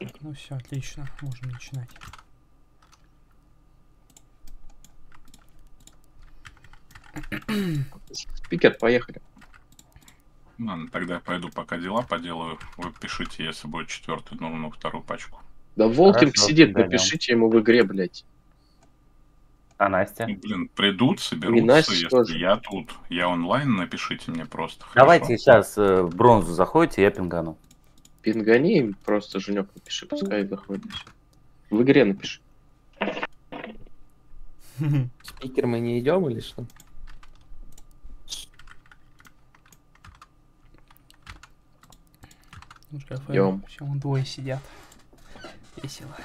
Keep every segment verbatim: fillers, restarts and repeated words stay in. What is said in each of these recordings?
Так, ну все, отлично, можем начинать. Спикер, поехали. Ладно, тогда я пойду пока дела поделаю. Вы пишите, если будет четвертый, ну, ну, вторую пачку. Да Волкинг Хорошо, сидит, дойдем. напишите ему в игре, блядь. А Настя? Ну, блин, придут, И соберутся, Настя если тоже. я тут, я онлайн, напишите мне просто. Давайте Хорошо? сейчас э, в бронзу заходите, я пингану. Пингани им просто, Женек, напиши, пускай заходит. Всё. В игре напиши. Спикер мы не идем или что? Ну, кафе, Идём. почему двое сидят. Весело.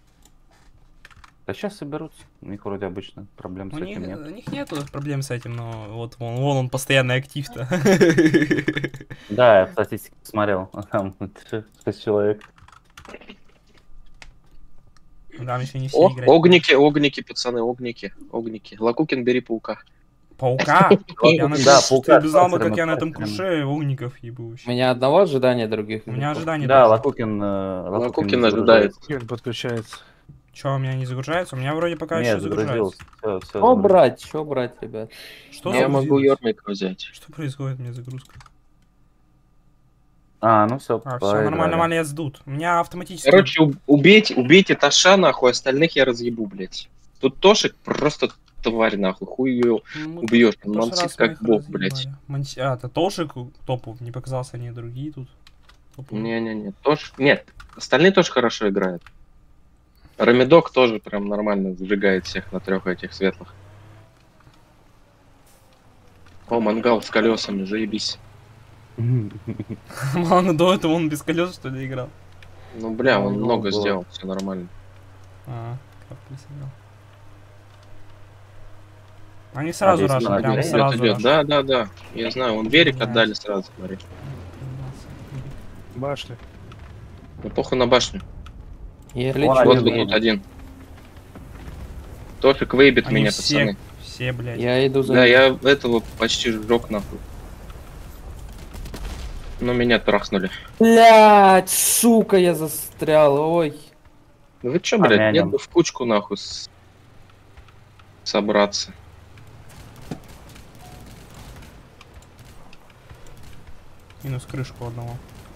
Да сейчас соберутся. У них вроде обычно проблем с У них, этим нет. у них нету проблем с этим, но вот вон, вон он постоянный актив-то. Да, я в статистике посмотрел. а Там шесть человек. Там еще не все О, играют. огники, огники, пацаны, огники, огники. Лакукин, бери паука. Паука? Я на Да, крыше- паука Ты бы знал бы, с как я на этом палками. круше огников ебу У вообще. меня одного ожидания других. У меня игроков. ожидания Да, тоже. Лакукин... э, Лакукин не ожидает. загружается. Он подключается. Че, у меня не загружается? У меня вроде пока еще Нет, загружается. загрузился. Все, все. Что брать, что брать, ребят? Что Я могу загрузилось? Йормика взять. Что происходит у меня с загрузкой? А, ну все, А, все, нормально, нормально, я сдут. У меня автоматически... Короче, уб- убейте, убейте Таша, нахуй, остальных я разъебу, блядь. Тут Тошек просто тварь, нахуй, хуй ее Мы убьешь. в Он прошлый мансит раз как мы их бог, разъебали. блядь. Манси- А, это Тошик топов, не показался, они другие тут. топовые. Не-не-не, Тош... Нет, остальные тоже хорошо играют. Рамидок тоже прям нормально сжигает всех на трех этих светлых. О, мангал с колесами, заебись. Ладно, до этого он без колес, что ли, играл? Ну, бля, он Ну, много было. сделал, все нормально. А, капли сыграл. Они сразу здесь рашат, надо прям идёт, Идет, сразу идет. рашат. Да, да, да. Я знаю, он верик Блядь. отдали сразу, смотри. Башня. Ну, похуй на башню. Я Вон лечу. один Вот едет. минут один. Тофик выебет Они меня, все, пацаны. все, блядь. Я иду за Да, ним. я этого почти сжег нахуй. Но меня трахнули. Блять, сука, я застрял, ой. Ну вы чё, блядь, Помянем. нет бы в кучку нахуй с- собраться. Минус крышку одного.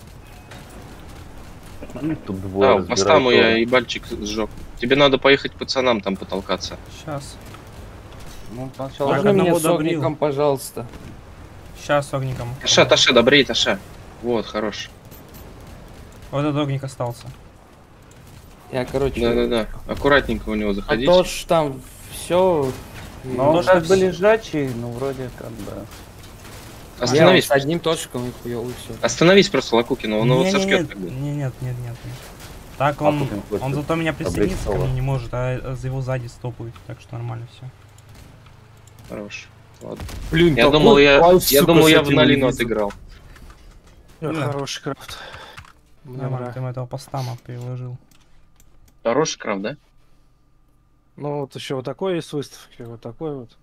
Ну, тут Да, двое по стаму я разбирают. ебальчик сжег. Тебе надо поехать пацанам там потолкаться. Сейчас. Ну, сначала... Так, Можно меня одного с добрил. огником, пожалуйста? Сейчас с огником. Таша, Таша, добрей, Таша. Вот, хорош. Вот этот огник остался. Я, короче... Да-да-да. Аккуратненько у него А заходить. то ж там все... Ну, он Тоже как бы вс- лежачий, ну, вроде как бы... Остановись. с одним точком и хуёвый все. Остановись просто, Лакукина, он его Не, не, сожгет нет, как бы. не, нет, нет, нет, нет. Так А он, Путин хочет он зато меня присоединиться ко обрезать мне не может, а за его сзади стопают, так что нормально все. Хорош. Ладно. Блин, Я думал, я, я думал, я в Налину отыграл. Ё, Да. Хороший крафт. Мне Нормально, нравится. ты ему этого постама приложил. Хороший крафт, да? Ну вот еще вот такой есть выставки, вот такой вот.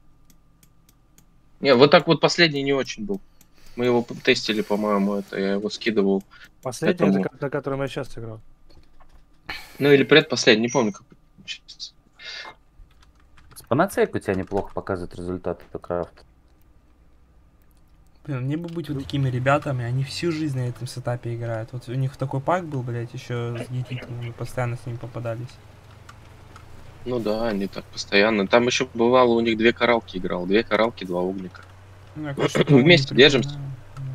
Не, вот так вот последний не очень был. Мы его тестили, по-моему, это я его скидывал. Последний, Этому. это, на котором я сейчас играл. Ну или предпоследний, не помню какой. С панацейк у тебя неплохо показывает результаты по крафту. Блин, мне бы быть вот такими ребятами, они всю жизнь на этом сетапе играют. Вот у них такой пак был, блядь, еще с гититами, мы постоянно с ними попадались. Ну да, они так постоянно. Там еще бывало у них две коралки играл. Две коралки, два огника. Ну, я, конечно, такого не Вместе держимся. припоминаю.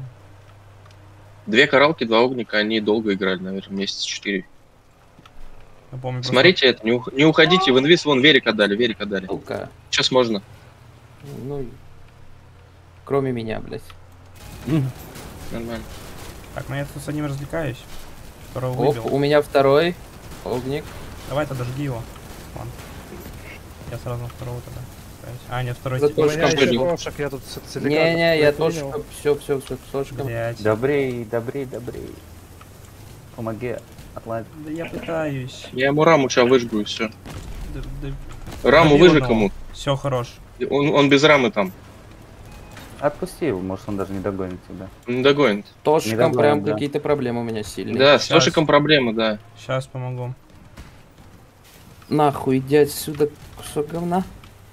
Две коралки, два огника, они долго играли, наверное, месяца четыре. Я помню, просто- Смотрите это, не, ух- не уходите в инвиз, вон верик отдали, верик отдали. Сука. Сейчас можно. Ну, кроме меня, блядь. Нормально. Так, ну я тут с одним развлекаюсь. Второго Оп, выбил. у меня второй огник. Давай тогда жги его. Ладно. Я сразу на второго тогда. ставить. А, нет, второй За типа. У Тоже меня еще компанию. крошек, я тут с- с силикатом Не-не, я принял. точка. Все, все, все, точка. Блять. Добрей, добрей, добрей. Помоги, Атлант. Да я пытаюсь. Я ему раму сейчас выжгу и все. Раму Добил выжег одного. ему. Все, хорош. Он, он без рамы там. Отпусти его, может он даже не догонит тебя. Не догонит. Тошиком догонит, прям да. какие-то проблемы у меня сильные. Да, с Щас. Тошиком проблемы, да. Сейчас помогу. Нахуй, иди отсюда, кусок говна.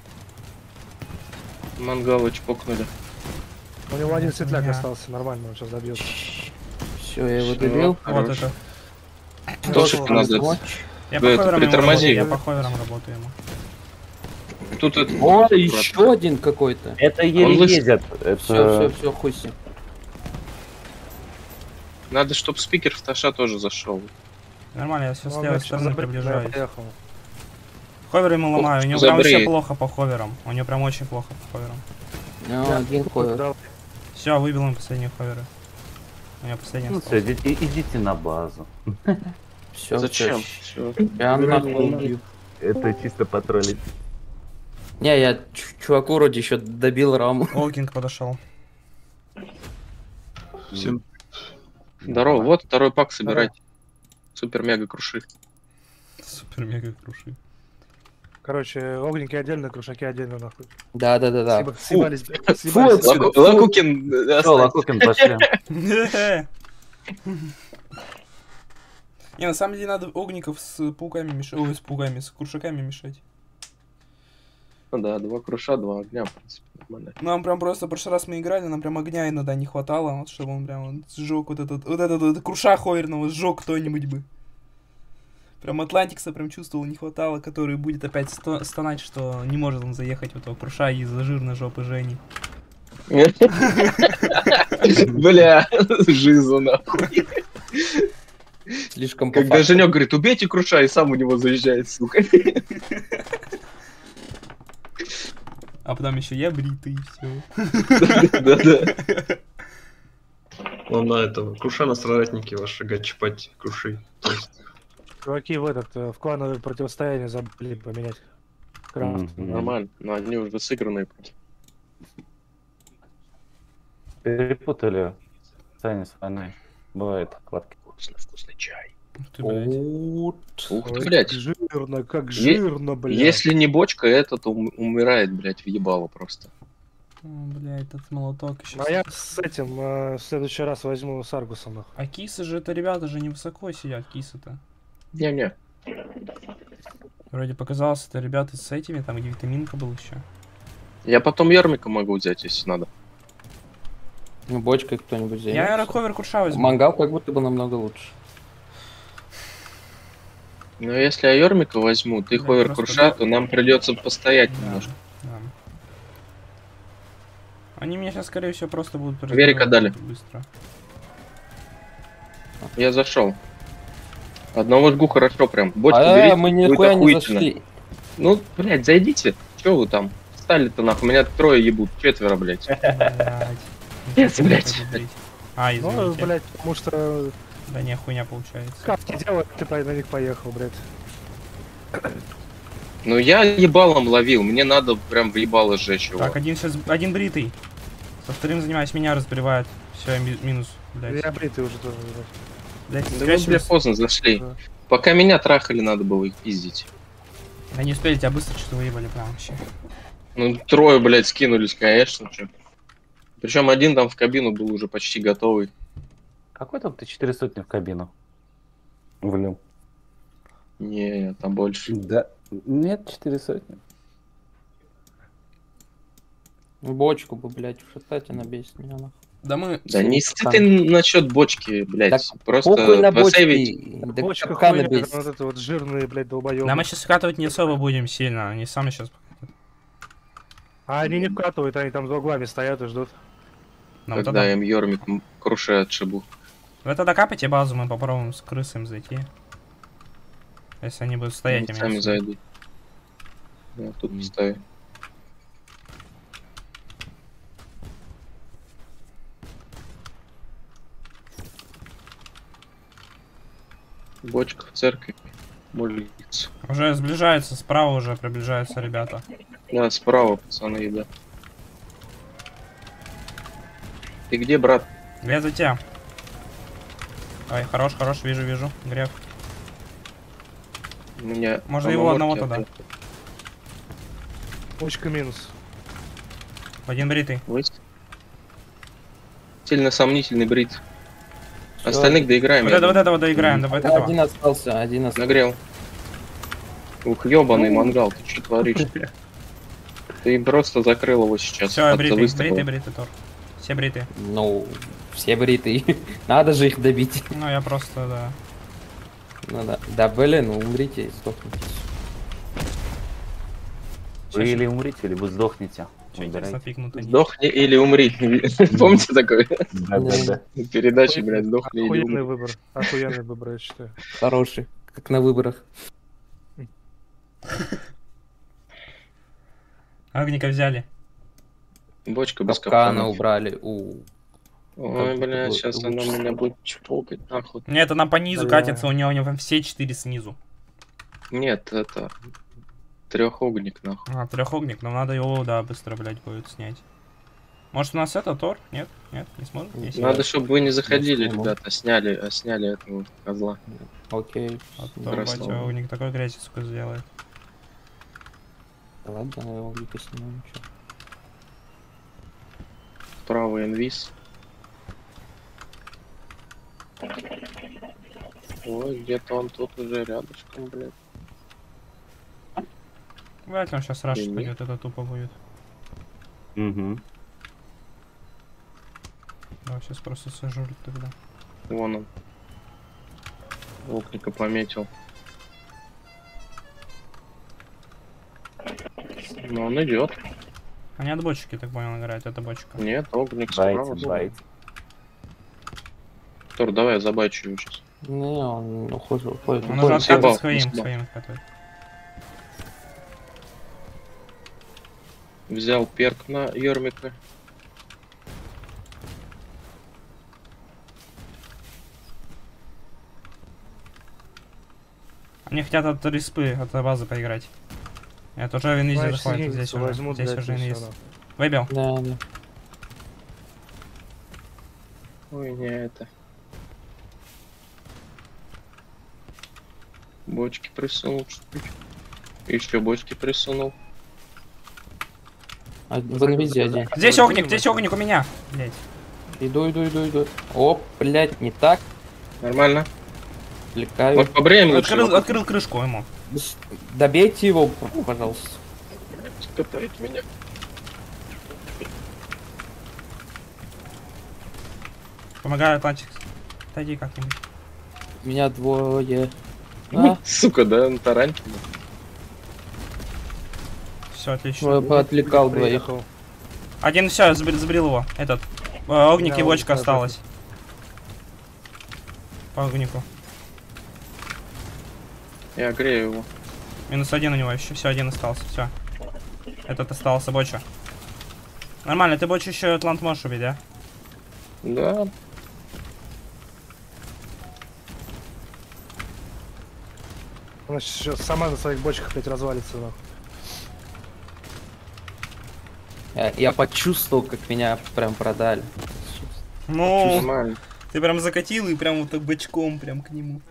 Мангалы чпокнули. У него один светляк Меня. остался, нормально, он сейчас добьется. Все, я его Всё. добил. Вот Хорош. это. Тошика надо. помочь. Я Вы по это ховерам ему притормози. работаю, я по ховерам работаю ему. Тут это... О, еще один какой-то. Это еле лысый. ездят. Все, все, Это... все, хуй с ним. Надо, чтобы спикер в Таша тоже зашел. Нормально, я все с Он левой дальше стороны забрит, приближаюсь. я поехал. Ховер ему ломаю, у него что прям вообще забреет. плохо по ховерам. У него прям очень плохо по ховерам. Ну, Я один какой-то ховер. дал. Все, выбил им последние ховеры. У меня последний Ну остался. все, идите, идите на базу. Все, Зачем? Все. Всё. Я нахуй убью. Это чисто потроллить. Не, я ч- чуваку вроде еще добил раму. Олкинг подошел. Всем Здорово, вот второй пак собирать. Супер-мега круши. Супер мега круши. Короче, огненькие отдельно, крушаки отдельно, нахуй. Да, да, да, да. Съеба- Съебались, блядь, Фу, съебались. отсюда. Лаку- Лакукин, э, Все, оставь. Лакукин, пошли. Не, на самом деле надо огников с пауками мешать. Ой, с пауками, с крушаками мешать. Ну да, два круша, два огня, в принципе, нормально. Нам прям просто в прошлый раз мы играли, нам прям огня иногда не хватало, вот чтобы он прям вот сжег вот этот, вот этот вот круша ховерного сжег кто-нибудь бы. Прям Атлантикса прям чувствовал, не хватало, который будет опять сто- стонать, что не может он заехать в этого круша из-за жирной жопы Жени. Бля, жизу нахуй. Слишком по Когда факту. Женек говорит, убейте круша, и сам у него заезжает, сука. А потом еще я бритый, и все. Да-да. Он на этого круша на страдатники ваши гачпать круши. То есть, Чуваки в этот, э, в клановое противостояние забыли поменять. Крафт. Мгм. Нормально, но они уже сыгранные просто. Перепутали Саня с войной. Бывает кладки. Вкусный, вкусный чай. Ух ты, блядь. Вот. Ух ты, Ой, блядь. как жирно, как Е- жирно, блядь. Если не бочка, этот ум- умирает, блядь, в ебало просто. О, бля, этот молоток еще. А я с этим э, в следующий раз возьму с Аргусом, нахуй. А кисы же, это ребята же невысоко сидят, кисы-то. Не-не. Вроде показалось, это ребята с этими, там где витаминка был еще. Я потом Ермика могу взять, если надо. Ну, бочкой кто-нибудь взять. Я, наверное, ховер круша возьму. Мангал как будто бы намного лучше. Но если я Ермика возьму, ты Да, ховер просто круша, да. то нам придется постоять Да, немножко. да. Они меня сейчас, скорее всего, просто будут Верика разбивать дали. быстро. Я зашел. Одного жгу хорошо прям. Бочку А, берите, мы будет нихуя не охуительно. зашли. Ну, блядь, зайдите. Че вы там? Встали-то нахуй, меня трое ебут, четверо, блядь. Блядь. Нет, блядь. А, Ну, извините. блядь, потому что Да не, хуйня получается. капки делают, ты по- на них поехал, блядь. Ну я ебалом ловил, мне надо прям в ебало сжечь его. Так, один сейчас, один бритый. Со вторым занимаюсь, меня разбивает. Все, минус, блядь. Я бритый уже тоже, блядь. Блядь, Да вы, спрячь бля, меня. поздно зашли. Да. Пока меня трахали, надо было их пиздить. Да не успели, тебя быстро что-то выебали прям вообще. Ну, трое, блядь, скинулись, конечно, чё. Причем один там в кабину был уже почти готовый. Какой там ты четыре сотни в кабину? Влил. Не, там больше. Да. Нет, четыре сотни. Бочку бы, блядь, ушатать, она бесит меня, нахуй. Да мы... Да не Сука. ты насчет бочки, блядь. Так Просто Похуй на посейвить. бочки. Да Бочка капканы хуйня, бесит. вот это вот жирные, блядь, долбоёбы. Да мы сейчас вкатывать не особо будем сильно, они сами сейчас... А они не вкатывают, они там за углами стоят и ждут. Нам Когда тогда... им Йормик м- крушает отшибу. Вы тогда капайте базу, мы попробуем с крысами зайти. Если они будут стоять, Они я сами имею в виду. зайдут. Я тут не стою. Бочка в церкви. Молится. Уже сближаются, справа уже приближаются ребята. Да, справа, пацаны, да. Ты где, брат? Я за тебя. Ой, хорош, хорош, вижу, вижу. Греф. У меня... Можно по его маморке одного тогда. опять. Бочка минус. Один бритый. Вы- Сильно сомнительный брит. Остальных доиграем. Вот я это, вот думаю. это вот доиграем, давай вот Один этого. остался, один остался. Нагрел. Ух, ёбаный мангал, ты что творишь, бля? Ты просто закрыл его сейчас. Все, от бритый, выстрела. бритый, бритый, Тор. Все бритые. Ну, все бритые. Надо же их добить. Ну, я просто, да. Ну да. Да, блин, ну умрите и сдохните. Вы или умрите, или вы сдохнете. Че, интересно, Выбирайте. пикнут они. Сдохни или умри. Помните такое? Да-да-да. Передачи, блядь, сдохни или Охуенный умри. выбор. Охуенный выбор, я считаю. Хороший. Как на выборах. Огника взяли. Бочка без Капкана капкана. убрали. У. Ой, Как бля, бы сейчас лучше. она меня будет чпокать, нахуй. Нет, она по низу Бля. катится, у нее, у него все четыре снизу. Нет, это... Трехогник, нахуй. А, трехогник, но надо его, да, быстро, блядь, будет снять. Может, у нас это Тор? Нет? Нет, не сможем? Если- Надо, чтобы вы не заходили, Нет, ребята, сняли, а сняли этого козла. Окей. А то Красава. батя огник такой грязи, сука, сделает. Да ладно, я его вика сниму, ничего. Правый инвиз. Ой, где-то он тут уже рядышком, блядь. Блядь, он сейчас раш Или нет? пойдет, это тупо будет. Угу. Да, сейчас просто сожрут тогда. Вон он. Огника пометил. Но он идет. Они от бочки, так понял, играют, это бочка. Нет, огник справа. Байте, байте. Тор, давай я забачу его сейчас. Не, он уходит, уходит, Он нужно уходит. съебал, откатывать своим, съебал. своим откатывать. Взял перк на Йормика. Они хотят от респы, от базы поиграть. Это уже инвизи Знаешь, заходит, синицу здесь уже, возьмут, здесь блядь, уже и всё, инвиз. нахуй. Выбил. Да, да. Ой, не это. Бочки присунул чуть-чуть. Еще бочки присунул. А, в инвизе один. Здесь огник, здесь огник у меня. Блять. Иду, иду, иду, иду. Оп, блядь, не так. Нормально. Отвлекаю. Вот побреем лучше. Открыл, его. открыл крышку ему. С- Добейте его, пожалуйста. Катает меня. Помогаю, Атлантик. Отойди как-нибудь. Меня двое. А, Сука, да, он таранчил. Все, отлично. двое поотвлекал двоих. Приехал. Один, все, сбрил его. Этот. э, Огник и Да, бочка да, осталась. По огнику. Я грею его. Минус один у него еще. Все, один остался. Все. Этот остался боча. Нормально, ты бочу еще Атлант можешь убить, да? Да. Она сейчас сама на своих бочках опять развалится, нахуй. Я, я почувствовал, как меня прям продали. Ну, Нормально. ты прям закатил и прям вот так бочком прям к нему.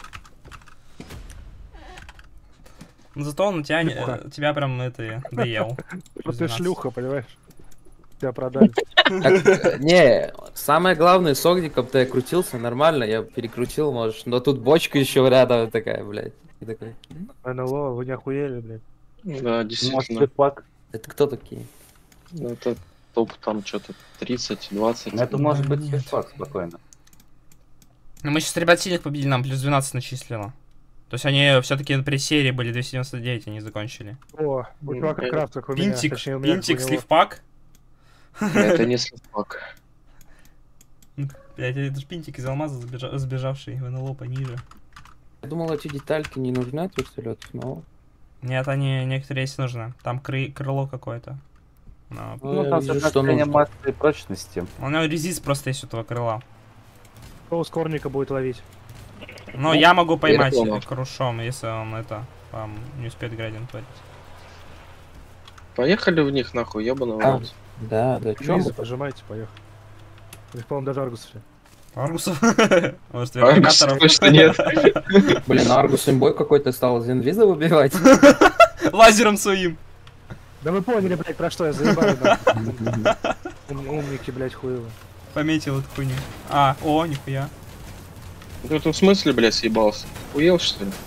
Но зато он тебя, не- Шлюха. э, тебя прям это доел. Просто двенадцать. шлюха, понимаешь? Тебя продали. Так, не, самое главное, с огником-то я крутился нормально, я перекрутил, может, но тут бочка еще рядом такая, блядь. И такой, НЛО, вы не охуели, блядь. Да, Может, действительно. флипфак? это кто такие? Ну, это топ там что-то тридцать двадцать. Ну, это может быть Нет. флипфак спокойно. Ну мы сейчас ребят сильных победили, нам плюс двенадцать начислило. То есть они все-таки при серии были двести девяносто девять, они закончили. О, у чувака Э, крафт, как у меня. Пинтик, Точнее, у меня, как пинтик, у него. сливпак. Это не слепак. Блять, это ж пинтик из алмаза, сбежа- сбежавший в НЛО пониже. Я думал, эти детальки не нужны от вертолетов, но... Нет, они некоторые есть нужны. Там кры- крыло какое-то. Но- Ну, Ну, я там вижу, что соотношение нужно. массы и прочности. У него резист просто есть у этого крыла. Кто скорника будет ловить? Но я могу поймать реклама. крушом, если он это вам не успеет градиент творить. Поехали в них нахуй, ебаного. А. рот. Да, да, чё Визу мы? пожимайте, поехали. У них, по-моему, даже Аргус все. Аргусов? Может, Аргус верификаторов? точно нет. Блин, Аргус имбой какой-то стал из инвиза выбивать. Лазером своим. Да вы поняли, блядь, про что я заебаю, нахуй. Ум- Умники, блядь, хуевые. Пометил эту хуйню. А, о, нихуя. Ты в смысле, блядь, съебался? Уел, что ли?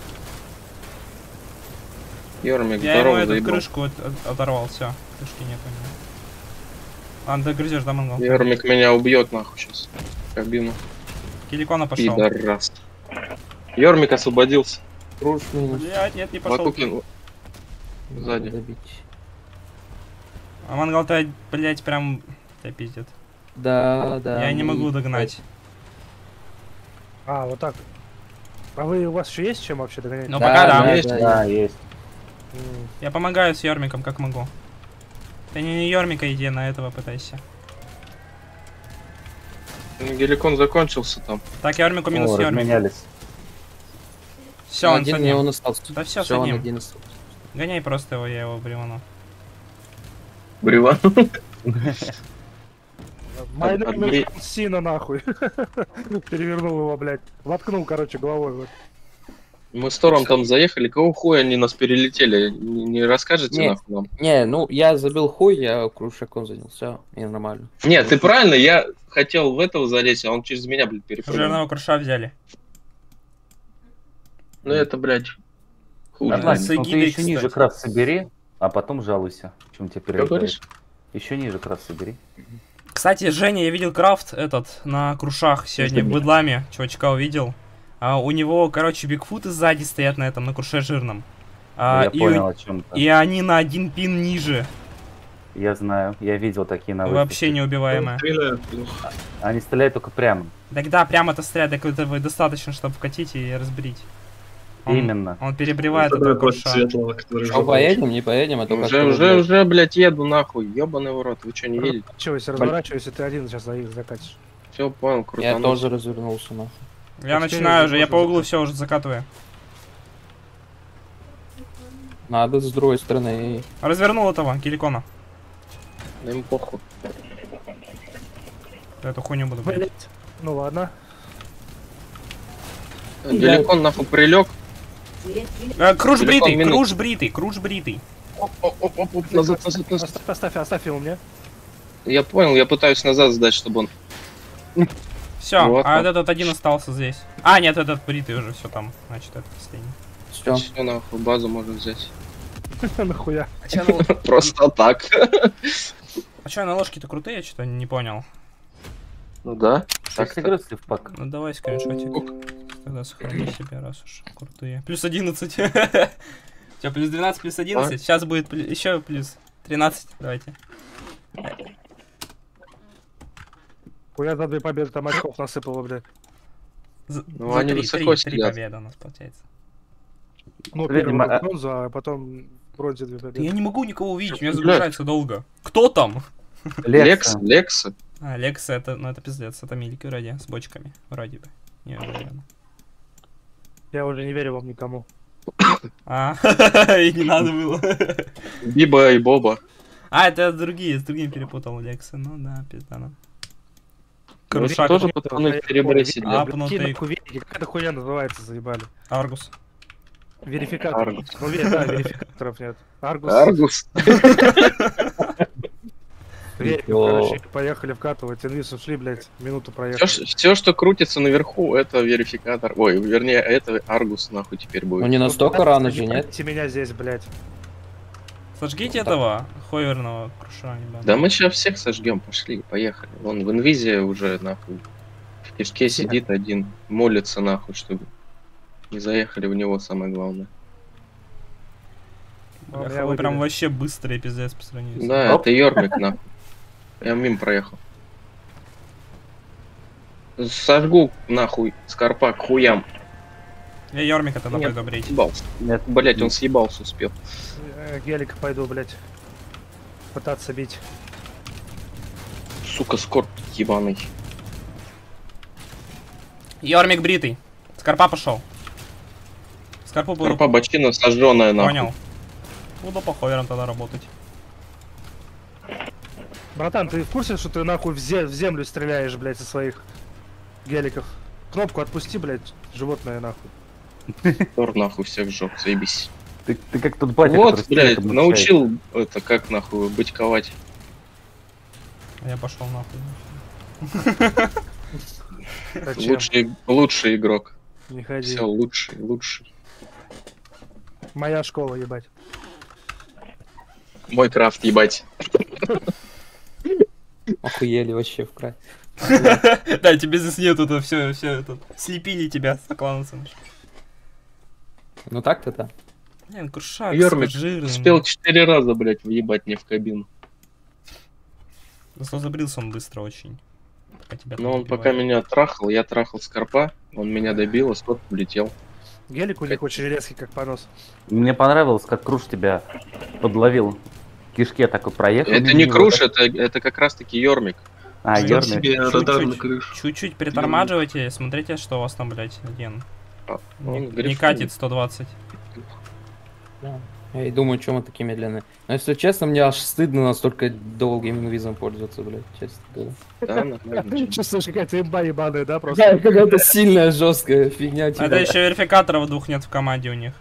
Йормик, Я ему здорово, эту заебал. крышку от- от- оторвал, все. Крышки нет у него. Ладно, ты грызешь, да, Монгол? Йормик меня убьет нахуй сейчас. Кабину. Киликона пошел. Пидорас. Йормик освободился. Круж минус. Блять, нет, не пошел. Ватукин Надо сзади. добить. А Монгол, ты, блять, прям... Тебя пиздит. Да, да. Я не мы- могу догнать. А, вот так. А вы, у вас еще есть чем вообще догонять? Но Да, пока да. да, Есть? да, Да, есть. М, Я помогаю с Йормиком, как могу. Ты не, не Йормика иди, на этого пытайся. Геликон закончился там. Так, Йормику минус О, Йормик. разменялись. Все, он с один, и одним. он остался. Да всё, с Всё, он одним. один остался. Гоняй просто его, я его бревну. Бреван. My От- name отбери. is Сина, нахуй. Перевернул его, блядь. Воткнул, короче, головой. Вот. Мы с Тором там заехали, кого хуя они нас перелетели? Не, не расскажете Нет. нахуй нам? Не, ну я забил хуй, я крушаком занялся. Мне нормально. Нет, ты правильно, я хотел в этого залезть, а он через меня, блядь, перепрыгнул. Жирного круша взяли. Ну это, блядь, хуже. Нормально. с Ну, ты эгидой, еще ниже кстати. крас собери, а потом жалуйся. Чем тебе Что говоришь? Еще ниже крас собери. Кстати, Женя, я видел крафт этот на крушах сегодня в быдламе. Чувачка увидел. А, у него, короче, бигфуты сзади стоят на этом, на круше жирном. А, Я и, понял, у- о чем то. и они на один пин ниже. Я знаю, я видел такие на Вообще выставке. неубиваемые. Стреляют. Они стреляют только прямо. Тогда прямо-то стрелять, так этого достаточно, чтобы вкатить и разбрить. Он- Именно. Он перебривает Тогда этого против круша. светлого, который Что, жёлтый. поедем, не поедем, это Уже, уже, уже, блядь, еду нахуй. Ёбаный в рот, вы что, не едете? Разворачивайся, разворачивайся, ты один сейчас за их закатишь. Все, понял, круто. Я тоже развернулся, нахуй. Я Почти начинаю не уже, я можно по углу закатать. все уже закатываю. Надо с другой стороны. Развернул этого, Киликона. Да им похуй. Эту хуйню буду брать. Блять. Ну ладно. Геликон нахуй прилег. Э, круж Телефон бритый, минут. круж бритый, круж бритый. Оп-оп-оп, назад, назад, назад. Оставь, оставь, оставь его мне. Я понял, я пытаюсь назад сдать, чтобы он... Все, Вот а он. этот один остался здесь. А, нет, этот бритый уже, все там. Значит, это последний. Все. Все, нахуй, базу можно взять. Нахуя. А чё на, ло- Просто так. а чё, на ложки-то крутые, я что-то не понял. Ну да. Так, Так, игры слепак. Ну давай скриншотик. Тогда сохрани себе, раз уж крутые. Плюс одиннадцать. Че, плюс двенадцать, плюс одиннадцать? Сейчас будет еще плюс тринадцать. Давайте. Хуя за две победы там очков насыпало, блядь. За- Ну, за они три- высоко три- сидят. Три победы у нас получается. Ну, Видимо, первый а- бронзу, а потом бронзе две Да я победы. не могу никого увидеть, у меня Блядь. загружается долго. Кто там? Лекс, Лекса. А, Лекса, это, ну это пиздец, это Милики вроде, с бочками, вроде бы. Не уверен. Я уже не верю вам никому. А, и не надо было. Биба и Боба. А, это другие, с другим перепутал Лекса, ну да, пиздано. Ну, Крушак, тоже пацаны в серебре сидят. А, Какие апнутый нахуй верики? Как эта хуйня называется, заебали? Аргус. Верификатор. Аргус. Ну, ве- да, верификаторов нет. Аргус. Аргус. Вериков, О. короче, поехали вкатывать. Инвиз ушли, блядь, минуту проехали. Все, что крутится наверху, это верификатор. Ой, вернее, это Аргус нахуй теперь Ну будет. не настолько рано же, нет? Заебайте меня здесь, блядь. Сожгите этого хойверного круша, ебаного. Да мы сейчас всех сожгем, пошли, поехали. Вон в инвизе уже нахуй. В кишке сидит один, молится нахуй, чтобы не заехали в него, самое главное. Ну, Бляха, меня вы прям выбили. вообще быстрые, пиздец, по сравнению с... Да, это Йормик нахуй. Я мимо проехал. Сожгу нахуй Скорпа к хуям. Я Йормика тогда Нет. пойду брить. Съебался. Нет, Блять, он съебался успел. Э, Гелик пойду, блядь. Пытаться бить. Сука, Скорп ебаный. Йормик бритый. Скорпа пошел. Скорпу буду... Скорпа бочина сожженная нахуй. Понял. Буду по хойверам тогда работать. Братан, ты в курсе, что ты нахуй в, зе- в землю стреляешь, блядь, со своих геликов? Кнопку отпусти, блядь, животное нахуй. Тор нахуй всех сжег, заебись. Ты, ты как тот батя, Вот, который блядь, стенком научил это как нахуй бычковать. А я пошел нахуй. Зачем? Лучший, лучший игрок. Не ходи. Все, лучший, лучший. Моя школа, ебать. Мой крафт, ебать. Охуели вообще в край. Да, тебе здесь нету, это все, все это. Слепили тебя с клаунцем. Ну так-то да. Не, ну крушак, Йормик жирный. успел четыре раза, блядь, въебать мне в кабину. Зато забрился он быстро очень. Пока тебя там Но он добивали. пока меня трахал, я трахал Скорпа, он меня добил, и Скорп улетел. Гелик у них очень резкий, как понос. Мне понравилось, как Круш тебя подловил. В кишке такой проехал. Это мимо не него, Круш, да? это, это как раз таки Йормик. А, Ставь Йормик. себе радар на Чуть-чуть, крышу. чуть-чуть притормаживайте, смотрите, что у вас там, блядь, один. А, Не, он не гриф- катит сто двадцать. Да. Я и думаю, что мы такие медленные. Но если честно, мне аж стыдно настолько долгим инвизом пользоваться, блядь, честно говоря. Да, нормально. Чувствуешь, какая-то имба ебаная, да, просто? Да, какая-то сильная, жесткая фигня. типа. Это еще верификаторов двух нет в команде у них.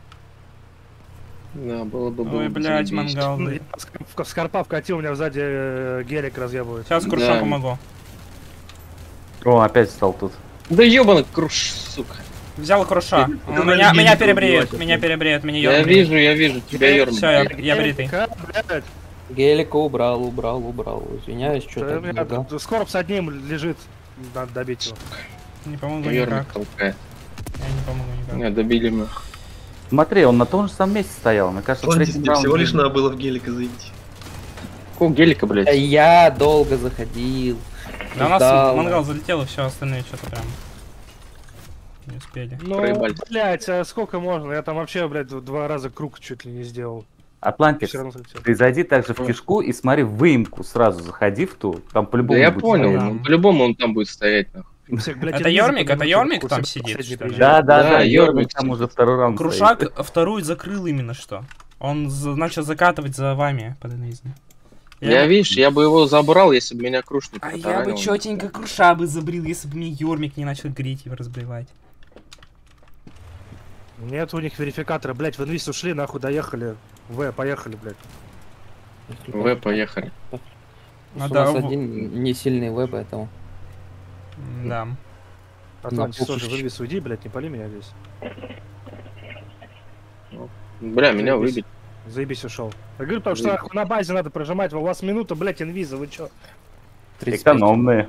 Да, было бы было Ой, бы блядь, заебись. мангал. Ну, я в- в Скорпа вкатил, у меня сзади э, гелик разъебывает. Сейчас Круша Да. помогу. О, опять встал тут. Да ебаный Круш, сука. Взял Круша. Ты Он говоришь, меня, меня гелик перебреет, убивать, меня это. перебреет, меня Я ёбнет. вижу, я вижу, тебя Йормик. Все, я, бьет. я бритый. Гелика, блядь. Гелика убрал, убрал, убрал. Извиняюсь, что Что так у меня много. тут Скорб с одним лежит. Надо добить его. Не помогу Йормик никак. толкает. Я не помогу никак. Не, добили мы. Смотри, он на том же самом месте стоял. Мне кажется, в Ладно, третьем тебе всего раунде- лишь надо было в гелика зайти. Какого гелика, Да блядь? я долго заходил. Да у нас ждал. мангал залетел, и все остальные что-то прям не успели. Ну, Проебались. блядь, а сколько можно? Я там вообще, блядь, в два раза круг чуть ли не сделал. Атлантик, Все равно залетел. ты зайди также в кишку и смотри в выемку, сразу заходи в ту. Там Да по-любому я будет понял, стоять. стоять. ну, по-любому он там будет стоять, нахуй. Всех, блядь, Это телевизор Йормик? Это поднимут, Йормик курсы там сидит, последний что ли? приезжает. Да, да, Да, да, Йормик Йормик там сидит. уже второй раунд стоит. Крушак вторую закрыл именно что. Он за- начал закатывать за вами под инвизом. Я, видишь, я бы его забрал, если бы меня Круш не А я бы протаранил. четенько Круша бы забрил, если бы мне Йормик не начал греть и разбивать. Нет у них верификатора, блядь, в инвиз ушли, нахуй доехали. В, поехали, блядь. В, поехали. У Надо нас в- один не сильный В, поэтому. Да. Атлантис На тоже в пушечку. инвиз уйди, блядь, не пали меня здесь. Бля, меня Заебись. выбить. Заебись ушел. Я говорю, потому что нахуй на базе надо прожимать, у вас минута, блядь, инвиза, вы чё? тридцать пять. Экономные.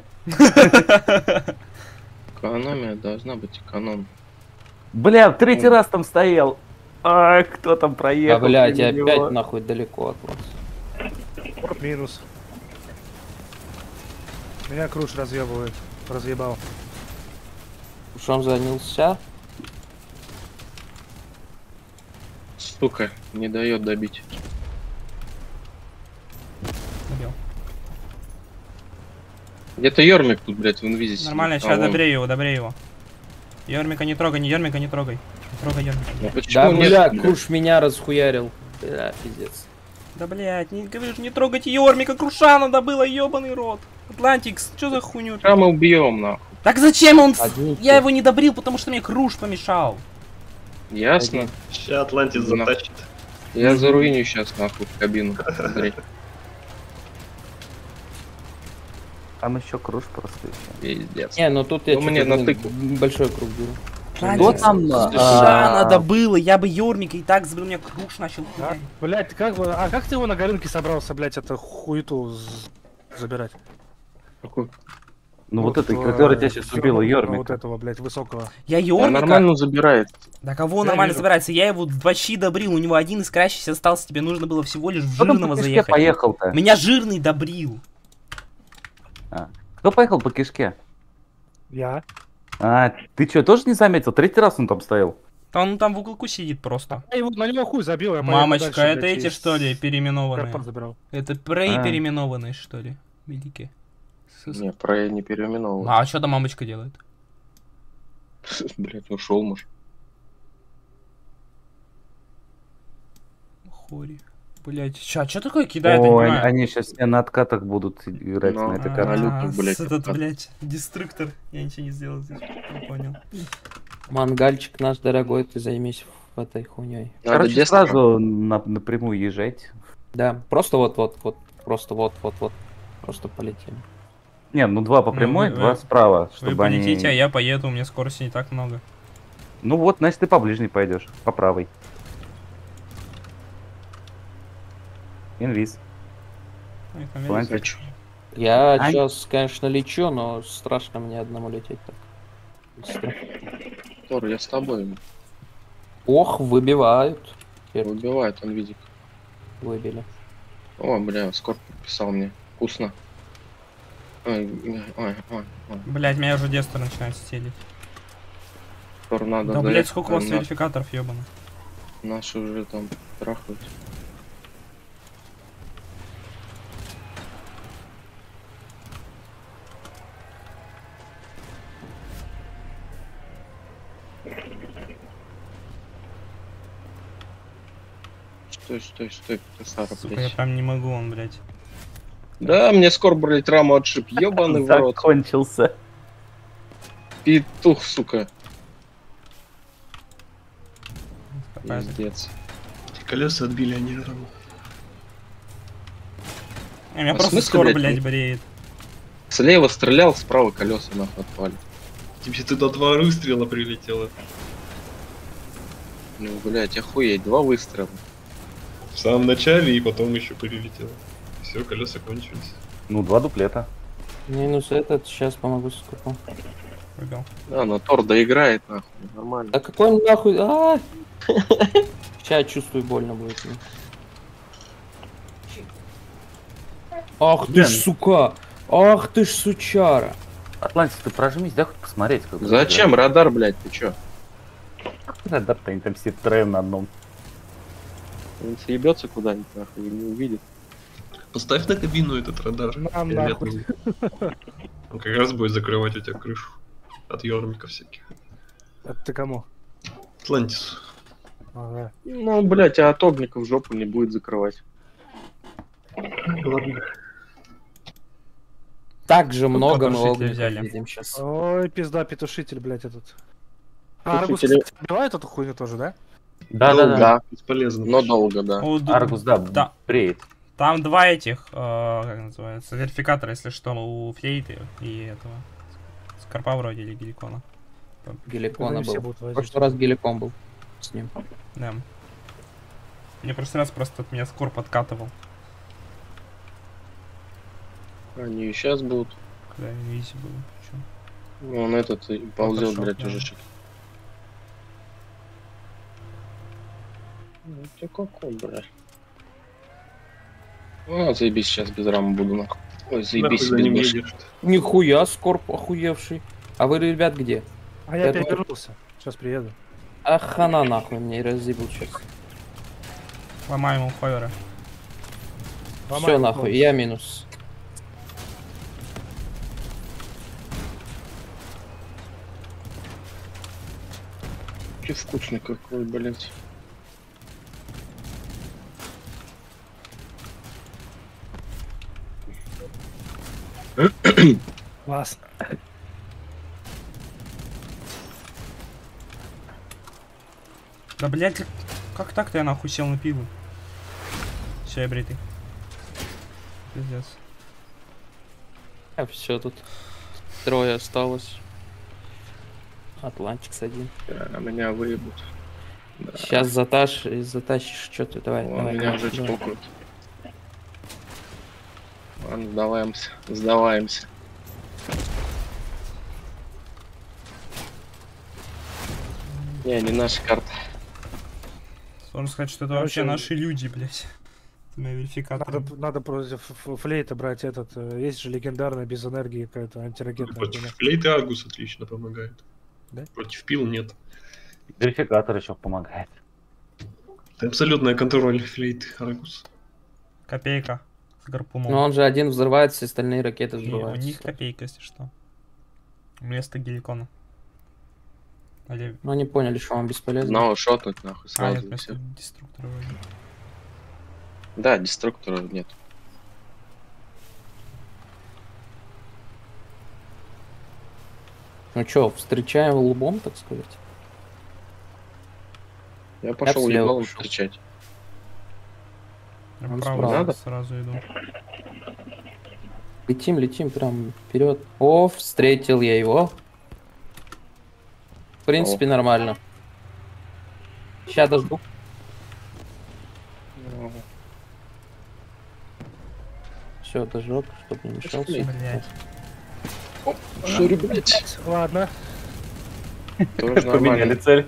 Экономия должна быть эконом. Бля, в третий раз там стоял. А, кто там проехал? А, блядь, я мимо опять него? нахуй далеко от вас. Корп минус. Меня Круш разъебывает. Разъебал. Ушом занялся. Сука, не дает добить. Убил. Где-то Йормик тут, блядь, в инвизе сидит. Нормально, А сейчас вон. добрей его, добрей его. Йормика не трогай, не Йормика не трогай. Не трогай Йормика. Ну, почему Да, нет, бля, блядь? Круш меня расхуярил. Бля, пиздец. Да блять, не говоришь, не трогайте Йормика, Круша надо было, ебаный рот. Атлантикс, что за хуйню? Сейчас мы убьем, нахуй. Так зачем он... с- Одни Я те. его не добрил, потому что мне Круш помешал. Ясно? Сейчас Атлантис Да. затащит. Я заруиню сейчас, нахуй, в кабину. Андрей. Там еще Круш просто еще. Пиздец. Не, ну тут я Ну, мне чё-то, на блин, тыку. большой круг беру. Кто там? Круша а, надо было, я бы Йормика и так забил, мне Круш начал А, хуярить. блядь, ты как бы... А как ты его на горынке собрался, блядь, это хуету з- забирать? Какой? Ну вот это, э, который тебя сейчас убил, Йормика, Йормик. Вот этого, блядь, высокого. Я А Йормика... нормально забирает. Да кого Я нормально вижу. забирается? Я его два щи добрил, у него один искрящийся остался, тебе нужно было всего лишь в Кто там жирного по кишке заехать. поехал-то? Меня жирный добрил. Кто поехал по кишке? Я? А, ты что, тоже не заметил? Третий раз он там стоял. Да он там в уголку сидит просто. Я его, на него хуй забил, я поехал Мамочка, дальше, это блядь, эти и что ли, с- переименованные? Карпат забирал. Это прей А. переименованные что ли? Великие. Сыс- Не, про я не переименовал. А что там мамочка делает? Блять, ушел, может. Хори. Блять, чё, чё такое кидает, я не Ой, понимаю. они сейчас все на откатах будут играть Ну, на этой а. карте. Валюту, блядь, с этот, откат. блядь, деструктор. Я ничего не сделал здесь, не понял. Мангальчик наш дорогой, ты займись в этой хуйней. Надо Короче, дестру. сразу на- напрямую езжать. Да, просто вот-вот-вот, просто вот-вот-вот. Просто полетим. Не, ну два по Ну, прямой, вы- два вы- справа, Вы чтобы полетите, а они... я поеду, у меня скорости не так много. Ну вот, значит, ты по ближней пойдешь, по правой. Инвиз. Ой, там Плантик. я- Хочу. Я Ань. сейчас, конечно, лечу, но страшно мне одному лететь так. Быстро. Тор, я с тобой. Ох, выбивают. Теперь Убивает он видик. выбили. О, бля, Скорп писал мне. Вкусно. Ой, ой, ой, ой. Блять, меня уже детство начинает стелить. Тор, надо Да, блять, заехать, сколько у вас на- верификаторов, ебано. Наши уже там трахают. Стой, стой, стой, Косара, Сука, я блядь. прям не могу, он, блять. Да, мне скоро, блядь, раму отшиб. Ёбаный в рот. Закончился. Петух, сука. Пиздец. Колеса отбили, они раму. А, меня А просто смысл, скоро, блядь, блять, не- бреет. Слева стрелял, справа колеса нахуй отпали. Тебе туда два выстрела прилетело. Ну, блядь, охуеть, два выстрела. В самом начале и потом еще прилетело. Все, колеса кончились. Ну, два дуплета. Минус этот, сейчас помогу с скупом. Выбил. Да, но Тор доиграет, нахуй, нормально. А какой он нахуй? А! Сейчас чувствую, больно будет. мне. Ах ты Блин. ж, сука! Ах ты ж, сучара! Атлантис, ты прожмись, дай хоть посмотреть. Как это Зачем радар, блядь, ты чё? играет. Радар-то они там все втроем на одном. Он съебется куда-нибудь, нахуй, и не увидит. Поставь на кабину этот радар. Нам фиолетовый. Он как раз будет закрывать у тебя крышу. От ёрмиков всяких. Это ты кому? Атлантис. Ага. Ну, блядь, а от огников жопу не будет закрывать. Ладно. Так же много мы потушители огненников взяли. видим сейчас. Ой, пизда, петушитель, блядь, этот. А, Аргус, Петушители- кстати, убивает эту хуйню тоже, да? Да-да-да. Да, Бесполезно. но долго, да. У д- Аргус, да, Да. бреет. Там два этих, э, как называется, верификатора, если что, у флейты и этого. Скорпа вроде или геликона. Геликона Они все был. будут В возить. прошлый раз геликон был с ним. Да. Мне в прошлый раз просто от меня скорп откатывал, Они и сейчас будут. когда я виси был. Чё? Вон этот и ползет, Пошёл, блядь, да. уже шик. Ну ты какой, бля. А, заебись, сейчас без рамы буду нахуй. Ой, Нахуй заебись, за без ним башни. едешь. Нихуя, скорб охуевший. А вы, ребят, где? А я Я опять думаю- вернулся. Сейчас приеду. Ах, хана нахуй, мне разъебут сейчас. Ломаем ему фойеры. Все Ломаем нахуй, полностью. я минус. Ты вкусный какой, блядь. Класс. Да, блядь, как, как так-то я нахуй сел на пиво? Все, я бритый. Пиздец. А все тут. Трое осталось. Атлантикс один. Да, меня выебут. Да. Сейчас заташ, затащишь что-то. Давай, Вон давай. меня давай, уже давай. чпокают. Ладно, сдаваемся. Сдаваемся. Не, не наша карта. Сложно сказать, что это Короче, вообще наши люди, блядь. Это мои верификаторы. Надо, надо против ф- флейта брать этот. э, Есть же легендарная без энергии какая-то антиракетная хуйня. Против флейты Аргус отлично помогает. Да? Против пил нет. Верификатор еще помогает. Это абсолютная контроль флейты Аргус. Копейка с гарпуном. Но он же один взрывается, все остальные ракеты Не, у взрываются. них копейка, если что. Вместо геликона. Или... Но они поняли, что он бесполезен. Одного шотнуть нахуй А, сразу. нет, и вместо всё. деструктора вроде. Да, деструктора нет. Ну что, встречаем лбом, так сказать? Я пошел слева ебалом пошёл. встречать. Я Он вправо справа. Надо? сразу иду. Летим, летим прям вперед. О, встретил я его. В принципе, нормально. Сейчас дожду. Все, дожег, чтобы не мешался. Блять. Шури, блядь. Ладно. Тоже Поменяли нормально. цель.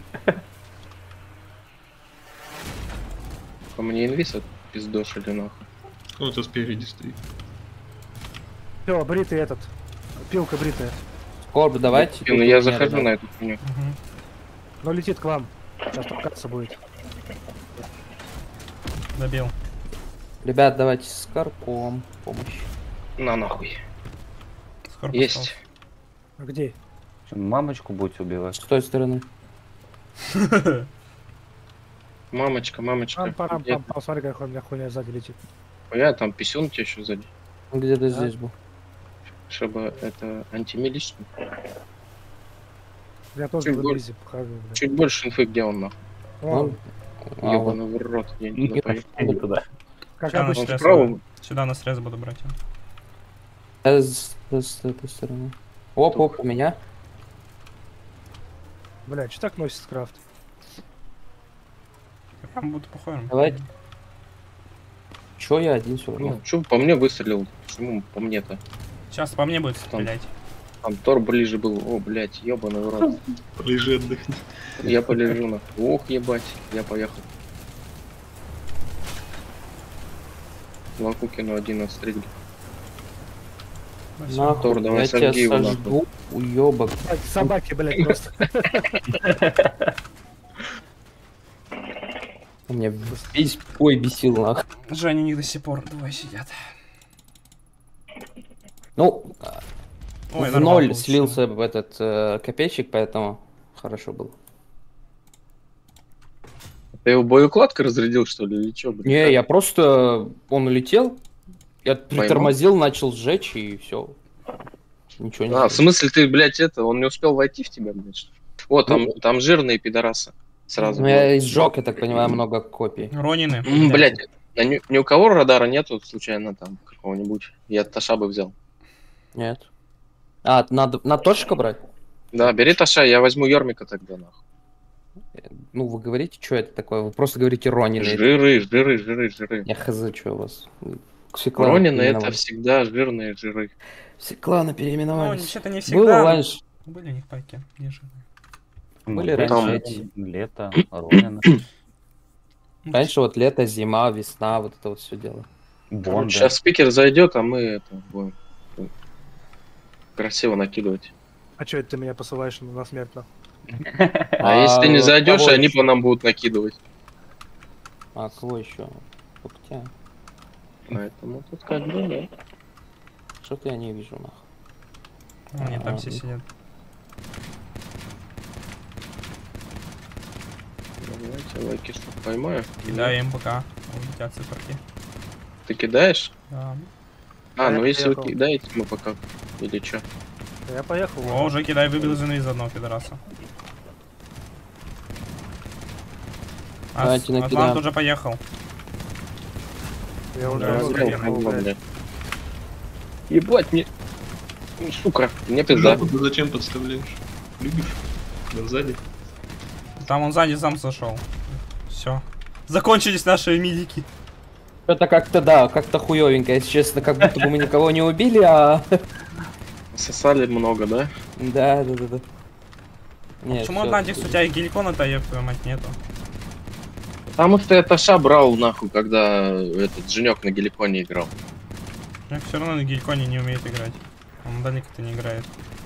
По мне инвиз пиздошили нахуй. Он это спереди стоит. Все, бритый этот. Пилка бритая. Скорб, давайте. Ну я захожу на эту хуйню. Мгм. Но летит к вам. Сейчас толкаться будет. Добил. Ребят, давайте с карпом помощь. На нахуй. Скоро Есть. А где? Мамочку будете С убивать. той стороны. Мамочка, мамочка. Пам парам где пам пам. Смотри, как у меня хуйня сзади летит. ты? Я там писюн у тебя еще сзади. Где-то Да. здесь был. Чтобы это антимиличный. Я тоже Чуть в больше. инвизе похожу, блядь. Чуть больше инфы, где он нахуй. Вон, А, вот. Ёбаный в рот. Я не туда поехал. Не туда. как Ща Он обычно. начнём. вправо. Сюда на срез буду брать. Я с, с этой стороны. Оп, оп, у меня. Бля, что так носит крафт? Я прям буду похожим. Давай. Чё я один все равно? Ну, чё по мне выстрелил? Почему по мне-то? Сейчас по мне будет стрелять. Там Тор ближе был. О, блядь, ёбаный в рот. Полежи, отдохни. Я полежу на. Ох, ебать, я поехал. Лакукину один отстрелил. Нахуй, Тор, давай я сожги тебя его, сожгу, уёбок. Ай, собаки, блядь, просто. У меня весь бой бесил, нахуй. Женя, у них до сих пор двое сидят. Ну, Ой, в нормально ноль получилось. слился в этот э, копейщик, поэтому хорошо было. Ты его боеукладкой разрядил, что ли, или чё, блядь? Не, я просто... Он улетел, я притормозил, начал сжечь, и все. Ничего не А, в сделал. смысле ты, блядь, это, он не успел войти в тебя, блядь, что ли? О, там, там жирные пидорасы. Сразу. Ну, я сжег, я так понимаю, много копий. Ронины. М, Блядь, а ни, ни у кого радара нету, случайно, там, какого-нибудь? Я Таша бы взял. Нет. А, надо на точку брать? Да, бери Таша, я возьму Йормика тогда, нахуй. Ну, вы говорите, что это такое? Вы просто говорите Ронины. Жиры, жиры, жиры, жиры. Я хз, что у вас? Все кланы Ронины это переименовали. всегда жирные жиры. Все кланы Ну, переименовались. что-то не Было всегда. раньше. Были у них пайки. Не жирные. Были Ну, раньше эти. Лето, Ронина, Раньше вот лето, зима, весна, вот это вот все дело. Бонда. Сейчас спикер зайдет, а мы это будем красиво накидывать. А что это ты меня посылаешь на смерть, нахуй? А, если ты не зайдешь, кого они еще? по нам будут накидывать. А, кого еще? Локтя. Поэтому тут как бы, да. Что-то я не вижу, нахуй. Ну, Они там А, все сидят. Давайте лайки, что поймаю. Кидаю им пока. Улетят циферки. Ты кидаешь? Да. А, Я ну если вы поехал. кидаете, мы пока. Или что? Я поехал. О, уже кидай, выбил из инвиза одного пидораса. А, Давайте с- Атлант накидаем. уже поехал. Я уже Да, давно зря приехал, Говно, блядь. блядь. Ебать, мне... Ну, сука, мне пизда. Жопу ты зачем подставляешь? Любишь? Да сзади. Там он сзади сам сошел. Все. Закончились наши мидики. Это как-то, да, как-то хуёвенько, если честно, как будто бы мы никого не убили, а... Сосали много, да? Да, да, да, да. Нет, Почему всё. Атлантикс у тебя и геликона-то, ёб твою мать, нету? Потому что я Таша брал, нахуй, когда этот Женек на геликоне играл. Я все равно на геликоне не умеет играть. Он далеко-то не играет.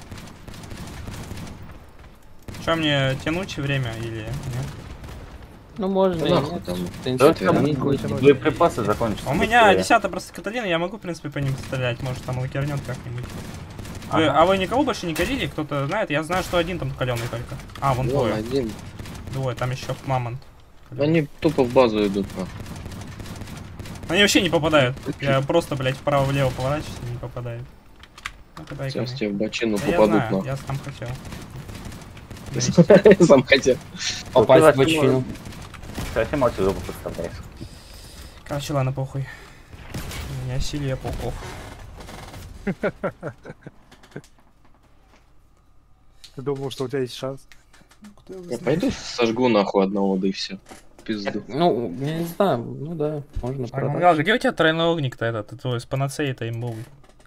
Что, мне тянуть время или нет? Ну, можно Да и нахуй нет. там. В принципе, Давайте да, там не будет. боеприпасы закончатся. У меня быстрее. десятая просто Каталина, я могу, в принципе, по ним стрелять. Может, там лакернет как-нибудь. Вы- Ага. а вы никого больше не кадили? Кто-то знает? Я знаю, что один там каленый только. А, вон Вон двое. один. Двое, там еще мамонт. Они тупо в базу идут, нахуй. Они вообще не попадают. Я просто, блядь, вправо-влево поворачиваюсь и не попадает. Ну, кидай ко мне. Сейчас тебе в бочину Да я попадут, знаю, нахуй. я сам хотел. Сам хотел. попасть Ты в вообще бочину. Совсем молчу, жопу подставляешь. Короче, ладно, похуй. У меня силье пауков. Ты думал, что у тебя есть шанс? Кто его Я знает? пойду сожгу нахуй одного, да и все. Пизду. Ну, я не знаю, ну да, можно А, Мангал, продать. где у тебя тройной огник-то этот? Твой с панацеей-то имбовый.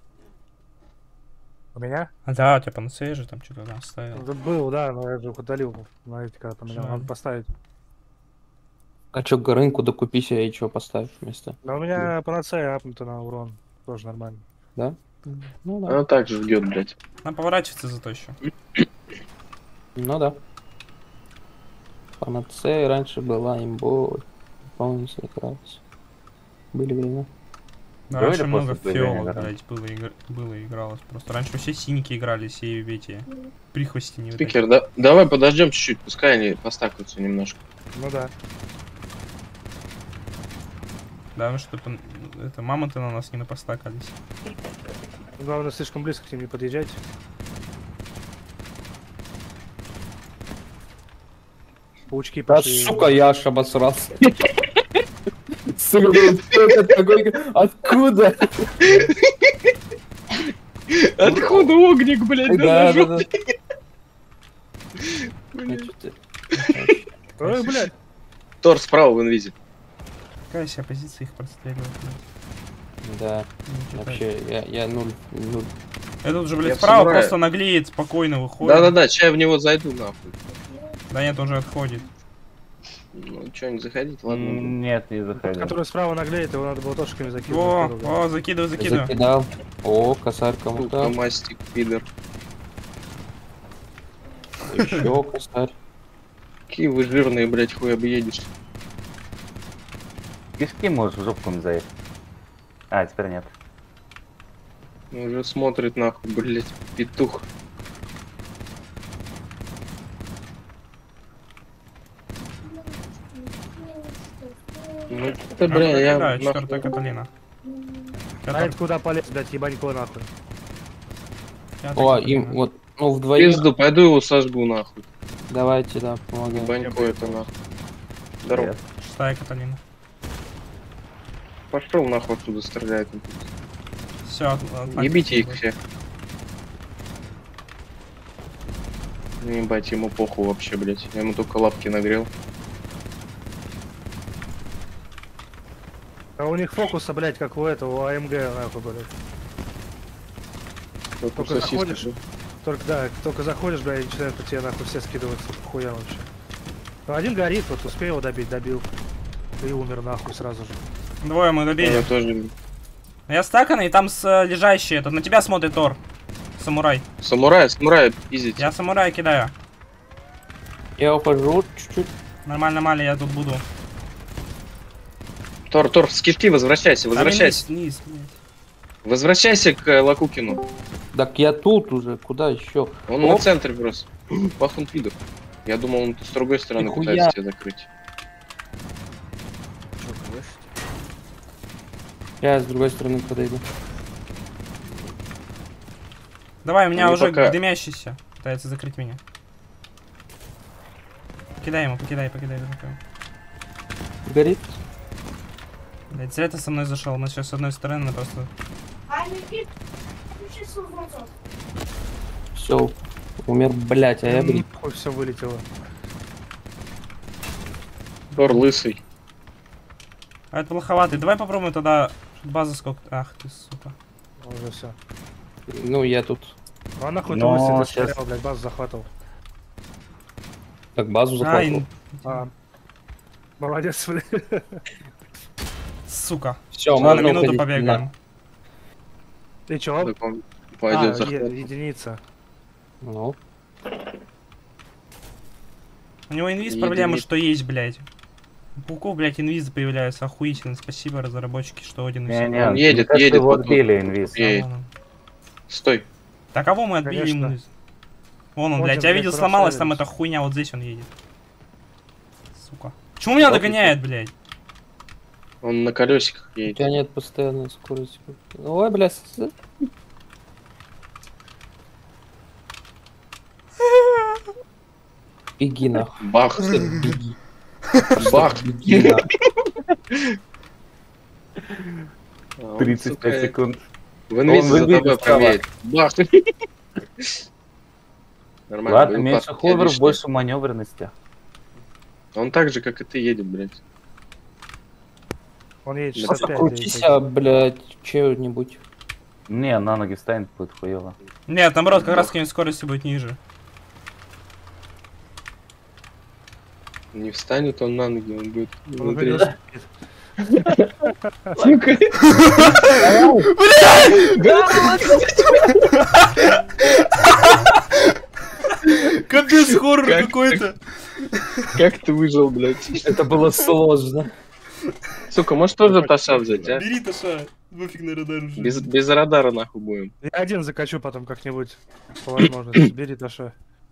У меня? А да, у тебя панацея же там что-то там ставил. Это был, да, но я же их удалил. Знаете, когда поменял. Жаль. Надо поставить. А чё, рынку докупи себе и чё поставь вместо? Но у меня панацея апнута на урон. Тоже нормально. Да? Ну да. Она так же ждет, блядь. Надо поворачиваться зато еще. Ну да. Панацея раньше была имбой. Полностью игралась. Были времена. Да, Говорили раньше много после появления фиолок, гора? блядь, было, игр... было игралось просто. Раньше все синики играли, все эти прихвости не вот эти. Спикер, да, давай подождем чуть-чуть, пускай они постакаются немножко. Ну да. Да, ну чтобы это мамонты на нас не напостакались. Главное, слишком близко к ним не подъезжать. Паучки Да, пошли. сука, я аж обосрался. Сука, блин, кто это такой? Откуда? Откуда огник, блядь, Да, да, да. Я чё-то- Ой, блядь. Тор справа в инвизе. Какая себе позиция их простреливать, блядь. Да, Не читать. вообще, я, я нуль, нуль. Я тут же, Я блядь, в справа самурае. просто наглеет, спокойно выходит. Да-да-да, чай в него зайду нахуй. Да нет, уже отходит. Ну, чё, не заходить, ладно. М, Нет, не заходи. Который справа наглеет, его надо было тошками О, закидывать. о, закидывай, закидывай. Закидал. О, косарь Сука, кому-то. мастик, пидор. Еще косарь. Какие вы жирные, блядь, хуй объедешь. Кишки можешь в жопку им заехать. А, теперь нет. Уже смотрит нахуй, блядь, петух. Ну, это, бля, я Да, нахуй. четвертая Каталина. А Пятая это куда полез, блядь, ебанько нахуй. Пятая О, Каталина. им вот, ну вдвоем. Пизду, пойду его сожгу нахуй. Давайте, да, помогаем. Банько это нахуй. Здорово. Привет. Шестая Каталина. Пошел нахуй оттуда стреляет. Все, Ебите их всех. Ну, ебать, ему похуй вообще, блядь. Я ему только лапки нагрел. А у них фокуса, блядь, как у этого, у АМГ, нахуй, блядь. Только Только сосиска. заходишь. Только, да, только заходишь, блядь, и начинают по тебе, нахуй, все скидываться. Хуя вообще. Ну, один горит, вот успел его добить, добил. И умер, нахуй, сразу же. Двое мы Я добили. тоже. Я стаканный, и там с, э, лежащий этот. На тебя смотрит Тор. Самурай. Самурай, самурай, пиздить. Я самурая кидаю. Я ухожу чуть-чуть. Нормально, Мали, я тут буду. Тор, Тор, с кишки возвращайся, Там возвращайся. вниз, вниз, блядь. Возвращайся к э, Лакукину. Так я тут уже, куда еще? Он Оп. на центре просто. Пахнул пидор. Я думал, он с другой стороны Нихуя. пытается тебя закрыть. Я с другой стороны подойду. Давай, у меня Они уже пока- дымящийся. Пытается закрыть меня. Покидай ему, покидай, покидай. покидай. Горит? Блядь, зря ты со мной зашел. Мы сейчас с одной стороны просто... Все. Умер, блять, а я брит. Ой, все вылетело. Тор лысый. А это плоховатый. Давай попробуем тогда базу сколько... Ах ты, сука. Уже все. Ну, я тут. А нахуй ты Но лысый, ты щас- стрелял, блядь, базу захватывал. Так, базу захватил. Ай, А. Молодец, блядь. сука. Все, Ладно, можно минуту уходить. побегаем. Ты чё? Так он А, пойдет е- захват. единица. На. Ну, У него инвиз Единица. проблема, что есть, блядь. У пауков, блядь, инвизы появляются. Охуительно. Спасибо, разработчики, что один и все. Не-не, Он едет, мне кажется, едет его вот тут. отбили инвиз. Едет. Стой. Так кого мы отбили Конечно. ему? Вон он, Вот блядь, он, я блядь, видел, куда сломалась там вставились. эта хуйня, вот здесь он едет. Сука. Почему меня Вот догоняет, блядь? Он на колесиках у едет. тебя нет постоянной скорости. Ой, блядь. с- Беги нахуй. Бах. Беги. Бах. Беги нахуй. А он, тридцать пять сука, секунд. В инвизе за выглядит тобой справа. проверь. Бах! Нормально. Ладно, был меньше пас, ховеров, лишний. больше маневренности. Он так же, как и ты, едет, блядь. Он едет Да шестьдесят пять. Крутись, едет. а, блядь, че-нибудь. Не, на ноги встанет, будет хуево. Нет, наоборот, как раз таки скорости будет ниже. Не встанет он на ноги, он будет Он внутри. уже Сука. Капец, хоррор Как- какой-то. Как ты выжил, блядь? Это было сложно. Сука, может тоже Таша взять, а? Бери, Таша. Пофиг на радар уже. Без, без радара нахуй будем. Я один закачу потом как-нибудь, по возможности. Бери, Таша.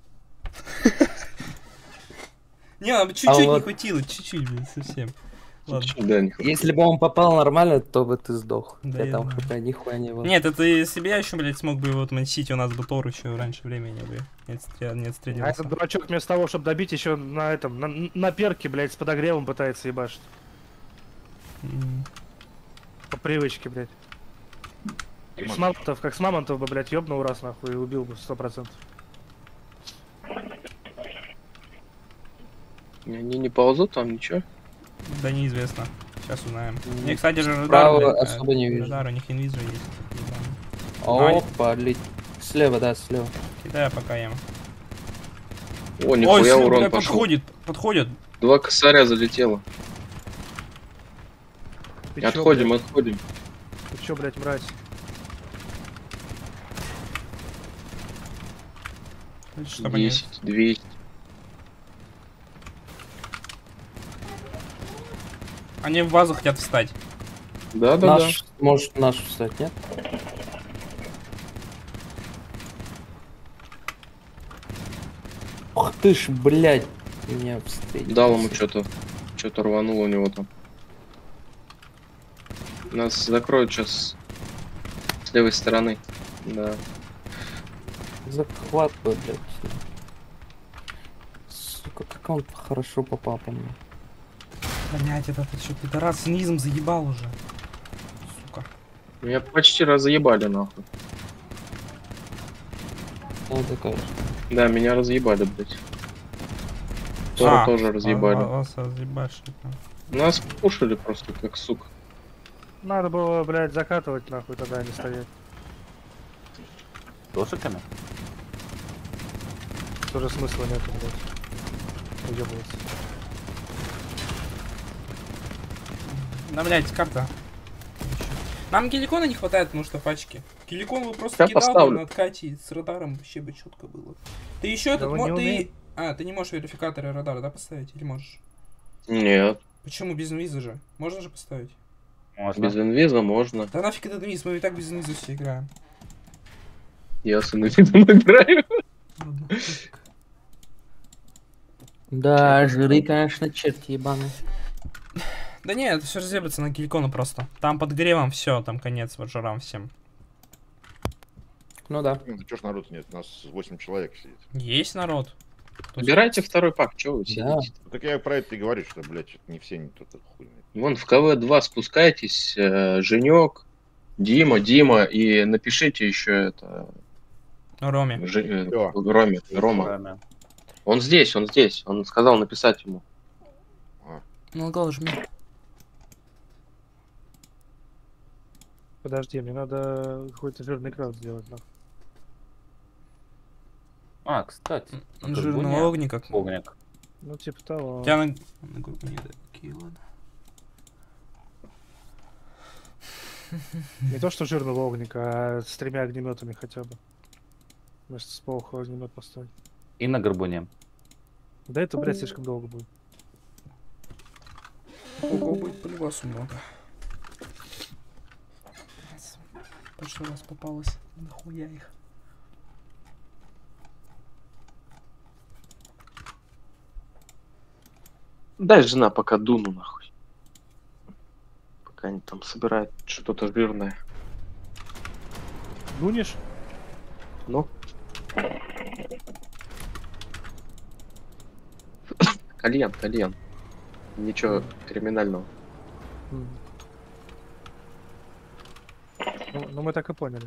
Не, нам А чуть-чуть не вот- хватило, чуть-чуть, блин, совсем. Ладно. Чуть-чуть, да, не хватит. Если бы он попал нормально, то бы ты сдох. Да, я я там знаю. хп нихуя не было. Нет, это если бы я еще, блядь, смог бы его отмансить, у нас бы Тор еще раньше времени бы не отстре- не А отстрелился. этот дурачок вместо того, чтобы добить, еще на этом, на, на перке, блядь, с подогревом пытается ебашить. М. По привычке, блядь. Как с мамонтов, как с мамонтов бы, блядь, ёбнул раз нахуй и убил бы сто процентов. Они не ползут там, ничего? Да неизвестно. Сейчас узнаем. Не, кстати же радар, Справа блядь, особо не вижу. радар, у них инвиз же есть. Ай. Опа, лет... Слева, да, слева. Кидаю пока ем. О, Ой, нихуя всё, урон бля, пошел. подходит, подходит. Два косаря залетело. Ты чё, Отходим, блядь? отходим. Ты чё, блядь, мразь? Чтобы они... десять, двести. Они в базу хотят встать. Да, да, да. Наш, может наш встать, нет? Ух ты ж, блядь, меня встретил. Дал ему что-то. Что-то рвануло у него там. Нас закроют сейчас с левой стороны. Да. Захват бы, блядь. Сука, как он хорошо попал по мне. Блять, этот что пидорас с низом заебал уже. Сука. Меня почти разъебали, нахуй. Ну, такая же. Да, меня разъебали, блядь. Тора А, тоже разъебали. а- а- Вас разъебашили там. Нас пушили просто, как сука. Надо было, блядь, закатывать нахуй, тогда они стоять. Дошиками? Тоже смысла нет, блядь. Уебываться. Да, блядь, карта. Нам геликона не хватает, потому что пачки. Геликон вы просто Я кидал бы поставлю. на откате с радаром, вообще бы четко было. Ты еще этот, вы мо- не ты... умеете. А, ты не можешь верификаторы радара, да, поставить? Или можешь? Нет, Почему? Без инвиза же. Можно же поставить? Можно. без инвиза можно. Да нафиг этот инвиз, мы и так без инвиза все играем. Я с инвизом играю. Ладно. Да, жиры, конечно, черти ебаные. Да не, это все разъебется на геликона просто. Там под гревом все, там конец вот жирам всем. Ну да. Ну, чё ж народу нет? У нас восемь человек сидит. Есть народ. Собирайте второй пак, чё вы Да. сидите? Ну, так я про это и говорю, что, блядь, что-то не все не тут хуй. Вон в КВ два спускайтесь, э, Женек, Дима, Дима, и напишите еще это Роме. Жи- э, Всё. Роме, Рома. Правильно. Он здесь, он здесь. Он сказал написать ему. Ну, голос жми. Подожди, мне надо какой-то жирный крат сделать, нахуй. А, кстати. на Жирного Горбуне огника. Огник. Ну, типа того. У тебя на... на группу не да. Окей, ладно. Не то, что жирного огника, а с тремя огнеметами хотя бы. Вместо с полуху огнемет поставить. И на горбуне. Да это, блядь, слишком долго будет. Ого, будет полюбасу много. В прошлый раз попалось. Нахуя их. Дай жена пока дуну нахуй. Пока они там собирают что-то жирное. Дунешь? Ну. Кальян, кальян. Ничего криминального. М. Ну, ну мы так и поняли.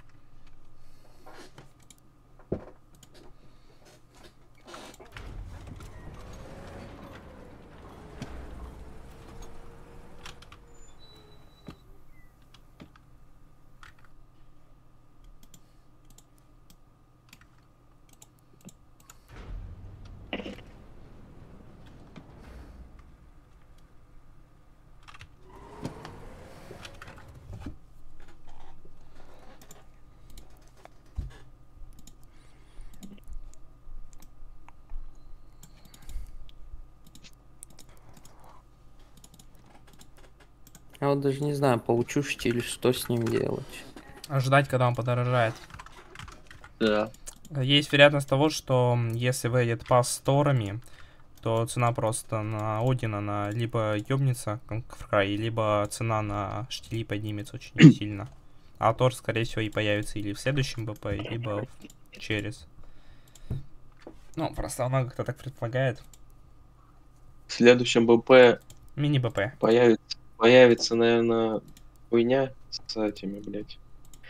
Я вот даже не знаю, поучушить или что с ним делать. Ждать, когда он подорожает. Да. Есть вероятность того, что м, если выйдет пас с торами, то цена просто на Одина на либо ёбнется, как в крае, либо цена на штили поднимется очень сильно. А Тор, скорее всего, и появится или в следующем БП, либо в- через. Ну, просто она как-то так предполагает. В следующем БП Мини-БП. появится, появится, наверное, хуйня с этими, блядь.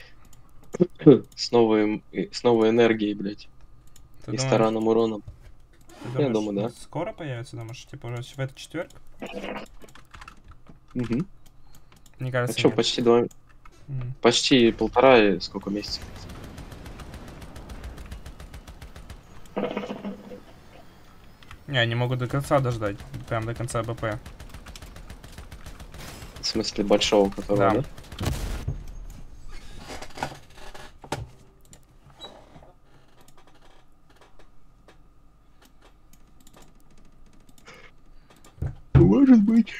С новой, с новой энергией, блядь. Ты И думаешь- старанным уроном. ты Я думаешь, думаю, да. скоро появится? Думаешь, типа уже в этот четверг? Угу. Мне А кажется, что, нет. почти два, М. почти полтора, и сколько месяцев? Не, они могут до конца дождать. Прям до конца БП. В смысле большого, которого, Да. да? Может быть.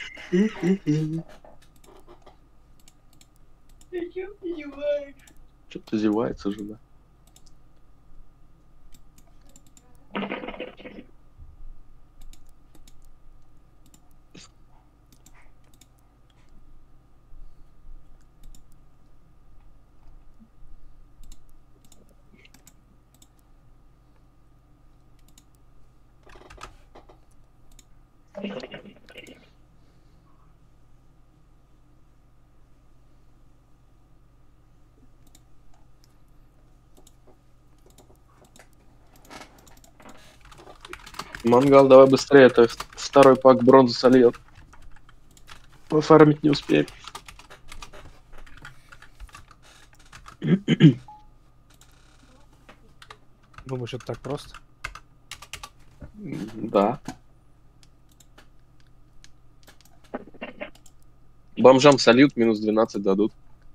Что-то зевается же, да. Мангал, давай быстрее, это второй пак бронзы сольет. Оформить не успеем. Думаешь, это так просто? Да. Бомжам сольют, минус двенадцать дадут.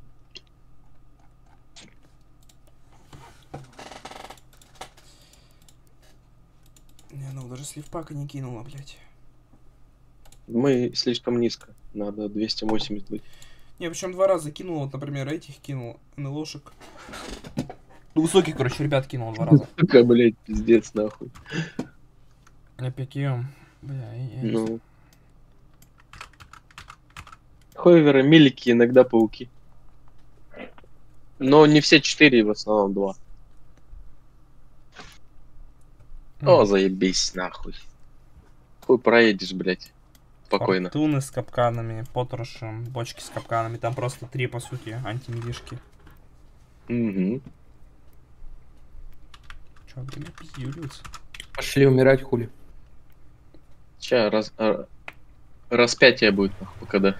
Не, ну даже сливпака не кинула, блядь. Мы слишком низко. Надо двести восемьдесят быть. Не, причем два раза кинул, вот, например, этих кинул, НЛОшек. Ну, высоких, короче, ребят кинул два раза. Сука, блядь, пиздец, нахуй. Эпикиум. Бля, я, я не знаю. Ну. Хойверы, милики, иногда пауки. Но не все четыре, в основном два. О, Мгм. заебись, нахуй. Хуй проедешь, блядь. Спокойно. Фортуны с капканами, потрошем, бочки с капканами. Там просто три, по сути, антимедишки. Угу. Чё, время пиздюлится? Пошли умирать, хули. Сейчас раз, а, распятие будет, нахуй, когда.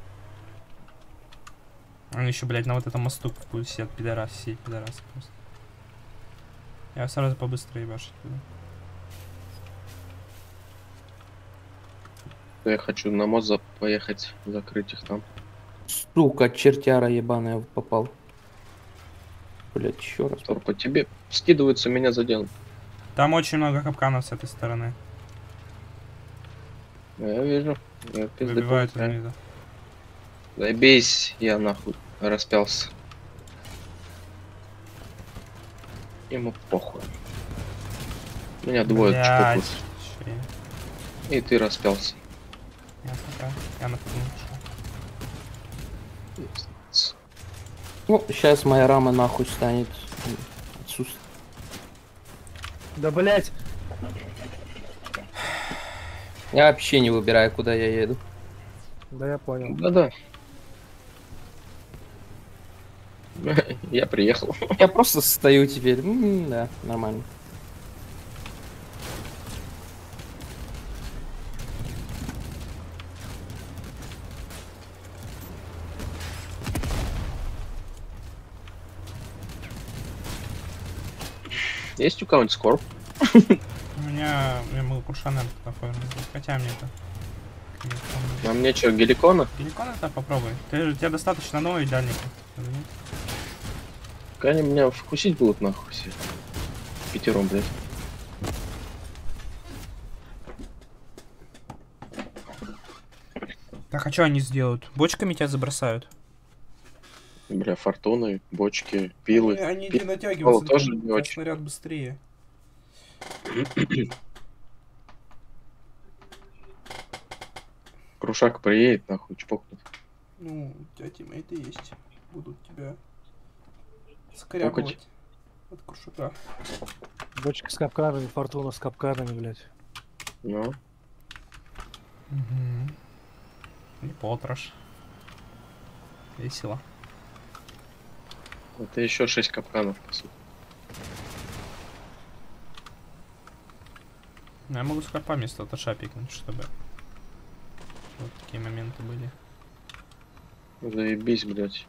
Он еще, блядь, на вот этом мосту будет сидеть, пидорас, сидеть, пидорас просто. Я сразу побыстрее ебашить буду. Я хочу на мост за- поехать, закрыть их там. Сука, чертяра ебаная попал. Блять, еще раз. Тор, по тебе скидываются, меня заденут. Там очень много капканов с этой стороны. Я вижу. Я пизды Выбивают из получаю. мида. Заебись, я нахуй распялся. Ему похуй. Меня двое Блядь, чпокают. щё я- И ты распялся. Я пока. Я на втором пошёл. Ну, сейчас моя рама нахуй станет. Отсутствие. Да, блять. Я вообще не выбираю, куда я еду. Да, я понял. Да-да. Я приехал. Я просто стою теперь. М, Да, нормально. Есть у кого-нибудь скорб? У меня... Я могу куршанем такой. Хотя мне это... А мне что, геликона? Геликон это попробуй. Ты, же- тебе достаточно новый дальник. Как они меня вкусить будут нахуй все. Пятером, блядь. Так, а что они сделают? Бочками тебя забросают? Бля, фортуны, бочки, пилы. Они Пи- не натягиваются, тоже там, не как очень. снаряд быстрее. Крушак приедет, нахуй, чпокнут. Ну, у тебя тиммейты есть. Будут тебя скрябывать от крушака. Бочка с капканами, фортуна с капканами, блядь. Ну, Угу. И потрош. Весело. это еще шесть капканов, по сути. Ну, я могу с карпа вместо таша пикнуть, чтобы вот такие моменты были. Заебись, блядь.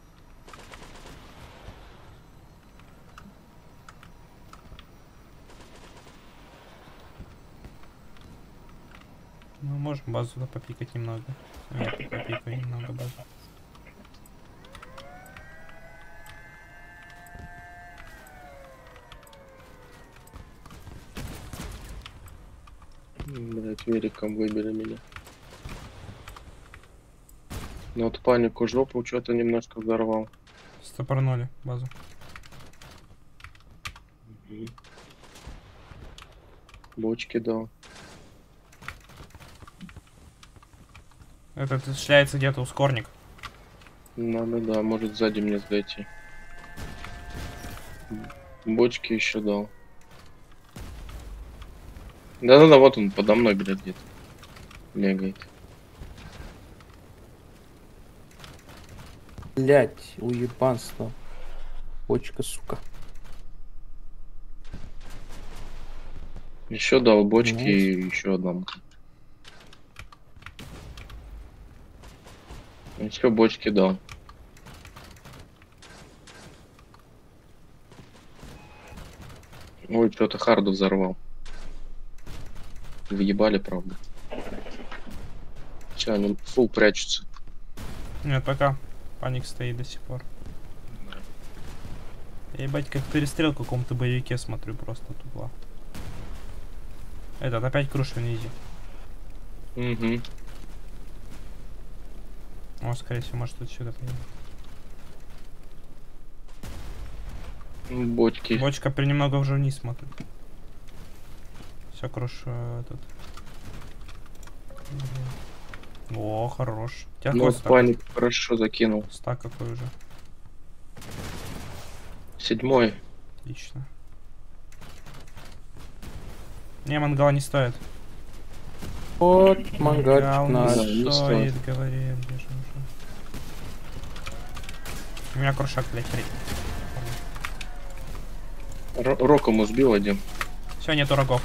Ну, можем базу туда попикать немного. Я попикаю немного базу. Блядь, великом выбили меня. Ну вот панику жопу что-то немножко взорвал. Стопорнули базу. Бочки дал. Этот шляется где-то ускорник. Надо, да, может сзади мне зайти. Бочки еще дал. Да-да-да, вот он подо мной, блядь, где-то. Бегает. Блять, уебанство. Бочка, сука. Еще дал бочки Nice. и еще одному. Еще бочки дал. Ой, что-то харду взорвал. Въебали, правда. Че, они фул прячутся. Нет, пока. Паник стоит до сих пор. Я, ебать, как перестрел в каком-то боевике смотрю просто тупо. Этот опять круш в низе. Угу. О, скорее всего, может отсюда поедет. Бочки. Бочка при немного уже вниз смотрит. Все, круш э, этот. О, хорош. У тебя Ну, какой вот стак? паник хорошо закинул. Стак какой уже? Седьмой. Отлично. Не, мангала не стоит. Вот, мангальчик Мангал наш. Да, не не стоит. стоит, говорит. Бежим уже. У меня крушак, блядь, три. Ро- Роком сбил один. Все, нету рогов.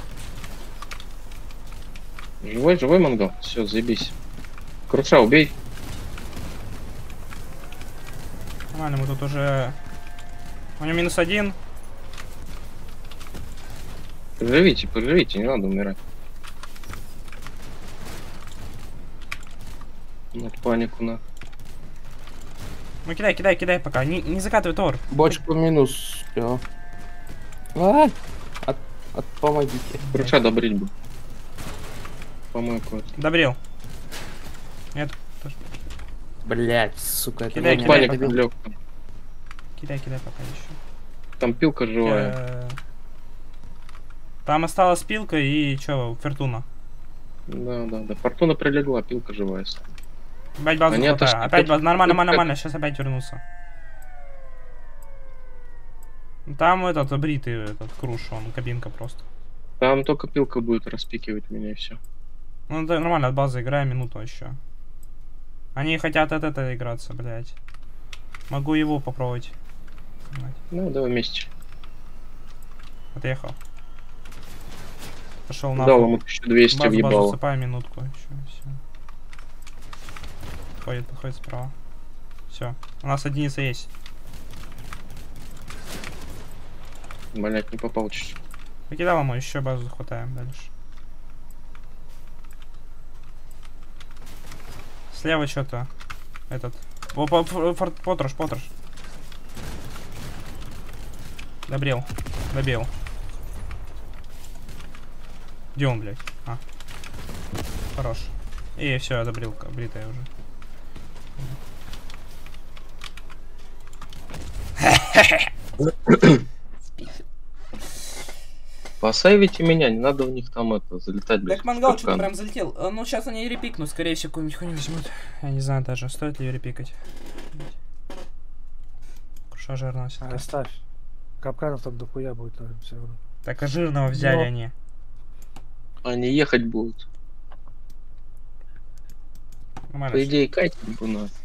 Живой, живой мангал. Все, заебись. Круша, убей. Нормально, мы тут уже... У него минус один. Поживите, поживите, не надо умирать. Вот панику на. Ну кидай, кидай, кидай пока. Не, не закатывай тор. Бочку минус. Все. А, от, от, помогите. Круша добрить бы. Помойку. Добрел. Нет, тоже. Блять, сука, это Кидай, меня кидай, Паник добил. лег. Кидай, кидай пока еще. Там пилка живая. Э, Там осталась пилка и чё, фертуна. Да, да, да. Фортуна прилегла, пилка живая. Опять базу Они хватаю. отошли. Опять базу. Нормально, Тут нормально, как- нормально. Сейчас опять вернуться. Там этот бритый, этот круш, он кабинка просто. Там только пилка будет распикивать меня и все. Ну да, нормально, от базы играем минуту еще. Они хотят от этого играться, блядь. Могу его попробовать. Ну, давай вместе. Отъехал. Пошел на. Дал ему тысячу двести базу, базу, въебало. цепай минутку. Еще, все. Подходит, подходит справа. Все. У нас единица есть. Блять, не попал чуть-чуть. Покидал ему, еще базу захватаем дальше. Слева что-то. Этот. О, по, по, по, потрош, потрош. Добрел. Добил. Где он, блядь? А. Хорош. И все, одобрил, бритая уже. Посейвите меня, не надо в них там это залетать, блядь. Так мангал что-то прям залетел. А, ну сейчас они репикнут, скорее всего, какую-нибудь хуйню возьмут. Я не знаю даже, стоит ли ее репикать. Круша жирного все. Оставь. Капканов там дохуя будет, наверное, все равно. Так а жирного взяли Но. они. Они ехать будут. Нормально. По идее, кайтинг у нас.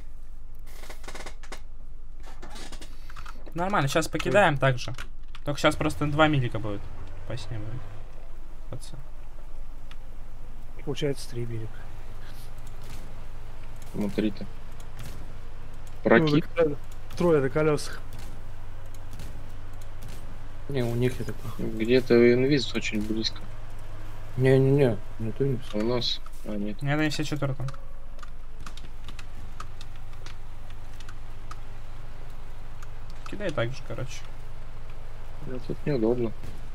Нормально, сейчас покидаем также. Только сейчас просто два милика будет. По сне будет. Вот всё. Получается три милик. Смотри-то. Прокид. Ну, трое на колесах. Не, у них это плохо. Где-то инвиз очень близко. Не-не-не, не то не А у нас... А, нет. Нет, они все четвертом. Кидай так же, короче. Да, тут неудобно.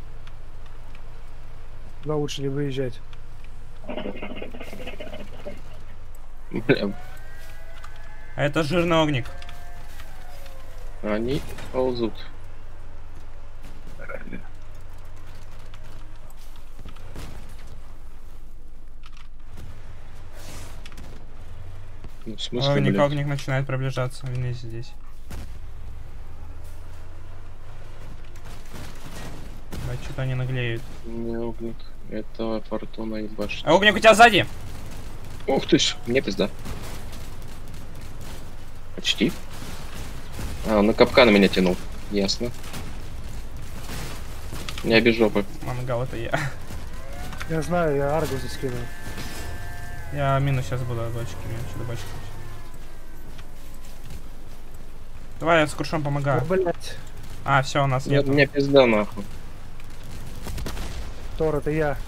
Да, лучше не выезжать. Бля, А это жирный огник. они ползут. Ну, в смысле, Огник, блядь? огник начинает приближаться. Винись здесь. Да, что-то они наглеют. Не огнет. Это фортуна и башня. А огник у тебя сзади! Ух ты ж, мне пизда. Почти. А, он на капкан меня тянул. Ясно. Не без жопы. Мангал, это я. Я знаю, я аргу здесь кидаю. Я минус сейчас буду от бочки. Мне что-то бочка. Давай я с крушом помогаю. О, блять. А, все, у нас Нет, нет. мне пизда нахуй. Тор, это я.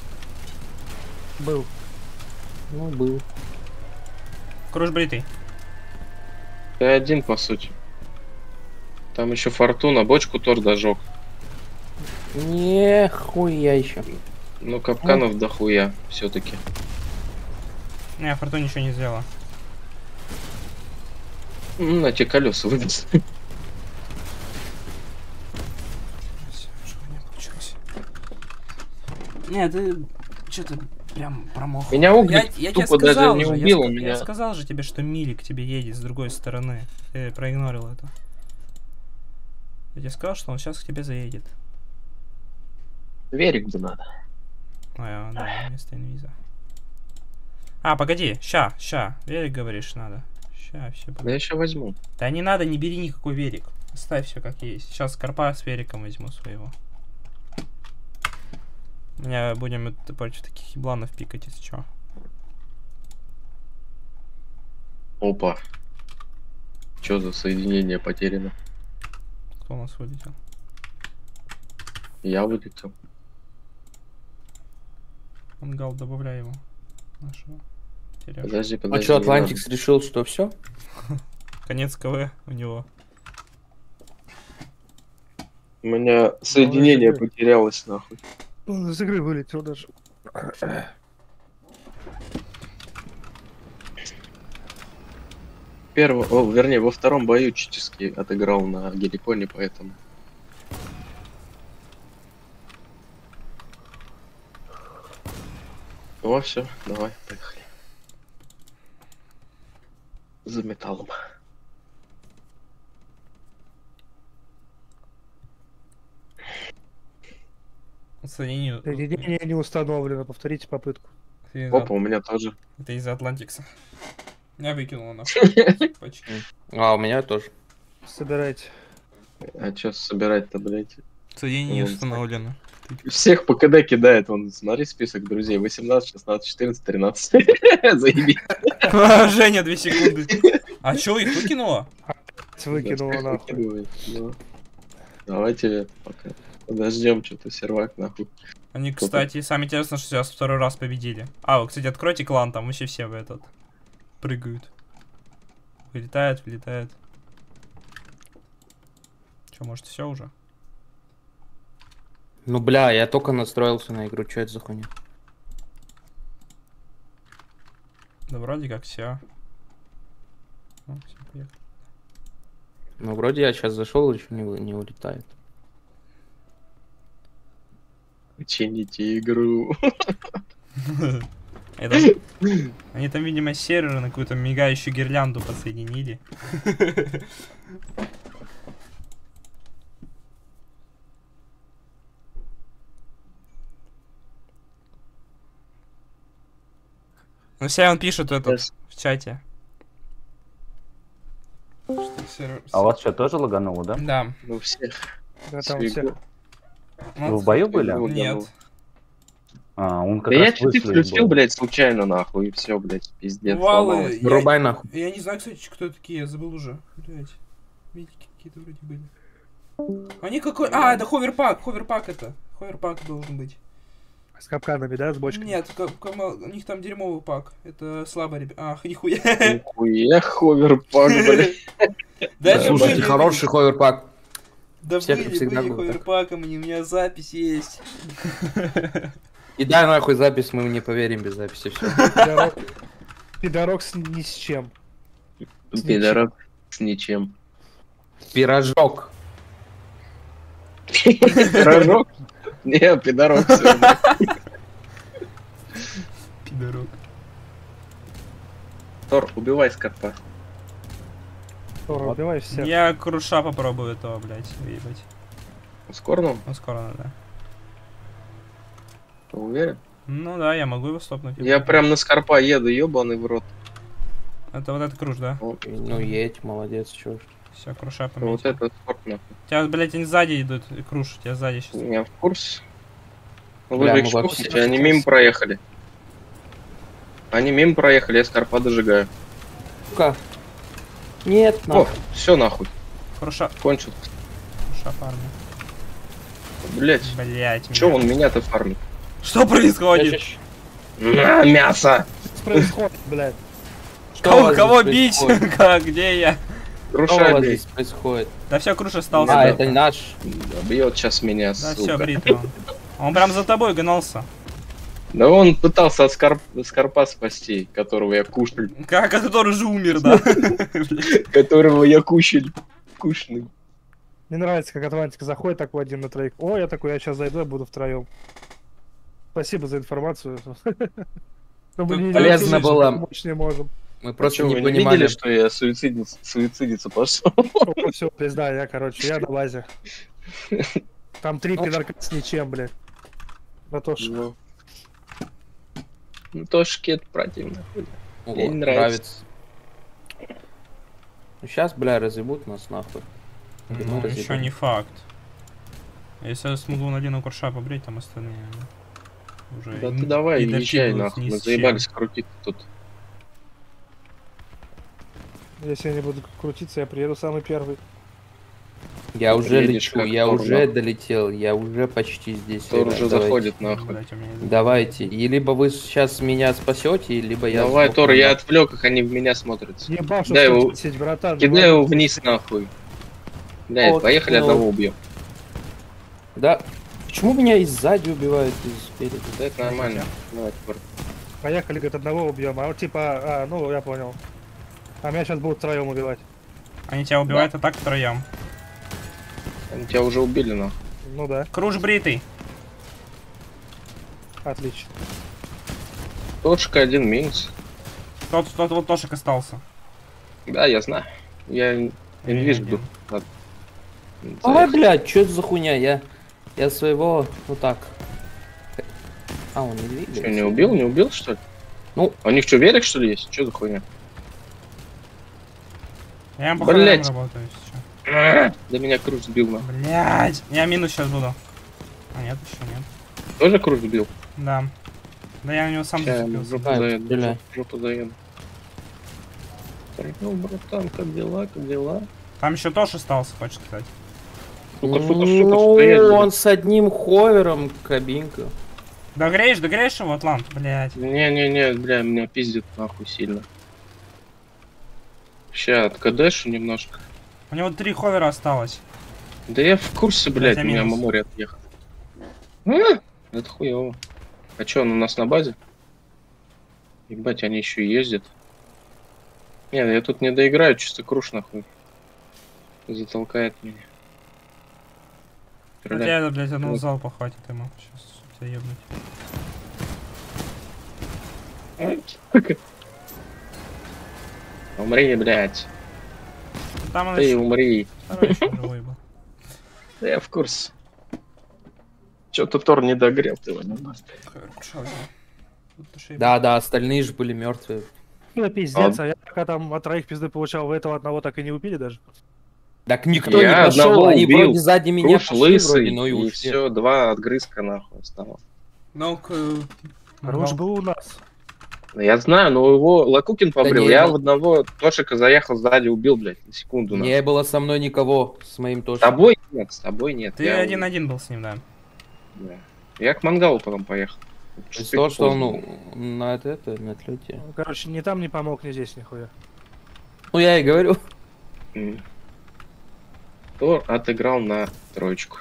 Был. Ну, был. Круш бритый. Ты один, по сути. Там еще фортуна, бочку Тор дожег. Не, хуя еще. Ну, капканов дохуя, все-таки. Не, Фортуна ничего не сделала. Ну, на те колеса выбился. Не получилось. Не, ты что-то прям промах. Меня угли Я, я тебе тупо даже сказал не же, я, убил, ска- он я меня... сказал же тебе, что Милик тебе едет с другой стороны. Ты проигнорил это. Я тебе сказал, что он сейчас к тебе заедет. Верик бы надо. А, да, вместо инвиза. А, погоди, ща, ща. Верик говоришь, надо. Ща, все. Да я еще возьму. Да не надо, не бери никакой верик. Оставь все как есть. Сейчас карпа с вериком возьму своего. У меня будем это против таких ебланов пикать, если что. Опа. Что за соединение потеряно? Кто у нас вылетел? Я вылетел. Мангал, добавляй его. Нашего. Теряешь. Подожди, А подожди. что, не Атлантикс решил, что все? Конец КВ у него. надо. У меня соединение подожди. потерялось, нахуй. Он из игры вылетел даже. Первого, о, вернее, во втором бою чически отыграл на геликоне, поэтому. Ну, все, давай, поехали. За металлом. Соединение. Соединение не установлено, повторите попытку. Это из-за- Опа, у меня тоже. Это из-за Атлантикса. Я выкинул на почки. А, у меня тоже. Собирайте. А чё собирать-то, блядь? Соединение Вон, установлено. Всех по КД кидает, вон, смотри список друзей. восемнадцать, шестнадцать, четырнадцать, тринадцать. Заебись. Женя, две секунды. А чё, их выкинуло? Выкинула Всех нахуй. выкидывает, да. Давайте это пока подождем, что-то сервак нахуй. Они, кстати, самое интересное, что сейчас второй раз победили. А, вы, кстати, откройте клан, там вообще все в этот прыгают. Вылетает, вылетает. Че, может, все уже? Ну бля, я только настроился на игру, что это за хуйня? Да вроде как все. Ну, всё, поехали. Ну вроде я сейчас зашел, еще не, вы- не улетает. Чините игру. Это- Они там, видимо, серверы на какую-то мигающую гирлянду подсоединили. Ну, все он пишет этот Сейчас. в чате. Что сервер- А у вас что, тоже лагануло, да? Да. Ну всех. Да, там Свигу. всех. Ну, Вы в бою были? Свигу Нет. лаганул. А, он как Да я раз чуть-чуть вышли включил, был. блядь, случайно нахуй, и все, блядь, пиздец. Валы, сломалось. я- Вырубай нахуй. Я не знаю, кстати, кто такие, я забыл уже. Блять. Видите, какие-то вроде были. Они какой... А, это ховерпак, ховерпак это. Ховерпак должен быть. С капканами, да, с бочками? Нет, ка- кама- у них там дерьмовый пак. Это слабо, ребят. Ах, нихуя. Нихуя, ховерпак, блядь. Да, Да, это Слушайте, были- хороший ховерпак. Да всех были, всегда были было так. ховерпаком, и у меня запись есть. И дай нахуй запись, мы не поверим без записи. Все. Пидорок, пидорок с, ни с чем. Пидорок с ничем. Пирожок. Пирожок? Не, пидорок всё, блядь. Пидорок. Тор, убивай скота. Тор, убивай всех. Я круша попробую этого, блять, выебать. Ускорнул? Ну, скоро надо. Ты уверен? Ну да, я могу его стопнуть. Я прям на скорпа еду, ебаный в рот. Это вот этот круш, да? Ну едь, молодец, чё ж. Все, круша Вот пометил. это спорт нахуй. Тебя, блять, они сзади идут, и круш, тебя сзади сейчас. Я в курсе. Ну Бля, вы мы же в вообще курсе, они мимо проехали. Они мимо проехали, я скорпа дожигаю. Сука. Нет, О, нахуй. все нахуй, Круша, кончил. круша фармит. Блять, Блять, че он меня-то фармит? Что происходит? На, мясо! Что происходит, блядь? Что у Кого, вас кого здесь бить? происходит? Как, где я? Что у Груша вас бей. здесь происходит? Да все, круш остался. А, да. это наш. Бьет сейчас меня, Да все, сука. бритый он. Он прям за тобой гнался. Да он пытался от скорп... скорпа спасти, которого я кушал. Как, а который же умер, да? Которого я кушал. Кушный. Мне нравится, как Атлантика заходит так в один на троих. О, я такой, я сейчас зайду, я буду втроем. Спасибо за информацию. Но мы не полезно делаем, было. помочь не можем. Мы Просто просто не вы не понимали. видели, что я суицидиться, суицидиться пошел? Все, пизда, я, короче, я на базе. Там три Ну, пидорка с ничем, блядь. Братош. Ну, ну тошки это противно. Ого, мне не нравится. Ну сейчас, бля, разъебут нас нахуй. Или мы Ну, разъебем. еще не факт. Если я смогу на Дину Курша побрить, там остальные уже Да и- ты давай, и езжай допикают нахуй, ни мы с чем. заебались крутить тут. Если я не буду крутиться, я приеду самый первый. Я уже Едешь лечу, как я Тор, уже нахуй. долетел, я уже почти здесь. Тор ребят, уже давайте. заходит нахуй. Блядь, у меня есть- Давайте, и либо вы сейчас меня спасете, либо я... Давай, сдохну Тор, я нахуй. отвлек их, они в меня смотрят. Ебашу Дай его- сто десять, братан. Кидай давай. его вниз нахуй. Блядь, Вот, поехали, ну. одного убьем. Да. Почему меня и сзади убивают, и спереди? Да это нормально. Давай, Тор. Поехали, говорит, одного убьем. А вот типа, а, ну я понял. А меня сейчас будут втроем убивать. Они тебя убивают а так втроем. Они тебя уже убили, нахуй. Ну да, Круж бритый. отлично. Тошка один минус. Тот, тот вот Тошек остался. Да, я знаю. Я инвиз Один. жду. Надо. Ой, блядь, что это за хуйня? Я, я своего, вот так. А, он не двигается. Что, не убил? Не убил, что ли? Ну. А у них что, велик, что ли, есть? Что за хуйня? Я по Блядь. ходам работаю, если чё. Да меня круг сбил, на. Блять, я минус сейчас буду. А нет, еще нет. Тоже круг сбил? Да. Да я на него сам Ща я ему в зацепился. жопу Да, заеду, в стреляй. жопу- в жопу заеду. Так, ну, братан, как дела, как дела? Там еще тоже остался, хочешь сказать. Сука, сука, сука, Ну, стоять, блядь. он с одним ховером, кабинка. Догреешь, догреешь его, Атлант, блять. Не-не-не, бля, меня пиздит нахуй сильно. Ща, откадешу немножко. У него три ховера осталось. Да я в курсе, блядь, Блядь, у я меня минус. маморь отъехал. А, это хуёво. А чё, он у нас на базе? Ебать, они еще и ездят. Не, я тут не доиграю, чисто круш нахуй. Затолкает меня. Хотя это, блядь, одного Вот. залпа хватит ему. Сейчас тебя ебнуть. Умри, блядь. Там он Ты еще умри. второй еще живой был. Да я в курсе. Чё-то Тор не догрел, ты его не надо. Ховер кушал его. Вот ошибка. Да, да, остальные же были мертвые. Ну, пиздец, а я пока там от троих пизды получал, вы этого одного так и не убили даже. Так никто Я не пошел, одного они убил. вроде сзади меня Круш пошли, лысый, вроде, но и и ушли. все, два отгрызка нахуй осталось. Ну, к... э, Хорош мангал. был у нас. Ну, я знаю, но его Лакукин побрил. не, я ну- в одного Тошика заехал сзади, убил, блядь, на секунду. нахуй. Не было со мной никого, с моим тоже. С тобой нет, с тобой нет. Ты я, один-один был с ним, да. да. Я к мангалу потом поехал. То есть Чуть то, что он поздно. ну, на это, это, на отлете. Ну, короче, ни там не помог, ни здесь нихуя. Ну я и говорю. М. Тор отыграл на троечку.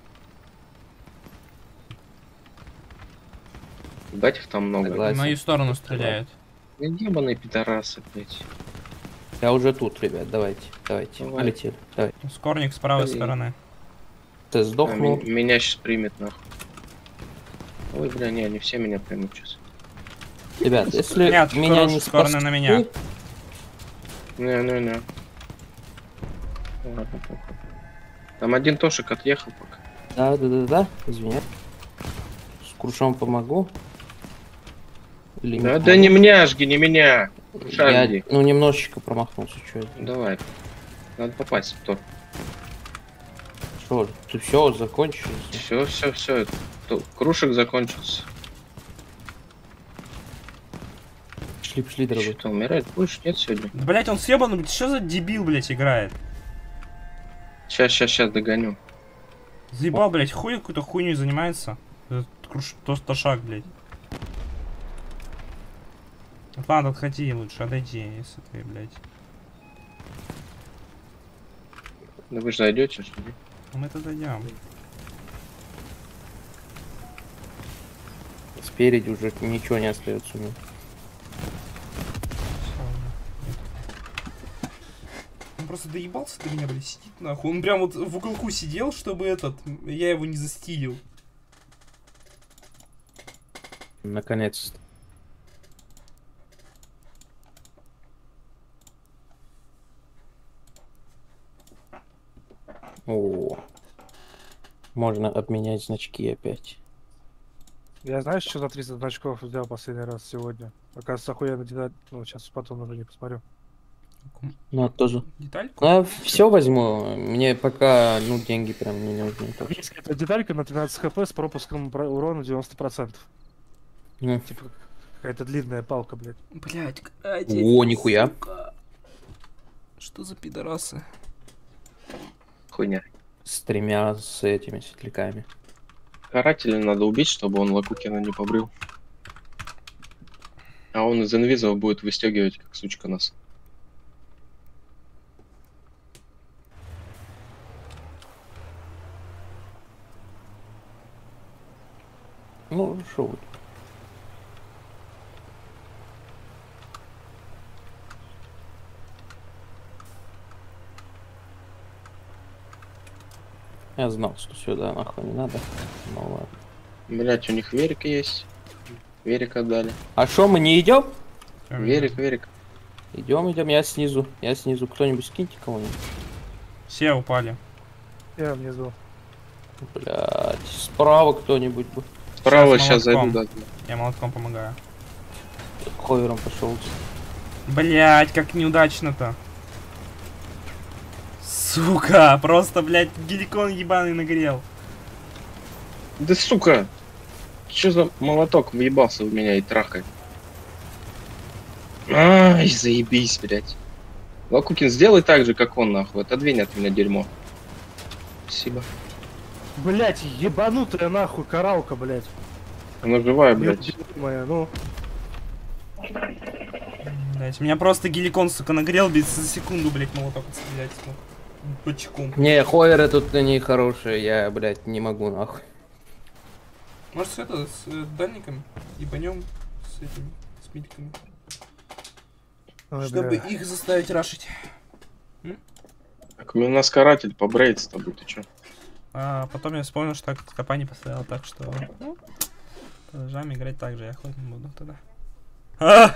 Ебать их там много. Согласен. В мою сторону стреляют. Да ебаные пидорасы, блядь. Я уже тут, ребят, давайте, давайте, Давай. полетели. Давай. Скорник с правой Блин. стороны. Ты А, сдохнул. ми- меня сейчас примет нахуй. Ой, бля, не, они все меня примут сейчас. Ребят, если Нет, меня хорош, не скоро спасти, на меня. Не-не-не. Ладно, похуй. Там один Тошик отъехал пока. Да, да, да, да, извини. С крушом помогу. Или Да, да помогу? не меня жги, не меня. Я, Шарди. ну, немножечко промахнулся, что это? Давай. Надо попасть в Тор. Что, ты все, закончил? Все, все, все. Крушек закончился. Пошли, пошли, дорогой. Что, умирать будешь? Нет сегодня? Да, блять, он съебан, блядь, что за дебил, блять, играет? Сейчас, сейчас, сейчас догоню. Заебал, блять, хуй какой-то хуйней занимается. Этот круш... Тосташак, блять. Ладно, отходи лучше, отойди, если ты, блять. Да вы же зайдете, что ли? Ну мы-то дойдем. Спереди уже ничего не остается у меня. Он просто доебался до меня, блядь, сидит нахуй. Он прям вот в уголку сидел, чтобы этот, я его не застилил. Наконец-то. О, можно обменять значки опять. Я знаешь, что за тридцать значков взял последний раз сегодня? Оказывается, охуенно деталь. Ну, сейчас потом уже не посмотрю. Ну, это тоже. Детальку? Ну, все возьму. Мне пока, ну, деньги прям не нужны. так что. Есть какая-то деталька на тринадцать хп с пропуском про- урона девяносто процентов. Ну. Типа, какая-то длинная палка, блядь. Блять, О, нихуя. Что за пидорасы? Хуйня. С тремя, с этими светляками. Карателя надо убить, чтобы он Лакукина не побрил. А он из инвизов будет выстегивать, как сучка нас. Ну, шо вы. Я знал, что сюда нахуй не надо. Ну ладно. Блять, у них верик есть. Верик отдали. А шо, мы не идем? Верик, верик. Идем, идем, я снизу. Я снизу. Кто-нибудь скиньте кого-нибудь. Все упали. Я внизу. Блять, справа кто-нибудь бы. Справа Сейчас сейчас зайду, молотком. да. Я молотком помогаю. Ховером пошел. Блять, как неудачно-то. Сука, просто, блядь, геликон ебаный нагрел. Да сука! Че за молоток въебался в меня и трахает? Ай, заебись, блядь. Лакукин, сделай так же, как он, нахуй. Отодвинь от меня дерьмо. Спасибо. Блять, ебанутая нахуй каралка, блять. Она живая, блядь. Моя, ну. Блять, меня просто геликон, сука, нагрел, без за секунду, блять, молоток отстрелять смог. Бочком. Не, хойеры тут они хорошие, я, блядь, не могу нахуй. Может, с это, с э, дальниками? Ебанем с этими, с мильками. Ой, Чтобы бля. их заставить рашить. Так, у нас каратель по брейд с тобой, ты чё? А потом я вспомнил, что так компания поставила так, что ну, продолжаем играть так же, я хоть не буду тогда. А!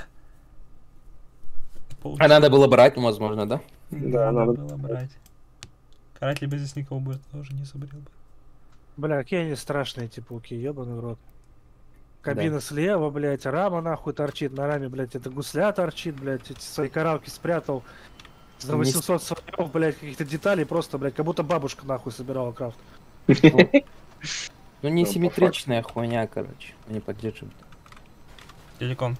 А надо было брать, возможно, да? Да, надо надо. было брать. Каратель бы здесь никого бы тоже не забрел бы. Бля, какие они страшные, эти пауки, ебаный в рот. Кабина Да. слева, блять, рама нахуй торчит, на раме, блять, это гусля торчит, блять, эти свои каралки спрятал. За восемьсот слоев, блять, каких-то деталей, просто, блять, как будто бабушка нахуй собирала крафт. Ну, несимметричная хуйня, короче. Не поддерживают. Геликон.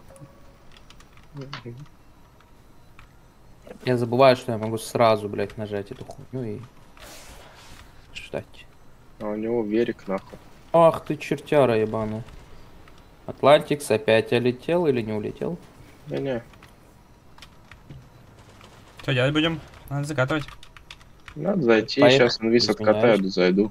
Я забываю, что я могу сразу, блядь, нажать эту хуйню и ждать. А у него верик, нахуй. Ах ты чертяра ебаная. Атлантикс опять улетел или не улетел? Не-не. Что делать будем? Надо закатывать. Надо зайти, Поехали. сейчас инвиз Извиняюсь. откатаю, да зайду.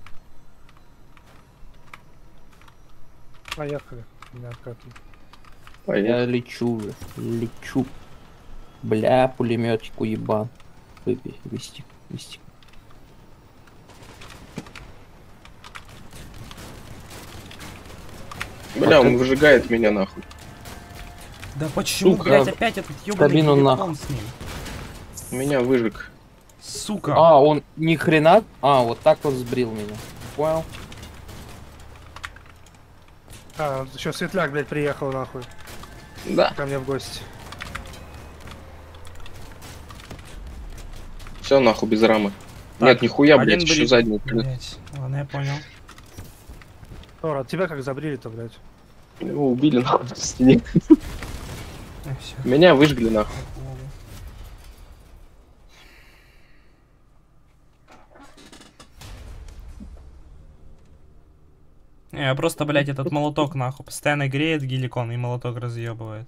Поехали. Меня откатывай. Поехали. Я лечу уже. Лечу. Бля, пулеметик уебан. Выбей, вистик, вистик. Бля, он выжигает меня, нахуй. Да почему, Сука. блять, опять этот ёбаный Кабину геликон нахуй. с ним? Меня выжег. Сука. А, он ни хрена. А, вот так вот сбрил меня. Понял? А, еще светляк, блять, приехал нахуй. Да. Ко мне в гости. Все, нахуй, без рамы. Так, Нет, нихуя, один блядь, еще брит. задний. Блять, ладно, я понял. Тор, от тебя как забрили-то, блять? Его убили, нахуй, в стене. А, всё. Меня выжгли, нахуй. Не, я просто, блять, этот молоток нахуй постоянно греет геликон и молоток разъебывает.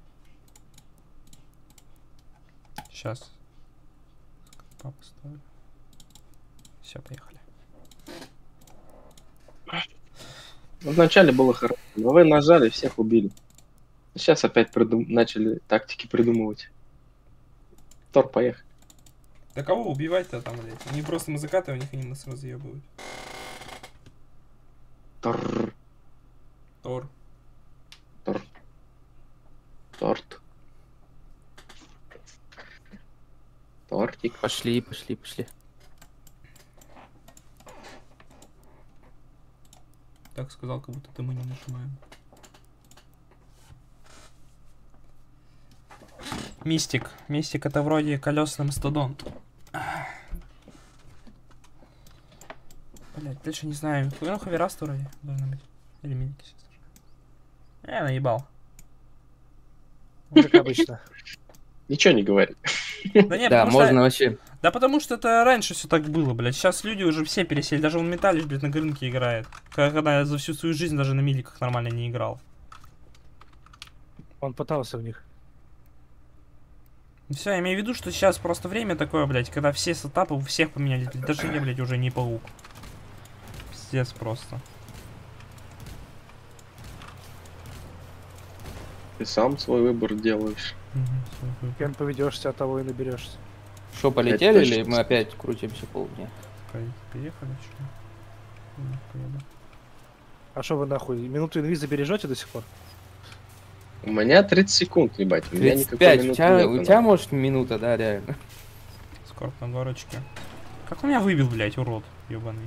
Сейчас. Папа ставлю. Все, поехали. Вначале было хорошо, но вы нажали, всех убили. Сейчас опять придум... начали тактики придумывать. Тор, поехали. Да кого убивать-то там, блять? Они просто мы закатываем, них они нас разъебывают. Тор. Тор. Тор. Торт. Тортик. Пошли, пошли, пошли. Так сказал, как будто мы не нажимаем. Мистик. Мистик это вроде колесный мастодонт. Блять, дальше не знаю. Ну, хавераста вроде должна быть. Или милики сейчас. Я наебал. Ну, как обычно. Ничего не говори. Да нет, Да, потому можно что... вообще. Да потому что это раньше все так было, блядь. Сейчас люди уже все пересели. Даже он Металлиш, блядь, на рынке играет. Когда я за всю свою жизнь даже на миликах нормально не играл. Он пытался в них. Все, я имею в виду, что сейчас просто время такое, блядь, когда все сетапы у всех поменялись. Даже я, блядь, уже не паук. Пиздец просто. Ты сам свой выбор делаешь. Кем поведешься, от того и наберешься. Что, полетели точно. или мы опять крутимся полдня? Поехали, что ли? А что вы нахуй, минуту инвиза бережете до сих пор? У меня тридцать секунд, ебать. У меня тридцать никакой пять. У минуты тебя, нет, у нахуй. тебя может минута, да, реально. Скорб на горочке. Как он меня выбил, блядь, урод, ебаный.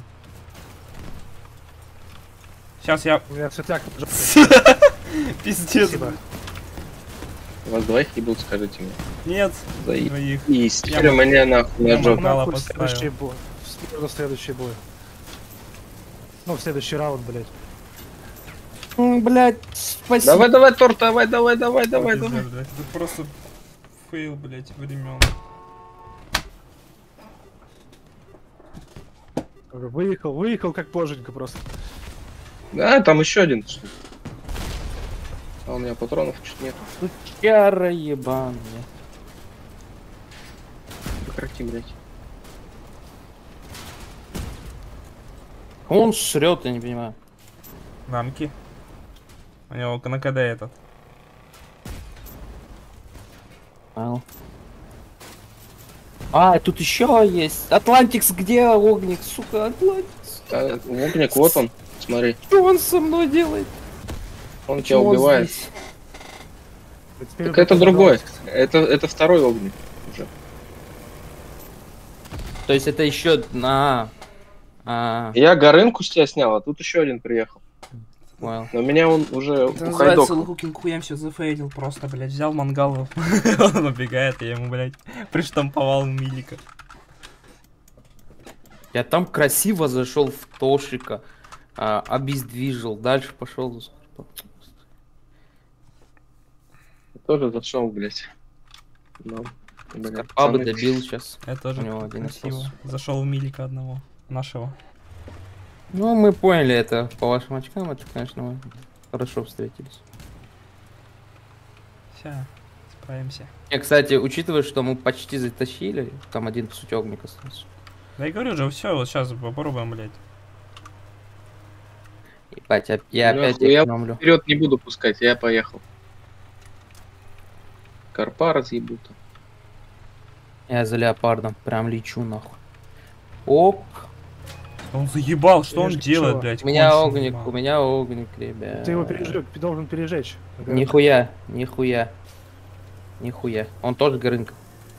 Сейчас я... У меня светляк. Пиздец. Спасибо. Вас двоих не будут, скажите мне. Нет, Заебись. двоих. И стили меня нахуй я на жопу. Мангала Нахуй в поставил. следующий бой. В следующий бой. Ну, в следующий раунд, блядь. Блять, спасибо. Давай, давай, торт, давай, давай, давай, давай, Пиздец, давай. блядь, это просто фейл, блядь, времен. Выехал, выехал как боженька просто. Да, там еще один. А у меня патронов чуть нет. Сучара ебаная. Прекрати, блядь. Он срет, я не понимаю. Намки. У него на КД этот. Понял. А, тут еще есть. Атлантикс, где огник? Сука, Атлантикс. А, Огник, вот он, смотри. Что он со мной делает? Он тебя Почему он убивает. здесь? Теперь Так это вот другой. Это, это второй огник уже. То есть это еще на... А, Я горынку с тебя снял, а тут еще один приехал. понял. Но меня он уже Это называется ухайдок. Лукукин хуям все зафейлил просто, блядь. Взял мангал, он убегает, я ему, блядь, приштамповал милика. Я там красиво зашел в Тошика, а, обездвижил, дальше пошел. Тоже зашел, блядь. Ну, блядь, Скарпаба пацаны. добил сейчас. Это тоже У него один красиво. остался. Зашел в милика одного, нашего. Ну, мы поняли это по вашим очкам, это, конечно, мы хорошо встретились. Все, справимся. И, кстати, учитывая, что мы почти затащили, там один, по сути, огник остался. Да я говорю же, все, вот сейчас попробуем, блядь. Ебать, я, я Ну, опять я экономлю. Вперед не буду пускать, я поехал. Карпа разъебута. Я за леопардом прям лечу, нахуй. Оп, Он заебал, что он Подожди, делает, чего? блядь? у меня конченый огник, ебал. у меня огник, ребят. Ты его пережег, ты должен пережечь. Нихуя, нихуя. Нихуя. Он тоже горынка.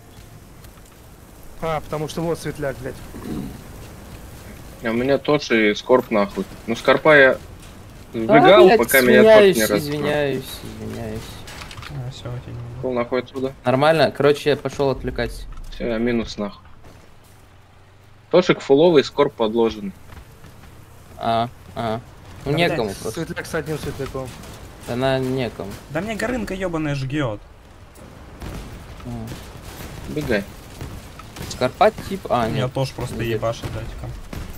А, потому что вот светляк, блядь. А у меня тот же скорб нахуй. Ну скорпа я А, сбегал, блядь, пока меня тот извиняюсь, не расстроил. извиняюсь, извиняюсь. А, все, окей, не буду. Пол нахуй отсюда. Нормально, короче, я пошел отвлекать. Все, я минус нахуй. Тошик фуловый, скорб подложен. А, а. Ну Да, некому блядь, просто. Светляк с одним светляком. Она некому. Да мне горынка ебаная жгет. А. Бегай. Скорпат тип. А, Меня нет. тоже просто Нет. ебашит, датиком.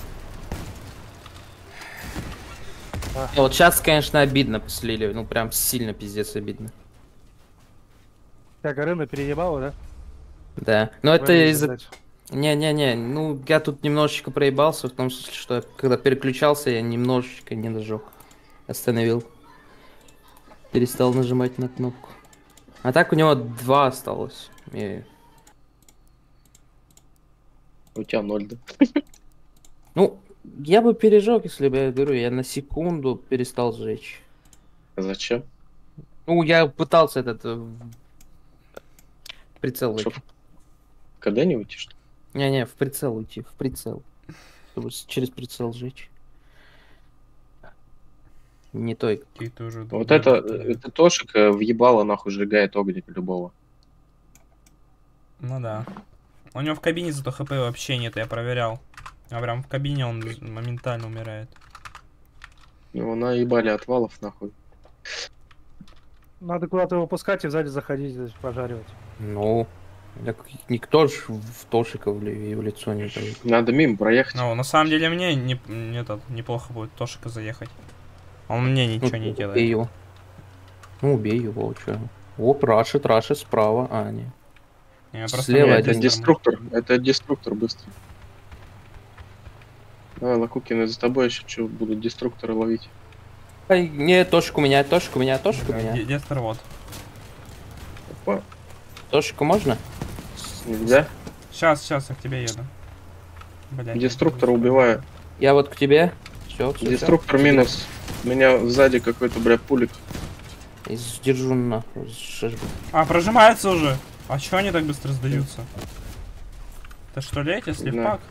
И вот сейчас, конечно, обидно послили. Ну прям сильно пиздец обидно. Так, Арена переебала, да? Да. Но это Валерий, из-за... блядь. Не-не-не, ну я тут немножечко проебался, в том смысле, что я, когда переключался, я немножечко не нажег. Остановил. Перестал нажимать на кнопку. А так у него два осталось. И- У тебя ноль, да? Ну, я бы пережег, если бы, я говорю, я на секунду перестал сжечь. А зачем? Ну, я пытался этот... э, в прицел Чтоб выйти. когда не уйти, что ли? Не-не, в прицел уйти, в прицел. Чтобы с- через прицел сжечь. Не той. Какие-то уже Вот другие это, батареи. это Тошик э, въебало нахуй сжигает огник любого. Ну да. У него в кабине зато хп вообще нет, я проверял. А прям в кабине он моментально умирает. Его наебали отвалов нахуй. Надо куда-то его пускать и сзади заходить, то есть пожаривать. Ну, так никто ж в Тошика в, ли- в лицо не дает. Надо мимо проехать. Ну, на самом деле мне не, не этот, неплохо будет Тошика заехать. Он мне ничего не Убей делает. его. Ну, убей его, чё. Оп, рашит, рашит справа. А, не. Я просто Слева мне это один деструктор. Это деструктор быстро. Давай, Лакукин, за тобой еще что будут деструкторы ловить. Ай, не, Тошик у меня, Тошик у меня, Тошик у Да, меня. де- Дестер вот. Опа, Тошику можно? нельзя. Сейчас, сейчас я к тебе еду. Блядь, Деструктора убиваю. Я вот к тебе. Все, все. Деструктор минус. У меня сзади какой-то, бля, пулик. И сдержу нахуй. Шиш, бля. А, прожимается уже. А чё они так быстро сдаются? Это что ли эти, слепак?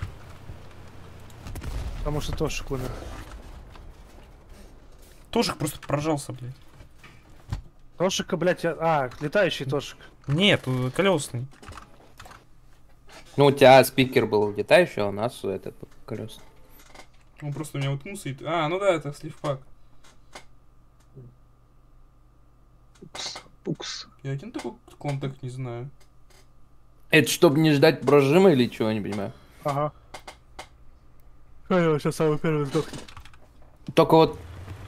Потому что тоже умер. Тошик просто прожался, блядь. Тошика, блядь, я... А, летающий Тошик. Нет, э, колесный. Ну, у тебя спикер был летающий, а у нас этот колес. Он просто у меня вот мусит. А, ну да, это сливпак. Пукс, пукс. Я один такой контакт не знаю. Это чтобы не ждать прожима или чего, не понимаю. Ага. Понял, сейчас самый первый сдохнет. Только вот...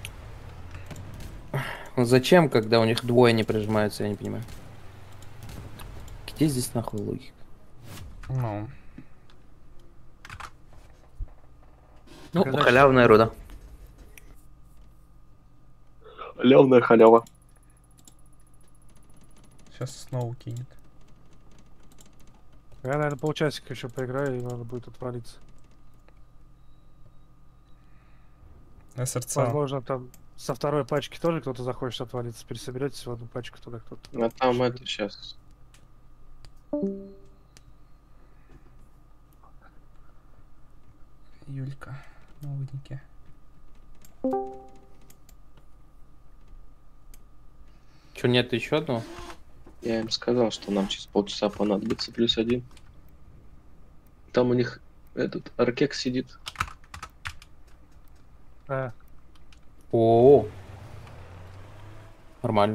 Зачем, когда у них двое не прижимаются, я не понимаю. Где здесь нахуй логика? Ну. Ну, Когда- халявная руда. Халявная халява. Сейчас снова кинет. Я, наверное, полчасика еще поиграю, и надо будет отвалиться. СРЦ. Возможно, там со второй пачки тоже кто-то захочет отвалиться. Пересоберетесь в одну пачку туда кто-то. А там это сейчас. Юлька. Новенькие. Че, нет еще одного? Я им сказал, что нам через полчаса понадобится плюс один. Там у них этот Аркек сидит. А, О, нормально.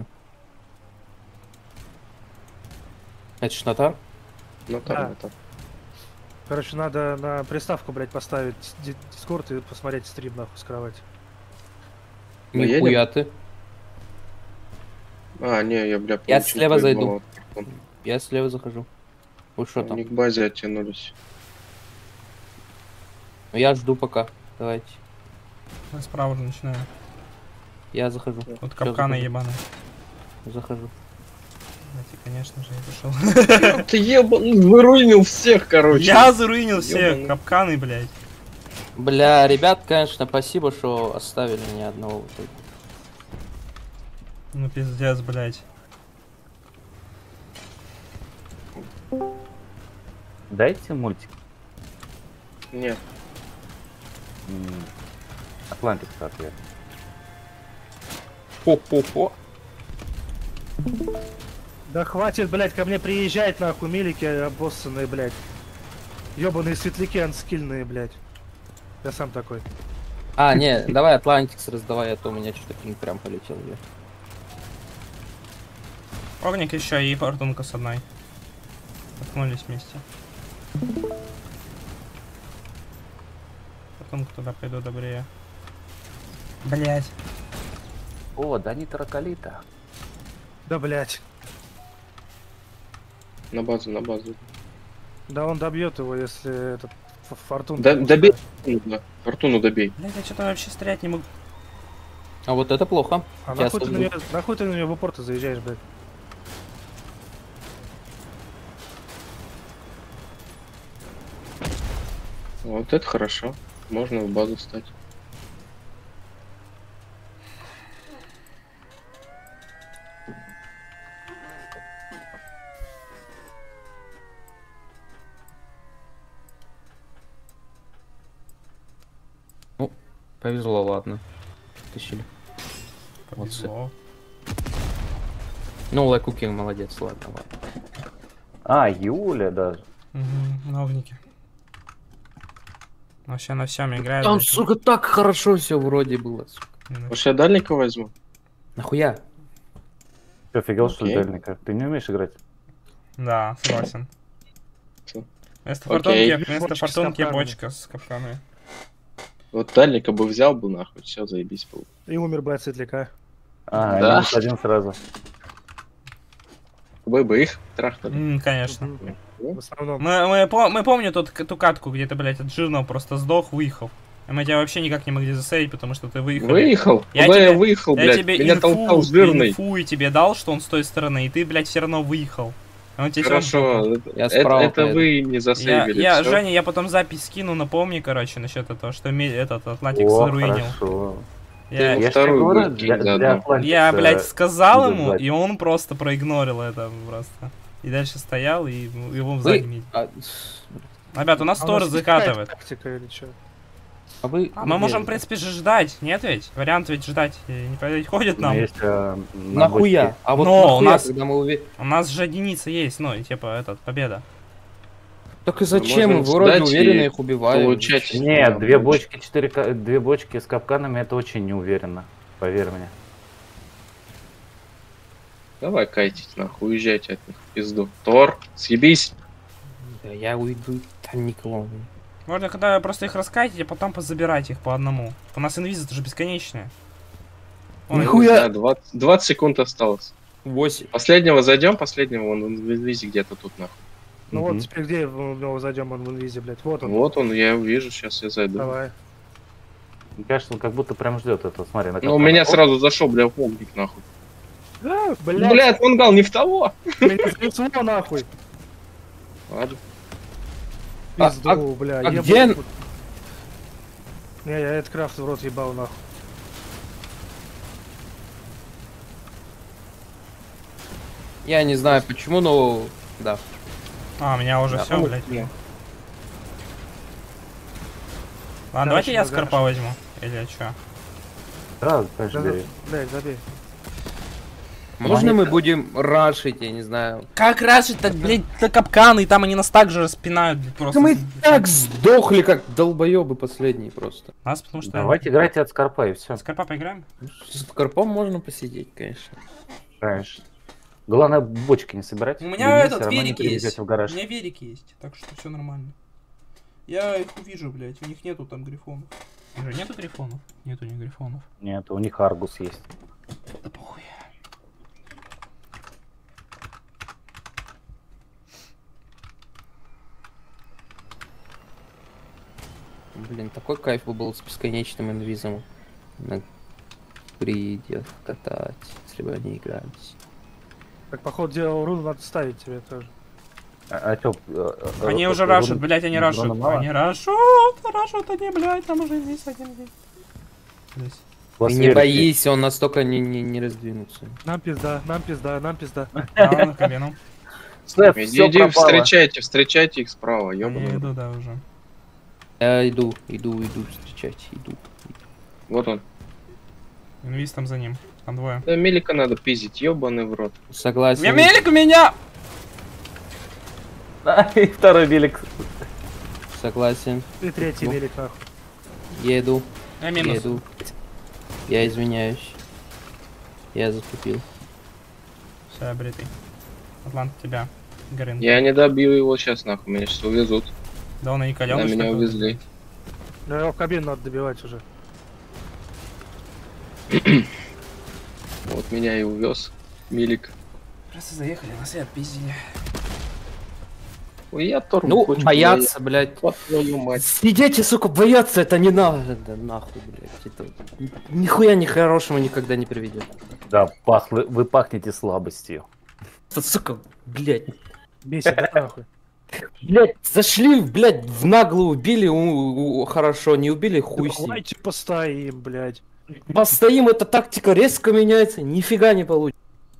Это ж Натар? Ну там Да. это. короче, надо на приставку, блядь, поставить ди- дискорд и посмотреть стрим, нахуй, с кровати. Мы едем? Нихуя ты. А, не, я, бля, Я получил слева зайду. твой баллон. Я слева захожу. Вы что там? Они к базе оттянулись. Ну, я жду пока. Давайте. Я справа уже начинаю. Я захожу. Вот Всё, капканы захожу. ебаные. Захожу. Знаете, конечно же, я пошел. Ты ебаный, выруинил всех, короче. Я заруинил всех. Ёбаный. Капканы, блядь. Бля, ребят, конечно, спасибо, что оставили меня одного. в итоге. Ну пиздец, блядь. Дайте мультик. Нет. М, Атлантик, ответ. Хо-хо-хо. Да хватит, блядь, ко мне приезжать, нахуй, милики обоссанные, блядь. Ёбаные светляки анскильные, блядь. Я сам такой. А, не, давай Атлантикс раздавай, а то у меня что-то кинг прям полетел. Бля. Огник еще и фортунка с одной. Ткнулись вместе. Фортунку туда пойду добрее. Блять. О, да не таракалита. Да, блядь. На базу, на базу. Да он добьет его, если этот ф- фортун. Да, добей. Да. Фортуну добей. Блять, я что-то вообще стрелять не могу. А вот это плохо. А Я нахуй ты, на сожгу. неё, нахуй ты на нее в упор ты заезжаешь, блядь? Вот это хорошо. Можно в базу встать. Повезло, ладно. Тащили. Повезло. Ну, Лай Кукинг молодец, ладно, ладно. А, Юля даже. Угу, новники. Вообще на всем играет. Там, блядь. сука, так хорошо все вроде было, сука. Ну, Может, я дальника возьму? Нахуя? Ты офигел, что ли, Окей. дальника? Ты не умеешь играть? Да, согласен. Всё. Вместо Окей. фортунки, вместо Бочка с фортунки капканами. бочка с капканами. Вот дальника бы взял бы нахуй, все, заебись был. И умер бы от светляка. А, Да. минус один сразу. Вы бы их трахнули. М, конечно. Мгм. В основном. Мы, мы, по- мы помню тот, ту катку, где ты, блядь, от жирного просто сдох, выехал. И мы тебя вообще никак не могли засейвить, потому что ты выехал. Выехал? Я Куда я тебе- выехал, Я блядь? тебе Меня инфу, толкал жирный. инфу и тебе дал, что он с той стороны, и ты, блядь, все равно выехал. И он тебе всё равно- Хорошо, это, Я это- справа это поеду. вы не Я, засейвили. я всё. Женя, я потом запись скину, напомни, короче, насчет этого, что ме- этот Атлантик О, заруинил. хорошо. Я, Ты я, Я вторую же говорю, выкинь для, заодно. для Атлантикса блядь, сказал буду ему, звать. и он просто проигнорил это просто. И дальше стоял, и его Вы... сзади. А, Ребят, у нас А у Тор нас есть какая-то закатывает. тактика или что? А вы... А мы можем, в принципе, же ждать, нет ведь? Вариант ведь ждать э, не подходит Ну, нам. есть, э, на Нахуя? бочке. А вот Но у нахуя, нас- когда мы уве- У нас же единица есть, ну, и типа, этот, победа. Так и зачем? Мы можем вроде сдать уверенно и их убиваем. получать. Нет, Да, две больше. бочки, четыре, ка- две бочки с капканами, это очень неуверенно. Поверь мне. Давай кайтить, нахуй, уезжайте от них в пизду. Тор, съебись. Да я уйду, там никого. Можно когда просто их раскатить, а потом позабирать их по одному. У нас инвизы же бесконечные. Ой, Нихуя. Да, двадцать, двадцать секунд осталось. восемь. Последнего зайдем, последнего он в инвизе где-то тут, нахуй. Ну Мгм. вот теперь где в него зайдем, он в инвизе, блядь. Вот он. Вот он, я его вижу, сейчас я зайду. Давай. Мне кажется, он как будто прям ждет этого. Смотри, на Ну, у капкан. меня Оп, сразу зашел, бля, огник, нахуй. А, Ну, блядь, блядь, мангал не в того. меня занесло нахуй. Ладно. А- Пизду, бля. а ебать. где- Не, я этот крафт в рот ебал нахуй. Я не знаю почему, но... Да. А, у меня уже Да, все, ну, блядь. не. Ладно, давайте я Дальше, скорпа возьму. Или что? Сразу, конечно, Да, бери. блядь, забей. Можно Они- мы будем рашить, я не знаю. Как раз это, блядь, это капканы, и там они нас так же распинают, блядь, просто. Да мы так сдохли, как долбоебы последние просто. Нас, потому что... Давайте играйте от скорпа и все. Скорпа поиграем? С карпом можно посидеть, конечно. Конечно. Главное, бочки не собирать. У Вы меня не этот всё равно не велик привезете есть. в У гараж. меня велик есть, так что все нормально. Я их увижу, блядь, у них нету там грифонов. У них же нету грифонов? Нету ни грифонов. Нет, у них аргус есть. Да похуй. Блин, такой кайф бы был с бесконечным инвизом. На гриде катать, если бы они игрались. Так, походу, дела руну надо ставить тебе тоже. А, а чё, э, э, Они э, уже э, рашат, рун- блядь, они рун рашат. мало? Они рашат, рашат они, блядь, там уже здесь один день. Здесь. У вас Ты не верите? боись, он настолько не, не, не раздвинутся. Нам пизда, нам пизда, нам пизда. Да, на кабину. Стеф, Иди, всё иди, пропало. встречайте, встречайте их справа, Я ёбаный. иду, да, уже. Я иду, иду, иду встречать, иду. Вот он. Инвиз там за ним. Там двое. Да, Мелика надо пиздить, ёбаный в рот. Согласен. Я мелик у меня! Да, и второй велик. Согласен. И третий Ну. велик нахуй. Еду, Я минус. еду. Я извиняюсь. Я заступил. Все, я бритый. Атлант тебя. Горин. Я не добью его сейчас, нахуй, меня сейчас увезут. Да он и не Да, калёныш меня такой. увезли. Ну его в кабину надо добивать уже. Вот меня и увез Милик. Просто заехали, нас и отпиздили. Ой, я Тор. Ну, хочу, бояться, блядь. блядь. Вот твою мать. Сидите, сука, бояться, это не надо, да нахуй, блядь. Это нихуя ни хорошего никогда не приведет. Да, пах, вы, вы пахнете слабостью. Это, сука, блядь. Бесит, да, нахуй? Блядь, зашли, блядь, в наглую убили, у- у- хорошо, не убили, хуй с ним. Давайте постоим, блядь. Постоим, эта тактика резко меняется, нифига не получится.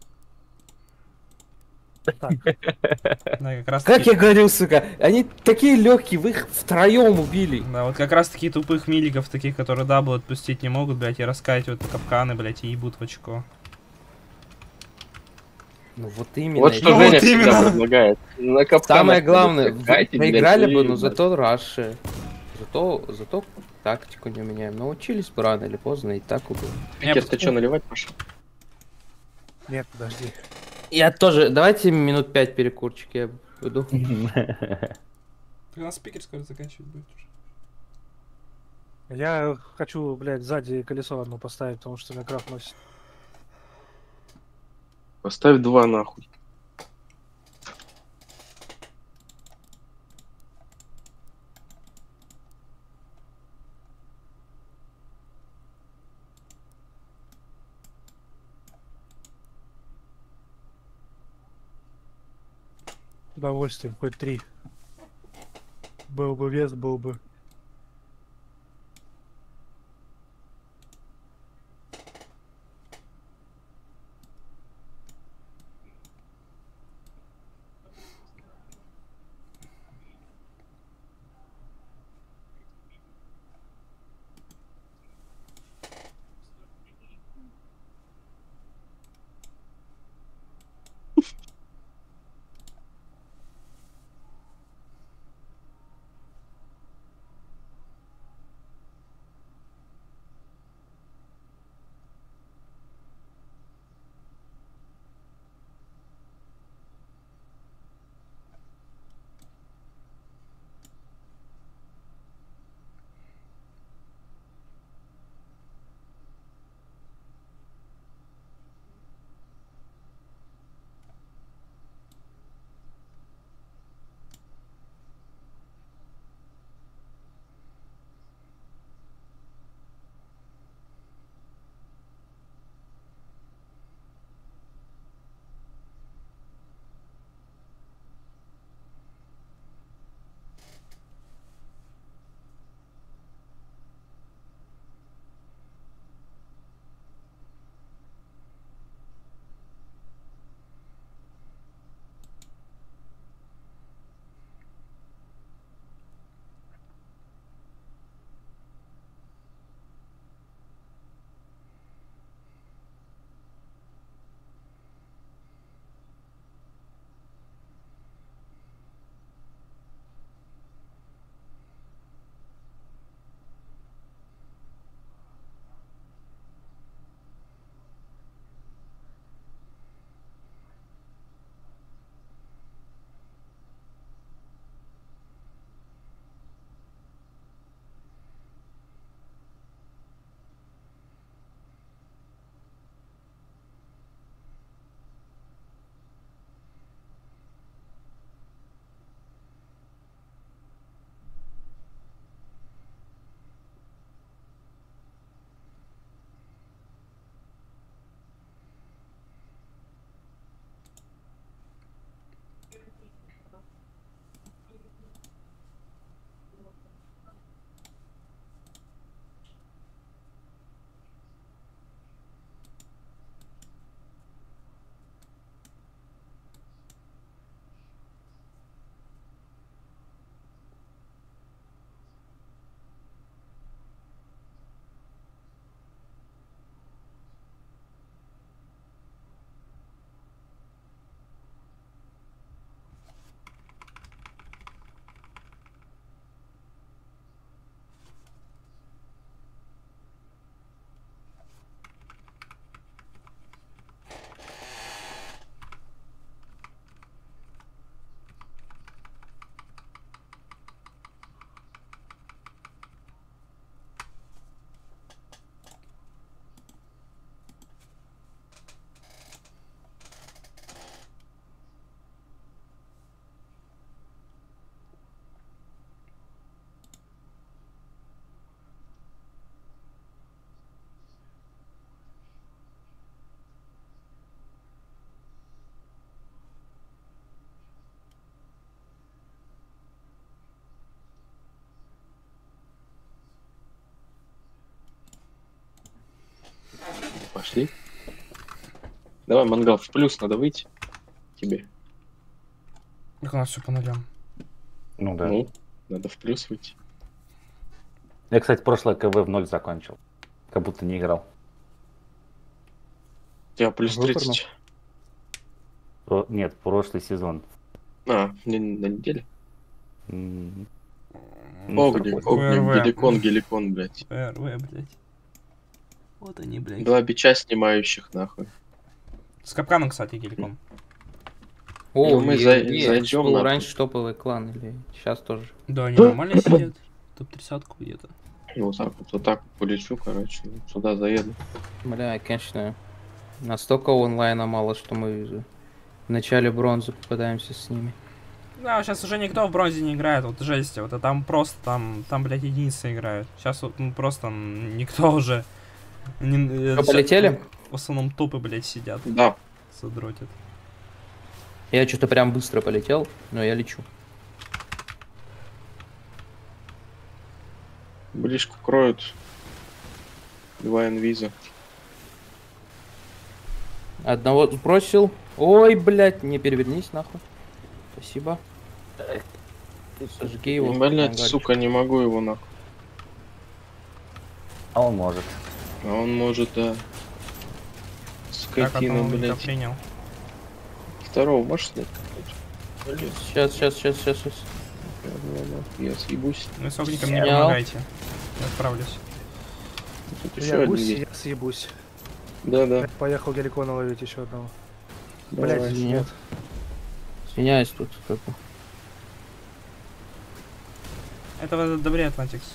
Да, как раз Как таки... я говорил, сука, они такие легкие, вы их втроем убили. Да, вот как раз таки тупых миликов, таких, которые даблы отпустить не могут, блядь, и раскатывают на капканы, блядь, и ебут в очко. Ну вот именно. Вот это- что Ну, Женя вот всегда именно. предлагает. На капканах Самое надо главное, скакать, вы блядь, проиграли и бы, но ебать. зато раши. Зато, зато тактику не меняем. Научились бы рано или поздно и так убил. Питер, ты что, наливать пошел? Нет, подожди. Я тоже, давайте минут пять перекурчик, я буду. Так у нас спикер скоро заканчивать будет уже. Я хочу, блядь, сзади колесо одно поставить, потому что меня крафт носит. Поставь два нахуй. С удовольствием, хоть три. Был бы вес, был бы. Пошли. Давай, мангал, в плюс надо выйти. Тебе. Как у нас все по нулям. Ну да. Ну, надо в плюс выйти. Я, кстати, прошлое КВ в ноль закончил. Как будто не играл. У тебя плюс Выпорно. тридцать. Про- Нет, прошлый сезон. А, не на неделе. М, ну, Огник, такой. огник, ВРВ. геликон, геликон, блядь. РВ, блядь. Вот они, блядь. Два бича снимающих, нахуй. С капканом, кстати, геликон. О, Ну, мы и- за- и- зайдем был нахуй. раньше топовый клан, или сейчас тоже. Да, они нормально сидят. топ тридцатку где-то. Вот так вот, вот так вот полечу, короче, сюда заеду. Бля, конечно, настолько онлайна мало, что мы в начале бронзы попадаемся с ними. Да, сейчас уже никто в бронзе не играет, вот жесть, вот, а там просто, там, там, блядь, единицы играют. Сейчас вот, ну, просто м, никто уже... Не, э, Что, щас, полетели? ну, В основном топы, блядь, сидят, Да, задротят. Я что-то прям быстро полетел, но я лечу. ближку кроют. Два инвиза. Одного сбросил. Ой, блядь, не перевернись нахуй. Спасибо. Сожги его. Блять, мангальчик. сука, не могу его нахуй. А он может. А он может, да. Как Скотина, одного блядь. принял. Второго можешь снять? Блядь, Сейчас, сейчас, сейчас, сейчас, сейчас. я съебусь. Ну и с огником не Снял. помогайте. Я справлюсь. Тут еще Я один гусь, есть. я съебусь. Да-да. Поехал геликона ловить еще одного. Давай. Блять, Нет. нет. Извиняюсь тут. Как бы. Это добре, Атлантикс.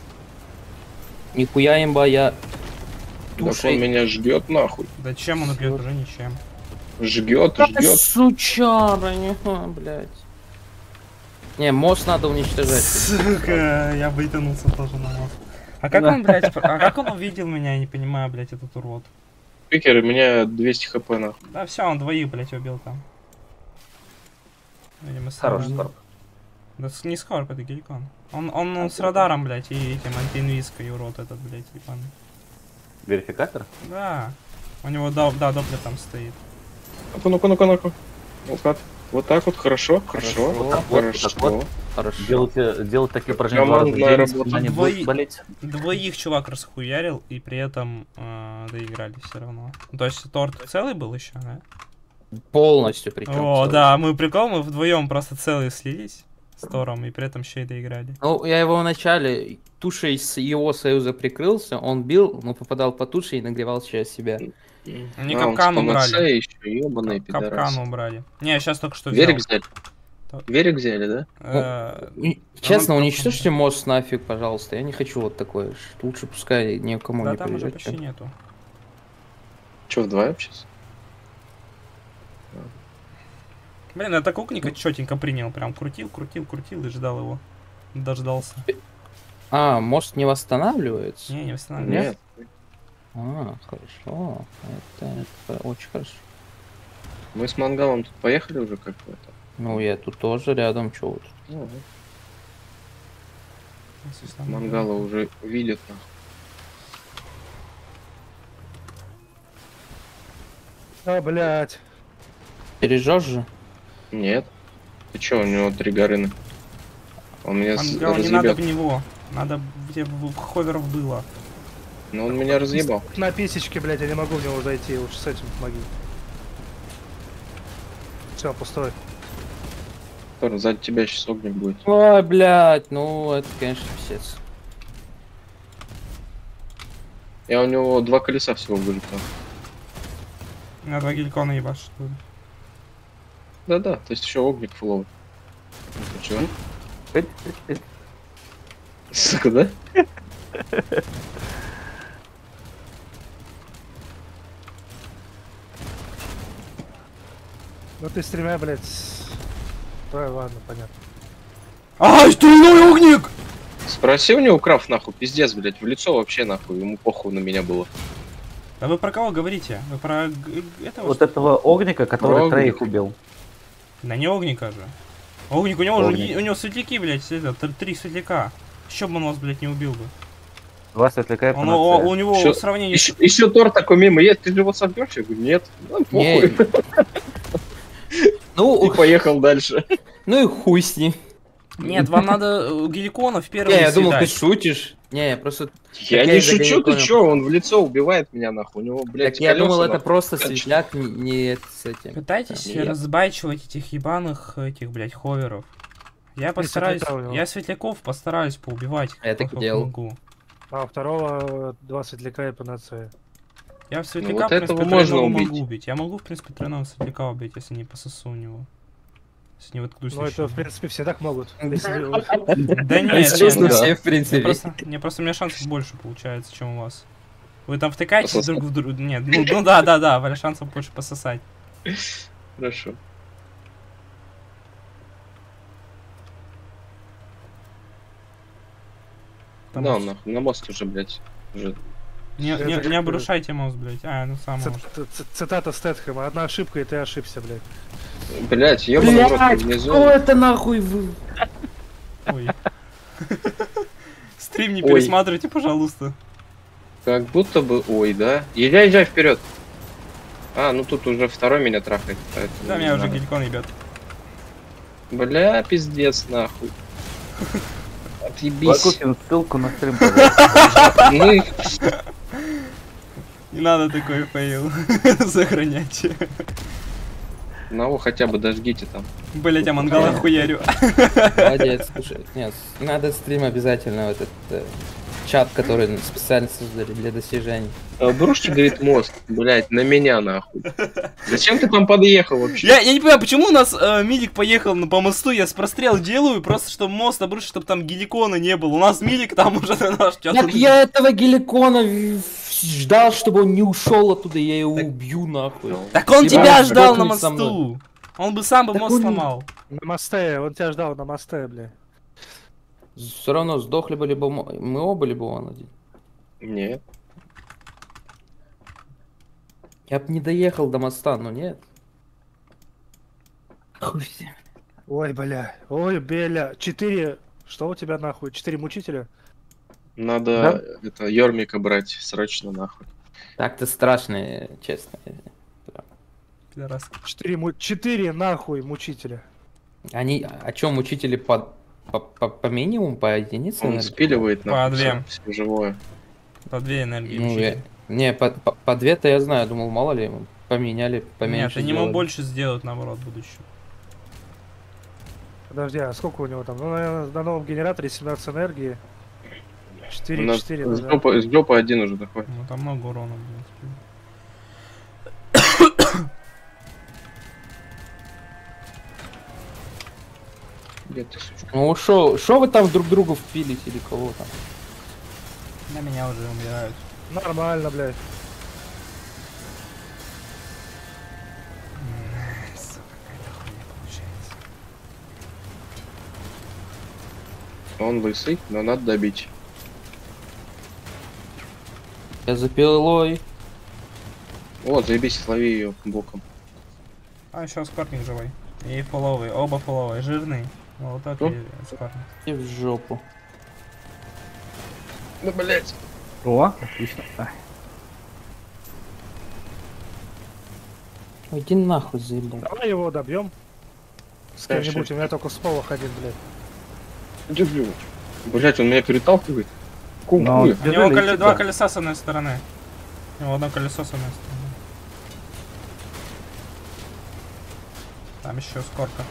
Нихуя имба, я Так он тушей. меня ждет нахуй. Да чем он убьет, уже ничем. Жгет, ждет. Сучара, не, а, блядь. Не, мост надо уничтожать. Сука, я бы и тянулся тоже на мост. А как он, блядь, а как он увидел меня, я не понимаю, блядь, этот урод. Пикер, у меня двести хп нахуй. Да все, он двоих, блядь, убил там. Видимо, с Хороший радаром. скорб. Да с- не скорб, это геликон. Он, он, он с радаром, блядь, и этим антиинвизкой урод этот, блядь, ебаный. Верификатор? Да. У него, да, да, доплер там стоит. Ну-ка, ну-ка, ну-ка, ну-ка. Вот так. Вот так вот, хорошо, хорошо. Хорошо. Вот так, Вот, хорошо. так вот. Хорошо. Делайте, делать такие упражнения два раза в Командная день, работа. спина не Двои- будет болеть. Двоих чувак расхуярил, и при этом э, доиграли все равно. Ну, то есть торт целый был еще, да? Полностью причем. О, да, мы прикол, мы вдвоем просто целые слились с Тором, и при этом еще и доиграли. Ну, я его вначале тушей с его союза прикрылся, он бил, но попадал по туше и нагревал через себя. Они А, он капкан с панацеей убрали. еще, ебаные Капкан пидорасы. убрали. Не, сейчас только что взял. Верик взяли? Так. Верик взяли, да? Э, И, Честно, он- уничтожьте мост нафиг, пожалуйста. Я не хочу вот такое. Ш- Лучше пускай никому Да не там уже придет. почти нету. Че, вдвоем сейчас? Блин, это кукника четенько принял. Прям крутил, крутил, крутил и ждал его. Дождался. А, мост не восстанавливается? Не, не восстанавливается. Нет. А, хорошо. Это, это очень хорошо. Мы с мангалом тут поехали уже как-то. Ну, я тут тоже рядом, чё вот. Ну, Если там- мангала уже видят. нахуй. А, блять. Пережжешь же? Нет. Ты че, у него три горыны. Он меня с- Мангал, не надо разъебет. в него. Надо, где бы ховеров было. Но он меня разъебал. На писечке, блять, я не могу в него зайти. Лучше с этим помоги. Все, пустой. Тор, сзади тебя сейчас огник будет. Ой, блядь, ну это, конечно, писец. Я у него два колеса всего вылетел. На два геликона ебашь. что ли. Да-да, то есть еще огник фуловый. Это чё? Сука, да? Ну ты с тремя, блять. с- Да, ладно, понятно. Ай, стрельной огник! Спроси у него крафт нахуй, пиздец, блять, в лицо вообще нахуй, ему похуй на меня было. Да вы про кого говорите? Вы про г- этого? Вот что ли? этого огника, который Огник. троих убил. Да не огника же. Огник, у него уже, Огник. у него светляки, блядь, это, т- три светляка. Еще бы он вас, блядь, не убил бы. Два светляка и Он, у, у него Ещё- в сравнении... Еще, еще торт такой мимо есть, ты же его сожгешь? Я говорю, нет. Ну, Не. похуй. Ну, И поехал дальше. ну и хуй с ним. Нет, вам надо э, геликона в первый Не, я думал, ты съедать. шутишь. Не, я просто... Я Так не я из-за шучу, ты геликона. чё, он в лицо убивает меня, нахуй. У него, блядь, Так я думал, колёса, это нахуй. просто Кончено. светляк, не, не это с этим. Пытайтесь Нет. разбайчивать этих ебаных, этих, блядь, ховеров. Я постараюсь... светляка у него. Я светляков постараюсь поубивать. Я так как и делал. могу. А у второго два светляка и панацея. Я в светляка, вот в принципе, этого можно тройного убить. могу убить. Я могу, в принципе, тройного светляка убить, если не пососу у него. Если не воткнусь Ну это, в лишнего. принципе, все так могут. Если- Да нет, Если честно, нет, да. все, в Мне принципе. просто, мне просто у меня шансов больше получается, чем у вас. Вы там втыкаетесь Пососать. друг в друга. Нет, ну, ну да, да, да, валя шансов больше пососать. Хорошо. Там Да, уж- он нахуй, на мост уже, блядь. Уже. Не, Это не, как- не обрушайте мост, блядь. А, ну сам Ц- может. ц- ц- Цитата Стэтхэма. Одна ошибка, и ты ошибся, блядь. Блядь, ёбаный в рот, Блять, внизу. кто это нахуй вы? Ой. Стрим не Ой. пересматривайте, пожалуйста. Как будто бы... Ой, да? Езжай, езжай вперед. А, ну тут уже второй меня трахает. поэтому Да, не меня уже надо. геликон ебет. Бля, пиздец, нахуй. Отъебись. Лакукин, ссылку на стрим, пожалуйста. Ну и Не надо такой фейл сохранять. одного хотя бы дожгите там. Блять, а мангала хуярю. Молодец, слушай. Нет, надо стрим обязательно, вот этот э, чат, который специально создали для достижений. А, Брушки, говорит, мост, блядь, на меня нахуй. Зачем ты там подъехал вообще? Я, я не понимаю, почему у нас э, Милик поехал на, по мосту, я с прострел делаю, просто чтобы мост обрушить, чтобы там геликона не было. У нас Милик там уже на наш час. Так я этого геликона в- ждал, чтобы он не ушел оттуда, я его убью нахуй. Так он Ебать, тебя ждал на сдохнуть со мосту. Он бы сам бы Так мост он- сломал. На мосте, он тебя ждал на мосте, блядь. Все равно сдохли бы либо мо- мы оба, либо он один. Нет. Я бы не доехал до моста, но нет. Хуй с ним. Ой, бля. Ой, бля. Четыре... Что у тебя нахуй? Четыре мучителя? Надо это Йормика брать срочно нахуй. Так-то страшно, честно. Пидорас. Четыре, му... Четыре нахуй мучителя. Они, о чем учители по, по, по, по минимуму, по единице? Он наверное? спиливает По нахуй две. всё, всё живое. По две энергии. Ну, учитель. я- не, по, по, по две-то я знаю, думал, мало ли, поменяли, Нет, поменьше они ему сделали. больше сделают, наоборот, будущее. Подожди, а сколько у него там? Ну, наверное, на новом генераторе семнадцать энергии. У четыре, нас четыре, с да. жопы, с жопы один уже такой. Ну там много урона, блин. Где ты, сучка? Ну шо, шо вы там друг другу впились или кого там? На меня уже умирают. Нормально, блядь. М, сука, какая-то хуйня получается. Он лысый, но надо добить. Я за пилой. О, заебись, лови ее боком. А, еще скорпник живой. И фуловый, оба фуловые, жирный. Вот так Ну? и скорпник. И в жопу. Ну, блять. О, отлично. А, Ой, иди нахуй заебал. Давай его добьем. С Да, кем-нибудь, щас. у меня только сполох один, блядь. Блять, он меня переталкивает. Какого Но хуя? У него Бежали коле- эти, два да. колеса с одной стороны. У него одно колесо с одной стороны. Там еще скорка.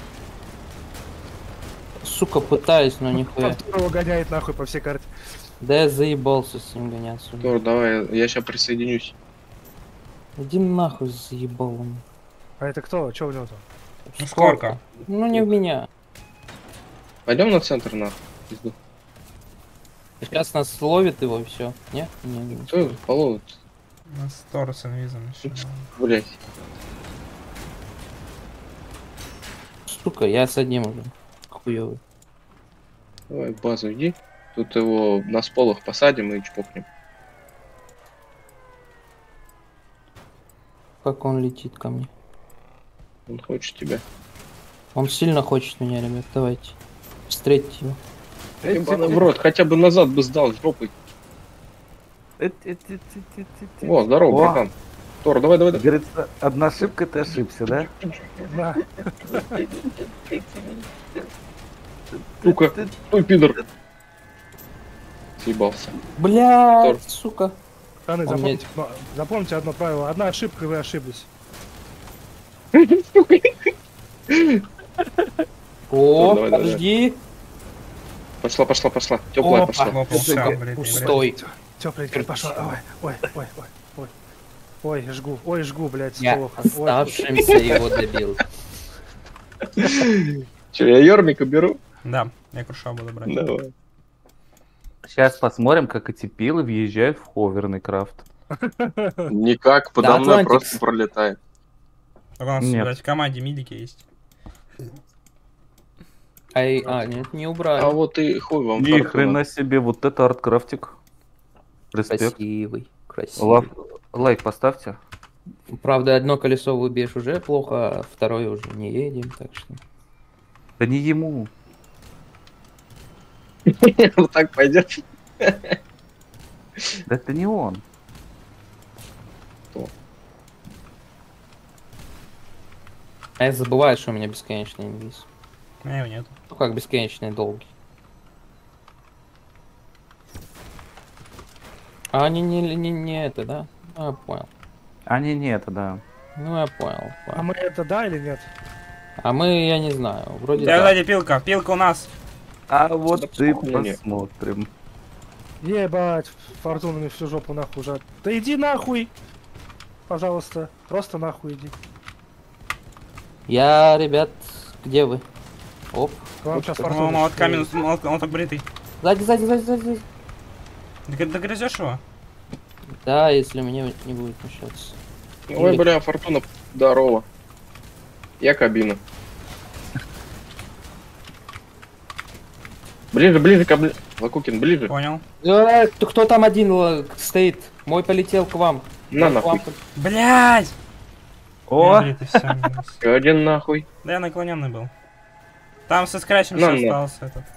Сука, пытаюсь, но нихуя. Второго гоняет нахуй по всей карте. Да я заебался с ним гоняться. Тор, давай, я сейчас присоединюсь. Иди нахуй заебал он. А это кто? Че у него там? Ну, скорка. Ну не в меня. Пойдем на центр нахуй. Пизду. Сейчас нас ловит его, все. Не? Не, не. Кто половит? У нас Тор с инвизом еще. Блять. Сука, я с одним уже. Хуёвый. Давай в базу иди. Тут его на сполох посадим и чпокнем. Как он летит ко мне. Он хочет тебя. Он сильно хочет меня, ребят. Давайте. Встретьте его. Ебаный в рот, хотя бы назад бы сдал жопой. О, здорово, О. братан. Тор, давай, давай, давай. Говорится, одна ошибка, ты ошибся, да? Да. Сука, ой, пидор. Съебался. Бля, Тор. сука. Пацаны, Он запомните, но- запомните одно правило. Одна ошибка, и вы ошиблись. О, Давай, давай, подожди. Пошла, пошла, пошла. Теплая Опа. пошла. Хлопал, всё, Сука, блядь, пустой. Тепленькая пошла. Ой, ой, ой, ой, ой. Ой, жгу, ой, жгу, блядь, Я плохо. Ой. оставшимся его добил. Че, я Йормика беру? Да, я круша буду брать. Давай. Сейчас посмотрим, как эти пилы въезжают в ховерный крафт. Никак, подо Да, мной Атлантикс. просто пролетает. Так у нас, Нет. блядь, в команде мидики есть. Ай, а, нет, не убрали. А вот и хуй вам. Ни Фортуна. хрена себе, вот это арткрафтик. Респект. Красивый, красивый. Лав... Лайк поставьте. Правда, одно колесо выбьешь уже плохо, а второе уже не едем, так что... Да не ему. Вот так пойдет. Да это не он. А я забываю, что у меня бесконечный инвиз. У меня его нет. Ну как бесконечный долгий. А они не, не, не это, да? Ну, я понял. А не, не это, да. Ну, я понял. А понял. мы это да или нет? А мы, я не знаю, вроде Да, да. сзади пилка, пилка у нас. А вот Да ты похуй. посмотрим. Ебать, Фортуна мне всю жопу нахуй уже. Да иди нахуй! Пожалуйста, просто нахуй иди. Я, ребят, где вы? Оп. К вам сейчас Ну, Фортуна. молотка минус, молотка, он так бритый. Сзади, сзади, сзади, сзади, сзади. Ты догрызешь его? Да, если мне не будет мешаться. Ой, бля, Фортуна, здорово. Я кабина. Ближе, ближе, кабли... Лакукин, ближе. Понял. Э, кто кто там один л- стоит? Мой полетел к вам. На К нахуй. вам. Блять! О! Бритый, всё, минус. Еще один нахуй. Да я наклоненный был. Там со скрачем На, все на. остался этот.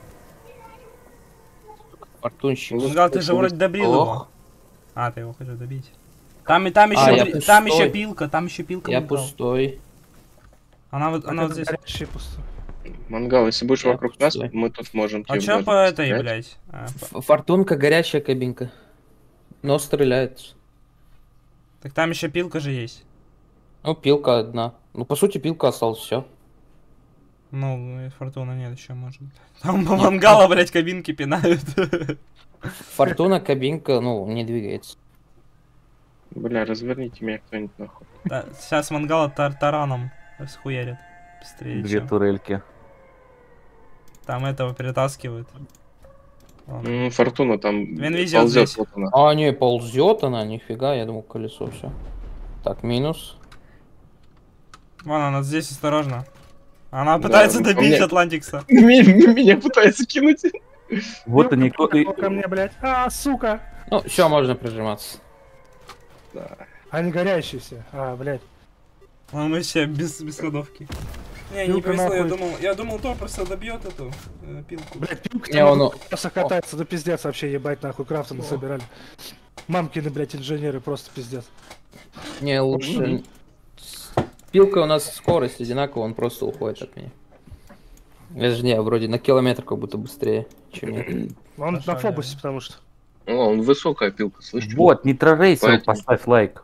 Фортунщик. Мангал, ты же вроде добрил Ох. его. А, ты его хотел добить. Там и там еще, А, я бри- там пустой. еще пилка, там еще пилка. Я Мангал. пустой. Она вот, она вот здесь. Горячий пустой. Мангал, если будешь Я вокруг нас, пустой. мы тут можем А тебе чё даже по этой, пострелять. блять? А, по- Ф- Фортунка горящая кабинка. Но стреляет. Так там еще пилка же есть. Ну, пилка одна. Ну, по сути, пилка осталась, все. Ну, и фортуна нет еще, может. Там по мангала, блять, кабинки пинают. Фортуна, кабинка, ну, не двигается. Бля, разверните меня кто-нибудь нахуй. Да, сейчас мангала тар тараном схуярит. Быстрее, Две чем. турельки. Там этого перетаскивают. Ладно. М, Фортуна там Вин везет ползет, здесь. вот она. А, не, ползет она, нифига, я думал, колесо, все. Так, минус. Вон она здесь, осторожно. Она пытается ну, добить мне- Атлантикса. Меня меня пытается кинуть. Вот они... ко- и- Ко мне, блядь. А, сука! Ну, все, можно прижиматься. Они горящие все. А, блядь. А мы все без, без ходовки. Не, не Пилка повезло, я нахуй. думал, я думал, то просто добьет эту э, пилку. Блядь, пилка Не, там оно- просто катается, да пиздец вообще, ебать, нахуй, крафты насобирали. Мамкины, блядь, инженеры, просто пиздец. Не, лучше... Пилка у нас скорость одинаковая, он просто уходит от меня. Я же не, вроде на километр как будто быстрее, чем я. Он Пошла, на фобусе, потому что. О, он высокая пилка, слышишь? Вот, Нитрорейсер, Поэтому- поставь лайк.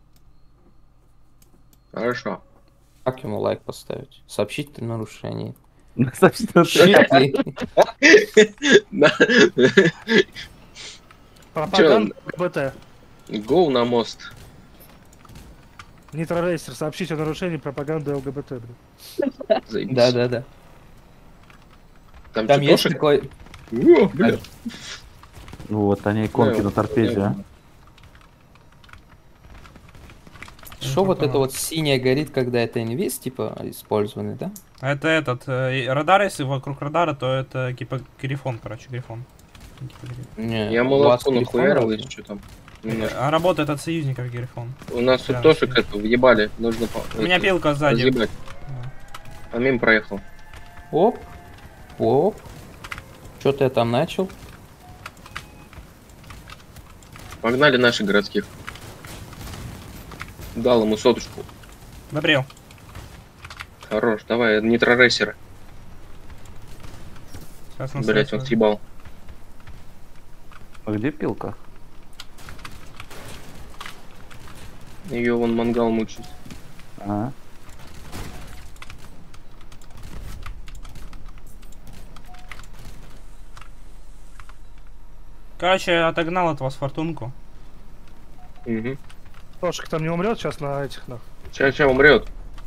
Хорошо. Как ему лайк поставить? Сообщить о нарушении. Собственно, Шитли. Да. Пропаганда ГБТ. Гоу на мост. Нитро Рейсер, сообщить о нарушении пропаганды ЛГБТ, блядь. Заебись. Да, да, да. Там, Там есть чертошек? такой. О, бля. Вот они иконки Да, на торпеде, а. Что вот это вот синее горит, когда это инвиз, типа, использованный, да? Это этот, э, и радар, если вокруг радара, то это типа грифон, короче, грифон. Типа грифон. Не, Я у вас молотку телефон нахуярил, разве? если что там. Немножко. А работает от союзников грифон. У нас тут Прям тошек стоит. это въебали. Нужно по- У меня это, пилка сзади. разъебать. А мимо проехал. Оп. Оп. Что-то я там начал. Погнали наших городских. Дал ему соточку. Добрел. Хорош, давай, нитрорейсеры. Сейчас он Блять, он сразу- съебал. А где пилка? Ее вон мангал мучит. А, Короче, я отогнал от вас фортунку. Угу. Тошек там не умрет сейчас на этих нах. Сейчас, сейчас умрет.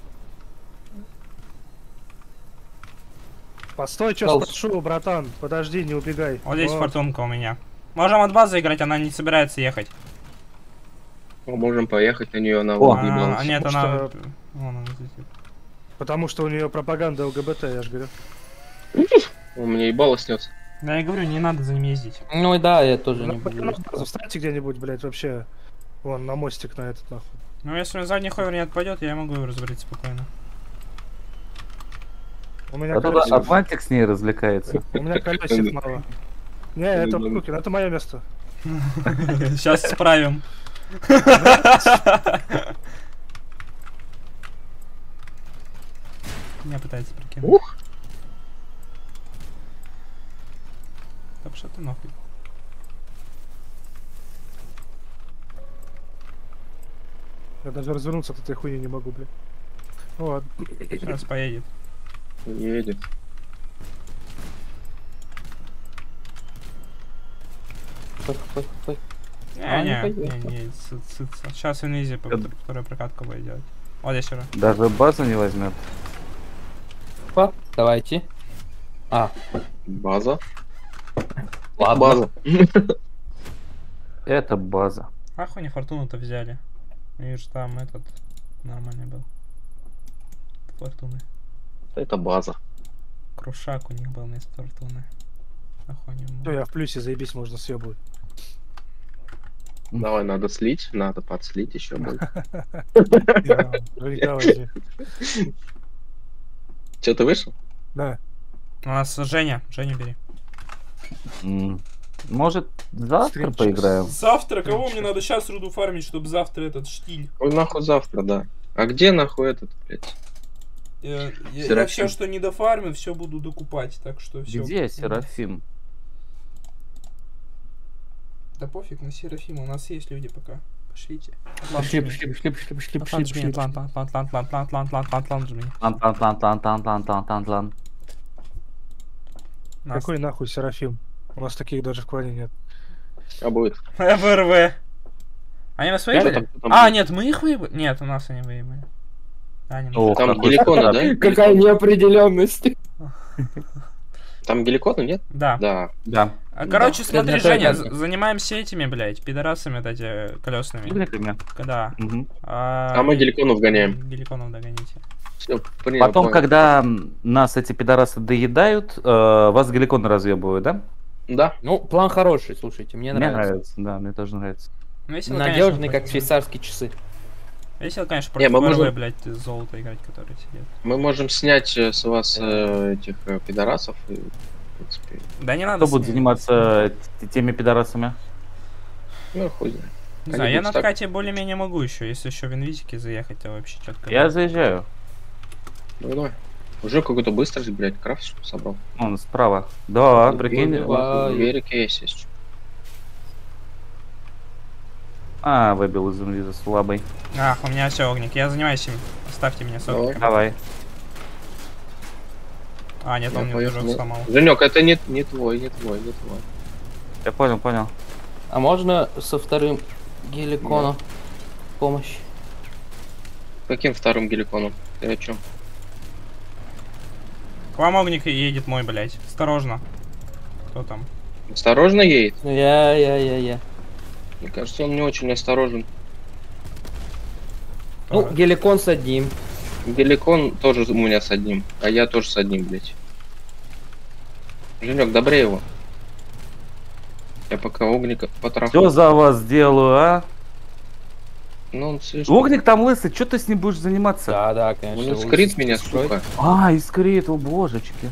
Постой, что Пожалуйста. спрошу, братан. Подожди, не убегай. Вот здесь Вот. фортунка у меня. Можем от базы играть, она не собирается ехать. Мы можем поехать на нее, она О, вот А, ебалась. а нет, Потому она... что- Вон она здесь. Потому что у нее пропаганда ЛГБТ, я же говорю. У меня ебало снется. Да, я говорю, не надо за ним ездить. Ну и да, я тоже На, не буду. на базу встаньте где-нибудь, блядь, вообще. Вон, на мостик на этот, нахуй. Ну, если он задний ховер не отпадет, я могу его разбрить спокойно. У меня а тут колесик, Атлантик с ней развлекается. у меня колесик мало. Не, это Лукин, это мое место. Сейчас справим. Меня пытается прикинуть. Ух! Так что ты нахуй. Я даже развернуться от этой хуйни не могу, блядь. Ну ладно. Сейчас поедет. Едет. Стой, стой, стой. Не, А, не не, пойдёт. не, не, сейчас инвизи, вторую прокатку будет делать. Вот здесь уже. Даже базу не возьмет. Опа, давайте. А, База. ладно. База. Это база. Ах, они фортуну-то взяли. Я вижу, там этот нормальный был. Фортуны. Это база. Крушак у них был вместо фортуны. Охуенно. Всё, я в плюсе, заебись, можно съебывать. Давай, надо слить. Надо подслить еще будет. Я, Женька, возьми. Че, ты вышел? Да. У нас Женя. Женю бери. М, Может, завтра Стрим сейчас. поиграем? Завтра? Кого мне надо сейчас руду фармить, чтобы завтра этот штиль? Ой, нахуй завтра, да. А где нахуй этот, блядь? Я, я, я Серафим. все, что не дофармил, все буду докупать, так что все. Где Серафим? Да пофиг на Серафима, у нас есть люди пока. Пошлите. Пошли, пошли, пошли, пошли, пошли, пошли, Атлант жми, пошли. Атлант, Атлант, Атлант, Атлант, Атлант, Атлант, Атлант жми. Тлан, тлан, тлан, тлан, тлан, тлан, тлан, тлан, тлан. Нас- Какой нахуй Серафим? У нас таких даже в клане нет. А будет? ФРВ. Они нас Что выебали? там, кто там А, будет? нет, мы их выебали. Нет, у нас они выебали. Да, они О, нас- Там какой геликоны, стартап. да? Какая неопределенность. Там геликоны, нет? Да. Да. Да. А, Короче, Да, смотри, для Женя, того, з- занимаемся этими, блядь, пидорасами, вот эти колесными. Игроками. Да. Мгм. А, А мы геликонов гоняем. Геликонов догоните. Все, понял, Потом, понял. когда м, нас эти пидорасы доедают, э, вас геликоны разъебывают, да? Да. Ну, план хороший, слушайте, мне Мне нравится. нравится, да, мне тоже нравится. Ну, весело, Надежный, конечно, как против- швейцарские часы. Весело, конечно, Не, против мы ФРВ, можем- блядь, золото играть, которые сидят. Мы можем снять э, с вас э, этих э, пидорасов. И, в принципе, Да не надо Кто будет с ними. заниматься т- теми пидорасами? ну, хуй знает. Не Они знаю, я будут на так- Ткате более-менее могу еще, если еще в инвизике заехать, то вообще четко. Я заезжаю. Ну, давай. Уже какой-то быстрость, блядь, крафт собрал. Он справа. Да, Ну, прикинь. давай. В Верике есть, есть. А, выбил из инвиза слабый. Ах, у меня все, огник, я занимаюсь им. Оставьте меня с Давай. огником. Давай. А, нет, Я он мне поехал. движок сломал. Женек, это не, не твой, не твой, не твой. Я понял, понял. А можно со вторым геликоном помощь? Каким вторым геликоном? Ты о чем? К вам огник едет мой, блядь. Осторожно. Кто там? Осторожно едет? Ну, я, я, я, я. Мне кажется, он не очень осторожен. Ну, Кто? геликон с одним. Геликон тоже у меня с одним, а я тоже с одним, блядь. Женек, добрее его. Я пока огника Все потрахаю. за вас делаю, а? Ну, он слишком... Огник там лысый, что ты с ним будешь заниматься? Да, да, Он конечно. не лучше скрит меня, строить. сука. А, искрит, о божечки.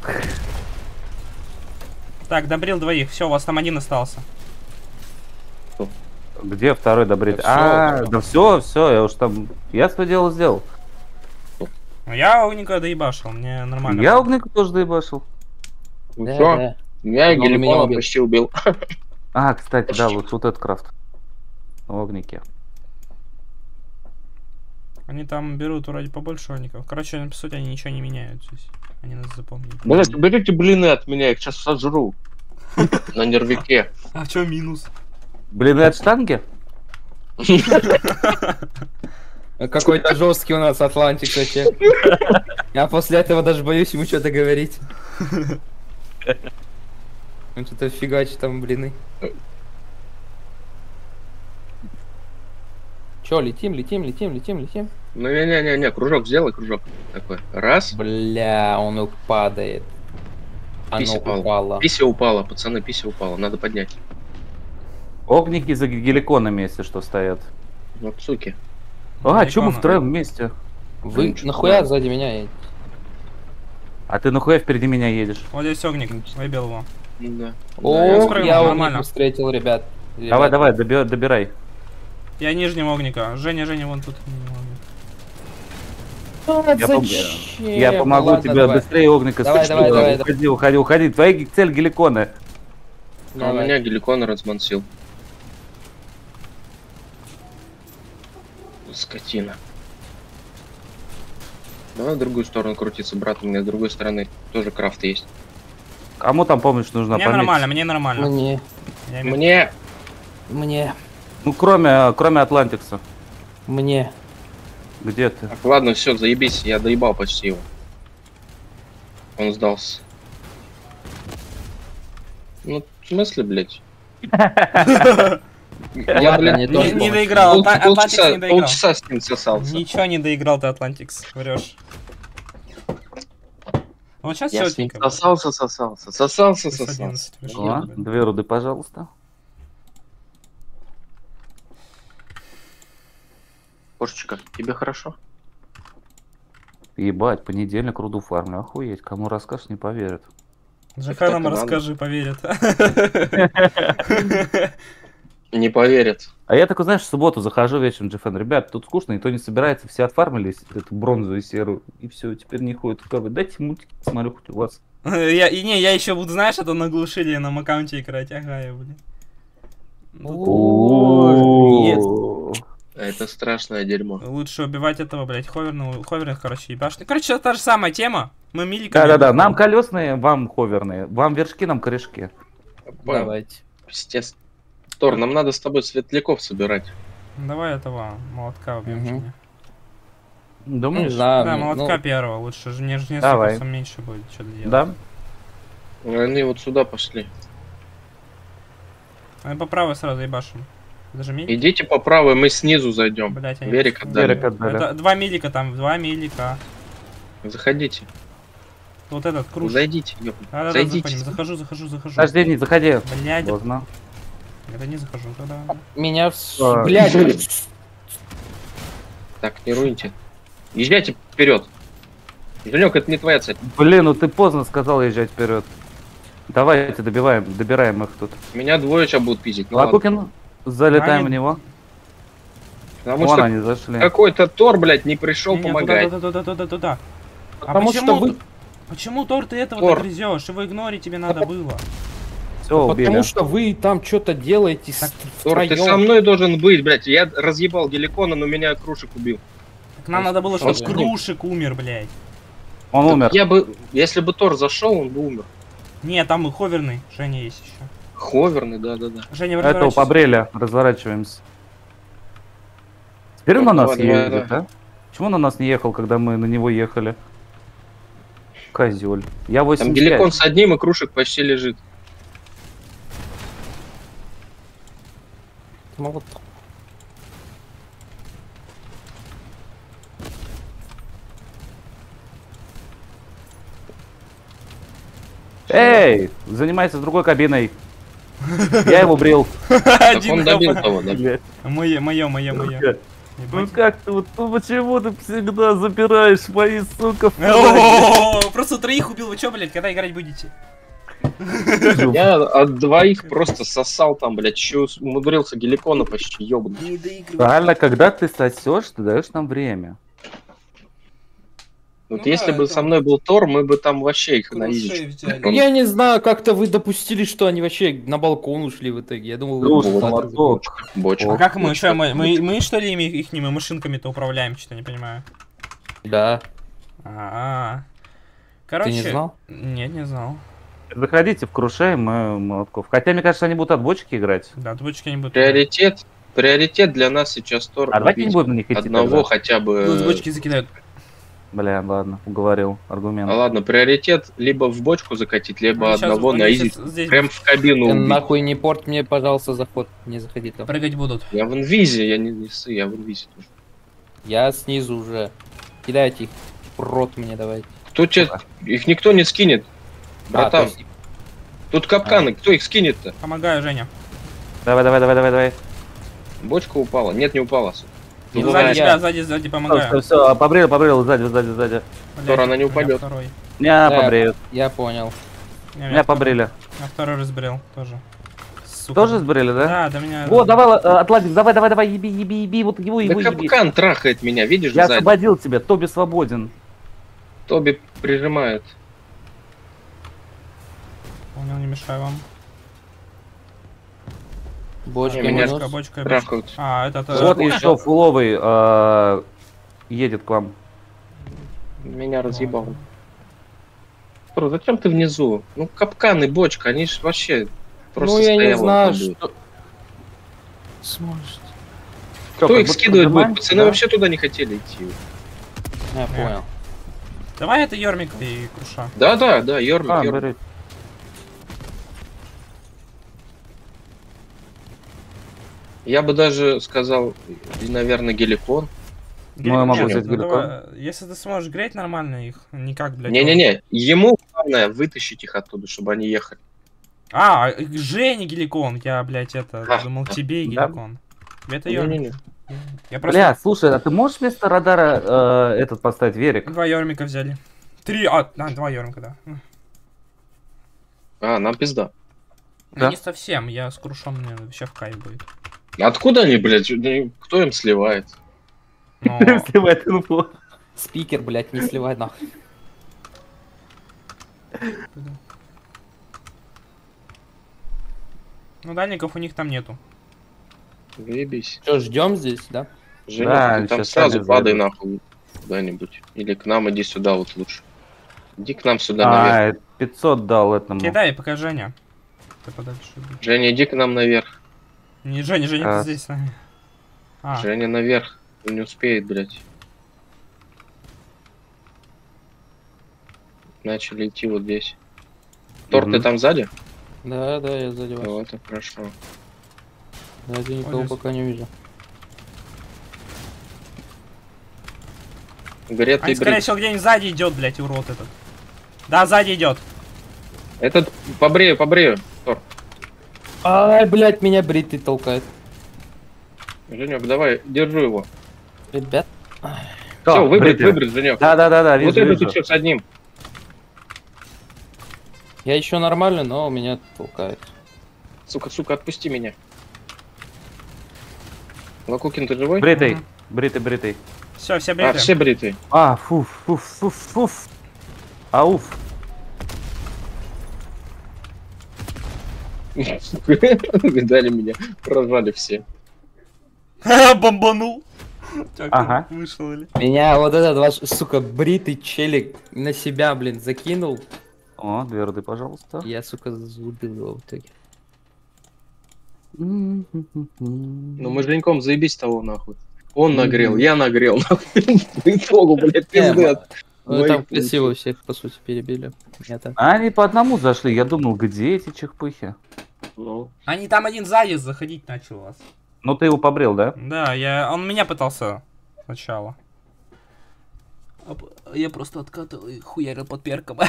Так, добрил двоих. Все, у вас там один остался. Где второй добрит? Да А, да все, все, я уж там... Я свое дело сделал. Ну, я огненько доебашил, мне нормально. Я огненько тоже доебашил. Ну Да, всё, да. я Он меня Геликона убил. почти убил. А, кстати, да, вот, вот этот крафт. На огнике. Они там берут вроде побольше огников. Короче, по сути, они ничего не меняют здесь. Они нас запомнили. Блять, уберите блины от меня, я их сейчас сожру. На нервике. А в чем минус? Блин, от штанги? Какой-то жесткий у нас Атлантик, кстати. Я после этого даже боюсь ему что-то говорить. Он что-то фигачит там, блины. Чё, летим, летим, летим, летим, летим? Ну не-не-не, кружок сделай, кружок. Такой. Раз. Бля, он падает. Оно Пися упала. упало. Пися упала, пацаны, пися упала. Надо поднять. Огники за геликонами, если что, стоят. Вот суки. А, Геликоны. чё мы втроем вместе? Вы Ну, чё нахуя такое? сзади меня едете? А ты нахуя впереди меня едешь? Вот здесь огник, выбил его. Да. О, я спрыгнул, я нормально. огник встретил, ребят. Давай, Ребят. давай, доби- добирай. Я нижнего огника. Женя, Женя, вон тут. А, Я, пом- зачем? я помогу Ладно, тебе давай. быстрее огника Давай, скачать. давай, давай, Уходи, уходи, уходи. Твоя цель геликоны. А у Давай. меня Геликон размансил. Скотина. Давай в другую сторону крутиться, брат. У меня с другой стороны тоже крафт есть. Кому там помощь нужна? Мне пометить? нормально, мне нормально. Мне, Я имею- Мне... мне, Ну, кроме, кроме Атлантикса. мне. Где ты? Так, ладно, все, заебись, я доебал почти его. Он сдался. Ну, в смысле, блядь? Я, Ладно, не блядь, то, Не, что- не доиграл, пол- Атла- полчаса, Атлантикс не доиграл. полчаса с ним сосался. Ничего не доиграл ты, Атлантикс. Врешь. Вот сейчас Я с ним четенько. сосался, сосался, сосался, Плюс сосался. одиннадцать вообще, О, блин. две руды, пожалуйста. Кошечка, тебе хорошо? Ебать, понедельник руду фармлю. Охуеть, кому расскажешь, не поверят. Джеффа нам так и надо. расскажи, поверит. Не поверят. А я такой, знаешь, в субботу захожу вечером, Джеффен, ребят, тут скучно, никто не собирается, все отфармились, эту бронзовую серую, и все, теперь не ходят. Как бы, дайте мультики, смотрю, хоть у вас. Я, и не, я еще буду, знаешь, это на глушилином аккаунте играть. Ага, я, блин. Нет. Это страшное дерьмо. Лучше убивать этого, блядь, ховерного, ховерных, короче, ебашни. Короче, это та же самая тема. Мы миликами. Да-да-да, нам колесные, вам ховерные, вам вершки, нам корешки. Давайте. Естественно. Тор, нам надо с тобой светляков собирать. Давай этого молотка убьем. Мгм. что ли. Ну, Думаешь? не знаю. Да, ну, молотка первого. Лучше же мне же не Давай. столько меньше будет что-то делать. Да? Они вот сюда пошли. А по правой сразу ебашим. Даже милик. Идите по правой, мы снизу зайдем. Блять, они... Верик отдали. Верик отдали. Это два милика там, два милика. Заходите. Вот этот круг. Зайдите, ёпта. Да, да, да, Зайдите. заходим. Захожу, захожу, захожу. Подожди, не заходи. Блядь, Поздно. это не захожу. Тогда... Меня вс... А. Блядь. Так, не руиньте. Езжайте вперед. Женек, это не твоя цель. Блин, ну ты поздно сказал езжать вперед. Давайте добиваем, добираем их тут. Меня двое сейчас будут пиздить. Ну ладно. Лакукин, залетаем Они- в него. Потому Вон что они зашли. какой-то Тор, блядь, не пришел Не, не, помогать. Туда, туда, туда, туда, туда. А Потому почему, что вы... почему Тор ты этого Тор. грызешь? Его игнорить тебе надо было. Все, убили. Потому что вы там что-то делаете с- Тор, ты втроём. со мной должен быть, блядь. Я разъебал Геликона, но меня Крушек убил. Так нам надо было, Он чтобы с ним. Крушик умер, блядь. Он Так умер. Я бы, если бы Тор зашел, он бы умер. Не, там и ховерный. Женя есть еще. Ховерный, да-да-да. Женя, Этого разворачивайся. побрели, разворачиваемся. Теперь он на нас Давай, давай, едет, да? Почему он на нас не ехал, когда мы на него ехали? Козель. Я Там восемьдесят Геликон пять. с одним, и Крушек почти лежит. Молот. Эй, занимайся с другой кабиной. Я его брил. Так Один он добил хп. того, да. Мое, мое, мое, мое. Ну как ты, вот, ну почему ты всегда забираешь мои, сука, флаги? О, просто троих убил. Вы чё, блядь, когда играть будете? Я от двоих просто сосал там, блядь, еще умудрился геликона почти ёбнуть. Не доигрывай. Правильно, когда ты сосешь, ты даешь нам время. Вот Ну если да, бы это- со мной был Тор, мы бы там вообще их на Крушей изи. взяли. Я не знаю, как-то вы допустили, что они вообще на балкон ушли в итоге. Я думал, вы Слушай, вот так молоток. Бочка. А как мы, Бочка. что, мы, мы, мы что ли ими, ихними машинками-то управляем, что-то не понимаю. Да. А, короче. Ты не знал? Нет, не знал. Заходите в Крушей, мы молотков. Хотя, мне кажется, они будут от бочки играть. Да, двочки не будут. Приоритет, приоритет для нас сейчас Тор. А давайте не убить будем на них идти одного тогда. хотя бы. Ну, с бочки закидают. Бля, ладно, уговорил. Аргумент. А ладно, приоритет либо в бочку закатить, либо Они щас- одного они на изи. щас здесь Прям в кабину Ты убить. нахуй не порт мне, пожалуйста, заход. Не заходи там. прыгать будут. Я в инвизе, я не несы, я в инвизе тоже. Я снизу уже. Кидайте их. В рот мне давайте. Кто тебе... Их никто не скинет. А, Братан, то есть- тут капканы, кто их скинет-то? Помогаю, Женя. Давай, давай, давай, давай, давай. Бочка упала? Нет, не упала. сука. Ну, Ну, сзади я- тебя, сзади, сзади Все, помогаю. все, побрил, побрил, сзади, сзади, сзади. Блядь, Тор, она не у меня упадет. Второй. Меня Да. побреют. Я понял. Не, у Меня побрили. Я второй разбрел тоже. Сука. Тоже сбрили, да? Да, да меня... Во, давай, э, Атлантик, давай, давай, давай, еби, еби, еби, вот его, Да его, еби. капкан трахает меня, видишь, Я сзади. освободил тебя, Тоби свободен. Тоби прижимает. Понял, не мешаю вам. Бочка Не, меня минус. Бочка, бочка, бочка. Трахают. А, это... Вот еще фуловый э, едет к вам. Меня разъебал. Тор, зачем ты внизу? Ну, капкан и бочка, они ж вообще просто Ну я не стояло знаю, там будет. что... Сможет. Кто Как их будто скидывает будет? прижимаем, Пацаны да? вообще туда не хотели идти. Я понял. Давай это Йормик и Круша. Да, да, да, Йормик, А, Йормик. бери. Я бы даже сказал, и, наверное, геликон. Ну, я могу Не, взять Ну, Геликон. давай, если ты сможешь греть нормально их, не как, блядь. Не-не-не, ему главное вытащить их оттуда, чтобы они ехали. А, Женя Геликон, я, блядь, это, А, думал, да. тебе Да. Геликон. Это Йормик. Не-не-не. Я просто Бля, слушай, а ты можешь вместо радара э, этот поставить верик? два Йормика взяли. Три, а, а, два Йормика, да. Ну, А, нам пизда. Да. не совсем, я с Крушом, мне вообще в кайф будет. Откуда они, блядь? Не- Кто им сливает? Но... Сливает инфу. Спикер, блядь, не сливай нахуй. Ну, дальников у них там нету. Заебись. Что, ждем здесь, да? Женя, Да, ты там сейчас сразу сами падай зайдут. нахуй куда-нибудь. Или к нам иди сюда вот лучше. Иди к нам сюда А, наверх. это пятьсот дал этому. Кидай, пока Женя. Ты подальше. иди. Женя, иди к нам наверх. Не, Женя, Женя, А. ты здесь с нами. А, Женя наверх. Он не успеет, блядь. Начали идти вот здесь. Тор, ты Мгм. там сзади? Да, да, я сзади вас. Ну, это хорошо. Сзади никого Ой, пока не вижу. Гретый они, скорее брит. всего, где-нибудь сзади идет, блядь, урод этот. Да, сзади идет. Этот побрею, побрею. Тор. Ай, блядь, меня бритый толкает. Женек, давай, держу его. Ребят. Кто? Все, выбрать, Бритер? выбрать, Женек. Да, да, да, да, вижу, Вот это вижу. тут все с одним. Я еще нормально, но меня толкает. Сука, сука, отпусти меня. Лакукин, ты живой? Бритый, Мгм. бритый, бритый. Все, все А, бриты. все бритые. А, фуф, фуф, фуф, фуф. Ауф. Видали меня, прожали все. Бомбанул. Так, Ага. Вышел или? Меня вот этот ваш, сука, бритый челик на себя, блин, закинул. О, две руды, пожалуйста. Я, сука, заубил его в итоге. Ну мы с Женьком заебись того нахуй. Он нагрел, я нагрел, нахуй. По итогу, блядь, пиздец. Ну, Ой, там блин. красиво всех, по сути, перебили. Это... А они по одному зашли, я думал, где эти чехпыхи? Ну, Они там один сзади заходить начал вас. Ну ты его побрил, да? Да, я... он меня пытался сначала. А п- Я просто откатывал и хуярил под перком.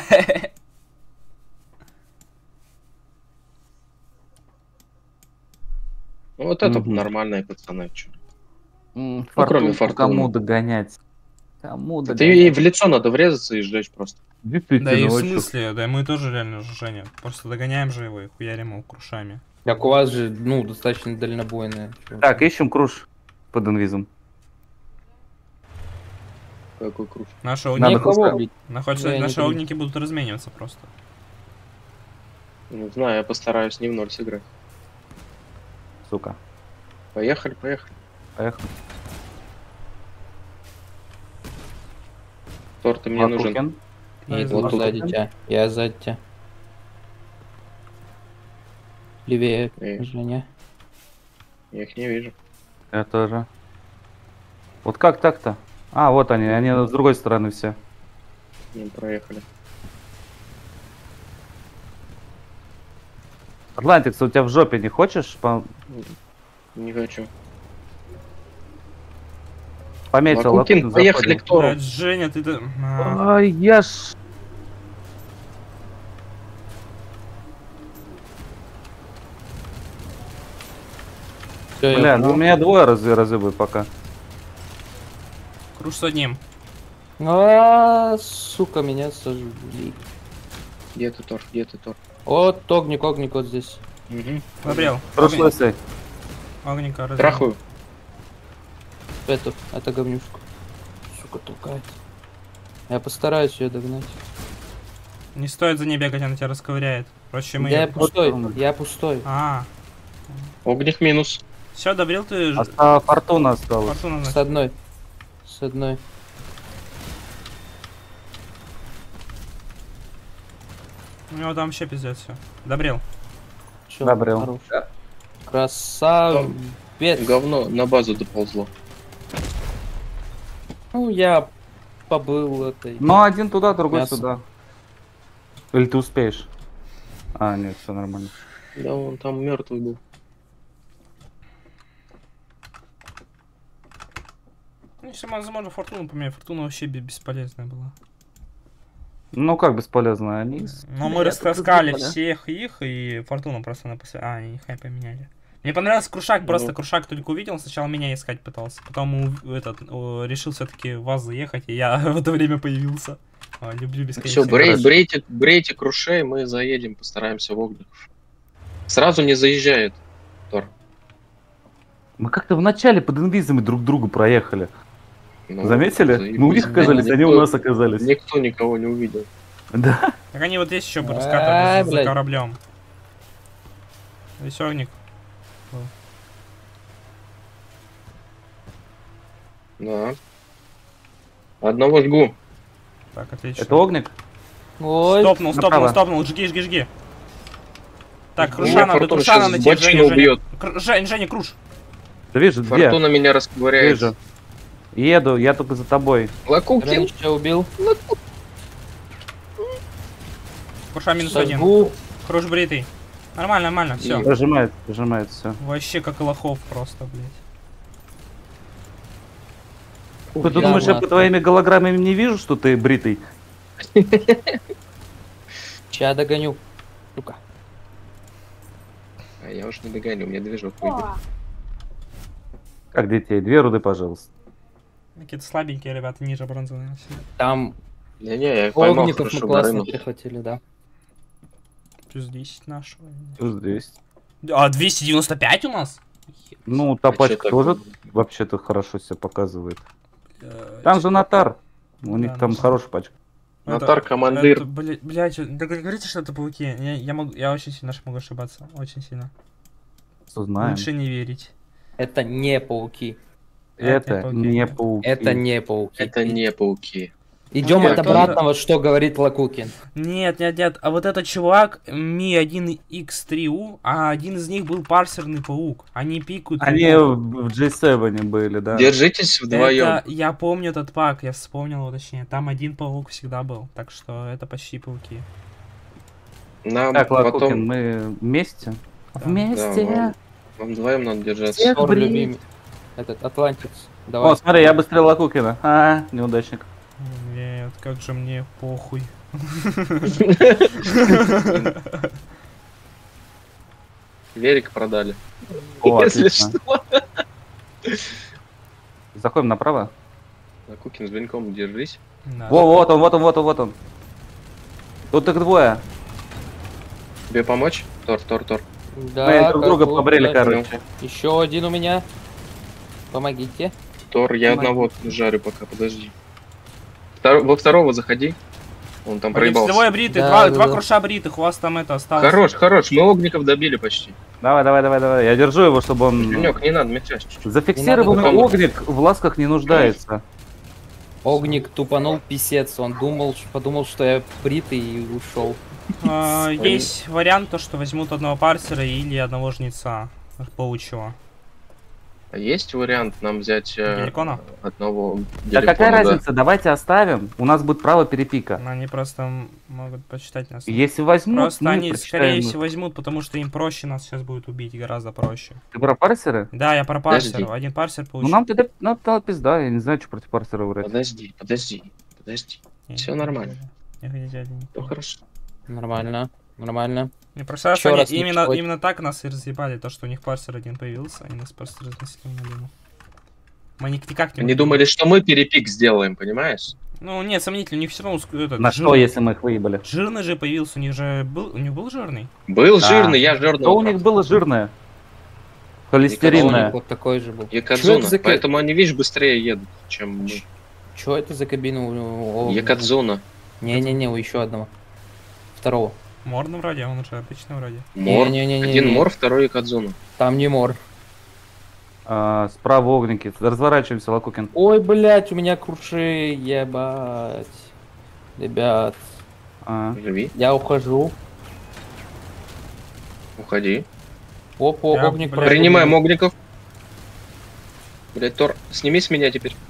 ну вот это Мгм. нормальные пацаны, чё. М, Ну, кроме Фортунку Фортуны. кому догонять? Кому Ты ей в лицо надо врезаться и сжечь просто. Да и в смысле, да мы тоже реально же, Женя. Просто догоняем же его и хуярим его крушами. Так у вас же, ну, достаточно дальнобойные. Так, ищем круш под инвизом. Какой круш? Наши Надо огники, пускать. находятся, Я не наши трогаю. огники будут размениваться просто. Не знаю, я постараюсь не в ноль сыграть. Сука. Поехали, поехали. Поехали. Тор, ты мне нужен. Лакукен. Я иду Вот тут. сзади тебя. Я сзади тебя. Левее, Эй. Женя. Я их не вижу. Я тоже. Вот как так-то? А, вот они, они с другой стороны все. Не проехали. Атлантикс, у тебя в жопе не хочешь? По- Не хочу. Пометил, Лакукин, Лакукин поехали заходит. к Тору. Блядь, Женя, ты... а, Ай, я ж... Всё, я Бля, ну убил. у меня двое разве разыбы пока. Круш с одним. А, сука, меня сожгли. Где ты, Тор? Где ты, Тор? Вот, огник, огник вот здесь. Угу. Добрел. Прошлый сей. Огника разбил. Трахаю. Эту, это говнюшку. Сука, толкает. Я постараюсь ее догнать. Не стоит за ней бегать, она тебя расковыряет. Проще мы Я её- пустой, Вот. я пустой. А, Огник минус. все, добрел ты. ж- А фортуна осталась. Фортуна, С значит. одной. С одной. У него там вообще пиздец все. Добрел. Всё, Добрел. хорош. Красавец. Говно на базу доползло. Ну, я побыл этой. Ну, один туда, другой Мясо. сюда. Или ты успеешь? А, нет, все нормально. Да, он там мертвый был. Ну, если возможно, фортуну поменять. Фортуна вообще бе- бесполезная была. Ну, как бесполезно, они... Но мы растаскали всех их, и фортуну просто напоследок. А, они их не поменяли. Мне понравился Крушак, просто Ну. Крушак только увидел, сначала меня искать пытался. Потом у- этот, о, решил все-таки в вас заехать, и я в это время появился. А, люблю бесконечно. Все, брей, хорошо. брейте, брейте крушей, мы заедем, постараемся в огников. Сразу не заезжает, Тор. Мы как-то в начале под инвизами друг другу проехали. Ну, Заметили? заебись. Мы у них оказались, Никто- они у нас оказались. Никто никого не увидел. Да. Так они вот здесь еще бы А, раскатывались за блядь. кораблем. Весь огник. Да. Одного жгу. Так, отлично. Это огник? Ой, Стопнул, стопнул, направо. стопнул. Жги, жги, жги. Так, Меня Круша надо, Фортуна Круша щас надо найти. бочину Женя, Женя. убьет. Кр- Жень, Женя, Круш. Да вижу, где? Фортуна меня расковыряет. Вижу. Еду, я только за тобой. Лакукин. Раньше убил. Круша минус один. Сожгу. Круш бритый. Нормально, нормально, все. Прожимает, прожимает все. Вообще как лохов просто, блядь. Ты Я думаешь, я ладно. по твоими голограммами не вижу, что ты бритый? Ща догоню. Сука. А я уж не догоню, у меня движок выйдет. Как детей? Две руды, пожалуйста. Какие-то слабенькие ребята, ниже бронзы, наверное, сидят. Там Не-не, я их поймал огников мы хорошо, классно Барыну. перехватили, да. Плюс десять нашего. Плюс двести. А, двести девяносто пять у нас? Ну, та А чё пачка так? тоже вообще-то хорошо себя показывает. Блядь. Там же Натар. У Да, них там Натар. хорошая пачка. Это- Натар командир. это, бля- Блядь, да вы говорите, что это пауки. Я, я, могу, я очень сильно аж могу ошибаться. Очень сильно. Что знаем. Лучше не верить. Это не пауки. Это Это не пауки. пауки. Это не пауки. Это не пауки. Идем Я от тоже- обратного, что говорит Лакукин. Нет, нет, нет. А вот этот чувак Ми один икс три у, а один из них был парсерный паук. Они пикают. Они пауков. в в джей семь были, да. Держитесь вдвоем. Это, я помню этот пак, я вспомнил его точнее. Там один паук всегда был. Так что это почти пауки. Нам Так, Лакукин, потом... мы вместе? Да. Вместе. Да, вам, вам вдвоем надо держаться. Всех Тор, брить. любимый. Этот Атлантикс. Давай. О, смотри, я быстрее Лакукина. А, неудачник. Нет, как же мне похуй. Верик продали. О, Если отлично. что. Заходим направо. Кукин с блинком, держись. Да. Во, вот он, вот он, вот он, вот он. Тут их двое. Тебе помочь? Тор, Тор, Тор. Да, Мы друг друга как побрели, будто. короче. Еще один у меня. Помогите. Тор, я Помоги. одного жарю пока, подожди. Втор- Во второго заходи. Он там Блин, проебался. Целевой бритый, Да, два, да, два да. круша бритых, у вас там это осталось. Хорош, хорош, мы огников добили почти. Давай, давай, давай, давай. Я держу его, чтобы он... Женек, не надо мечать чуть-чуть. Зафиксированный Не надо. огник в ласках не нуждается. Огник тупанул писец. Он думал, ш- подумал, что я бритый и ушел. А, есть вариант, то, что возьмут одного парсера или одного жнеца паучьего. А есть вариант нам взять э, Геликона? одного Да какая геликона, да? разница? Давайте оставим. У нас будет право перепика. Они просто м- могут почитать нас. Если возьмут, Просто мы они, почитаем скорее их. всего, возьмут, потому что им проще нас сейчас будет убить, гораздо проще. Ты про парсеры? Да, я про Подожди. парсер. Один парсер Ну получил. нам тогда, нам тогда пизда, я не знаю, что против парсера врать. Подожди, подожди, подожди. Все нормально. Не хотите один. Все хорошо. Нормально. Нормально. Не, просто раз Ещё они раз не именно, подходит. именно так нас и разъебали, то, что у них парсер один появился, они нас просто разнесли на лину. Мы ник- никак не... Они думали, что мы перепик сделаем, понимаешь? Ну, нет, сомнительно, у них все равно ск- этот, На жир- что, если мы их выебали? Жирный же появился, у них же был... У них был жирный? Был Да. жирный, я жирный. Что у них было жирное? Холестеринное. Огник вот такой же был. Чё Якадзуна, это за ка- поэтому они, видишь, быстрее едут, чем мы. Чё это за кабина у Огника? Якадзуна. Не-не-не, у еще одного. Второго. Морно вроде, а он уже обычный вроде. Мор. Не-не-не-не-не. Один мор, второй Якадзуна. Там не мор. А, справа огники. Разворачиваемся, Лакукин. Ой, блядь, у меня круши, ебать. Ребят, А. Живи, я ухожу. уходи. Опа, Я, огник блядь, прошел. Принимаем огников. Блять, Тор, сними с меня теперь.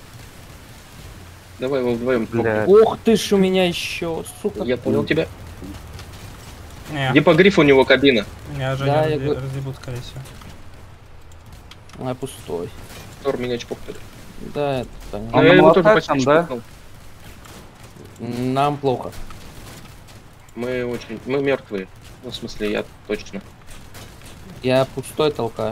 Давай его вдвоем. Бля. Ох ты ж у меня еще, сука. Я понял тебя. Не, Где по грифу у него кабина? меня же Да, они я разъе- говорю- разъебут, скорее всего. А, пустой. Тор меня чпокнули. Да, это Ну, понятно. Он я на его тоже молотах почти там, да? чпокнул. Нам плохо. Мы очень... Мы мертвые. Ну, в смысле, я точно. Я пустой толкаю.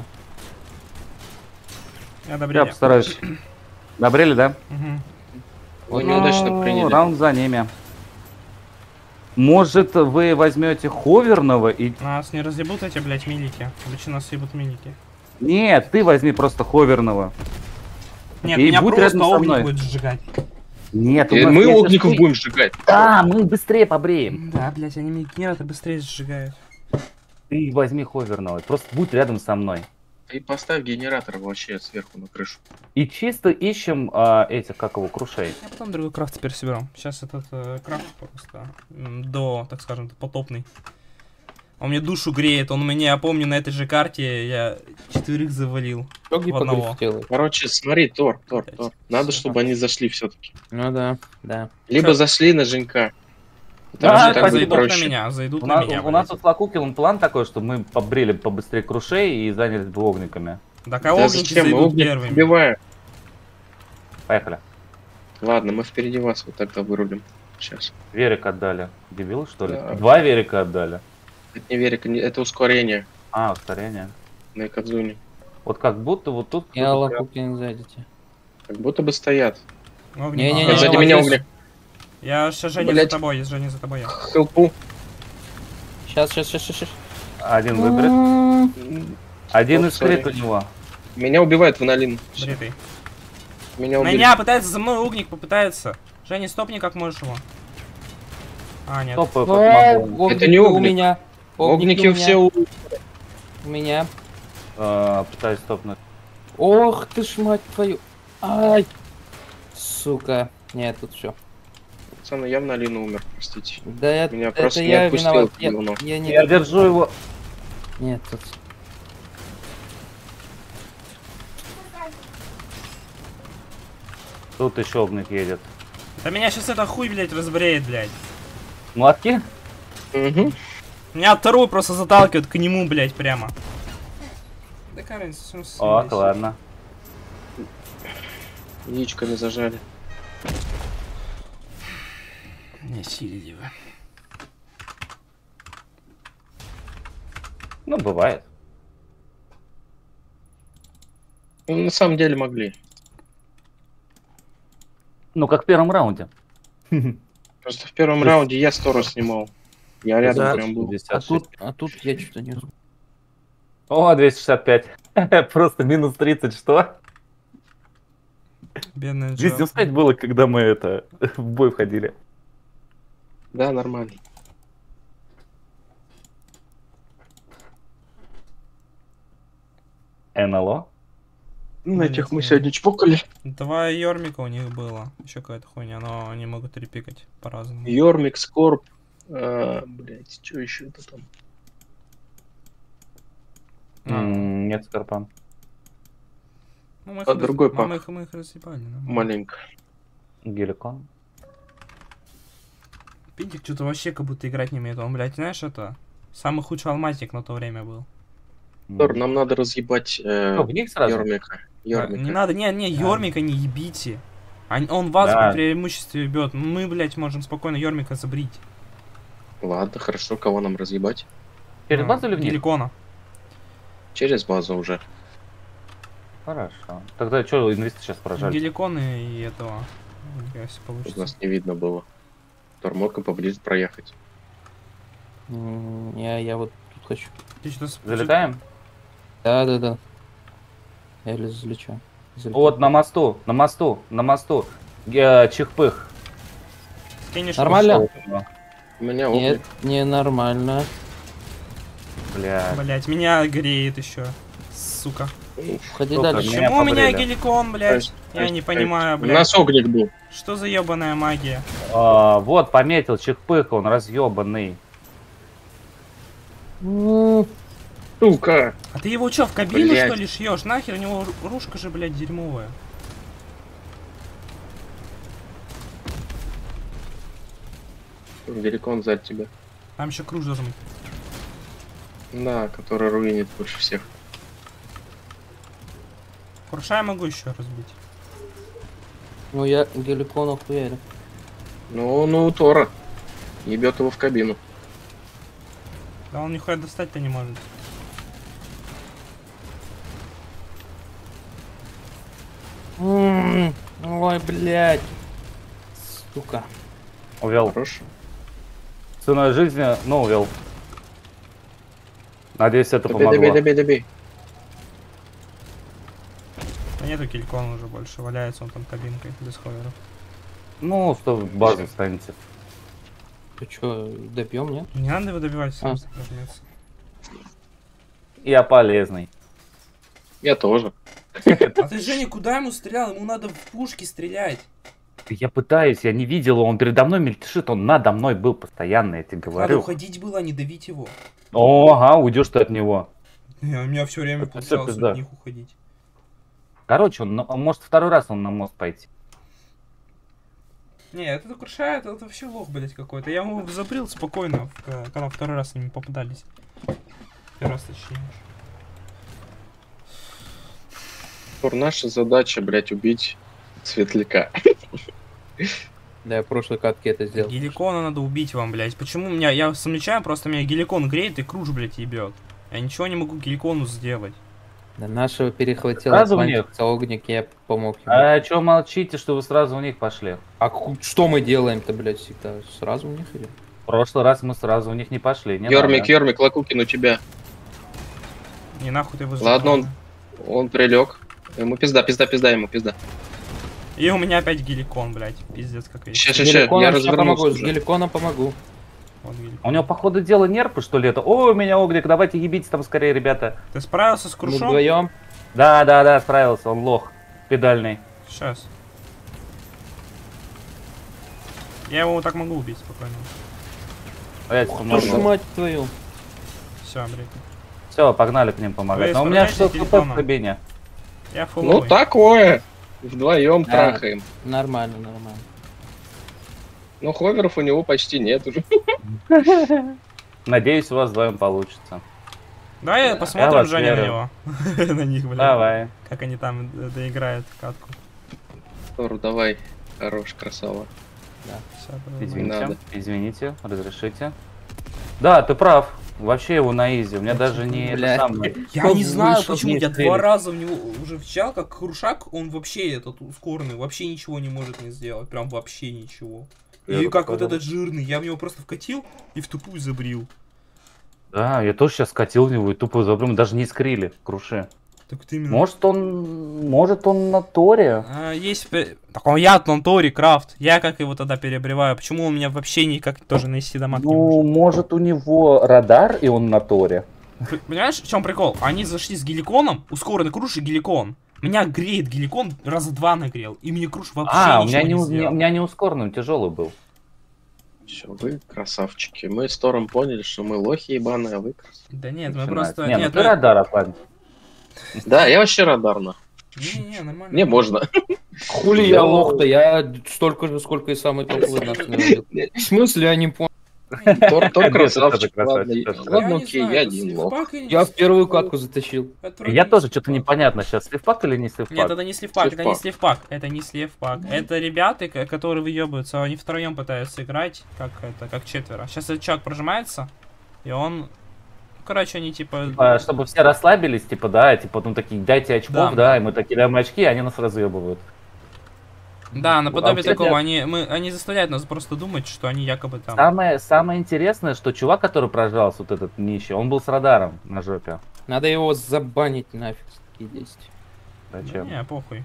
Я Я добрее. постараюсь. Добрели, да? Мгм. Вы неудачно Ну, приняли. Раунд за ними. Может, вы возьмете ховерного и... Нас не разъебут эти, блядь, милики. Обычно нас ебут милики. Нет, ты возьми просто ховерного. Нет, И меня будь просто рядом со огник мной. будет сжигать. Нет, у И нас мы есть огников шли- будем сжигать. Да, мы быстрее побреем. Да, блядь, они мне генератор быстрее сжигают. Ты возьми ховерного, просто будь рядом со мной. И поставь генератор вообще сверху на крышу. И чисто ищем а, этих, как его, крушей. Я потом другой крафт теперь соберу. Сейчас этот э, крафт просто м, до, так скажем, потопный. Он мне душу греет, он мне, я помню, на этой же карте я четверых завалил. Что В одного. гипогриф делает? Короче, смотри, Тор, Тор, Тор. Надо, чтобы они зашли все-таки. Ну да, да. Либо Чё? зашли на Женька. Потому Да, что это так будет зайдут на проще. меня, зайдут У на нас, меня, у нас блядь. тут с Лакукилом план такой, что мы побрели побыстрее крушей и занялись бы огниками. Да Да кого зачем? Мы зайдут огник первыми? убиваем. Поехали. Ладно, мы впереди вас вот тогда вырулим. Сейчас. Верик отдали. Дебил, что ли? Да. Два верика отдали. Это не верик, не- это ускорение А, ускорение. на Якадзуне. Вот как будто вот тут... Я кто-то лакуки зайдите. Как будто бы стоят. Огник. Не-не-не, А, Сзади вот меня здесь. огник. Я сейчас Женя Блядь. за тобой, я Женя за тобой. я. Хелпу. Сейчас, сейчас, сейчас, сейчас. Один выберет. Один Вот, искрит у sorry. него. Меня убивает Ванолин. Бритый. Меня убили. Меня пытается за мной огник попытается. Женя, стопни как можешь его. А, нет. Стоп, Ой, помогу. Это не у огник. меня. Огники у меня. все у... У меня. А, пытаюсь стопнуть. Ох ты ж мать твою. Ай. Сука. Нет, тут все. Пацаны, я Ванолин умер, простите. Да я, Меня это просто не я отпустило виноват. это Я, говно. я не... Я держу его. Нет, тут... Тут еще огник едет. Да меня сейчас это хуй, блядь, разбреет, блядь. Молотки? Угу. Меня второй просто заталкивают к нему, блядь, прямо. Да какая разница, всё равно Ок, съебись. ладно. Яичками зажали. Не сильно вы. Ну, бывает. Ну, на самом деле могли. Ну, как в первом раунде. Просто в первом То есть- раунде я стору снимал. Я рядом Да. прям был. А шестьдесят шесть. тут, а тут я что-то не... О, двести шестьдесят пять. Просто минус тридцать, что? Бедная Джо. двести пять было, когда мы это в бой входили. Да, нормально. НЛО? На этих мы сегодня чпокали. Два Йормика у них было. Еще какая-то хуйня, но они могут репикать по-разному. Йормик, Скорб. А, блять, что еще-то там? А, М, Нет, Скорпан. ну, мы их а раз- другой ну, пак. мы их, мы их разъебали. нормально. Маленько. Геликон. Пинтик что-то вообще как будто играть не умеет. Он, блядь, знаешь, это... Самый худший алмазник на то время был. Тор, нам надо разъебать э, Что, в них сразу? Йормика. Йормика. Не надо, не, не, Йормика не ебите. Он, он вас Да. по преимуществу ебет. Мы, блядь, можем спокойно Йормика забрить. Ладно, хорошо, кого нам разъебать? Через А, базу или в них? Геликона. Через базу уже. Хорошо. Тогда что, инвесты сейчас поражали? Геликоны и этого. Если Чтобы получится. нас не видно было. Тор, мог поближе проехать. М, Я, я вот тут хочу. Ты что-то с- Залетаем? Да, да, да. Я или залечу. Залетаю. Вот на мосту, на мосту, на мосту. Ге- Чихпых. скинешь Нормально? руку? У меня Нет, опыт. не нормально. Бля. Блять, меня греет еще. Сука. Входи Сколько дальше. Меня Почему у меня побрили. геликон, блядь? Ай, Я ай, не ай. понимаю, У блядь. нас огник был. Что за ебаная магия? А, вот, пометил, Чихпых, он разъебанный. М, Сука! А ты его что, в кабину Блядь. что ли шьешь? Нахер у него ру- ружка же, блядь, дерьмовая. Геликон сзади тебя. Там еще круж должен быть. Да, который руинит больше всех. Круша я могу еще разбить. Ну я геликон охуярю. Ну, ну, у Тора. Ебет его в кабину. Да он нихуя достать-то не может. М, Ой, блядь. Сука. Увел. Хорош. Ценой жизни, но увел. Надеюсь, это Добей, помогло. добей, добей, добей. Да нету геликона уже больше. Валяется он там кабинкой без ховеров. Ну, что в базу станете. Ты чё, добьем, нет? Не надо его добивать, сам А. справляется. Я полезный. Я тоже. А ты, Женя, куда ему стрелял? Ему надо в пушки стрелять. Я пытаюсь, я не видел, он передо мной мельтешит, он надо мной был постоянно, я тебе Надо говорю. уходить было, а не давить его. О, ага, уйдешь ты от него. Не, у меня все время Это всё получалось пизда. от них уходить. Короче, он, на- он может второй раз он на мост пойти. Не, это крушает, это вообще лох, блять, какой-то. Я его забрил спокойно, в- когда второй раз с ними попадались. Первый раз точнее. Тор, наша задача, блядь, убить Светляка. Да, я в прошлой катке это сделал. Геликона надо убить вам, блять. Почему меня, я замечаю, просто меня геликон греет и круж, блять, ебет. Я ничего не могу геликону сделать. Да, нашего перехватил Сразу в Атлантик, огник, я помог ему. А чё молчите, что вы сразу в них пошли? А ку- что мы делаем-то, блядь, всегда? Сразу в них идем? В прошлый раз мы сразу в них не пошли. Не Йормик, надо. Йормик, Лакукин у тебя. Не нахуй ты его Ладно, он, сжимал. он прилег. Ему пизда, пизда, пизда, ему пизда. И у меня опять геликон, блять. Пиздец какой. Ща, С ща, ща, я геликоном ща помогу, развернулся с уже. геликоном помогу. Вот геликон. У него, походу, дело нерпы, что ли, это? Ой, у меня огник, давайте ебитесь там скорее, ребята. Ты справился с Мы крушом? вдвоем. Да, да, да, справился, он лох. Педальный. Сейчас. Я его вот так могу убить спокойно. Опять Твою мать твою. Все, блядь. Все, погнали к ним помогать. Вы Но у меня справляетесь что с хп в телефоном? кабине. Я фуловый. Ну, такое. Вдвоем Да. трахаем. Нормально, нормально. Но ховеров у него почти нет уже. Надеюсь, у вас вдвоем получится. Давай Я посмотрим, вас Женя, на верю. него. На них, блядь. Давай. Как они там э, доиграют катку. Тор, давай. Хорош, красава. Всё, Не Извините, надо. извините, разрешите. Да, ты прав. Вообще его на изи. У меня даже не это Блядь. самое. Я не знаю, Вышел, почему. не Я стрелять. два раза в него уже вчал, как Крушак, он вообще этот ускоренный, вообще ничего не может не сделать. Прям вообще ничего. И Я как вот показал. этот жирный, я в него просто вкатил и в тупую забрил. Да, я тоже сейчас скатил в него и тупо забрал. Мы даже не искрили, круши. Так вот именно. Может он. Может он на Торе? А, есть... пе- Так он я на Тори, Крафт. Я как его тогда перебриваю? Почему он меня вообще никак тоже нанести дамаг не Ну, может? может у него радар и он на Торе. П- Понимаешь, в чем прикол? Они зашли с геликоном, ускоренный круш и геликон. Меня греет геликон, раза два нагрел. И мне круш вообще А, у ничего меня не, не у- не- сделал. у меня не ускоренный, он тяжелый был. Все, вы красавчики. Мы с Тором поняли, что мы лохи ебаные, а вы красавчики. Да нет, мы Начинается. просто... Не, ну нет, ты мы- радар, Атлант. Да, я вообще радарно. Не-не-не, нормально. Мне можно. Хули я лох-то, я столько же, сколько и самый топовый нас наводил. В смысле, я не понял. Тор, Тор Нет, красавчик. это Ладно, красавчик, это ладно, Я не окей, знаю, я это один лох. сливпак или не Я в первую сливпак? катку затащил. Это вроде Я не тоже что-то сливпак. непонятно сейчас, сливпак или не сливпак? Нет, это не сливпак, это не Сливпак. сливпак, это не сливпак. Это ребята, к- которые выебываются, они втроем пытаются играть, как это, как четверо. Сейчас этот чувак прожимается, и он... Короче, они типа... А, чтобы все расслабились, типа, да, типа, потом такие, дайте очков, Да. да, и мы такие даем очки, и они нас разъебывают. Да, наподобие А, кстати, такого, они, мы, они заставляют нас просто думать, что они якобы там... Самое, самое интересное, что чувак, который прожался, вот этот нищий, он был с радаром на жопе. Надо его забанить нафиг с такие действия. Зачем? Не, похуй.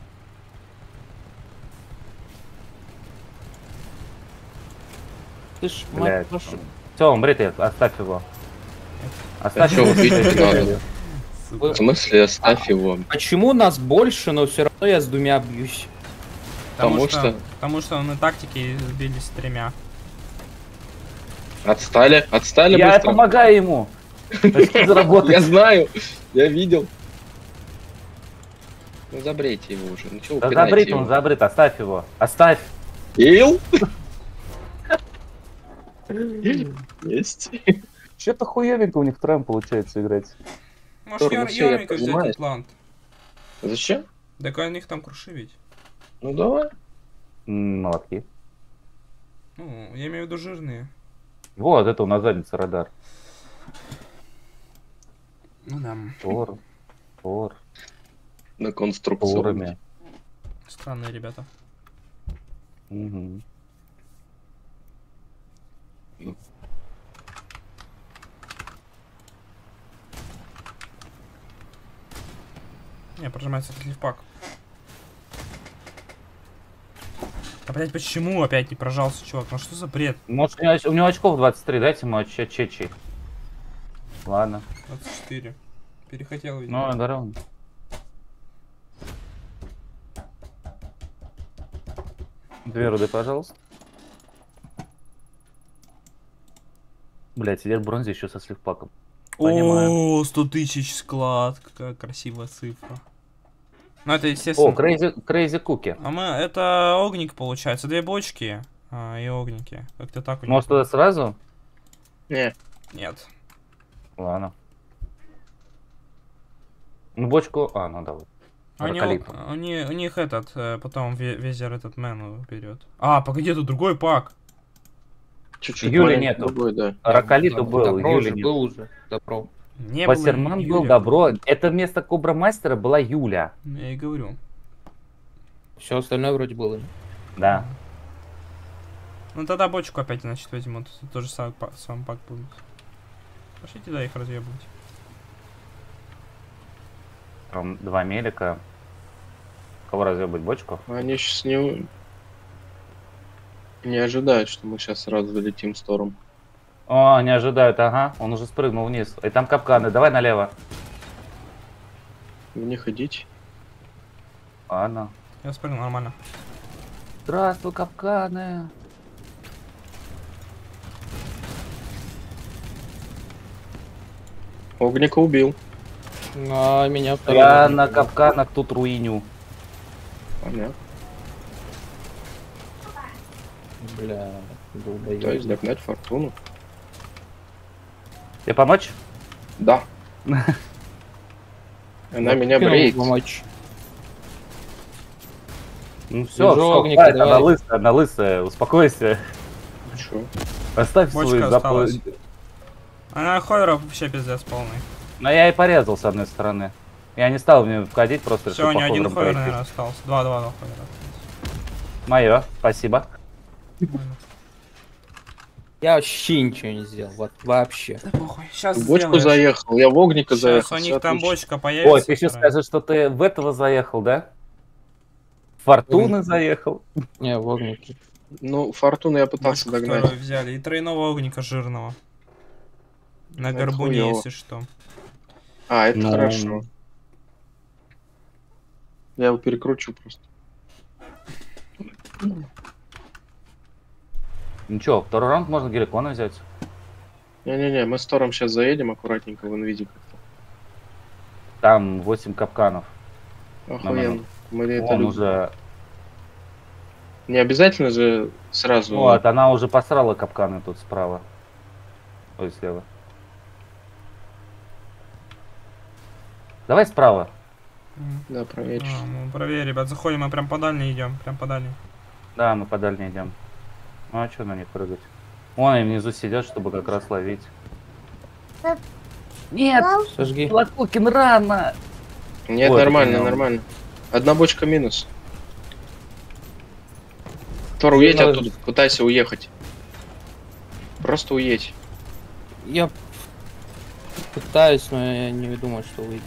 Ты ж, Блядь. мать вашу. Все, умри ты, оставь его. А Оставь чё, его. убить не надо? Вы- В смысле, оставь его. Почему нас больше, но все равно я с двумя бьюсь? Потому что- Потому что мы тактики сбились с тремя. Отстали, отстали Я быстро. помогаю ему. Очки Я заработать. знаю, я видел. Ну забрейте его уже, ну чё Да упираете забрит его? он, забрит, оставь его. Оставь. Ил? Есть. Что-то хуевенько у них втроем получается играть. Может, Тор, ну Йор- всё, я Йормика взять понимаю. Атлант. Зачем? Так у них там круши ведь. Ну давай. М, Молотки. Ну, я имею в виду жирные. Вот, это у нас задница радар. Ну да. Тор. Тор. На конструкцию. Торами. Странные ребята. Мгм. Не, прожимается сливпак. Опять почему опять не прожался, чувак? Ну что за бред? Может, у него, оч- у него очков двадцать три, дайте ему оч- чечи. Ладно. двадцать четыре. Перехотел, видимо. Ну, здорово. Две руды, пожалуйста. Блять, теперь бронзе еще со сливпаком. Понимаю. О, сто тысяч склад. Какая красивая цифра. Ну, это, О, естественно... крейзи, крейзи куки. А мы... Это огник, получается. Две бочки а, и огники. Как-то так у них. Может, туда сразу? Не, Нет. Ладно. Ну, бочку... А, ну давай. У, них- Раколит. у них, у них этот, э, потом ве- везер этот мен берет. А, погоди, тут другой пак. чуть-чуть Юли маленький нету. другой, да. Раколиту Добро был, уже Юли нет. был уже. Добро. Не было Вассерман был, Юли. добро. Это вместо Кобра Мастера была Юля. Я и говорю. Все остальное вроде было. Да. Ну тогда бочку опять, значит, возьмут. Тоже сам, па- сам пак будет. Пошлите, да, их разъебывать. Там два мелика. Кого разъебать, бочку? Они сейчас не... Не ожидают, что мы сейчас сразу залетим с Тором. О, не ожидают, ага. Он уже спрыгнул вниз. И там капканы. Давай налево. В них идите. Ладно. Я спрыгнул нормально. Здравствуй, капканы. Огника убил. А меня второй Я раз на убил. капканах тут руиню. Понятно. Бля, долбоёб. То есть догнать фортуну. Тебе помочь? Да. Она меня Кинул бреет. помочь. Ну все, Держу все, огника, хватит, давай. она лысая, она лысая, успокойся. Чё? Оставь Бочка свой запас. осталась. Она хойеров вообще пиздец полный. Но я и порезал с одной стороны. Я не стал в нее входить, просто Все, у решил него по один ховерам хойер, пройти. наверное, остался. Два, два, два хойера. Мое, спасибо. Я вообще ничего не сделал, вот вообще. Да похуй, сейчас В бочку сделаешь. заехал, я в огника Сейчас заехал. у всё них там отлично. бочка появится. Ой, ты еще вторая. скажешь, что ты в этого заехал, да? Фортуны заехал. Не, в огнике. Ну, Фортуну я пытался Бочку догнать. вторую взяли. И тройного огника жирного. На Это горбуне, хуёво. если что. А, это Ну, хорошо. Я его перекручу просто. Ничего, второй раунд можно геликона взять. Не-не-не, мы с Тором сейчас заедем аккуратненько в инвиде как-то. Там восемь капканов. Охуенно. Мы это Он любим. уже... Не обязательно же сразу. Вот, она уже посрала капканы тут справа. Ой, слева. Давай справа. Да, проверишь. А, ну, проверь, ребят, заходим, мы прям по дальней идем. Прям по дальней. Да, мы по дальней идем. Ну а что на них прыгать? Вон они внизу сидят, чтобы как раз ловить. Нет, Сожги. Лакукин, рано! Нет, Ой, нормально, это не он. нормально. Одна бочка минус. Тор, уедь надо- оттуда, пытайся уехать. Просто уедь. Я пытаюсь, но я не думаю, что выйдет.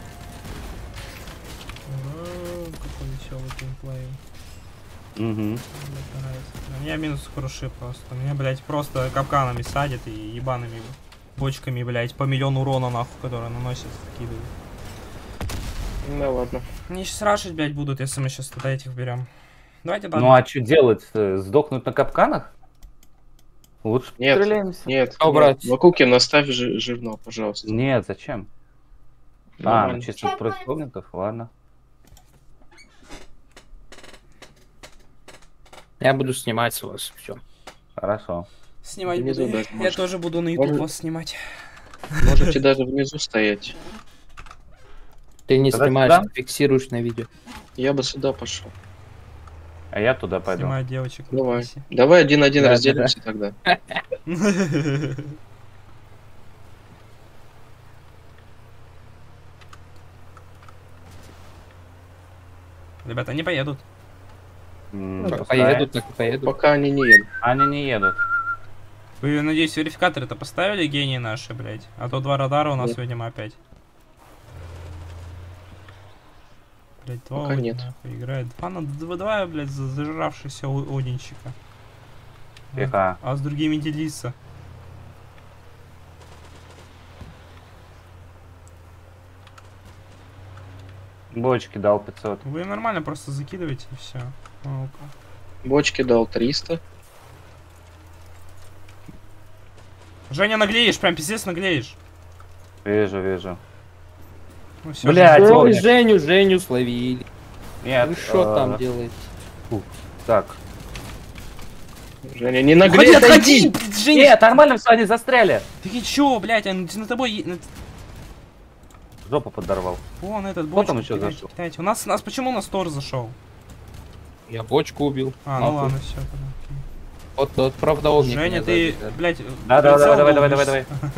О, какой веселый геймплей. Угу. Мне нравится. У меня минус круши просто. Меня, блядь, просто капканами садят и ебаными бочками, блядь, по миллиону урона, нахуй, которые наносят, скидывают. Ну ладно. Мне сейчас рашить, блядь, будут, если мы сейчас туда этих берем. Давайте дальше. Ну а что делать? Сдохнуть на капканах? Лучше Нет, стреляемся. нет. А убрать? Вакуки, наставь жи- жирного, пожалуйста. Нет, зачем? А, Нормально. ну чисто против огненных, ладно. Я буду снимать с вас все. Хорошо. Снимать Внизу буду. даже Я можно. тоже буду на YouTube Можно- вас снимать. Можете даже внизу стоять. Ты не Тогда снимаешь, сюда? ты фиксируешь на видео. Я бы сюда пошел. А я туда пойду. Снимать девочек. на Давай. писи. Давай один-один Да, да, разделимся тогда. Ребята, они поедут. М, Ну, Как пускай. поедут, так и поедут. Пока они не едут. Они не едут. Вы, надеюсь, верификаторы-то поставили, гении наши, блядь? А то два радара у нас, Нет. видимо, опять. Блядь, два Пока Одина, нет. нахуй, играет. Два на два, два, блядь, за- зажравшихся о- Одинчика. Тихо. А с другими делиться. Бочки дал пятьсот. Вы нормально просто закидываете и все. Бочки дал триста. Женя, наглеешь, прям пиздец наглеешь. Вижу, вижу. Ну, всё, Блядь, Женя. Ой, огненный. Женю, Женю словили. Нет. Вы что э, там делаете? Так. Женя, не нагрей, Отходи, отойди! отходи! Женя! Нет, нормально все, они застряли. Ты чё, блядь, он на тобой... е- на- Жопу подорвал. Вон этот Вот бочку он ещё кидайте, зашел. кидайте. У нас, у нас почему у нас Тор зашел? Я бочку убил. А, ну Нахуй. ладно, все. Вот, вот правда огненный. Женя, не ты, забыл, да. блядь, Да, да, прицел давай, давай, давай, давай, долбишь. давай.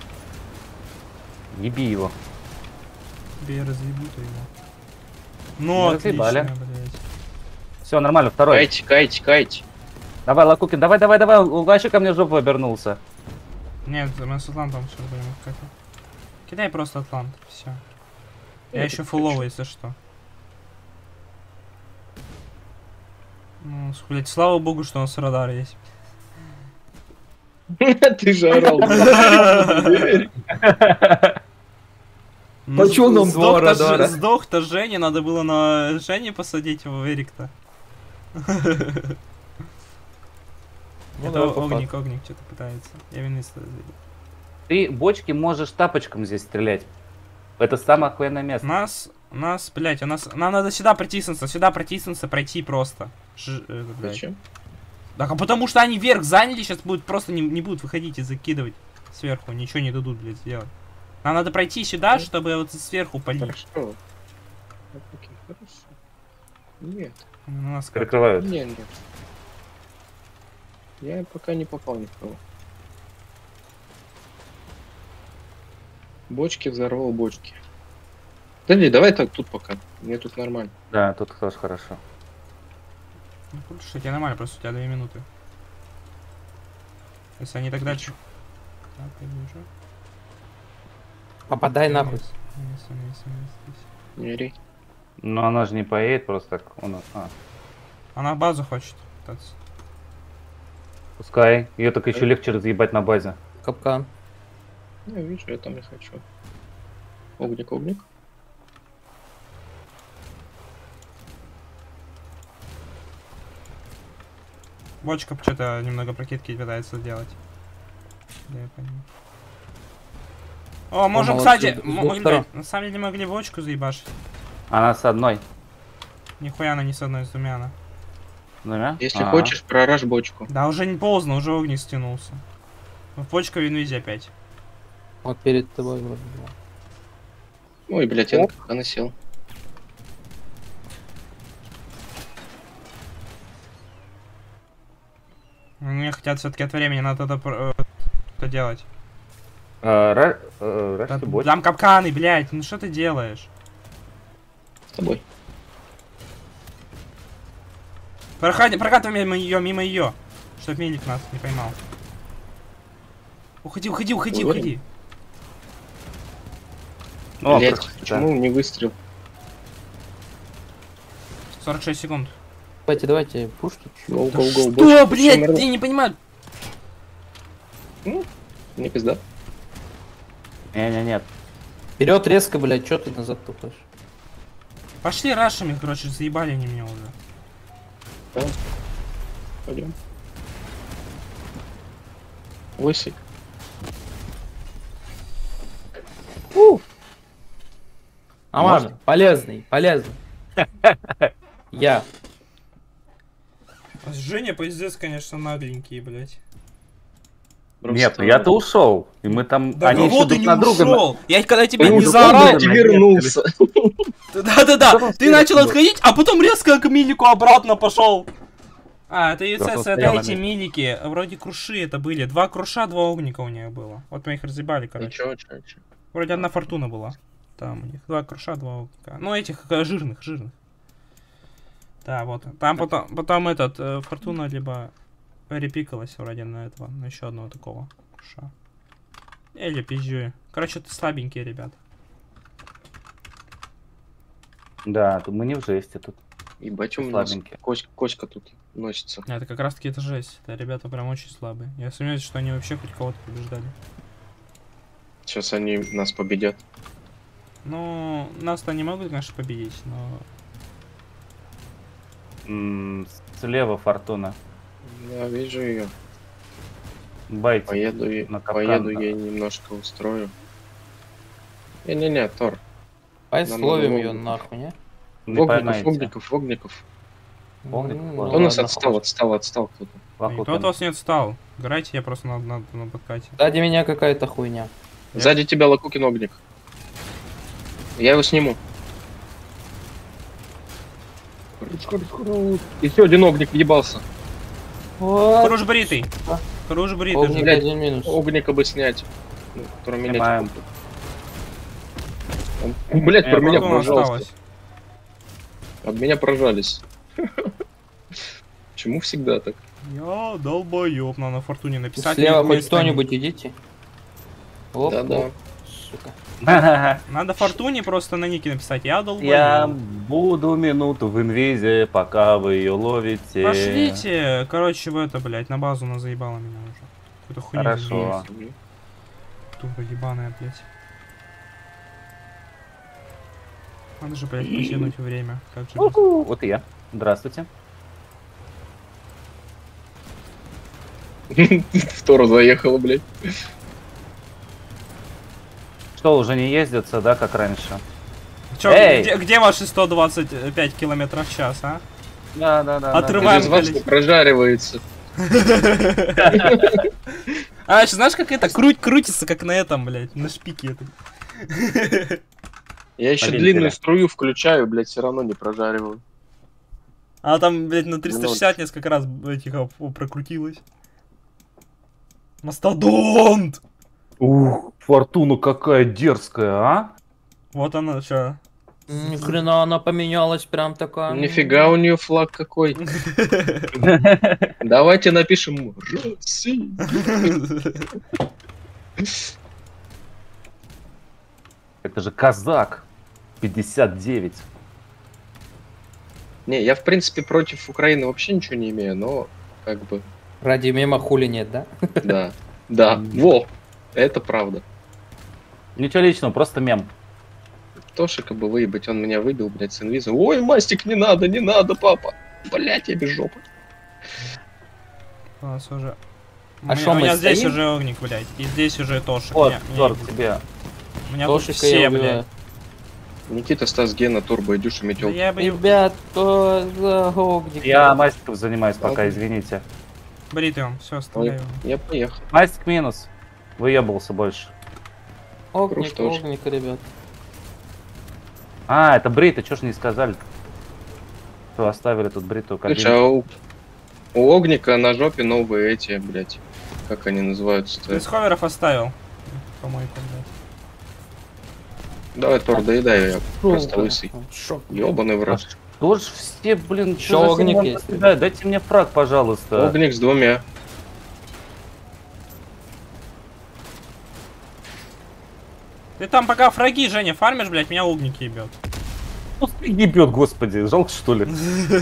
Еби его. Тебе я разъебу то его. Ну, Не отлично, разъебали. блядь. Все, нормально, второй. Кайте, кайте, кайте. Давай, Лакукин, давай, давай, давай. Он вообще ко мне жопу обернулся. Нет, мы с Атлантом все будем как Кидай просто Атлант, все. Я Я еще тут фуловый, если что. Ну, с- блядь, слава богу, что у нас радар есть. Ты же орал. Ну, чё нам сдох-то два Ж- радара? Сдох-то Женя, надо было на Жене посадить его в Эрик-то. Ну, Это давай, по огник, огник что-то пытается. Я вины свою заведу. Ты бочки можешь тапочком здесь стрелять. Это самое охуенное место. Нас, нас, блядь, у нас, нам надо сюда протиснуться, сюда протиснуться, пройти просто. Ж, э, блядь. Зачем? Так, а потому что они вверх заняли, сейчас будут просто не, не будут выходить и закидывать сверху, ничего не дадут, блядь, сделать. Нам надо пройти сюда, чтобы вот сверху полить. Хорошо. Окей, хорошо. Нет, Ну, нас как- Прикрывают. нет, нет. Я пока не попал ни в кого. Бочки взорвал, бочки. Да не, давай так тут пока. Мне тут нормально. Да, тут тоже хорошо. Ну, слушай, тебе нормально, просто у тебя две минуты. Если они так дальше... Так, я вижу. Попадай нахуй. Вниз, вниз, вниз, вниз, вниз. Не ори. Но она же не поедет просто так. Он... А, Она базу хочет пытаться. пускай. Ее так еще легче разъебать на базе. Капкан. Я вижу, я там не хочу. Огник, огник. Бочка что-то немного прокидки пытается сделать. Да, я понял. О, можем, молодцы, кстати, с м- двух м- сторон. блядь, на самом деле могли бочку заебашить. Она с одной. Нихуя она не с одной, с двумя она. Двумя? Если А. хочешь, прораж бочку. Да, уже не поздно, уже огник стянулся. В бочка в инвизе опять. Вот перед тобой вроде было. Ой, блядь, я на капканы сел. Мне хотят все-таки от времени, надо это, про- это делать. А, ра- э, Да, рашки бочки. там капканы, блядь, ну что ты делаешь? С тобой. Проходи, прокатывай мимо ее, мимо ее. Чтоб милик нас не поймал. Уходи, уходи, уходи, Уверен? уходи. О, Блядь, просто, почему не выстрел? сорок шесть секунд. Давайте, давайте, пушки. Гоу, гоу, гоу, Что, бочку. блядь, Всё я не понимаю. Не пизда. да. Не-не-нет. Вперед резко, блядь, что ты назад тупаешь? Пошли рашами, короче, заебали они меня уже. Да. Пойдем. Лысый. А ладно, полезный, полезный. Я. Женя, пиздец, конечно, нагленький, блядь. Нет, я-то ушел. И мы там... Да они кого еще ты друг не на друга... ушел? Я когда тебя Они не уже заорал. поняли. вернулся. Да-да-да, Что ты там начал было? отходить, а потом резко к милику обратно пошел. А, это Кто ИЦС, это стоял эти на милики. Вроде круши это были. Два круша, два огника у них было. Вот мы их разъебали, короче. Ничего, чё, чё. Вроде одна фортуна была. Там у них два круша, два огника. Ну, этих э, жирных, жирных. Да, вот. Там потом, потом этот, э, фортуна либо перепикалась вроде на этого, на еще одного такого круша. Или пизжуя. Короче, это слабенькие ребята. Да, тут мы не в жесте тут. Ебать, у меня Слабенькие. коська, коська тут носится. Это как раз таки это жесть. Это ребята прям очень слабые. Я сомневаюсь, что они вообще хоть кого-то побеждали. Сейчас они нас победят. Ну, нас-то не могут, конечно, победить, но... М, Слева фортуна. Да, вижу ее. Байте. Поеду, и... На капкан, поеду да. ей немножко устрою. Не-не-не, Тор. Пой Нам словим надо ее огника. нахуй, не? Не Огников, поймаете. огников, огников. Огников, М, ладно. Кто у нас ладно, отстал, хуй. отстал, отстал кто-то. Никто от Лохута. вас не отстал. Играйте, я просто на, на, на подкате. Сзади меня какая-то хуйня. Я- Сзади тебя Лакукин огник. Я его сниму. Еще один огник въебался. Хорош бритый. А? Хорош бритый. Огник же. блядь. один минус. Огника бы снять. Ну, который меня... Снимаем. типа- Он, блядь, про Э, меня, Фортуна пожалуйста. осталась. От меня прожались. Почему всегда так? Я долбоёб, надо на фортуне написать. Слева их хоть вместо кто-нибудь идите. Оп, Да-да. оп, сука. них. Надо фортуне просто на нике написать. Я Я долбоёб. буду минуту в инвизе, пока вы ее ловите. Пошлите, короче, в это, блядь, на базу она заебала меня уже. Какую-то хуйню. Хорошо. заебала. Тупо ебаная, блядь. Надо же, блядь, потянуть время. Как же без- Уху, вот и я. Здравствуйте. В Тору заехала, блядь. Что, уже не ездится, да, как раньше? Чё, Эй! где, где ваши сто двадцать пять километров в час, а? Да, да, да. Отрываем. Без вас не блядь. прожаривается. А, еще знаешь, как это круть, крутится, как на этом, блядь, на шпике этом. Я еще По длинную вентилю. струю включаю, блядь, все равно не прожариваю. А там, блядь, на триста шестьдесят несколько раз этих оп- прокрутилось. Мастодонт! Ух. Фортуна какая дерзкая, а? Вот она, что. Ни хрена она поменялась прям такая. Нифига у нее флаг какой. Давайте напишем Россия. Это же казак. пятьдесят девять. Не, я в принципе против Украины вообще ничего не имею, но как бы... Ради мема хули нет, да? Да, да, во, это правда. Ничего личного, просто мем. Тошика бы выебать, он меня выбил, блядь, с инвиза. Ой, мастик, не надо, не надо, папа. Блядь, я без жопы. У нас уже... А у меня, шо, у мы меня здесь стоим? уже огник, блядь. И здесь уже Тошик. Вот, Меня- меня Зор, не- тебе. У меня тут Тошика все, я блядь. убиваю. Никита, Стас, Гена, Турбо, Идюша, Да Метел. я бы... Ребят, кто за огник? Я мастиком занимаюсь пока, Ладно. извините. Бритвом, все, Ой, оставляю. я поехал. Мастик минус. Выебался больше. Огник, Круг тоже. огник, ребят. А, это бриты, чё ж не сказали? Что оставили тут бритую Слушай, кабину. а у, у Огника на жопе новые эти, блядь, как они называются-то? Ты с ховеров оставил. Помойку, блядь. Давай, Тор, доедай, я просто Сука. лысый. Шо? Ёбаный в рот. Тоже все, блин, Ещё чё за огник символ есть, кидают? Дайте мне фраг, пожалуйста. Огник с двумя. Ты там пока фраги, Женя, фармишь, блядь, меня огник ебет. Ну, ебет, господи, жалко что ли?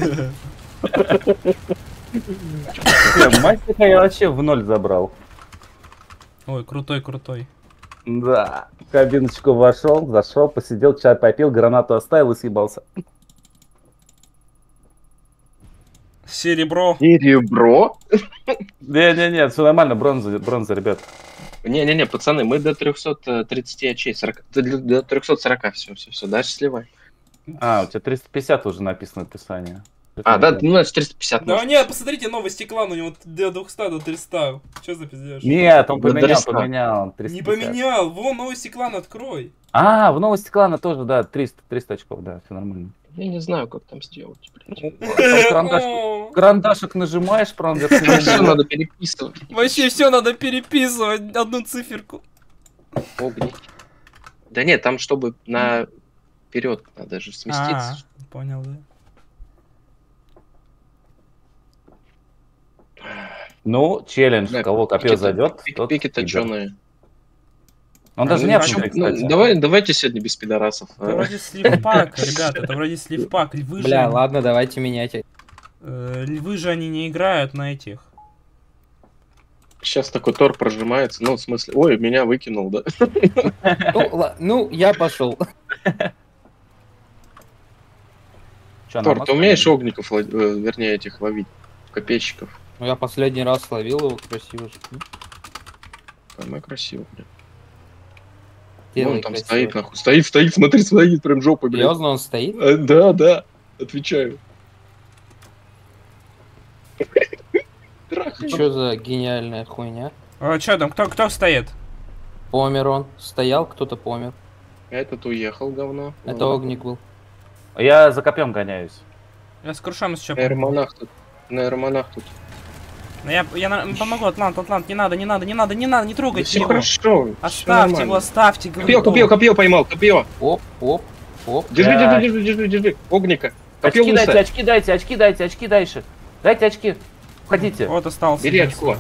Не, мастика я вообще в ноль забрал. Ой, крутой, крутой. Да. В кабиночку вошел, зашел, посидел, чай попил, гранату оставил и съебался. Серебро. Серебро? Не-не-не, все нормально, бронза, бронза, ребят. Не-не-не, пацаны, мы до трёхсот тридцати очей, сорок, до, до трёхсот сорока, все, все, все, дальше сливай. А, у тебя триста пятьдесят уже написано описание. А, да, ну это четыреста пятьдесят. Да может. нет, посмотрите, новый стеклан, у него до двухсот, до трёхсот. Че за пиздеж? Нет, он Да поменял, триста. поменял. триста Не пятьдесят. поменял, вон новый стеклан открой. А, в новости клана тоже, да, триста, триста очков, да, все нормально. Я не знаю, как там сделать, блядь. Там карандаш- О, карандашик нажимаешь, правда, Все надо переписывать. Вообще все надо переписывать, одну циферку. Огник. Да нет, там чтобы на вперед надо же А, сместиться. понял, да. Ну, челлендж, Да, кого копье пики-то- зайдет, пик- тот Пики-то кибер. чёные. Он даже Ну, не почему- обширный, Ну, кстати. давай, давайте сегодня без пидорасов. Это вроде сливпак, ребята, это вроде сливпак. Львы же, Бля, они- ладно, давайте менять. э, львы же они не играют на этих. Сейчас такой Тор прожимается. Ну, в смысле, ой, меня выкинул, да? Ну, ла- ну, я пошел. Чё, Тор, нам ты умеешь оставили? огников, лов- э, вернее, этих ловить? Копейщиков. Ну, я последний раз словил его, красиво же. Ну, Самое красиво, блин. делай Вон там красиво. стоит, нахуй. Стоит, стоит, смотри, стоит, прям жопой, блин. Серьезно, он стоит? Э, Да, да, отвечаю. Трахай. Что за гениальная хуйня? А, чё там, кто, кто стоит? Помер он. Стоял, кто-то помер. Этот уехал, говно. Это Ну, огник был. Я за копьем гоняюсь. Я с крушам еще. Нейромонах тут. Нейромонах тут. Я, я на- помогу, Атлант, Атлант, не надо, не надо, не надо, не надо, не трогайте Все его. хорошо. всё Оставьте нормально. его, оставьте, говорю. Копье, копье, копье поймал, копье. Оп, оп, оп. Держи, Да. держи, держи, держи, держи. Огника. Копье Очки дайте, лысое. очки дайте, очки дайте, очки дальше. Дайте очки. Входите. Вот остался. Бери очко.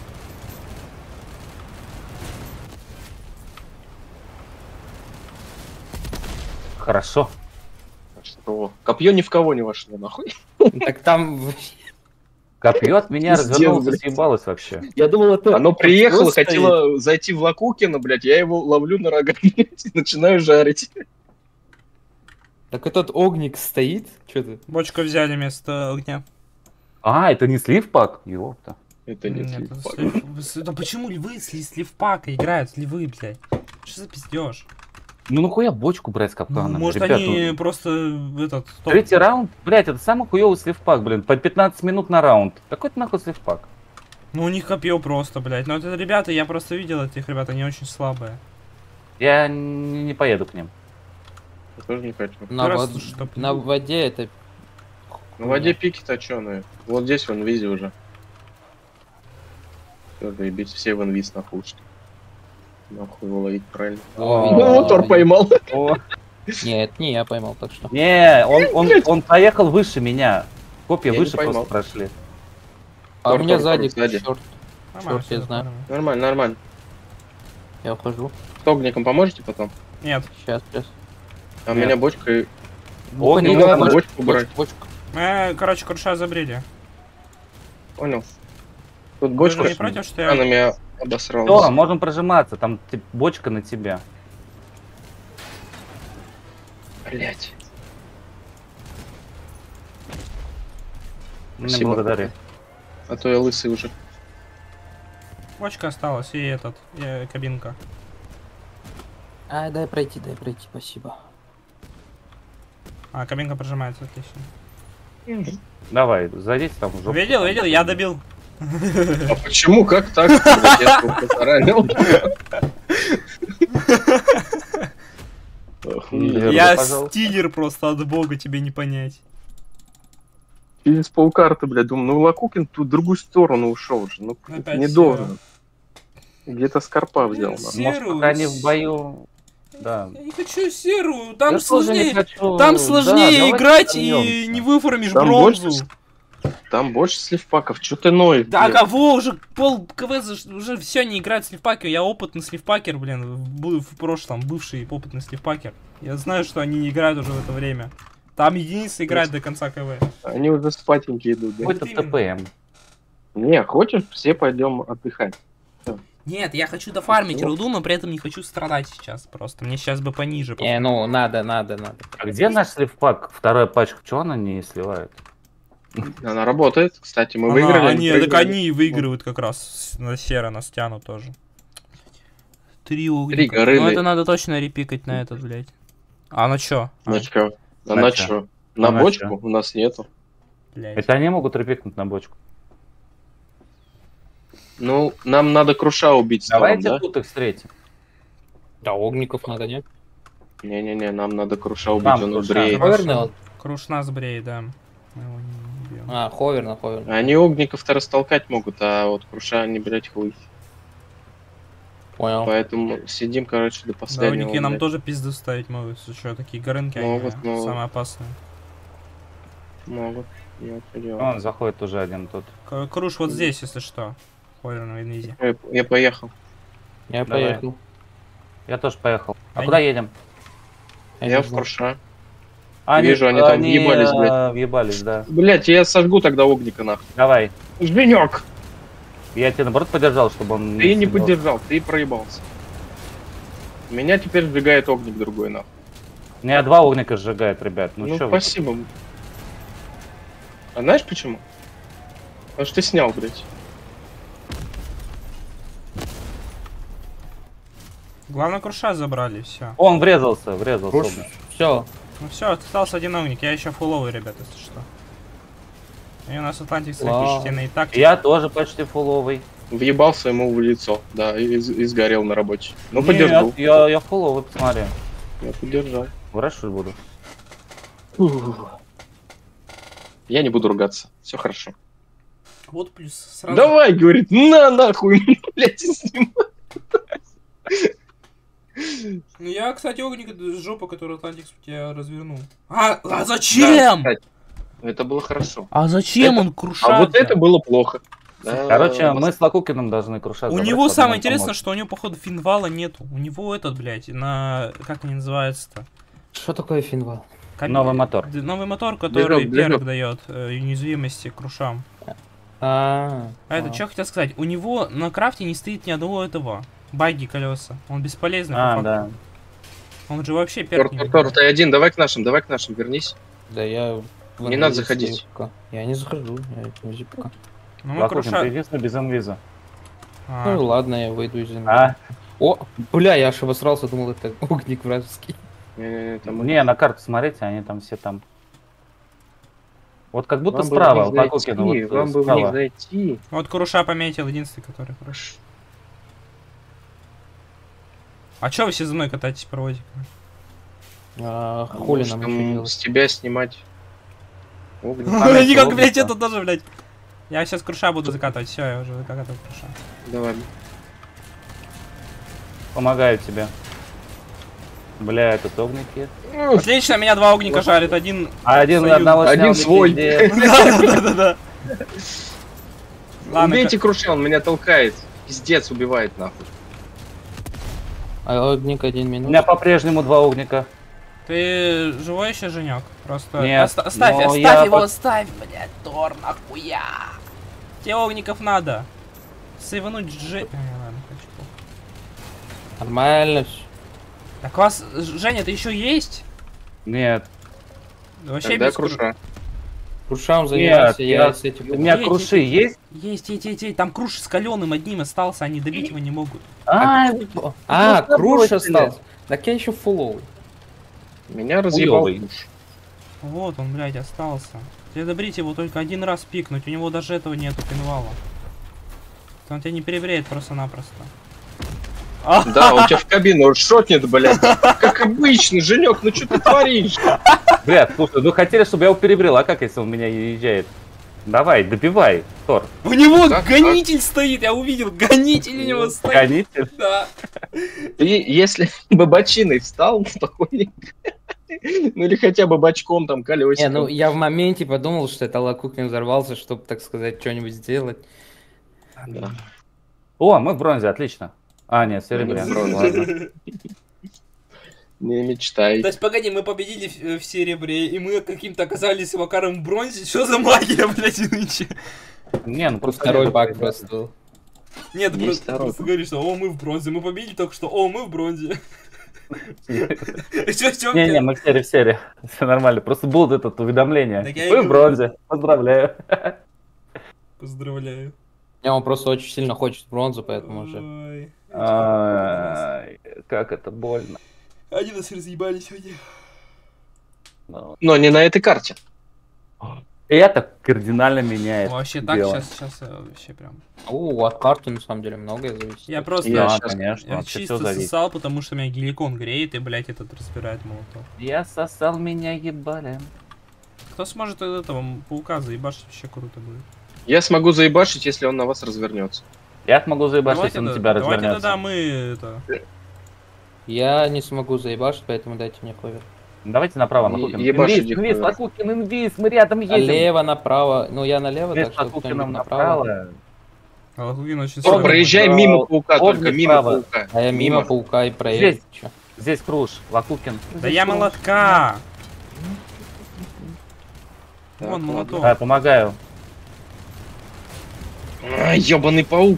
Хорошо. Что? Копье ни в кого не вошло, нахуй. Так там... Копье от меня Пиздец, развернулось и блядь. съебалось вообще. Я думал, это... Оно приехало, просто хотело зайти в Лакукина, блядь, я его ловлю на рога, блядь, и начинаю жарить. Так этот огник стоит? Что ты? Бочку взяли вместо огня. А, это не сливпак? Ёпта. Это не Нет, это слив. слив- с- Да почему львы с ли- сливпака играют? Львы, блядь. Что за пиздеж? Ну нахуя бочку брать с Ну, капканом? может Ребят, они ну, просто этот... топ- Третий раунд? Блять, это самый хуёвый сливпак, блин. По пятнадцать минут на раунд. Какой то нахуй сливпак? Ну у них копье просто, блядь. Ну это ребята, я просто видел этих ребят, они очень слабые. Я не, не поеду к ним. Я тоже не хочу. На, Раз, вод- чтоб- на воде это... На воде пики точеные. Вот здесь в инвизе уже. Все, заебись, все в инвиз нахуй. Нахуй его ловить правильно. О, Ну, мотор видел. поймал. О, Нет, не я поймал, так что. не, он, он, он поехал выше меня. Копья Я не выше поймал. просто прошли. А у Тор, меня тор, сзади, тор, сзади. черт, Нормально, черт, я всё знаю. нормально. Нормально, нормально. Я ухожу. С огником поможете потом? Нет, Сейчас, сейчас. А у Нет. меня бочка и... Огник, Ну Бочку, ладно, бочку, бочку брать. бочку. мы, короче, круша забрели. Понял. Тут Вы бочка же не с против, что я... бананами обосралась. Тора, можем прожиматься, там типа, бочка на тебя. Блять. Не Спасибо. благодари. А то я лысый уже. Бочка осталась и этот, и кабинка. Ай, дай пройти, дай пройти, спасибо. А, кабинка прожимается, отлично. Давай, зайдите там в жопу. Видел, видел, я добил. А почему? Как так? Блядь, я сколько таранил. Верно, Я пожалуйста. стилер просто от бога, тебе не понять. Через полкарты, блядь, думаю, ну Лакукин тут в другую сторону ушел уже. Ну, Опять не серо. должен. Где-то Скорпа взял. Блин, нахуй. Может, Серую пока они с- в бою... Да. Я не хочу серую, там Я тоже не сложнее, хочу. там Да, сложнее давайте играть и вернёмся. не выформишь Там бронзу. больше Там больше сливпаков. Чё ты ноешь, Да блядь? кого уже пол КВ за- уже все не играют в сливпаки. Я опытный сливпакер, блин, в, бу- в прошлом бывший опытный сливпакер. Я знаю, что они не играют уже в это время. Там единица играет до конца КВ. Они уже спатенькие идут, да? Какой-то именно. ТПМ. Не, хочешь, все пойдем отдыхать. Нет, я хочу дофармить руду, но при этом не хочу страдать сейчас. Просто мне сейчас бы пониже. Не, ну, надо, надо, надо. А где наш сливпак? Вторая пачка, чего она не сливает? Она работает. Кстати, мы Ага, выиграли. они, проиграли. так они и выигрывают как раз. На серо нас тянут тоже. Три огника. горы Ну на- это надо точно репикать на этот, блядь. А на чё? А, На чё? А На на чё? чё? А На на бочку чё? у нас нету. блядь. Это они могут репикнуть на бочку. Ну, нам надо круша убить с Тором, Давайте да? тут их встретим. Да, огников надо, нет? Не-не-не, нам надо круша убить, Нам он круша. бреет. Хорошо. Ховерный он? Круш нас бреет, да. Мы его не убьем. А, ховерно, ховерно. Они огников-то растолкать могут, а вот круша они, блядь, хуй. Понял. Поэтому сидим, короче, до Да, последнего. огники нам блядь. тоже пизду ставить могут. Что, такие горынки, они Могут, э, могут. самые опасные. Могут. Я понял. Он заходит уже один тут. К- Круш вот здесь, если что. Ховерный в инвизе. Я, я поехал. Я Давай. поехал. Я тоже поехал. А Они- куда едем? Я не в знаю. круша. А, Вижу, они там въебались, блядь. э, въебались, да. Блять, я сожгу тогда огника нахуй. Давай. Жменек! Я тебя наоборот поддержал, чтобы он... Ты не сильно- поддержал, ты проебался. Меня теперь сжигает огник другой нахуй. Меня два огника сжигает, ребят. Ну, Ну, чё вы? спасибо. А знаешь почему? Потому что ты снял, блядь. Главное, Круша забрали, все. Он врезался, врезался. Круш, огник. все. Ну все, остался один огник. Я еще фуловый, ребят, если что. И у нас Атлантик Вау. и тактика. Я тоже почти фуловый. Въебался ему в лицо, да, и, и сгорел на работе. Ну, Нет, поддержал. я, я фуловый, посмотри. Я поддержал. Врашивать буду. Ух. Я не буду ругаться. Все хорошо. Вот плюс сразу. Давай, говорит, на нахуй, блядь, и снимай. Ну я, кстати, огник это жопа, который Атлантикс у тебя развернул. А, а зачем? Да, кстати, это было хорошо. А зачем Это- он крушает? А вот это было плохо. Да, Короче, вас- мы с Лакукиным должны крушать. У забрать, него чтобы самое он интересное, помог. что у него, походу, финвала нету. У него этот, блядь, на... Как они называются-то? Что такое финвал? Кам- Новый мотор. Д- Новый мотор, который Движок, движок. перк дает э, уязвимости крушам. А, А это, что хотел сказать? У него на крафте не стоит ни одного этого. Баги колеса. Он бесполезный. по А, факту. да. Он же вообще Тор, перк не Тор, Тор, дает. ты один, давай к нашим, давай к нашим, вернись. Да я... в Не надо инвизе заходить. стою пока. Я не захожу, я в инвизе пока. Ну мы Лакукин, ты круша... единственный без инвиза. А, Ну ладно, я выйду из инвиза. А? О, бля, я аж обосрался, думал, это огник вражеский. Не-не-не, там... Не, на карту смотрите, они там все там. Вот как будто Вам бы в справа, них у Лакукина, вот зайти, вам бы в них справа. зайти. Вот Круша пометил, единственный, который хорошо. А чё вы все за мной катаетесь, проводите? А, хули нам Может, еще там делать? с тебя снимать. Огник. Они как, ловится. блядь, это тоже, блядь. Я сейчас Круша буду закатывать, все, я уже закатываю Круша. Давай. Помогаю тебе. Бля, это огники. Отлично, меня два огника жарит, один... Один союз. одного Один снял, свой. пиздец. Да-да-да. Ладно, Убейте Круша, он меня толкает. Пиздец, убивает нахуй. А огник один У минут. меня по-прежнему два огника. ты живой еще, Женек? Просто Нет, оста- оставь, но оставь я его, по- оставь, блядь, Тор, нахуя. Тебе огников надо. Сейвануть Дже... А, ладно, хочу. Нормально всё. Так, у вас, Женя, ты еще есть? Нет. Вообще Тогда без кру- Круша. Крушам занимайся, Нет, я я- с этим... У меня Есть, круши есть? Есть, есть, есть, есть. Там Круш с каленым одним остался, они добить его не могут. А, А, Ну, Круш забросили. остался. Так я еще фуловый. Меня разъебал Хуёвый. Круш. Вот он, блядь, остался. Тебе добрить его только один раз пикнуть, у него даже этого нету пинвала. Он тебя не перебреет просто-напросто. Да, он тебя в кабину шотнет, блядь. Как обычно, Женек, ну что ты творишь? Бля, слушай, вы хотели, чтобы я его перебрел, а как, если он меня езжает? Давай, добивай, Тор. У него Так, гонитель стоит, я увидел, гонитель у него стоит. Гонитель. Да. Ты, если бы бочиной встал спокойненько, ну или хотя бы бочком там Не, колесиком. ну я в моменте подумал, что это Лакукин взорвался, чтобы, так сказать, что-нибудь сделать. Да. О, мы в бронзе, отлично. А, нет, Мы не серебряный. в бронзе. Ладно. Не мечтай. То есть, погоди, мы победили в, в серебре, и мы каким-то оказались с Макаром в бронзе. Что за магия, блядь, нынче? Не, ну просто... Второй нет, баг ребята. просто был. Нет, Есть просто, второй. просто говоришь, что о, мы в бронзе. Мы победили только что, о, мы в бронзе. Чё, чё, Не-не, блядь? мы в серии, в серии. Все нормально. Просто было вот это уведомление. Так я и Вы в говорю. бронзе. Поздравляю. Поздравляю. Не, он просто очень сильно хочет бронзу, поэтому уже. Ой. Ай, как это больно. Они нас разъебали сегодня. Ну, Но не на этой карте. И это кардинально меняет. Вообще так, дело. сейчас, сейчас вообще прям. О, от карты на самом деле многое зависит. Я просто Я Да, щас- конечно, я вообще чисто всё зависит. сосал, потому что меня геликон греет, и, блядь, этот разбирает молоток. Я сосал, меня ебали. Кто сможет от этого паука заебашить, вообще круто будет. Я смогу заебашить, если он на вас развернется. Я смогу заебашить, Давайте, если на да- тебя давайте развернется. тогда мы это... Я не смогу заебашить, поэтому дайте мне ковер. Давайте направо, И- Лакукин. ебашить Инвиз, их, инвиз, наверное. Лакукин, инвиз, мы рядом едем. Налево, направо. Ну я налево, Инвиз так что Лакукиным кто-нибудь направо. направо. Лохугин очень О, сильно- проезжай да. мимо паука, Он только не мимо право. паука. А я мимо паука и проеду. Чё? Здесь Круш, Лакукин. Да я молотка! Так, Вон ладно. молоток. Да, помогаю. А, ёбаный паук.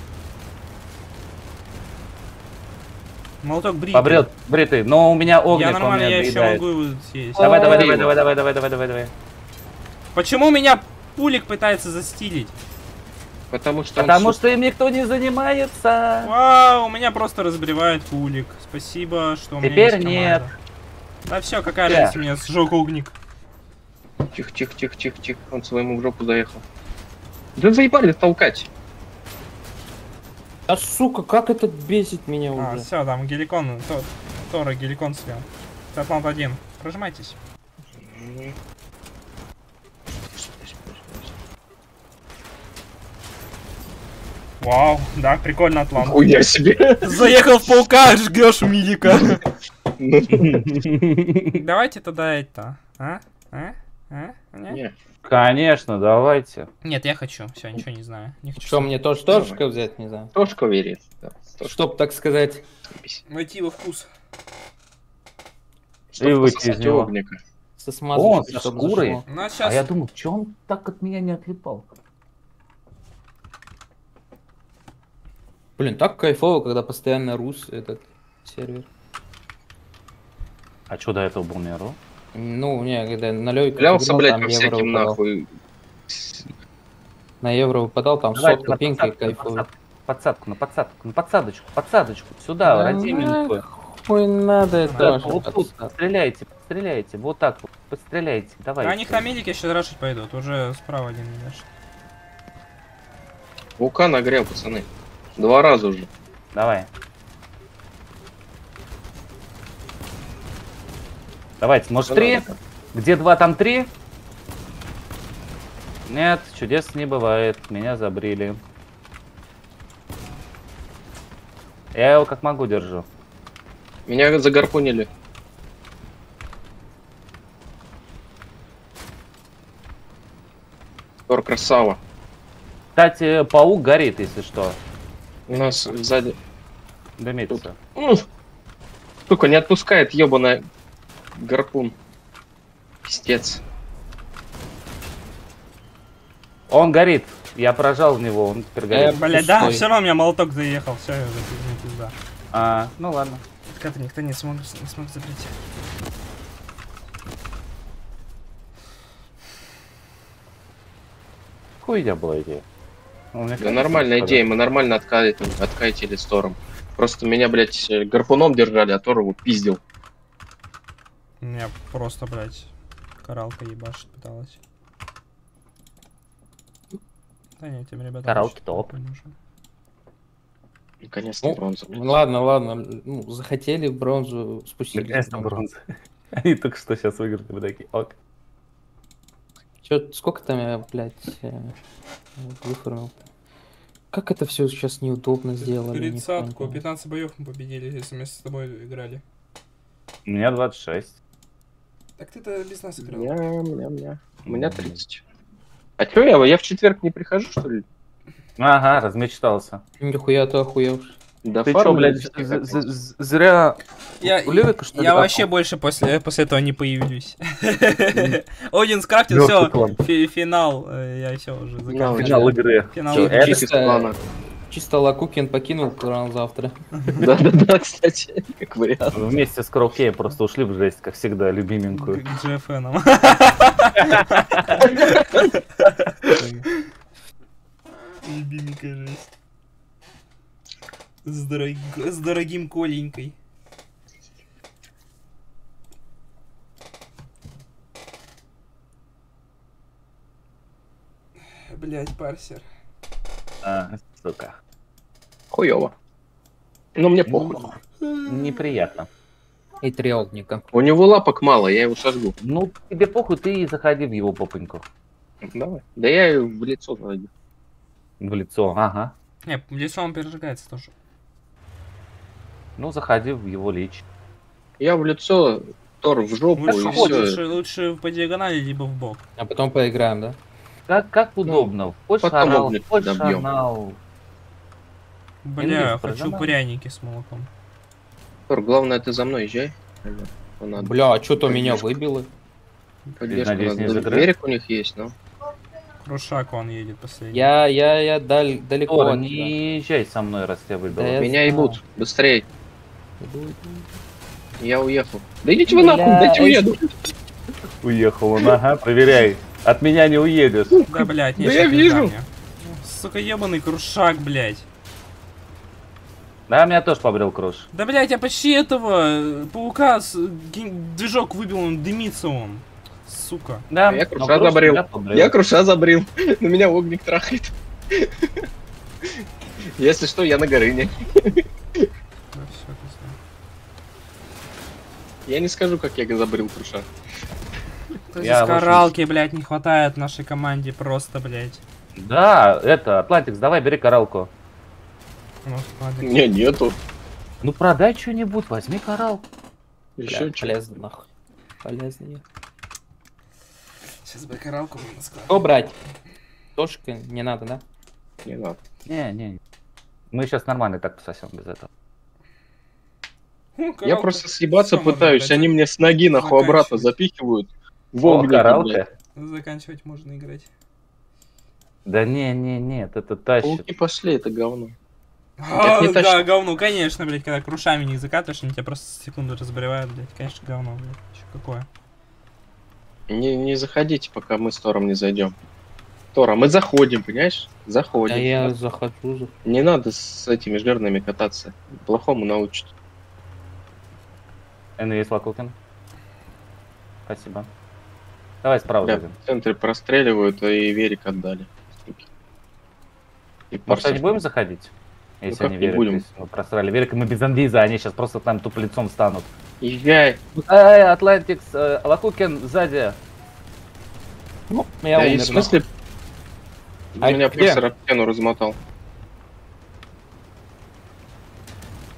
Молоток бритый. Побрел, бритый, но у меня огник, Я он нормально, меня я еще доедает. могу его съесть. Давай, давай, давай, Ой. давай, давай, давай, давай, давай, давай. Почему меня пулик пытается застилить? Потому что он Потому сука. что им никто не занимается. Вау, меня просто разбривает пулик. Спасибо, что у меня Теперь есть команда. нет. Да все, какая Да. разница, меня сжег огник. Тихо, тихо, тихо, тихо, тихо. Он своему в жопу заехал. Да заебали толкать. А сука, как это бесит меня А, уже. все, там геликон, то, Тора геликон слил. Татлант один. Прожимайтесь. Вау, да, прикольно, Атлант. Хуя себе. Заехал в паука, жгешь мидика. Ну, Давайте тогда это, а? А? А? Не? не. Конечно, давайте. Нет, я хочу. Все, ничего не знаю. Не хочу. Что, мне тоже Давай. тошка взять, не знаю. Тошка верит. Да, тошка. Чтоб, так сказать, Найти его вкус. Чтоб И выйти пососать из него. огника. со О, смазочкой, со чтоб шкурой. зашло. Ну, а А сейчас... я думал, че он так от меня не отлипал? Блин, так кайфово, когда постоянно рус этот сервер. А что до этого был не ру? Ну, не, когда на лёйку Клялся, играл, блядь, там по евро всяким выпадал. нахуй. На евро выпадал, там Давайте сотка на пинка и подсадку, на кайфово. подсадку, на подсадку, на подсадку, на подсадочку, подсадочку. Сюда, Да родименькую. Хуй надо это Да, вообще вот тут, подсадка. стреляйте, стреляйте, вот так вот, постреляйте, давайте. Они хамелики сейчас рашить пойдут. Уже справа один не дашь. Паука нагрел, пацаны. Два раза уже. Давай. Давайте, может три? Где два, там три? Нет, чудес не бывает, меня забрили. Я его как могу держу. Меня загарпунили. Тор, красава. Кстати, паук горит, если что. У нас сзади. Дымится. Сука, не отпускает ебаная гарпун. Пиздец. Он горит. Я прожал в него, он теперь горит. Э, Блядь, да, пустой. все равно у меня молоток заехал. Все, я уже пизда. А, ну ладно. Как-то никто не смог, не смог запретить. Хуйня была идея. Ну, мне Да кажется, нормальная что идея, мы нормально откатили, откатили с Тором. Просто меня, блядь, гарпуном держали, а Тор его пиздил. Меня просто, блядь, коралка ебашит пыталась. Да нет, тем ребятам... Коралки вообще топ. не нужен. Наконец-то Ну, бронза, блядь. ладно, ладно. Ну, захотели в бронзу, спустились. Наконец-то бронза. Они только что сейчас выиграли, вы такие, ок. Чё, сколько там я, блядь, э, выформил? Как это все сейчас неудобно сделали? не Тридцатку, понимаю. пятнадцать боев мы победили, если мы с тобой играли. У меня двадцать шесть. Так ты-то без нас играл. Ням-ням-ням. У меня тридцать. А чё я? Я в четверг не прихожу, что ли? Ага, размечтался. Нихуя ты охуевший. Да Ты чё, блядь, з- з- з- зря Я, у Левика, что ли, я капал? вообще больше после, после этого не появлюсь. Один скрафтил, Мёртвый все, клан. финал, э, я все уже заканчиваю. Финал игры. Финал Чё, игры. это- Чисто, чисто Лакукин покинул клан завтра. Да-да-да, кстати, как вариант. Вместе с Крокеем просто ушли в жесть, как всегда, любименькую. К джи эф эн. Любименькая жесть. С, дорог... с дорогим Коленькой. Блять, парсер. А, сука. Хуёво. Ну, мне похуй. Неприятно. И треугника. У него лапок мало, я его сожгу. Ну, тебе похуй, ты и заходи в его попоньку. Давай. Да я её в лицо зайду. В лицо, ага. Не, лицо он пережигается тоже. Ну, заходи в его лич. Я в лицо, Тор в жопу Лучше, и лучше, все. лучше по диагонали, либо в бок. А потом поиграем, да? Как, как удобно. Хочешь потом орал, огнем хочешь добьем. орал. Бля, Инвиз, хочу прожимай. пряники с молоком. Тор, главное, ты за мной езжай. Надо. Бля, а что-то меня Поддержка. выбило. Поддержка надеюсь, надо. не закрыл? Берег у них есть, но. Крушак он едет последний. Я, я, я даль, далеко Тор, от тебя. не езжай со мной, раз тебя выбило. Да я Меня знаю. ебут. Быстрей. Иду, иду. Я уехал. Да идите вы нахуй, Бля, дайте эй, уеду. Уехал он, ага, проверяй. От меня не уедешь. Да, блядь, не Да я ща пизда вижу. мне. Сука, ебаный крушак, блядь. Да, меня тоже побрел круш. Да, блядь, я почти этого э, паука с, ген- движок выбил, он дымится он. Сука. Да, А я но круша круш забрил. тебя побрел. Я круша забрил. На меня огник трахает. Если что, я на Горыне. Да, всё, пизда. Я не скажу, как я забрил круша. То Я есть коралки, блядь, не хватает нашей команде просто, блядь. Да, это, Атлантикс, давай, бери коралку. Ну, ладно. Не, нету. Ну продай что-нибудь, возьми коралку. Еще Бля, что? полезно, нахуй. Полезно. я. Сейчас бы коралку на склад. Что брать? Тошка не надо, да? Не надо. Не, не. Мы сейчас нормально так пососем без этого. Ну, Я коралка. просто съебаться Всё, можно, пытаюсь, блядь, они мне с ноги нахуй обратно заканчивать. запихивают. В О, огненный, блядь. коралка. Заканчивать можно играть. Да не, не, нет, это тащит. Пауки пошли, это говно. А, не да, точно. говно, конечно, блядь, когда крушами не закатываешь, они тебя просто секунду разбривают, блядь. Конечно, говно, блядь. Чё какое? Не, не заходите, пока мы с Тором не зайдем. Тора, мы заходим, понимаешь? Заходим. А я захожу, захожу. Не надо с этими жирными кататься. Плохому научат. Н есть Лакукин. Спасибо. Давай справа Бля, зайдем. в центре простреливают, и Верик отдали. Суки. И Может, парсер. не будем заходить? Если как они не верят, будем? если мы просрали Верик, и мы без анвиза, они сейчас просто там тупо лицом станут. Езжай. Эй, Атлантикс, э, Лакукин сзади. Ну, я Да, и умер. в смысле? А У меня где? профессор об стену размотал.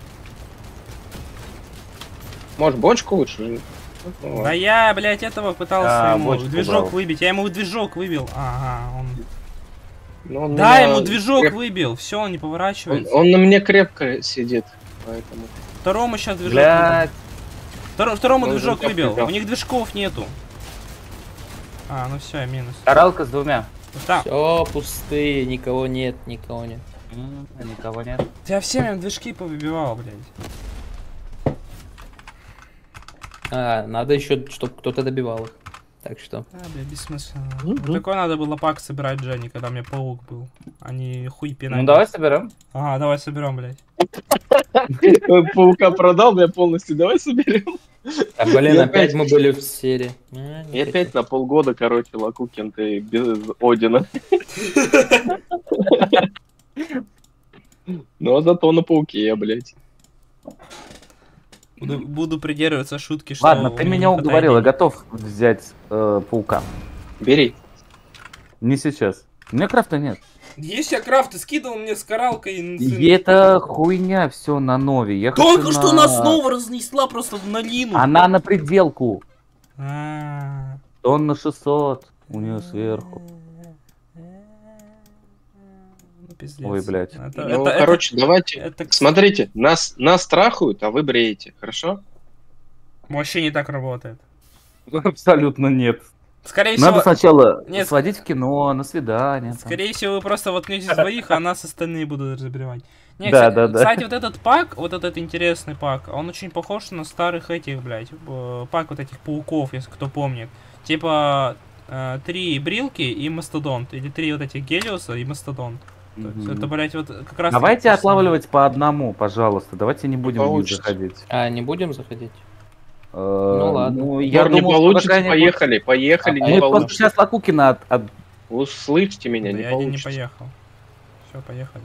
Может, бочку лучше? Ну, Да я, блядь, этого пытался А, ему бочку движок брал. выбить. Я ему движок выбил. Ага, он... ну, он Да, меня ему движок креп- выбил. Все, он не Он, поворачивается. он на мне крепко сидит, поэтому... Второму сейчас движок Блядь. выбил. Втор- Второму Он движок уже выбил. выбил. У них движков нету. А, ну все, минус. Таралка с двумя. Там. Все пустые, никого нет, никого нет. М, Никого нет. Я всем им движки повыбивал, блядь. А, надо еще, чтобы кто-то добивал их. Так что. А, блядь, бессмысленно. Мгм. Вот такой надо было пак собирать, Дженни, когда у меня паук был. А не хуй пинать. Ну давай соберем. Ага, давай соберем, блядь. Паука продал, я полностью, давай соберем. А, блин, Я опять опять- мы были в серии. А, не Я хотел. опять на полгода, короче, Лакукин, ты без Одина. Но зато на пауке я, блядь. Буду, буду придерживаться шутки, что... Ладно, у ты меня меня не хватает уговорил, я денег. готов взять э, паука. Бери. Не сейчас. У меня крафта нет. Есть я крафт, ты скидывал мне с коралкой. И это хуйня все на нове. Я Только хочу что на- нас снова разнесла просто в налину. Она на пределку. А, Тон на шестьсот. У нее сверху. ну, пиздец. Ой, блядь. Это- Ну, это- короче, давайте. это- это Смотрите, нас, нас трахают, а вы бреете, хорошо? вообще не так работает. Абсолютно нет. Скорее Надо всего, сначала Нет. сводить в кино, на свидание. там. скорее всего, вы просто воткнетесь двоих, а нас остальные будут разбивать. Не, Да, кстати, да, да. кстати, вот этот пак, вот этот интересный пак, он очень похож на старых этих, блядь, э, пак вот этих пауков, если кто помнит. Типа э, три брилки и мастодонт, или три вот этих гелиоса и мастодонт. То есть Мгм. это, блядь, вот как раз... Давайте таки то же самое. отлавливать по одному, пожалуйста. Давайте не будем в них получится. заходить. А, не будем заходить? Ну ладно. Ну, Я я не думаю, что получится, какая-нибудь- поехали, поехали, Мы не просто получится. сейчас Лакукина от, от- Услышьте меня, Да не я один не получится. поехал. Все, поехали.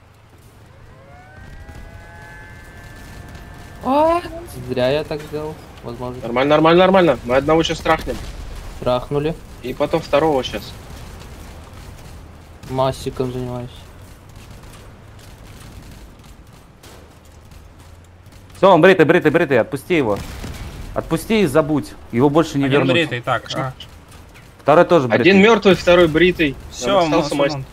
Зря я так сделал. Возможно. Нормально, нормально, нормально. Мы одного сейчас трахнем. Трахнули. И потом второго сейчас. Массиком занимаюсь. Все, он бритый, бритый, бритый, отпусти его. Отпусти и забудь. Его больше не Один вернуть. бритый, так. А. Второй тоже бритый. Один мертвый, второй бритый. Все, Нам остался мастер.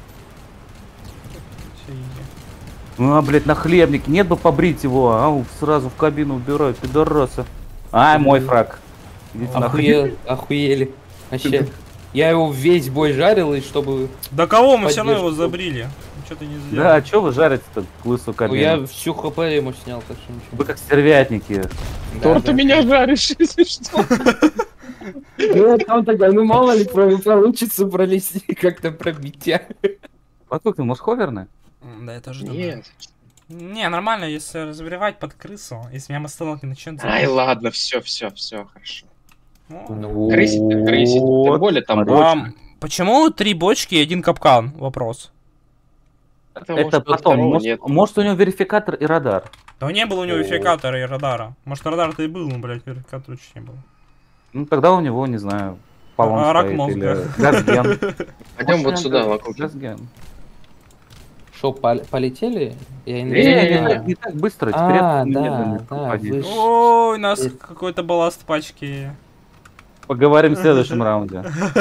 Ну, а, блядь, на хлебник. Нет бы побрить его, а сразу в кабину убирают, пидорасы. А, мой фраг. Идите нахуй. Охуели. Охуели. Вообще. Я его весь бой жарил, и чтобы... Да кого мы все равно его Поддержку. забрили? Что ты не сделал? Да, а чё вы жарите-то к лысу Ну, кабину? я всю хп ему снял, так что ничего. Вы как стервятники. Да, Тор, ты да. меня жаришь, если что. Ну, там тогда, ну мало ли про- получится пролезть как-то пробить тебя. А как ты, может, ховерный? М, Да, это же думаю. Нет. Не, нормально, если разбивать под крысу, если меня мастодонт не начнет Ай, ладно, все, все, все, хорошо. Ну, Крысить, крысить. Тем Вот. более там Смотри. бочка. ам, почему три бочки и один капкан? Вопрос. Потому Это что потом. второго Может, нет. может, у него верификатор и радар. Да не было у него О. верификатора и радара. Может, радар-то и был, но, блядь, верификатора чуть не было. Ну, тогда у него, не знаю, полон А, рак стоит мозга. или газген. Пойдем вот Может, сюда, это Лакуки. газген. Шо, пол- полетели? Я Не, Не, не, не, Не-не-не. так- не так быстро, А, теперь да, медленно да, ходить. вы ж- Ой, у нас Э. какой-то балласт в пачке. Поговорим в следующем раунде.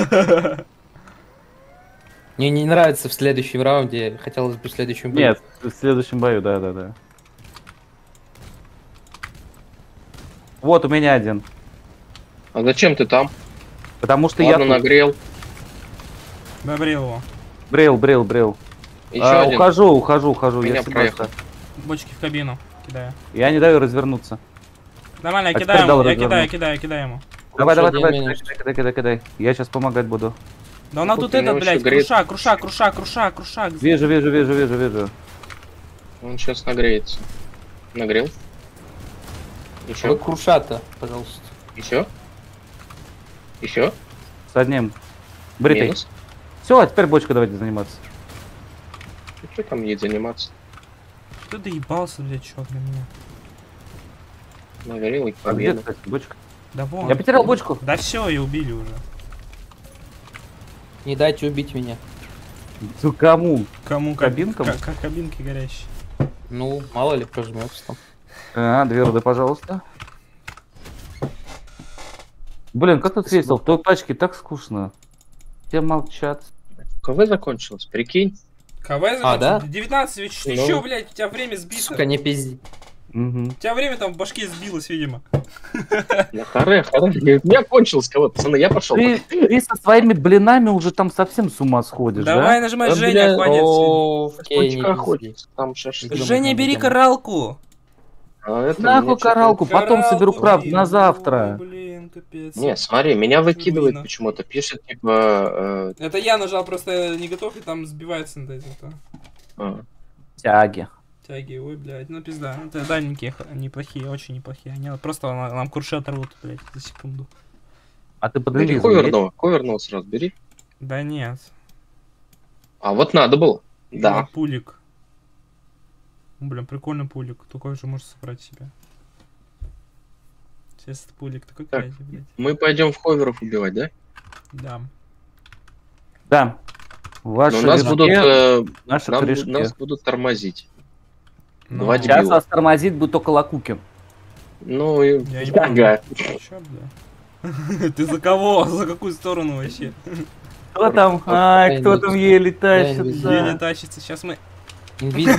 Мне не нравится в следующем раунде, хотелось бы в следующем бою. Нет, в следующем бою, да, да, да. Вот у меня один. А зачем ты там? Потому что Ладно, я тут нагрел. Добрил его. брел, брел, брел. Еще А, один. ухожу, ухожу, ухожу. Меня Я, всегда проехал. так. Бочки в кабину. Кидаю. Я не даю развернуться. Нормально, я А кидаю теперь дал ему, я развернуть. кидаю, кидаю, кидаю ему. Давай, давай, один давай, минус. кидай, кидай, кидай, кидай. Я сейчас помогать буду. Да у нас тут Слушай, ну этот, еще блядь, греет. крушак, крушак, крушак, крушак, крушак. Вижу, вижу, вижу, вижу, вижу. Он сейчас нагреется. Нагрел. Вы Еще? крушата, пожалуйста. Еще? Еще? С одним. Бритый. Минус. Все, а теперь бочку давайте заниматься. Ну, что там ей заниматься? Ты доебался, блядь, чувак, на меня. Нагрел и А где, победа. кстати, бочка? Да вон. Я потерял бочку. Да все, и убили уже. Не дайте убить меня. Ну, кому? Кому Кабинкам? Как, как кабинки горящие. Ну, мало ли, прожмется там. А, две руды, пожалуйста. Блин, как тут весело, в той пачке так скучно. Все молчат. КВ закончилось, прикинь. КВ А, да? девятнадцать, ведь ты Ну. чё, блядь, у тебя время сбито. Сука, не пизди. Мгм. У тебя время там в башке сбилось, видимо. Я харе, харе. У меня кончилось КВ, пацаны, я пошел. Ты, ты со своими блинами уже там совсем с ума сходишь, Давай да? нажимай Да, Женя, бля, хватит. О, окей, не Кончика пизди. охотится, там шашлык. Идём, Женя, идём, бери идём. каралку. А это Нахуй меня чё-то- каралку, потом соберу Каралку, правду блин. на Ой, завтра. блин, капец. Не, смотри, меня выкидывает Руина. почему-то. Пишет, типа... э, Это я нажал, просто не готов, и там сбивается на это. а, Тяги. Тяги, ой, блядь, ну пизда. Это дальненькие, х- неплохие, очень неплохие. Они вот просто на- нам круши оторвут, блядь, за секунду. А ты под Бери релизом есть? коверного, коверного сразу бери. Да нет. А вот надо было. Да. Вот пулик. Блин, прикольный пулик. Такой же можешь собрать себе. Сейчас это пулик такой Так. красивый, блядь. Мы пойдем в ховеров убивать, да? Да. Да. Ваши Но нас режки, будут, э, наши нам бу- корешки. нас будут тормозить. Ну, Два Сейчас дебила. вас тормозит будет только Лакукин. Ну и... Я не Ага. Чё, бля? Ты за кого? За какую сторону вообще? Кто там? Ай, кто там еле тащит? Еле да. тащится. Сейчас мы... Инвиз,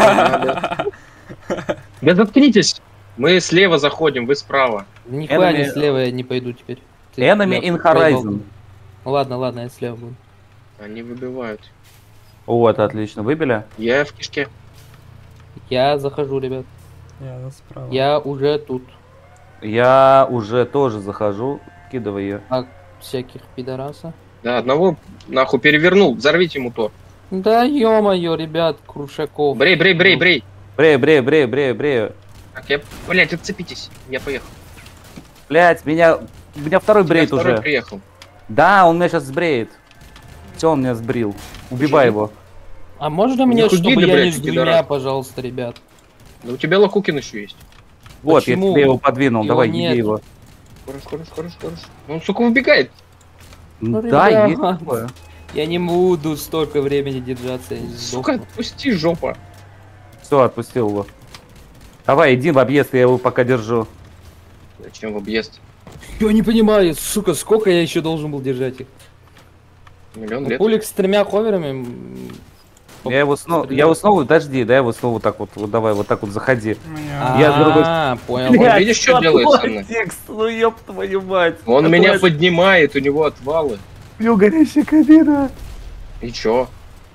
Да заткнитесь! Мы слева заходим, вы справа. нихуя не Enemy- слева, я не пойду теперь. Ты, Enemy бля, in проебал. Horizon. Ну ладно, ладно, я слева буду. Они выбивают. Вот, отлично, выбили. Я в кишке. Я захожу, ребят. Я справа. Я уже тут. Я уже тоже захожу. Кидывай ее. Всяких пидораса. Да, одного нахуй перевернул. Взорвите ему тор. Да ё-моё, ребят, Крушаков. Брей, брей, брей, брей. Брей, брей, брей, брей, брей. Так, я... Блять, отцепитесь. Я поехал. Блять, меня. У меня второй брейд Я второй уже. приехал. Да, он меня сейчас сбреет. Все, он меня сбрил. Убивай его. А можно мне, Нихуя, чтобы да, я блядь, не с двумя, пидорас. пожалуйста, ребят? Да у тебя Лакукин еще есть. Вот, Почему? я тебе его подвинул. Его Давай, нет. еби его. Скоро, скоро, скоро, скоро. Ну, он, сука, убегает. Ну, Да, ребят. есть такое. Я не буду столько времени держаться. я не Сука, сдохну. отпусти, жопа. Все, отпустил его. Давай, иди в объезд, я его пока держу. Зачем в объезд? Я не понимаю, сука, сколько я еще должен был держать их? Миллион Ну, лет. Пулик с тремя ховерами. м, Я его снова, я его снова, подожди, да, его снова так вот, вот давай, вот так вот заходи. Меня- Я с другой- А, понял. Блядь, видишь, что делает со мной? Текст, ну ёб твою мать. Он Какой меня от- поднимает, у него отвалы. У него горящая кабина. И чё?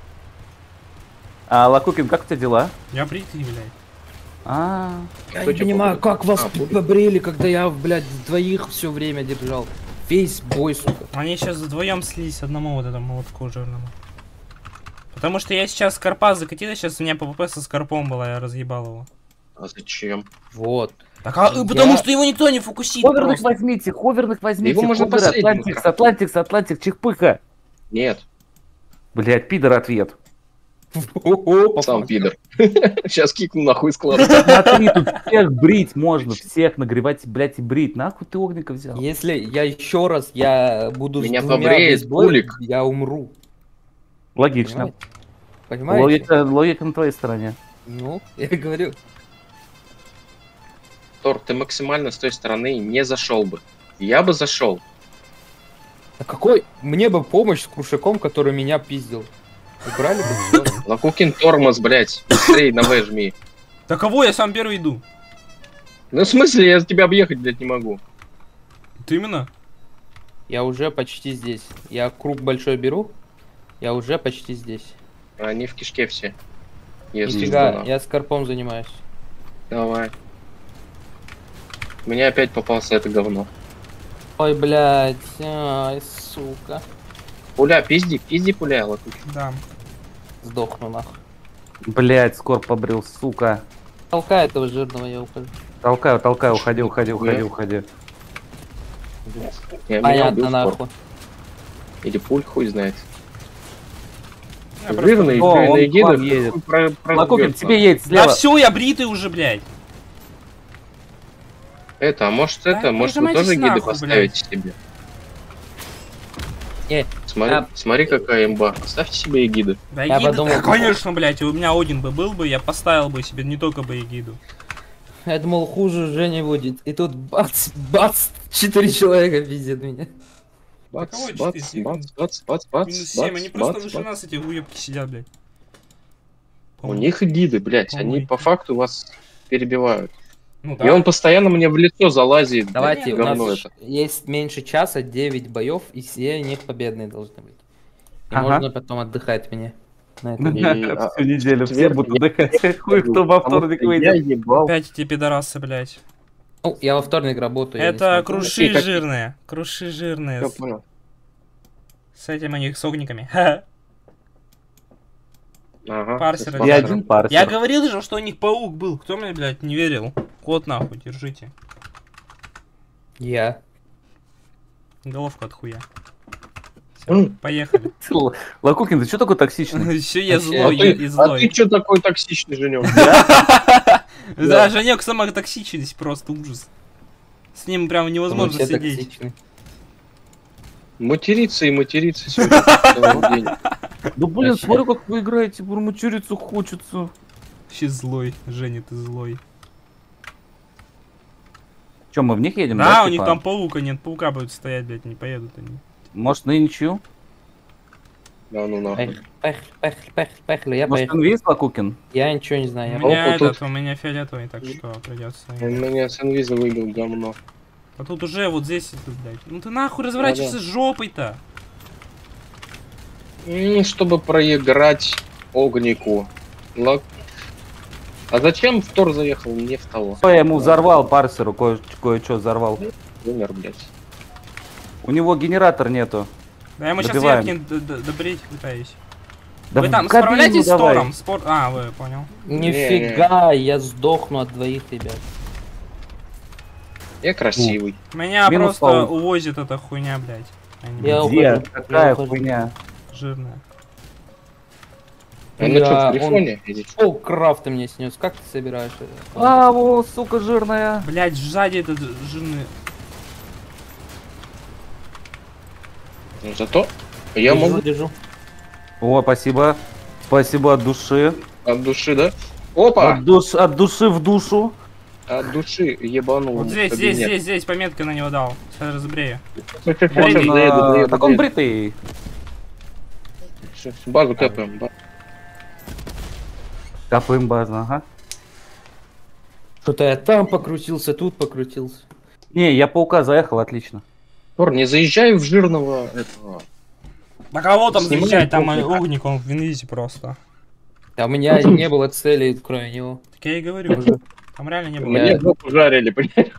А, Лакукин, как у тебя дела? Я бритый, блядь. А, Я Кто не тебя понимаю, побрил? как вас А, Пулик. побрили, когда я, блядь, двоих все время держал. Весь бой, сука. Они сейчас вдвоем слились одному вот этому молотку жирному. Потому что я сейчас Карпа закатил, сейчас у меня ПВП со Скорпом была, я разъебал его. А зачем? Вот. Так, а, Я- потому что его никто не фокусит ховерных просто. возьмите, ховерных возьмите. Его можно ховеры, последним Атлантикс, открыть. Атлантикс, Атлантикс, Чихпыха. Нет, Блять, пидор ответ. сам пидор. Сейчас кикну нахуй склад. Смотри, тут всех брить можно, всех нагревать, блять, и брить. Нахуй ты огника взял? Если я еще раз я буду Меня с двумя побреет весь бой, Пулик. я умру. Логично. Понимаете? Понимаете? Логика, логика на твоей стороне. Ну, я говорю. Тор, ты максимально с той стороны не зашел бы. Я бы зашел. А какой? Мне бы помощь с Крушаком, который меня пиздил. Убрали бы всё. Лакукин тормоз, блять. Быстрей на В жми. Да кого я сам первый иду? Ну в смысле, я тебя объехать, блядь, не могу. Ты именно? Я уже почти здесь. Я круг большой беру. Я уже почти здесь. Они в кишке все. Если Нифига, что, я с Карпом занимаюсь. давай. У меня опять попался это говно. Ой, блядь. Ай, сука. Пуля, пизди, пизди пуля, Лакукин. Да. Сдохну нахуй. Блять, скоро побрил, сука. Толкай этого жирного, я ухожу. Толкаю, толкаю, уходи, уходи, уходи, уходи. Я меня Понятно, убил скоро. нахуй. Или пуль, хуй знает. Я просто- Жирный, О, он жирный к гида. вам едет. хуй про- про- Лакукин, бьёт, тебе нахуй. едет Да слева. все, я бритый уже, блядь. Это, а может Да это, может вы нажимайтесь тоже гиды нахуй, поставите себе? Не, Смотри, а- смотри, какая имба. Поставьте себе эгиды. Да Я эгида- подумал- да, конечно, блядь, у меня один бы был бы, я поставил бы себе не только бы эгиду. Я думал, хуже Женя будет. И тут бац, бац, Четыре человека пиздят меня. Бац, кого бац, четыре? бац, бац, бац, бац, Минус семь, они бац, просто бац, выше бац. нас, эти уебки сидят, блядь. У них гиды, блядь, они Помойки. по факту вас перебивают. Ну И он постоянно мне в лицо залазит. Давайте, нет, у нас говно ш- это. есть меньше часа, девять боев, и все них победные должны быть. И Ага. можно потом отдыхать мне. На этом. И, а, Всю неделю все четверг будут я- отдыхать. Хуй кто во Потому вторник что Я выйдет. ебал. Опять эти пидорасы, блядь. Ну, я во вторник работаю. я не Это смогу. круши Какие, какие? жирные. Круши жирные. Я С, понял. с этим у них с огниками. Ха. Ага, Парсер с один. Я парсером. один парсер. Я говорил же, что у них паук был. Кто мне, блядь, не верил? Кот нахуй, держите. Я. Головку от хуя. М. Поехали. Л- Лакукин, ты что такой токсичный? Все, я А злой, А я ты, и а злой. ты чё такой токсичный, Женек? Да, Женек сама токсичность, просто ужас. С ним прям Мы невозможно все сидеть. токсичны. Материться и материться сегодня целый день. Ну блин, Вообще. смотрю, как вы играете, бурмучурицу хочется. Вообще злой, Женя, ты злой. Че, мы в них едем? Да, у типа? них там паука нет, паука будет стоять, блядь, не поедут они. Может, на ничью? Да ну нахуй. Поехали, поехали, поехали, поехали, поехали, я Может, поехал. инвиз, Лакукин? Я ничего не знаю. У Я меня вот этот, тут- у меня фиолетовый, так что придется. Он меня с инвиза выбил говно. А тут уже вот здесь, это, блядь. Ну ты нахуй разворачивайся с жопой-то. М, Чтобы проиграть огнику. Лак- А зачем в Тор заехал? Не в того. Я ему взорвал парсеру, кое- кое-что взорвал. Умер, блядь. У него генератор нету. Да я ему сейчас Добиваем. ветки д- д- добрить пытаюсь. Да Вы в там кабину справляетесь с давай. Тором? Спор... А, вы, понял. Нифига, я сдохну от двоих, ребят. Я красивый. Меня Минус просто паук. увозит эта хуйня, блядь. Они Я Где? ухожу, я Какая ухожу. хуйня? жирная. Он на чё, Бля, в Грифоне? Или чё? О, крафт ты мне снес. Как ты собираешь это? А, во, сука, жирная. Блядь, сзади этот ж- жирный. Ну, зато я Держу, могу держу. О, спасибо. Спасибо от души. от души, да? Опа! От, душ, от души в душу. От души ебанул. Вот ему здесь, в здесь, кабинет. здесь, здесь пометка на него дал. Сейчас разбрею. Сейчас, сейчас, Он, сейчас, а, доеду, А, доеду, так он доеду. бритый. Сейчас, базу капаем. ба- Капаем базу, ага. Что-то я там покрутился, тут покрутился. Не, я паука заехал, отлично. Тор, не заезжай в жирного этого. На кого там Снимай заезжать? Там похуй. э, огник, он в инвизе просто. А у меня не было цели, кроме него. Так я и говорю. Там реально не было. Мне жопу жарили, понимаешь?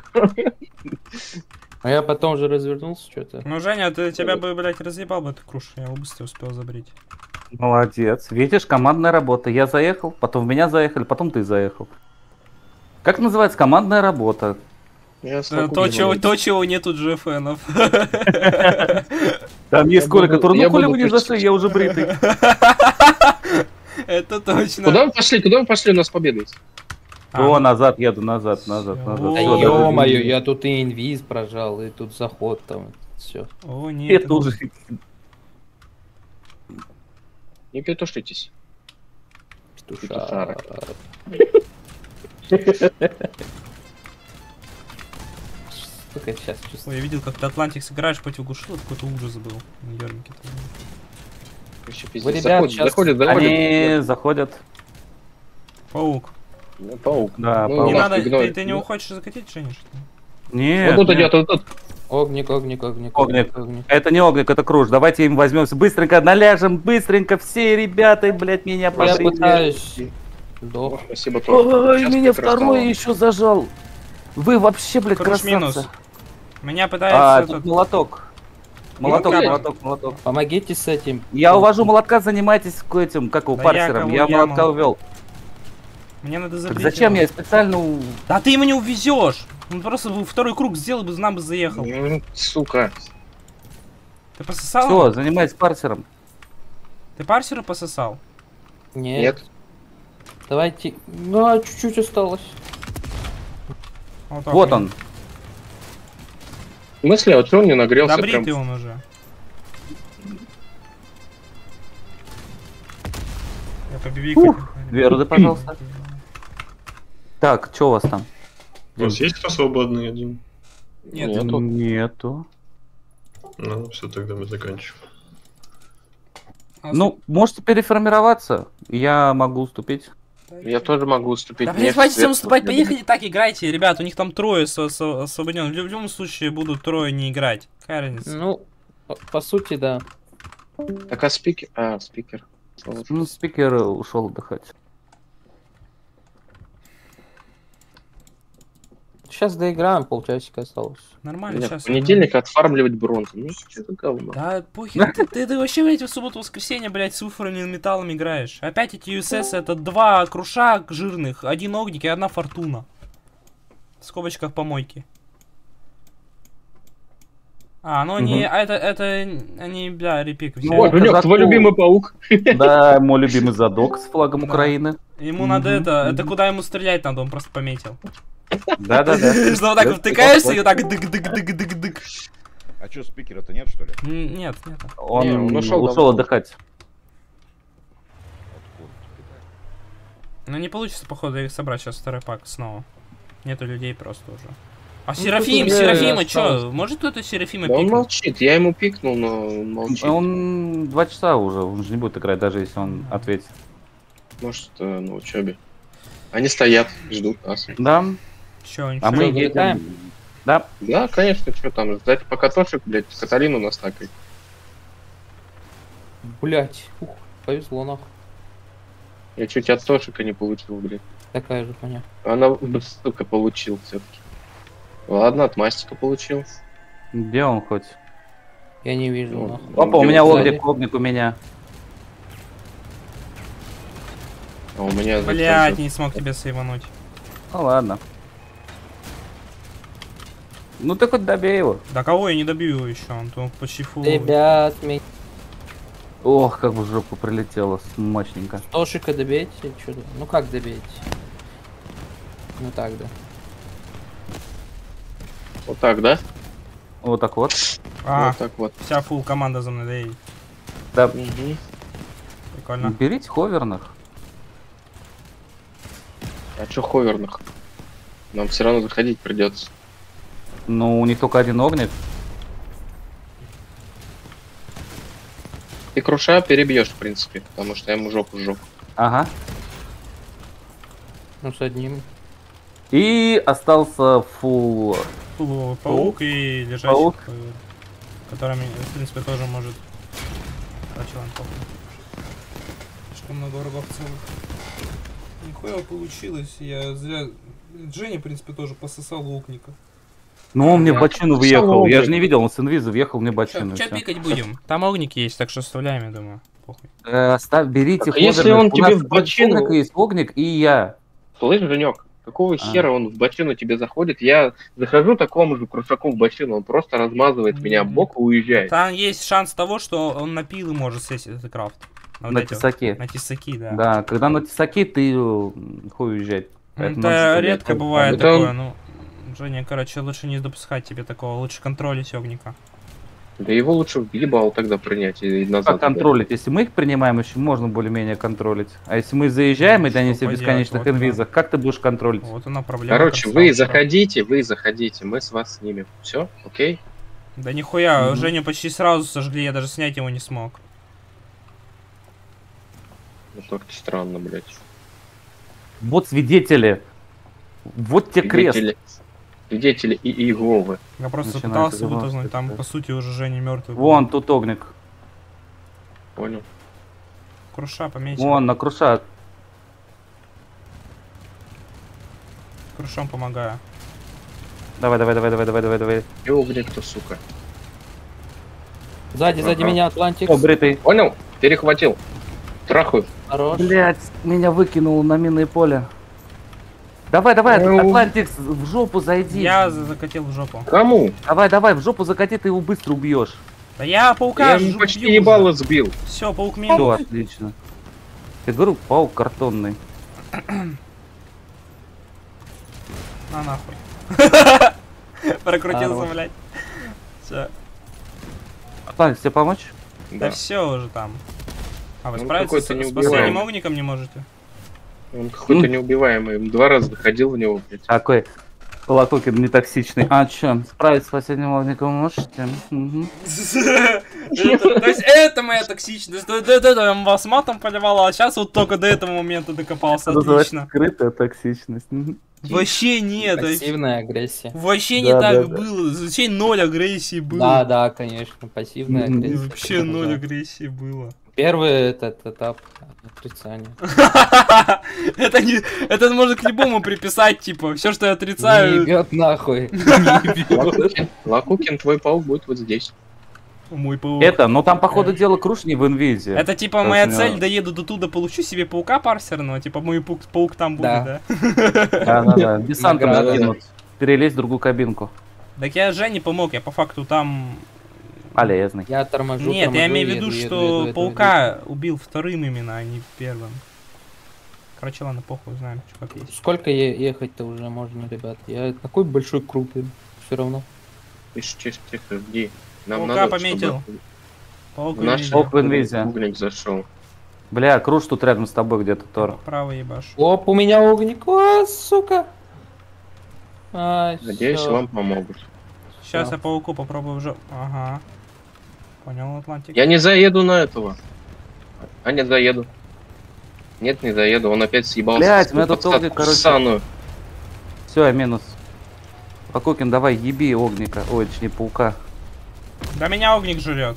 А я потом же развернулся, что-то. Ну, Женя, ты тебя бы, блядь, разъебал бы эту крушу. Я его быстро успел забрить. Молодец. Видишь, командная работа. Я заехал, потом в меня заехали, потом ты заехал. Как называется командная работа? Я с Да, такой то, не чего, могу. то, чего нету джи эф энов. Там есть Я Коля, буду- который, я ну Коля, буду вы не просить. зашли, я уже бритый. Это точно. Куда мы пошли? Куда мы пошли? У нас победа есть. А, О, назад еду, назад, назад, Всё. назад. О, Да Всё, даже- ё-моё, я тут и инвиз прожал, и тут заход там, все. О, И нет. тут же. Не петушитесь. Петушара. Сука, сейчас Ой, чувствую. я видел, как ты Атлантикс играешь против Гушила, какой-то ужас был. Ёрники. Вообще Вы, пиздец. ребят, Заходит, щас- заходит, заходит. Они заходят. Паук. Ну, Паук. Да, Ну, паук. Не нас надо, ты, игнорит. ты не хочешь закатить, Женя, что ли? Нет, Вот тут нет. идет, вот тут. Огник, огник, огник, Огник. огник. Это не огник, это круж. Давайте им возьмемся. Быстренько наляжем, быстренько. Все ребята, блядь, меня Я пошли. пытаюсь. О, Дох. спасибо, Тор. Ой, Сейчас меня как раз второй стало. еще зажал. Вы вообще, блядь, Круж красавцы. минус. Меня А, пытается тут этот... молоток. Молоток, блядь. молоток, молоток. Помогите с этим. Я увожу молотка, занимайтесь к этим, как его, Да парсером. я Я, кого- я молотка мол- увел. Мне надо Так забрить зачем его. я специально... у- Да ты ему не увезешь! Он просто бы второй круг сделал бы, нам бы заехал. М, Сука. Ты пососал? Все, занимайтесь парсером. Ты парсеру пососал? Нет. Нет. Давайте. Ну, а чуть-чуть осталось. Вот, так, Вот блин. он. В смысле, а что он не нагрелся? Добритый прям? он уже. Я побибикаю. Ух, две руды, пожалуйста. Так, что у вас там? У вас есть кто свободный один? Нет, Нету. Нету. Ну, все, тогда мы заканчиваем. а Ну, можете переформироваться, я могу уступить. Я тоже могу уступить. Да, Мне блядь, хватит свет всем уступать, нужен. поехали так играйте, ребят, у них там трое освободен. В любом случае будут трое не играть. Какая разница? Ну, по, по сути, да. Так, а спикер? А, спикер. Ну, спикер ушел отдыхать. Сейчас доиграем, полчасика осталось. Нормально, Нет, сейчас. в понедельник отфармливать бронзу. Ну, что за говно? Да, похер, ты, ты, ты вообще, блядь, в субботу-воскресенье, блядь, с выфорным металлом играешь. Опять эти ю эс эс это два круша жирных, один огник и одна фортуна. В скобочках помойки. А, ну они, Мгм. а это, это, они, бля, репик взяли. Ну, Ой, Женек, казаку- твой любимый паук. Да, мой любимый задок с флагом Да. Украины. Ему надо Мгм, это, это мгм. куда ему стрелять надо, он просто пометил. Да-да-да. Что вот так вот втыкаешься и вот так дык-дык-дык-дык-дык. А что, спикера-то нет, что ли? М, Нет, нет. Он, Не, он ушел ушел давно. отдыхать. Ну не получится, походу, их собрать сейчас второй пак снова. Нету людей просто уже. А Ну, Серафим, тут уже Серафима, осталось. чё? Может кто-то Серафима Да он пикнет? молчит. Я ему пикнул, но он молчит. Он два часа уже, он же не будет играть, даже если он ответит. Может, э, на учебе. Они стоят, ждут нас. Да, Чё, а мы ничего. залетаем? едем. Да, Да, конечно, что там, ждать пока Тошек, блядь, Каталину настакай. Блять, ух, повезло нахуй. Я чуть от Тошика не получил, блядь. Такая же хуйня. Она, сука, получил все-таки. Ладно, от Мастика получил. где он хоть? Я не вижу Ну, нахуй. Опа, у где меня он? сзади. огник, огник у меня. А у меня... Блять, не смог тебя сейвануть. Ну ладно. Ну ты хоть добей его. Да кого я не добью его еще, он тут почти фул. Ребят, меня Ох, как бы в жопу прилетело, мощненько. Тошика добейте, что Ну как добейте? Ну так, да. Вот так, да? Вот так вот. А, Вот так вот. вся фул команда за мной, да и Да, Мгм. прикольно. берите ховерных. А чё ховерных? Нам все равно заходить придется. Ну, у них только один огник. Ты Круша перебьешь, в принципе, потому что я ему жопу сжег. Ага. Ну с одним. И остался фул. Фуловый паук и лежачий, Паук. такой, которыми, в принципе, тоже может... Короче, ладно, похуй. Слишком много врагов целых. Нихуя получилось, я зря... Женя, в принципе, тоже пососал лукника. Ну, он мне в бочину въехал. Салон, Я блин. же не видел, он с инвиза въехал мне в бочину. Че и всё. пикать будем? Там огники есть, так что оставляем, я думаю. Похуй. Э, ставь, берите Так, а если ховерных. он У тебе нас в бочину- огник есть огник и я. Слышь, Женек, какого А. хера он в бочину тебе заходит? Я захожу такому же Крушаку в бочину, он просто размазывает меня в бок и уезжает. Там есть шанс того, что он на пилы может сесть этот крафт. вот На эти вот. тесаке. На тесаки, да. Да, когда на тесаке ты э, хуй уезжать. Поэтому надо, Это чтобы редко я- бывает Это такое, он- ну... Женя, короче, лучше не допускать тебе такого, лучше контролить огника. Да его лучше в ебал тогда принять и назад. Как контролить? Если мы их принимаем, еще можно более-менее контролить. А если мы заезжаем, и Ну, они что все в поделать, бесконечных вот, да. инвизах, как ты будешь контролить? Вот она проблема. Короче, как вы сталкера. заходите, вы заходите, мы с вас снимем. Все, окей? Да нихуя, Мгм. Женю почти сразу сожгли, я даже снять его не смог. Ну только странно, блядь. Вот свидетели. Вот тебе крест. Свидетели, свидетели и Иеговы. Я просто Начинается пытался забавно, вытянуть, там кстати. по сути уже Женя мертвый. Вон, тут огник. Понял? Круша пометил. Вон, на круша. Крушом помогаю. Давай, давай, давай, давай, давай, давай, давай. Его где кто, сука? Сзади, сзади Ага. меня Атлантик. О, бритый. Понял? Перехватил. Трахаю. Хорош. Блять, меня выкинул на минное поле. Давай, давай, Ну. Атлантикс, в жопу зайди. Я за- закатил в жопу. Кому? Давай, давай, в жопу закати, ты его быстро убьешь. Да я паука Я ему ж- почти бью ебало уже. сбил. Все, паук Все, минус. отлично. Я говорю, паук картонный. На нахуй. Прокрутился, Хорош. блядь. Все. Атлантикс, тебе помочь? Да, Да. все уже там. А вы Он справиться с, какой-то с неубиваемый. последним огником не можете? Он какой-то неубиваемый. Два раза заходил в него, блядь. Такой. Лакокин не токсичный. А чё, справиться с последним ловником можете? Мгм. Это- То есть это моя токсичность. До до этого я вас матом поливала, а сейчас вот только до этого момента докопался. Это называется Отлично. скрытая токсичность. Мгм. Вообще нет. Пассивная агрессия. Вообще не Да, так да, да. было. Вообще ноль агрессии было. Да, да, конечно, пассивная Мгм. агрессия. Вообще ноль Да. агрессии было. Первый этот этап отрицания. Это не, это можно к любому приписать, типа, все, что я Не отрицаю. ебет нахуй. Не ебет. Лакукин, Лакукин, твой паук будет вот здесь. Мой паук. Это, ну там, походу, дело крушь не в инвизе. Это типа Короче, моя у меня- цель, доеду до туда, получу себе паука парсерного, типа мой паук, паук там будет, Да. да? Да-да-да, десантом Награда. закинут. Перелезть в другую кабинку. Так я Жене помог, я по факту там... Полезный. Я торможу, Нет, я торможу, имею в еду, виду, еду, что еду, еду, паука убил вторым именно, а не первым. Короче, ладно, похуй, знаем, что как еду. есть. Сколько е- ехать-то уже можно, ребят? Я такой большой круг все равно. Тише, тише, тихо, где? Нам Паука надо, пометил. чтобы Паук в наш увидел. Паук в инвизе. угник зашел. Бля, круш тут рядом с тобой где-то, Тор. Право ебаш. Оп, у меня огник, а, сука. А, Надеюсь, всё. вам помогут. Сейчас Да. я пауку попробую уже... Ага. Понял, Атлантик. Я не заеду на этого. А нет, заеду. Нет, не заеду. Он опять съебался. Блядь, с у меня тут подсадку огник, короче. ссаную. Все, я минус. Лакокин, давай, еби огника. Ой, точнее, паука. Да меня огник жрет.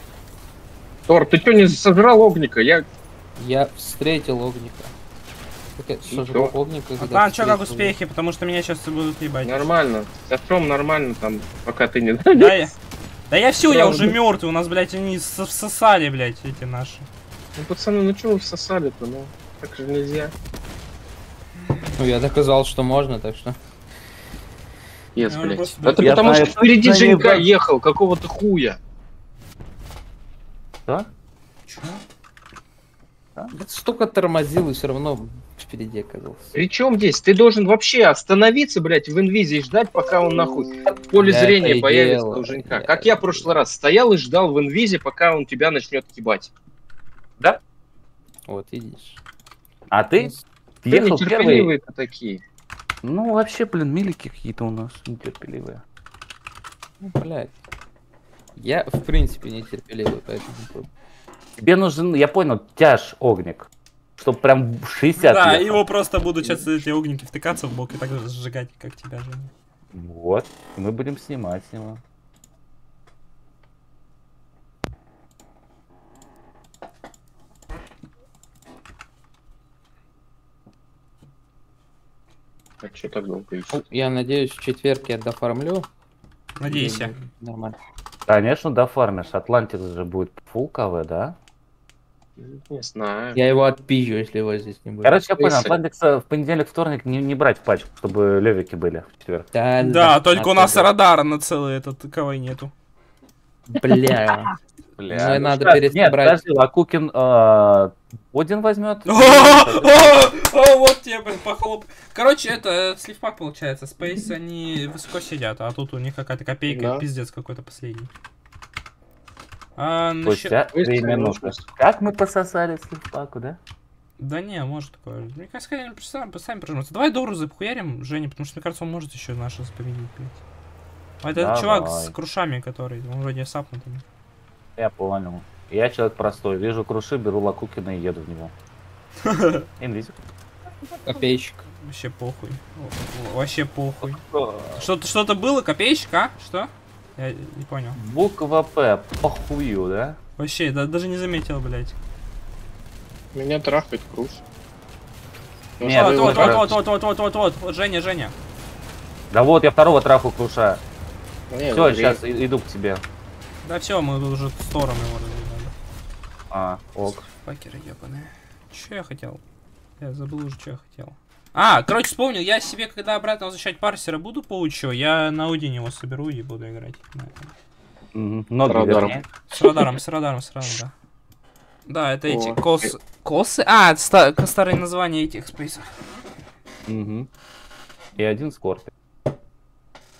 Тор, ты что не сожрал огника? Я... Я встретил огника. Так я сожру чё? огника, когда Атлант, что как встретил. успехи? Потому что меня сейчас будут ебать. Нормально. С Артем нормально там, пока ты не... Да я... Да я все, я Правда. уже мертвый. У нас, блядь, они с- всосали, блядь, эти наши. Ну, пацаны, ну что вы всосали-то? Ну, так же нельзя. Ну, я доказал, что можно, так что... Пиздец, Ну, блядь. просто- Это Я потому знаю, что впереди точно не Женька бачу. ехал, какого-то хуя. Что? Чё? Я столько тормозил и все равно впереди оказался. Причем здесь? Ты должен вообще остановиться, блядь, в инвизе и ждать, пока он нахуй в поле Я зрения это и появится делаю. у Женька. Я Как это я в прошлый раз стоял и ждал в инвизе, пока он тебя начнет ебать. Вот, видишь. А ты Ты ехал первый? нетерпеливые-то такие. Ну, вообще, блин, милики какие-то у нас нетерпеливые. Ну, блядь. Я, в принципе, нетерпеливый, поэтому... Тебе нужен, я понял, тяж огник. Чтоб прям в шестьдесят Да, ехал. его просто будут сейчас эти огники втыкаться в бок и так же сжигать, как тебя же. Вот, и мы будем снимать с него. А что так долго еще? Ну, я надеюсь, в четверг я дофармлю. Надейся. И нормально. Конечно, дофармишь. Атлантис же будет фул КВ, да? Не знаю. Я его отпизжу, если его здесь не будет. Короче, я понял, Если- Атлантикса в понедельник, вторник не, не брать в пачку, чтобы левики были в четверг. Да, Да, только у нас надо. радара на целый этот КВ нету. Бля. Бля, Ну, и ну надо что- перед Нет, брать. подожди, Лакукин э, Один возьмет. О, о, о, вот тебе, блин, похлоп. Короче, это сливпак получается. Space, они высоко сидят, а тут у них какая-то копейка, Да. пиздец какой-то последний. А, насчет- Спустя три Быстро минуты. нужно. Как мы пососали сливпаку, да? Да не, может такое. Мне кажется, они сами, сами прожмутся. Давай Дору запхуярим, Женя, потому что, мне кажется, он может еще наши победить, блядь. А это Давай. чувак с крушами, который, он вроде сапнутый. Я понял. Я человек простой. Вижу круши, беру Лакукина и еду в него. Инвизик. Копейщик. Вообще похуй. О, вообще похуй. Что-то что-то было? Копейщик, а? Что? Я не понял. Буква П. Похую, да? Вообще, да, даже не заметил, блядь. Меня трахает Круз. Нет, вот, вы вот, уже вот, раз- вот, вот, вот, вот, вот, вот, вот, Женя, Женя. Да вот, я второго траху круша. Не, Все, Андрей, сейчас иду к тебе. Да все, мы тут уже в сторону его разъебали. А, ок. Факеры ебаные. Че я хотел? Я забыл уже, что я хотел. А, короче, вспомнил, я себе, когда обратно возвращать парсера буду паучо, я на Один его соберу и буду играть. на этом. Мгм. Ноги радаром. верни. С радаром, с радаром, с радаром, да. Да, это эти О. косы. Косы? А, это ста- старые названия этих спейсов. Мгм. И один скорпи.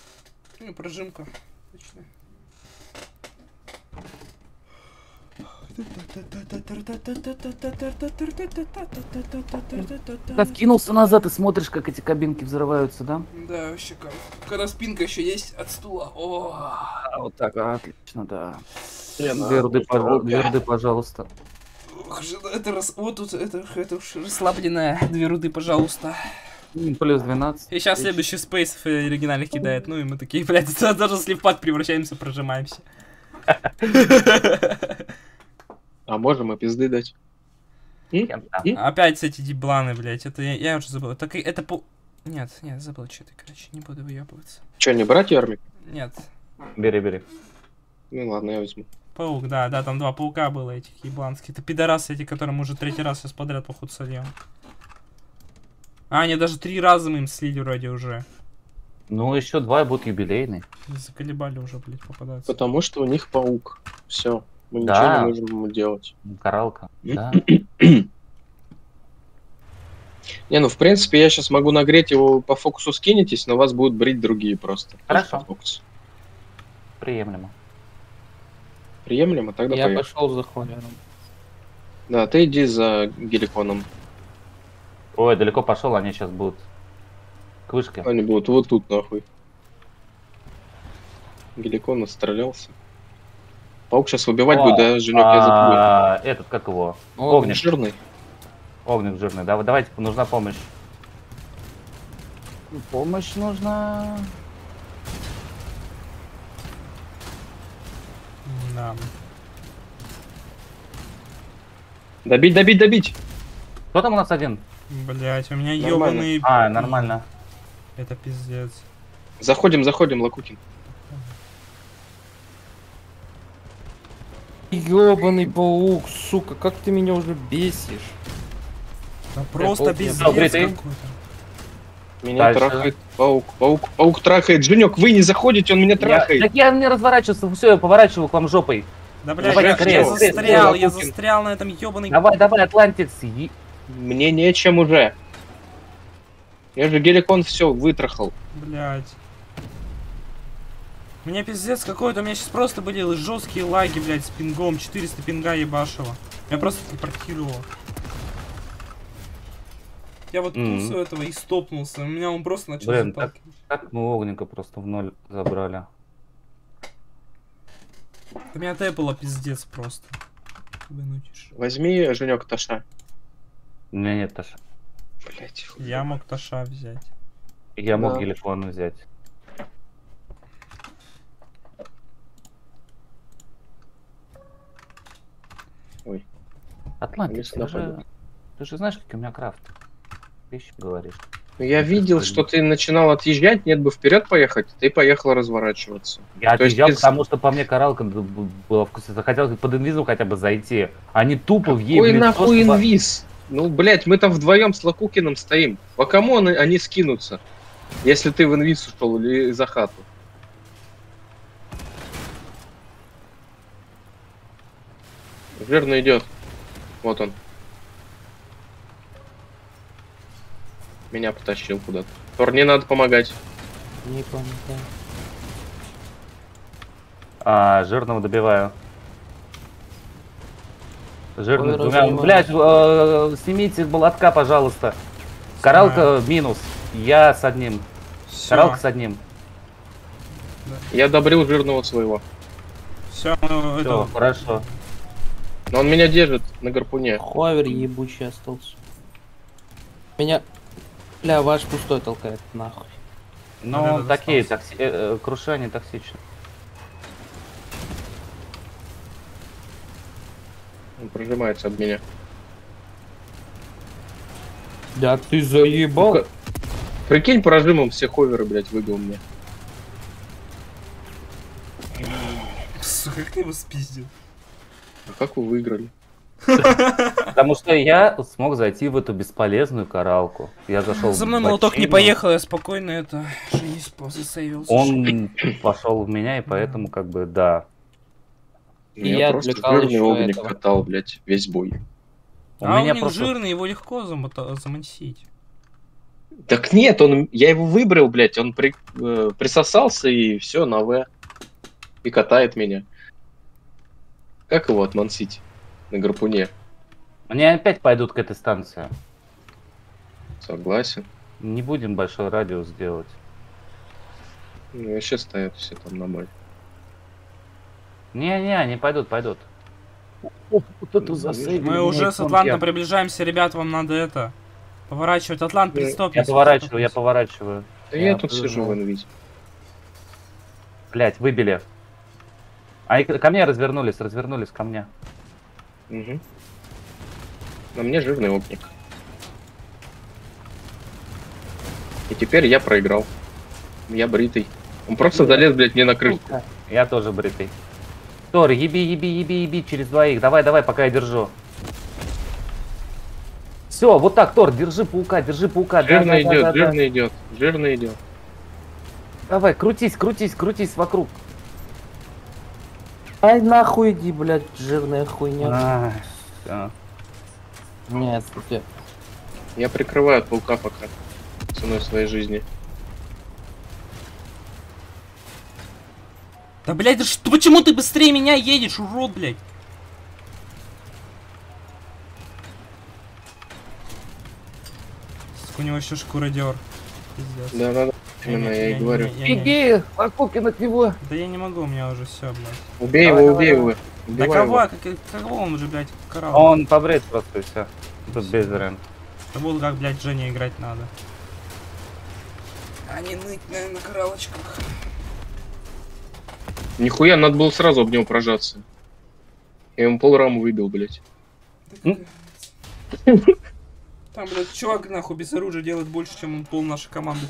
Ну, прожимка. Точно. Откинулся назад и смотришь, как эти кабинки взрываются, да? Да, вообще кайф. Когда спинка еще есть от стула. О, А, вот так, отлично, да. Лена, Две руды, ага. пожалуйста. Две руды, пожалуйста. ох, жена, это рас... вот тут это, это уж расслабленная. Две руды, пожалуйста. М, Плюс двенадцать. И сейчас следующий спейс оригинальных кидает. Ну и мы такие, блядь, даже в слепак превращаемся, прожимаемся. А можем и пизды дать? М? М? Опять эти дибланы, блядь. Это я, я уже забыл. Так и- это по... Нет, нет, забыл что-то, короче. Не буду выебываться. Че, не брать Ярмик? Нет. Бери, бери. Ну ладно, я возьму. Паук, да, да, там два паука было этих ебланских. Это пидорасы эти, которым уже третий раз сейчас подряд походу сольем. А, они даже три раза мы им слили вроде уже. Ну, еще два будут юбилейные. Заколебали уже, блядь, попадаться. Потому что у них паук. Все. Мы Да. ничего не можем ему делать. Каралка. Да. Не, ну в принципе я сейчас могу нагреть его, по фокусу скинетесь, но вас будут брить другие просто. Хорошо. По фокусу. Приемлемо. Приемлемо? Тогда Я поехали. пошел за Хомером. Да, ты иди за геликоном. Ой, далеко пошел, они сейчас будут к вышке. Они будут вот тут нахуй. Геликон отстрелялся. Паук сейчас выбивать будет, да, Женек, я за тобой. А, Этот, как его? Он Огнев. жирный. Огнев жирный. Да, давайте, нужна помощь. Помощь нужна. Да. Добить, добить, добить! Кто там у нас один? Блять, у меня Нормально. ёбаный... А, нормально. Это пиздец. Заходим, заходим, Лакутин. Ёбаный паук, сука, как ты меня уже бесишь. Да просто паук, пиздец я- Добрый ты. какой-то. Меня Дальше. трахает паук. Паук, паук трахает. Женек, вы не заходите, он меня Я, трахает. так я не разворачивался, все, я поворачиваю к вам жопой. Да, блядь, Давай, я, скорее, я скорее, застрял, скорее, я Лакутин. застрял на этом ёбаный... Давай, давай, Атлантикс. Е- Мне нечем уже. Я же геликон все вытрахал. Блять. У меня пиздец какой-то, у меня сейчас просто были жесткие лаги, блядь, с пингом, четыреста пинга ебашево. Я просто телепортировал. Я вот Мгм. кусу этого и стопнулся, у меня он просто начал Блин, так, заталкивать. так мы огненка просто в ноль забрали. У меня тэпало пиздец просто. Вынутишь. Возьми, Женек, Таша. У меня нет Таша. Блять. Я мог Таша взять. Я мог Да. телефон взять. Ой. Атлантикс, ты Алиса же, нападет. ты же знаешь, как у меня крафт. Вещи говоришь. Ну, я видел, что ты начинал отъезжать, нет бы вперед поехать, ты поехал разворачиваться. Я То есть отъезжал, ты- потому что по мне каралка б- была вкусная. Захотел под инвизом хотя бы зайти. Они тупо Какой въебли. нахуй инвиз? Ну, блять, мы там вдвоем с Лакукиным стоим. По кому они, они скинутся? Если ты в инвиз ушел или за хату. Жирно идет. Вот он. Меня потащил куда-то. Тор, не надо помогать. Не помню, да. А, жирного добиваю. Жирный Ой, двумя. разумно. Блять, э, снимите болотка, пожалуйста. Каралка минус. Я с одним. Всё. Каралка с одним. Я добрил жирного своего. Все, Все, это... хорошо. Но он меня держит на гарпуне. Ховер ебучий остался. Меня... Бля, ваш пустой толкает, нахуй. Ну, Вот этот такие остался. токси... э, э, крушения токсичны. Он прожимается об меня. Да ты заебал. Ну-ка, прикинь, прожимом все ховеры, блять, выбил мне. Сука, как я его спиздил. А как вы выиграли? Потому что я смог зайти в эту бесполезную каралку. Я зашел. За мной в молоток не бочину. поехал, я спокойно это... Жизнь засейвился. Он пошел в меня, и поэтому как бы да. И Я я просто отвлекал жирный ещё огник этого. катал, блять, весь бой. У А меня он просто- жирный, его легко замота- замансить. Так нет, он, я его выбрал, блять, он при, э, присосался и все, на В. И катает меня. Как его отмансить? на гарпуне. Они опять пойдут к этой станции. Согласен. Не будем большой радиус делать. Ну, вообще стоят все там на море. Не-не, они пойдут, пойдут. Вот эту Мы уже с Атлантом приближаемся, ребят, вам надо это... Поворачивать. Атлант, Я- предстоп. Я поворачиваю, я поворачиваю. Да я, Я тут повернул. сижу в инвизе. Блять, выбили. Они к- ко мне развернулись, развернулись ко мне. Угу. На мне жирный опник. И теперь я проиграл. Я бритый. Он просто залез, блядь, мне на крышу. Я тоже бритый. Тор, еби, еби, еби, еби через двоих. Давай, давай, пока я держу. Все, вот так, Тор, держи паука, держи паука. Да, Жирный да, да, идет, да, да. жирный идет, жирный идет. Давай, крутись, крутись, крутись вокруг. Ай, нахуй иди, блядь, жирная хуйня. А, всё. Нет, я... Я прикрываю от паука пока. Ценой своей жизни. Да, блядь, да что, почему ты быстрее меня едешь, урод, блядь? Сука, у него еще шкуродер. Пиздец. Да, да, да. Именно я и не- говорю. не- я не- Беги, Лакуки на него. Да я не могу, у меня уже все, блядь. Убей Давай, его, давай, убей давай. его. Да Убивай кого? его. Как, кого он уже, блядь, карал? Он побрит просто и все. Тут без вариантов. Забыл, как, блядь, Жене играть надо. А не ныть, наверное, на каралочках. Нихуя, надо было сразу об него прожаться. Я ему полраму выбил, блядь. Там, блядь, чувак, нахуй, без оружия делает больше, чем он пол нашей команды.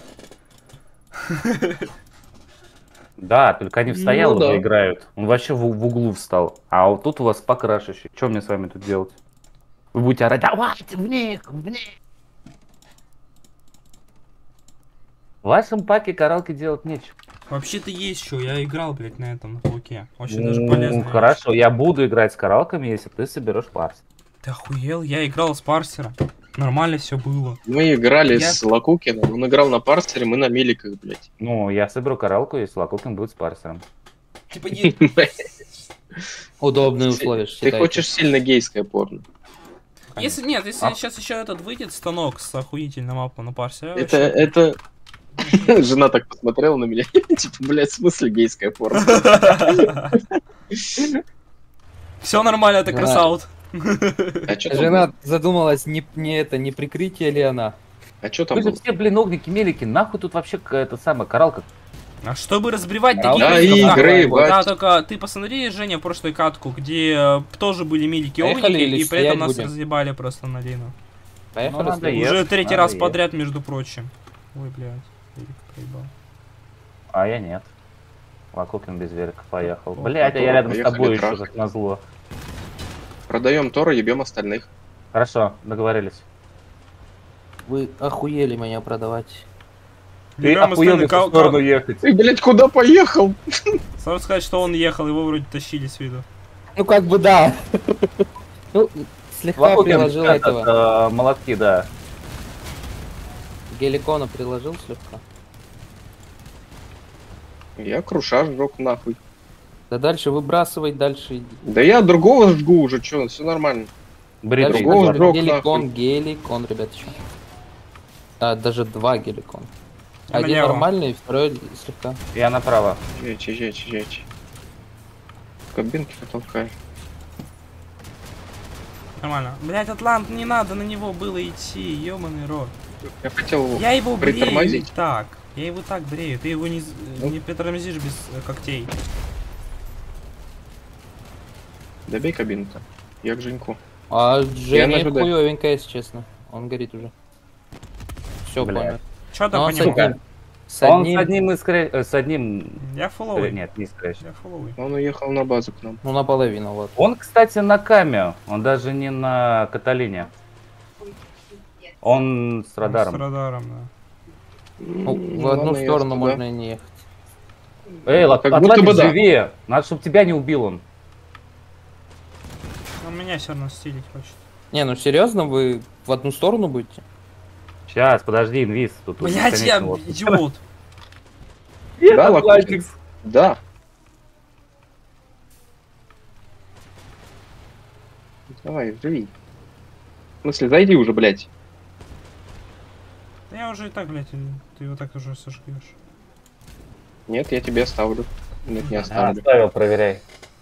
Да, только они в стоялого да. играют. Он вообще в, в углу встал. А вот тут у вас покрашище. Что мне с вами тут делать? Вы будете орать, давайте в них, в них. В вашем паке каралки делать нечего. Вообще-то есть что, я играл, блядь, на этом, на пауке. Очень даже Ну, полезно. хорошо, я буду играть с каралками, если ты соберешь парс. Ты охуел? Я играл с парсера. Нормально все было. Мы играли Я- с Лакукиным, он играл на парсере, мы на миликах, блядь. Ну, я соберу каралку, если Лакукин будет с парсером. Типа, не... Удобные условия, Ты считайте. хочешь сильно гейское порно. Если нет, если А. сейчас еще этот выйдет станок с охуительным апом на парсе. я Это, вообще- это... Жена так посмотрела на меня, типа, блядь, в смысле гейское порно? Все нормально, это Да. кросаут. А чё там Жена было? задумалась, не, не это, не прикрытие ли она? А чё там Вы же было? все, блин, огники, мелики, нахуй тут вообще какая-то самая каралка. А чтобы разбривать Да, такие Да, милики, игры, да, бать. да, только ты посмотри, Женя, прошлую катку, где э, тоже были милики Поехали огники, или и при этом стоять нас будем? разъебали просто на Лину. Поехали. надо стоять. Ес, Уже третий надо раз ес. подряд, между прочим. Ой, блядь, велик проебал. А я нет. Лакукин без велика поехал. О, Блять, а я рядом с поехали тобой еще, трахать. как назло. Продаем Тора, ебем остальных. Хорошо, договорились. Вы охуели меня продавать. Ты Ебем охуел остальных, в эту кого- сторону кого- ехать. Ты, блядь, куда поехал? Сразу сказать, что он ехал, его вроде тащили с виду. Ну как бы да. Ну, слегка Лакукин, приложил этот, этого. э, молотки, да. Геликона приложил слегка. Я круша сжег нахуй. Да дальше выбрасывай, дальше иди. Да я другого жгу уже, чё, все нормально. Бритый. Другого Дальше сжег геликон, нахуй. геликон, ребят, еще. А, даже два геликона. Я Один налево. нормальный, второй слегка. Я направо. Жечь, жечь, жечь. Кабинки потолкаю. Нормально. Блять, Атлант, не надо на него было идти, ёбаный рот. Я хотел его Я его брею притормозить. так. Я его так брею, ты его не, з- Ну. не притормозишь без э, когтей. Добей кабину-то. Я к Женьку. А Женя ожидаю. хуёвенько, если честно. Он горит уже. Все, Бля. понял. Чё там Но по он с нему? одним. С Он с одним. одним из скрэ- э, с одним... Я фуловый. Нет, не скрэч. Я фуловый. Он уехал на базу к нам. Ну, наполовину, вот. Он, кстати, на Каме. Он даже не на Каталине. Он с радаром. С радаром, да. Ну, М, в одну ладно, я сторону туда. можно и не ехать. Эй, Лак- Как будто Атлантик, бы да. живее. Надо, чтобы тебя не убил он. Он меня все равно стилить хочет. Не, ну серьезно, вы в одну сторону будете? Сейчас, подожди, инвиз. Тут тут Блять, я бесконечно вот. идиот. Да, Лакутин? Да. Давай, живи. В смысле, зайди уже, блядь. Да я уже и так, блядь, ты его так уже сожгешь. Нет, я тебе оставлю. Нет, не А, оставлю. оставил, проверяй.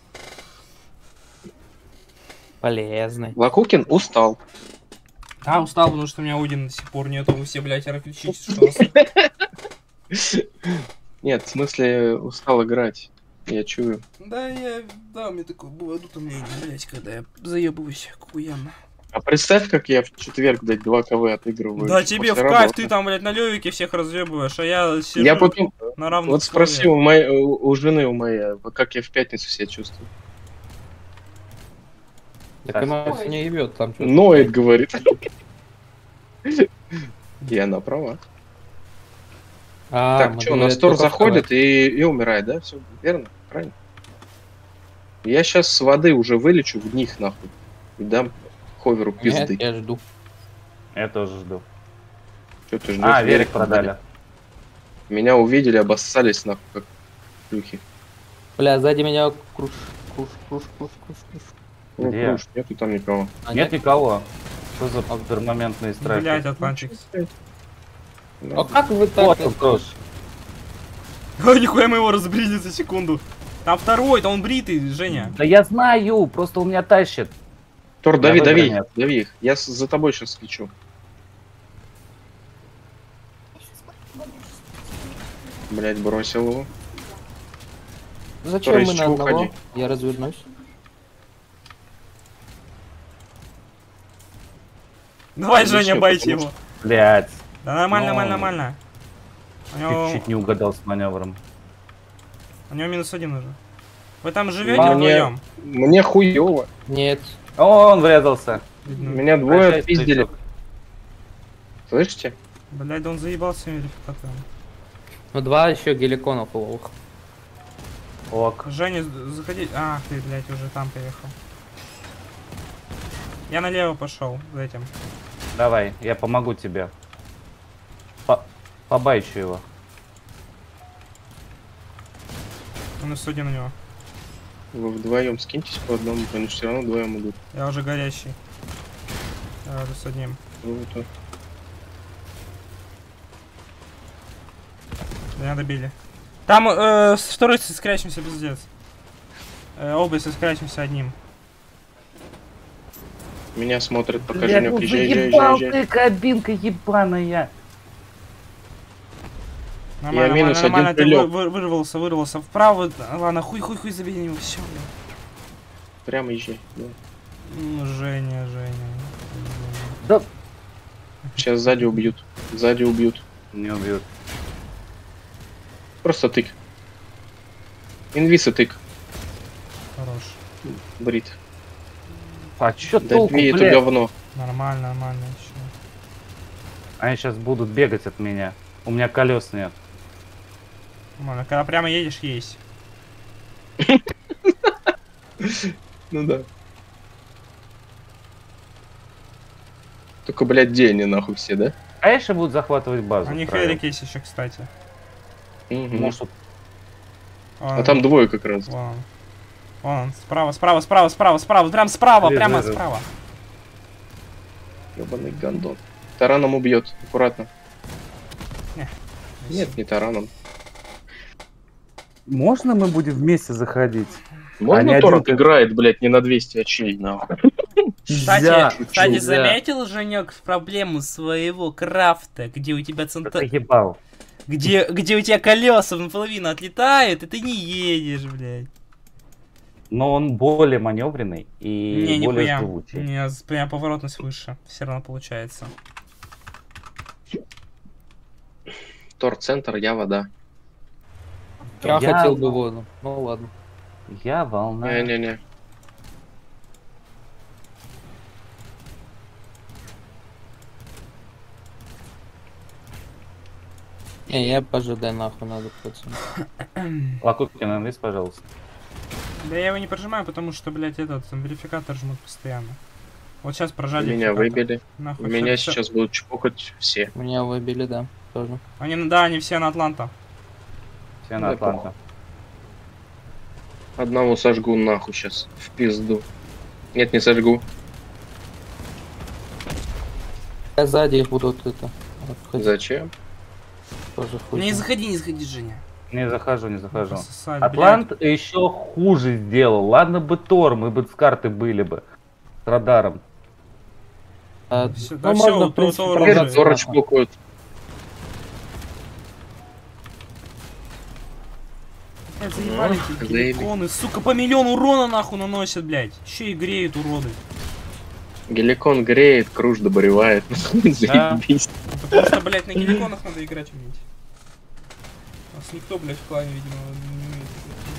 Полезный. Лакукин устал. Да, устал, потому что у меня Один до сих пор нету. Вы все, блядь, разключитесь, что вас. Нет, в смысле, устал играть. Я чую. Да, я... Да, у меня такое бывает утомление, блядь, когда я заебываюсь к хуям. А представь, как я в четверг, блядь, два КВ отыгрываю. Да тебе в после кайф, работы. ты там, блядь, на левике всех разъебываешь, а я сижу Я потом... на равных Вот спроси условиях. у, моей, у, у жены у моей, вот как я в пятницу себя чувствую. Так она не ебет там. что-то. Ноет, говорит. И она права. А, Так, мы что, у думали, нас это Тор только в заходит и, и умирает, да? Все верно? Правильно? Я сейчас с воды уже вылечу в них, нахуй. И дам ховеру КВ. пизды. Нет, я жду. Я тоже жду. Что ты ждешь? А, велик продали. Меня увидели, обоссались, нахуй, как плюхи. Бля, сзади меня круш, круш, круш, круш, круш, круш. Ну, Где? круж, нету там никого. А Нет никого. Что за пермоментные страйки? Блядь, Атлантикс. А как вы так? Вот он тоже. Ой, нихуя мы его разбрили за секунду. Там второй, там он бритый, Женя. Да я знаю, просто у меня тащит. Тор, дави, Я дави, выбора нет. дави их. Я с- за тобой сейчас скачу. Блять, бросил его. Зачем Тор, из мы на чего одного? уходи? Я развернусь. Давай, Отлично, Женя, байте потому его. Блять. Да нормально, Ну, нормально, нормально. У него, Чуть-чуть не угадал с маневром. у него минус один уже. Вы там живете Мне, вдвоем? мне хуёво. Нет. О, он врезался. Меня двое Прощай, отпиздили. старичок. Слышите? Блядь, да он заебал своими репетаторами. Ну два еще геликонов ловых. Ок. Женя, заходи. А, ты, блядь, уже там приехал. Я налево пошел за этим. Давай, я помогу тебе. По побайчу его. Минус один у него. Вы вдвоем скиньтесь по одному, потому что все равно вдвоем идут. Я уже горящий. Я уже с одним. Ну, вот так. Меня добили. Там э, с второй скрячемся, пиздец. Э, оба скрячемся одним. Меня смотрят, пока Блядь, Женек, ну езжай, езжай, заебал езжай, езжай. ты, кабинка ебаная. Нормально, минус нормально, один нормально, ты прилёг. вы- вы- вырвался, вырвался вправо. Ладно, хуй, хуй, хуй, забей на него, все. Прямо езжай. Да. Ну, Женя, Женя. Да. Сейчас сзади убьют. Сзади убьют. Не убьют. Просто тык. Инвисы тык. Хорош. Брит. А чё Да толку, бей это блядь? говно. Нормально, нормально еще. Они сейчас будут бегать от меня. У меня колес нет. Нормально, когда прямо едешь, есть. Ну да. Только, блядь, где они нахуй все, да? Конечно, будут захватывать базу. У них правильно. Эрик есть еще, кстати. Мгм. Может, Вон А он, там двое как раз. Вон он. Вон он, справа, справа, справа, справа, справа, прям справа, Вижу, прямо вижу. справа. Ебаный гандон. Тараном убьет. Аккуратно. Не. Нет, не тараном. Можно мы будем вместе заходить? Можно Они Торрент один- играет, блядь, не на двести очей, нахуй. Кстати, Нельзя. кстати, Нельзя. заметил, Женек, проблему своего крафта, где у тебя ты центр... ебал. Где, где у тебя колеса наполовину отлетают, и ты не едешь, блядь. Но он более маневренный и Не, более нихуя. живучий. Не, с- прям поворотность выше. Все равно получается. Тор-центр, я вода. Я, Я- хотел бы воду. Ну ладно. Я волна. Не-не-не. Не, я пожидай нахуй надо, пацан. Лакукин, анвиз, пожалуйста. Да я его не прожимаю, потому что, блядь, этот там, верификатор жмут постоянно. Вот сейчас прожали. Меня верификатор. выбили. Нахуй, Меня всё- всё. сейчас будут чпокать все. Меня выбили, да, тоже. Они, да, они все на Атланта. Все на Да, Атланта. Одного сожгу нахуй сейчас. В пизду. Нет, не сожгу. Я сзади их буду вот это. обходить. Зачем? Тоже хуй. Не заходи, не заходи, Женя. Не захожу, не захожу. Пососали, Атлант еще хуже сделал. Ладно бы Тор, мы бы с карты были бы. С радаром. А, Всё, ну, да можно, всё, в то- принципе, то продолжать. оружие. Торч блокует. Блядь, заебали Ну, эти заебись. геликоны, сука, по миллиону урона нахуй наносят, блядь. Еще и греют, уроды. Геликон греет, круж доборевает. Заебись. Это просто, блядь, на геликонах надо играть уметь. У нас никто, блядь, в клане, видимо, не умеет.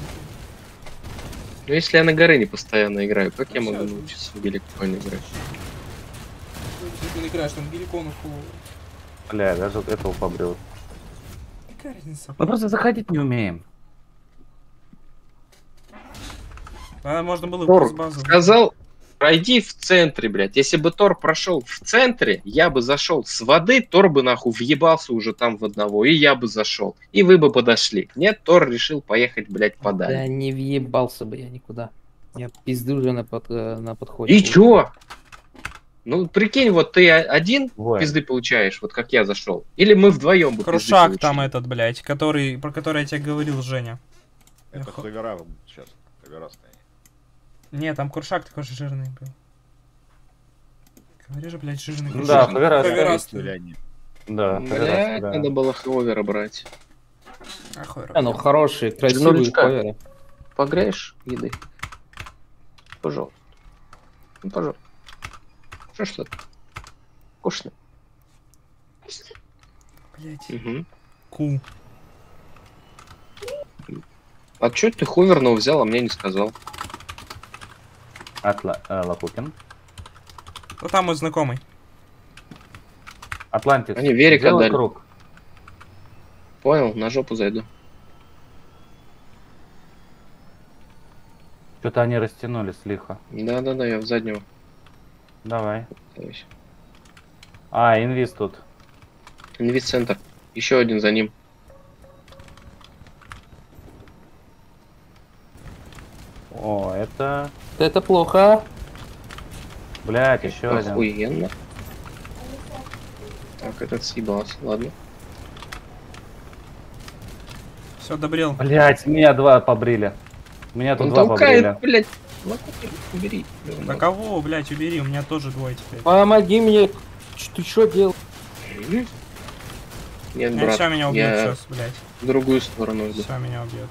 Ну если я на горы не постоянно играю, как я Ну, могу всё, научиться в геликоне играть? Если ты играешь, там геликонов хуй. Бля, даже вот этого побрил. Какая разница? Мы просто заходить не умеем. А, можно было Тор с базы. сказал, пройди в центре, блядь. Если бы Тор прошел в центре, я бы зашел с воды, Тор бы нахуй въебался уже там в одного, и я бы зашел. И вы бы подошли. Нет, Тор решил поехать, блядь, подальше. Да не въебался бы я никуда. Я пизды уже на, под, э, на подходе. И чё? Ну, прикинь, вот ты один Воин. пизды получаешь, вот как я зашел. Или мы вдвоем бы пизды Крушак получили. там этот, блядь, который, про который я тебе говорил, Женя. Это Охо- Хавера сейчас. Хавера стоит. Не, там Крушак такой же жирный был. Говори же, блядь, жирный Ну Крушак. да, Хавера Хаверастый. Стреляне. Да, Блядь, Хавера, да. надо было Ховера брать. А, хуй А, ну хорошие, красивые Жирнулечка. ховеры. Погреешь еды? Пожалуйста. Ну, пожалуйста. Что ж это? Вкусно. Блядь. Угу. Ку. А чё ты Ховерного взял, а мне не сказал? Атла... э, Лапукин. Ну там мой знакомый. Атлантис. Они Верика сделай дали. круг. Понял, на жопу зайду. Что-то они растянулись лихо. Да-да-да, я в заднего. Давай. Давай. А, инвиз тут. Инвиз-центр. Еще один за ним. О, это... Это плохо. Блять, еще один. Охуенно. Так, этот съебался, ладно. Все, добрел. Блять, меня два побрили. Меня тут Он два толкает, побрили. блядь. Лапуки, убери. Да кого, блядь, убери, у меня тоже двое теперь. Помоги мне. Ч- Ты что делал? Нет, Меня брат, все меня убьет я сейчас, блядь. в другую сторону иду. Все меня убьет.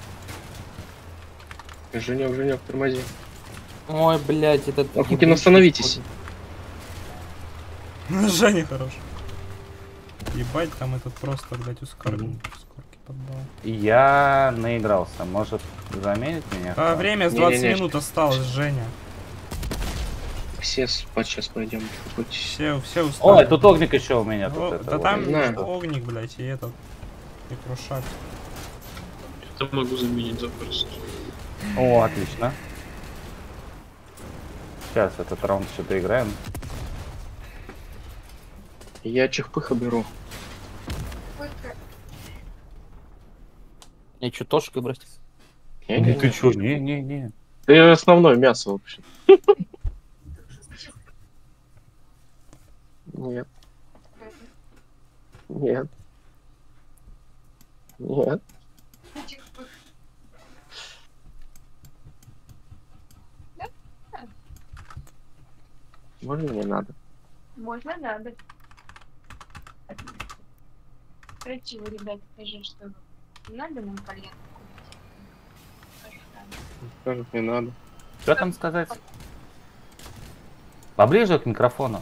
Женек, Женек, тормози. Ой, блядь, этот... Лапукин, остановитесь. Женя хорош. Ебать, там этот просто, блядь, ускорки, ускорки поддал. Я наигрался. Может заменить меня? А время с двадцать Не-не-не. минут осталось, Женя. Все спать сейчас пойдем. Хоть... Все, все устали. Ой, тут огник еще у меня. О, Тут это да вот. там знаю. огник, блядь, и этот. И Крушак. Это могу заменить запросто. О, отлично. Сейчас этот раунд еще доиграем. Я чихпыха беру. Я что, тошкой брать? Не, Ну не, ты не. чё? Не-не-не. Ты основное мясо вообще. Нет. Нет. Нет. Можно не надо? Можно, надо. Красиво, ребята, скажи, что не надо нам кальян купить. Скажут, не надо. Что там сказать? Поближе к микрофону.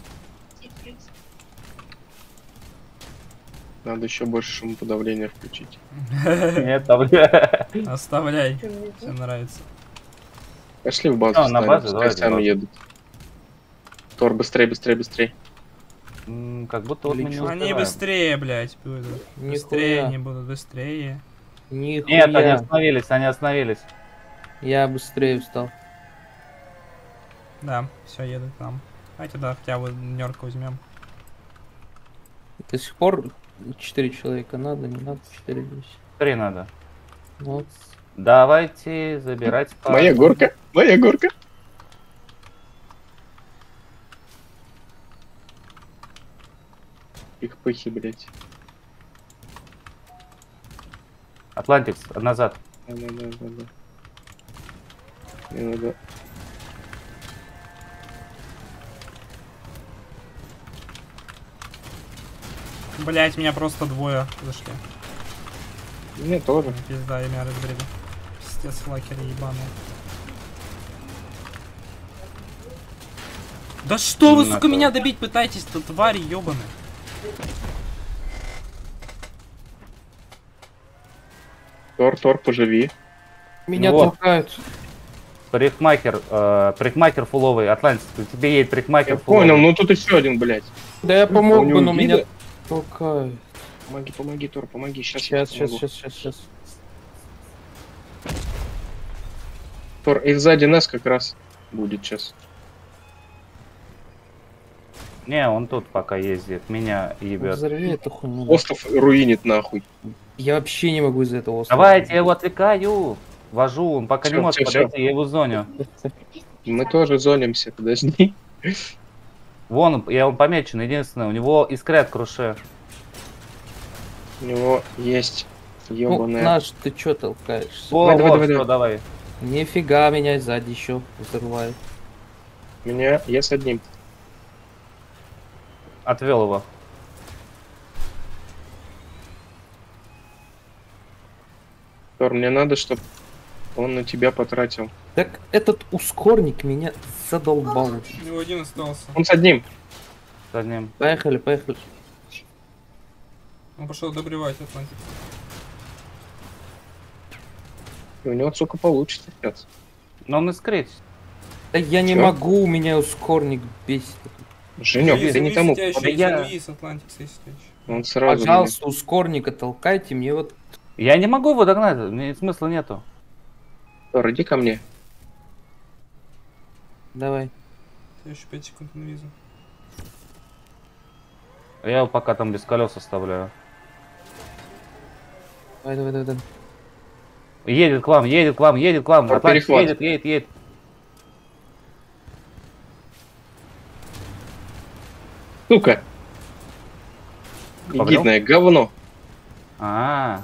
Надо еще больше шумоподавления включить. Нет, там... Оставляй. Все нравится. Пошли в базу, А, на встанем, базу? пускай Давайте, сами базу. едут. Тор, быстрее, быстрее, быстрее. М, Как будто вот мы не Лечу. Они успеваем. быстрее, блядь, будут. Быстрее Нихуя. они будут, быстрее. Нихуя. Нет, они остановились, они остановились. Я быстрее встал. Да, все, едут к нам. Давайте, да, хотя бы нерка возьмем. До сих пор четыре человека надо, не надо четыре здесь. Три надо. Вот. Давайте забирать по... Моя горка, моя горка. Пых-пыхи, блядь. Атлантикс, назад. Да-да-да-да-да. Мне надо... Блять, меня просто двое зашли. Мне тоже. Пизда, и меня разбрели. Пиздец, флакеры ебаные. Да что вы, На сука, то. меня добить пытаетесь-то, твари ебаные. Тор, Тор, поживи. Меня Вот. толкают. Парикмахер, э, парикмахер фуловый, Атлантикс, к тебе едет парикмахер Я фуловый. понял, ну тут еще один, блядь. Да я помог У бы, него но меня вида? толкают. Помоги, помоги, Тор, помоги. Сейчас, Сейчас, сейчас, сейчас, сейчас, сейчас. Тор, их сзади нас как раз будет сейчас. Не, он тут пока ездит, меня ебет. Взорви эту хуйню. Остров руинит нахуй. Я вообще не могу из-за этого острова. Давайте, я его отвлекаю. Вожу, он пока Всё, не может всё, всё. подойти, я его зоню. Мы тоже зонимся, подожди. Вон, я его помечен, единственное, у него искрят круше. У него есть Ну, ёбаная... наш, ты чё толкаешься? О, Давай, давай, вот, давай, всё, давай. Нифига, меня сзади еще взрывает. Меня... Я с одним. Отвел его. Тор, мне надо, чтобы он на тебя потратил. Так этот ускорник меня задолбал. У него один остался. Он с одним. С одним. Поехали, поехали. Он пошел добривать Атлантик. И у него, сука, получится сейчас. Но он искрит. Да я не Чё? могу, у меня ускорник бесит. Женек, ты не тому. Тебя еще Да есть я- инвиз, Атлантик, если Он сразу... Пожалуйста, ускорника толкайте, мне вот... Я не могу его догнать, мне смысла нету. Тор, иди ко мне. Давай. Я еще пять секунд инвиза. Я его пока там без колес оставляю. Давай, давай, давай, давай. Едет к вам, едет к вам, едет к вам. Тор, Атлантик, перехват. едет, едет, едет. Сука! Побрел? Егидное говно. А,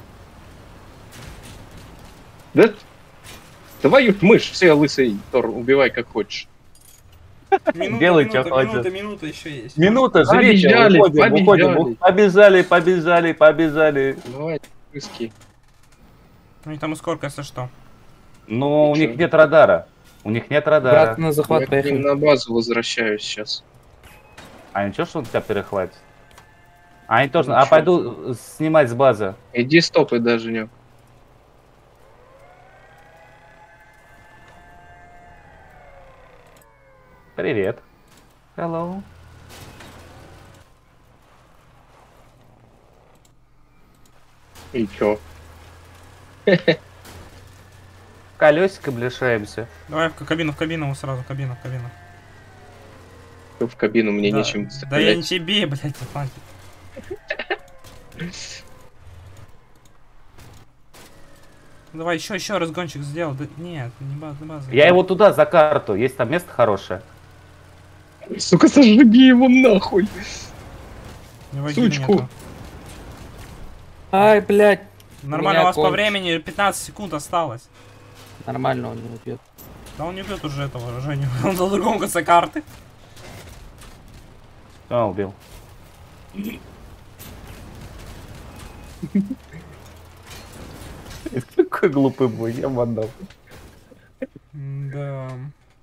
Да? Твою ж мышь, все, лысый, Тор, убивай как хочешь. Минута, Делай, минута, чё хочешь. минута, минута еще есть. минута, живите, живите, уходим, уходим, побежали. уходим. Побежали, побежали, побежали. Давай, рыски. У них там ускорка, если что. Но у Чё? них нет радара. У них нет радара. Брат, на захват Я к ним поехали. на базу возвращаюсь сейчас. А ничего, что он тебя перехватит? А они тоже... Ну, А чё? пойду снимать с базы. Иди стопай даже, Женек. Привет. Hello. И чё? Колесиком лишаемся. Давай в кабину, в кабину сразу, кабину, в кабину. Ты в кабину, мне да, нечем да я не стрелять. тебе, блядь, Атлантик. Давай еще, еще разгончик сделал. Да, нет, не база, не база. Я его туда, за карту. Есть там место хорошее. Сука, сожги его нахуй. Не вагили сучку. нету. Ай, блядь. Нормально, Меня у вас по кончит. времени пятнадцать секунд осталось. Нормально он не убьет. Да он не убьет уже этого Женю. Он на другом конце карты. А, убил. Какой глупый бой, я бы отдал. Да.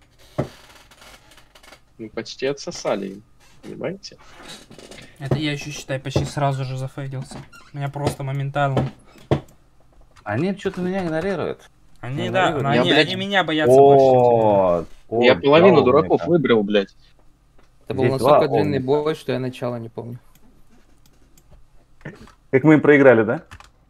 Ну, почти отсосали, понимаете? Это я еще, считай, почти сразу же зафейдился. Меня просто моментально. Они что-то меня игнорируют. Они, Ну, да, наверное. они, Я, они блядь, меня боятся больше, чем тебя. О, о, Я половину да, дураков умника. выбрал, блядь. Это был Здесь настолько два длинный умника. бой, что я начало не помню. Как мы им проиграли, да?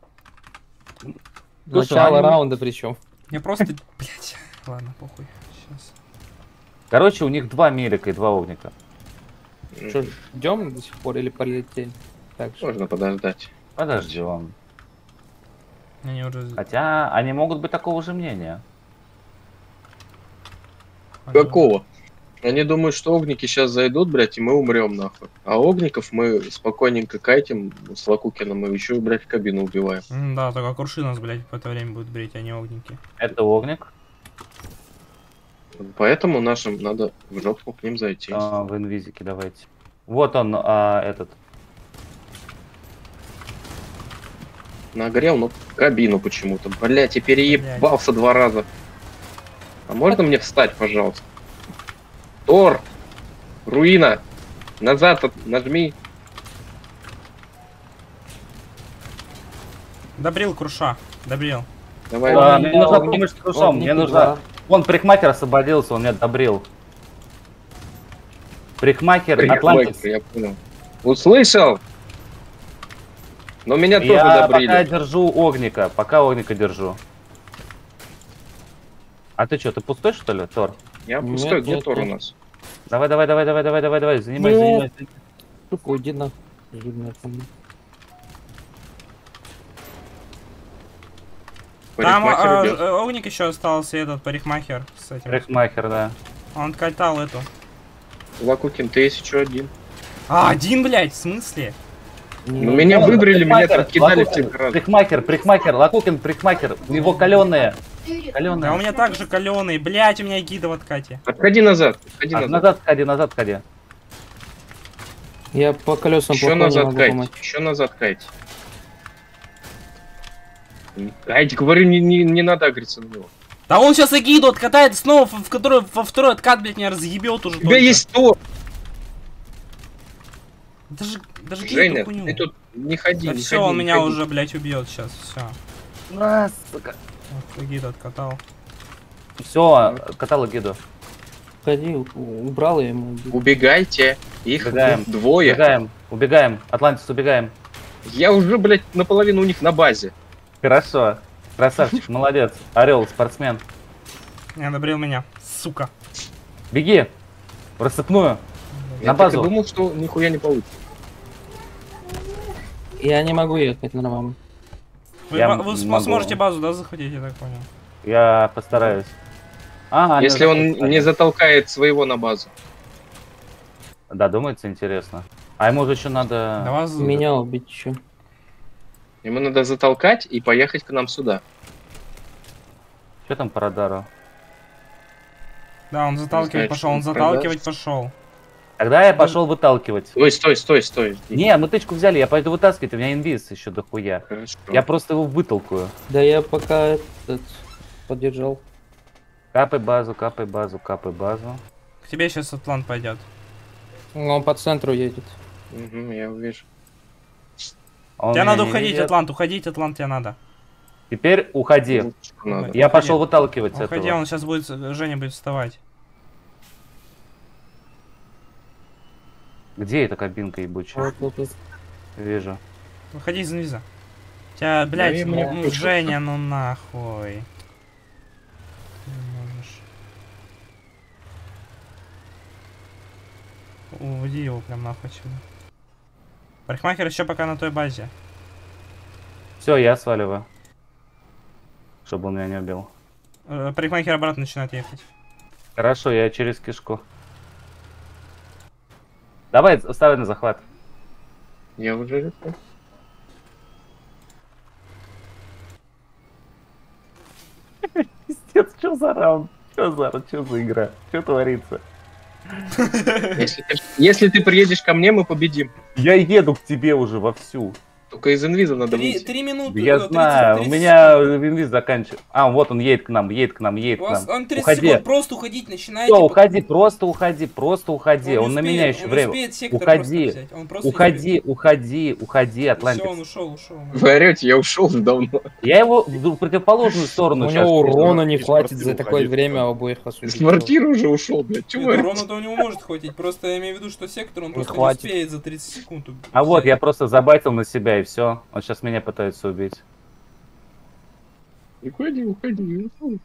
Слушай, Начало они- раунда причем. Я просто, блядь, ладно, похуй. Сейчас. Короче, у них два мелика и два овника. Что, ждем до сих пор или полетели? Так же. Можно подождать. Подождем. Они уже... Хотя они могут быть такого же мнения. Какого? Они думают, что огники сейчас зайдут, блядь, и мы умрем, нахуй. А огников мы спокойненько кайтим с Лакукиным и еще, блядь, в кабину убиваем. М, Да, только Круши нас, блядь, в это время будет брить, а не огники. Это огник. Поэтому нашим надо в жопу к ним зайти. А, в инвизике давайте. Вот он, а, этот. Нагрел, но в кабину почему-то. Блядь, и переебался два раза. А можно мне встать, пожалуйста? Тор! Руина! Назад от- нажми. Добрил Круша, добрил. Давай. А, Ой, мне я нужна огник- помощь с крушом, мне огник, нужна... да. Вон, парикмахер освободился, он меня добрил. Парикмахер, Привет, Атлантис. Майкл, я понял. Услышал! Но меня тоже Я добрили. пока держу огника, пока огника держу. А ты что, ты пустой что ли, Тор? Я Нет, пустой, где нет, Тор у нет. нас? Давай, давай, давай, давай, давай, давай, давай, занимай, Нет. занимай. Сука, уйди на. Иди нахуй. Там Парикмахер а, идет. э, огник еще остался, этот парикмахер с этим. Парикмахер, да. Он катал эту. Лакукин, ты есть еще один. А, один, блядь, в смысле? Ну меня выбрали, меня там кидали Лакукин, всех раз. Парикмахер, парикмахер, Лакукин, парикмахер, у него каленые. Да у Каленые. меня также каленый, блядь, у меня гида в откате. Отходи назад, отходи А, назад. назад ходи, назад ходи. Я по колесам Еще плохо не назад могу кайте, помочь. еще назад кайте. Кайте, говорю, не, не, не надо агриться на него. Да он сейчас и гиду откатает снова, в, в который во второй откат, блядь, меня разъебет уже. У тебя есть Тор, Даже, даже гиду Женя, хуйню. ты тут не ходи, Да не все, ходи, он не меня ходи. уже, блядь, убьет сейчас, все. А, сука. Вот гиду откатал. Все, катала гиду. Ходи, у- убрал я ему. Убегайте, их Убегаем. двое. Убегаем, убегаем. Атлантис, убегаем. Я уже, блядь, наполовину у них на базе. Хорошо. Красавчик, молодец. Орел, спортсмен. Не одобрил меня, сука. Беги. В рассыпную. Я На так и базу. думал, что нихуя не получится. Я не могу ехать нормально. Вы, Я ба- вы с- могу. сможете базу, да, захватить, я так понял. Я постараюсь. А, Если он не затолкает своего на базу. Да, думается, интересно. А ему же еще надо... Да вас... Меня убить еще. Ему надо затолкать и поехать к нам сюда. Что там по радару? Да, он заталкивать знаю, пошел, он что заталкивать пошел. Тогда я пошел выталкивать. Стой, стой, стой, стой. Не, мы тычку взяли, я пойду вытаскивать, у меня инвиз еще дохуя. Хорошо. Я просто его вытолкаю. Да я пока этот поддержал. Капай базу, капай базу, капай базу. К тебе сейчас Атлант пойдет. Ну, он по центру едет. Угу, я увижу. Он Тебе меня надо не уходить, видит. Атлант, уходить, Атлант, тебе надо. Теперь уходи. Надо. Я Уходи. пошел выталкивать с Уходи, этого. он сейчас будет, Женя будет вставать. Где эта кабинка ебучая? Вот, вот, вот. Вижу. Выходи из инвиза. Тебя, блядь, я ну, меня ну, включил. Женя, ну нахуй. Ты не можешь. Уводи его прям нахуй сюда. Парикмахер еще пока на той базе. Все, я сваливаю. Чтобы он меня не убил. Э, Парикмахер обратно начинает ехать. Хорошо, я через кишку. Давай, ставай на захват. Я уже решил. Пиздец, что за раунд? Что за, что за игра? Что творится? Если ты, если ты приедешь ко мне, мы победим. Я еду к тебе уже вовсю. Только из инвиза надо Три, выйти. три минуты. Я э, тридцать, знаю, у тридцать меня инвиз заканчивается. А, вот он едет к нам, едет к нам, едет У к вас нам. он тридцать Уходи. секунд, просто уходить начинаете. Все, уходи, просто уходи, просто уходи. Он Он, не на успеет, меня еще он время. успеет сектор Уходи, просто взять, он просто уходи, уходи, уходи, Все, Атлантис. он ушел, ушел. Вы орете, я ушел давно. Я его в противоположную сторону У сейчас. него переведу. урона не из хватит квартиры за такое уходить, время да. обоих осудить. Из квартиры уже ушел, блядь. Чего Нет, вы урона-то у него может хватить, просто я имею в виду, что сектор он Не просто хватит. не успеет за тридцать секунд. А вот, я взять. просто забайтил на себя и все. Он сейчас меня пытается убить. Уходи, уходи, уходи.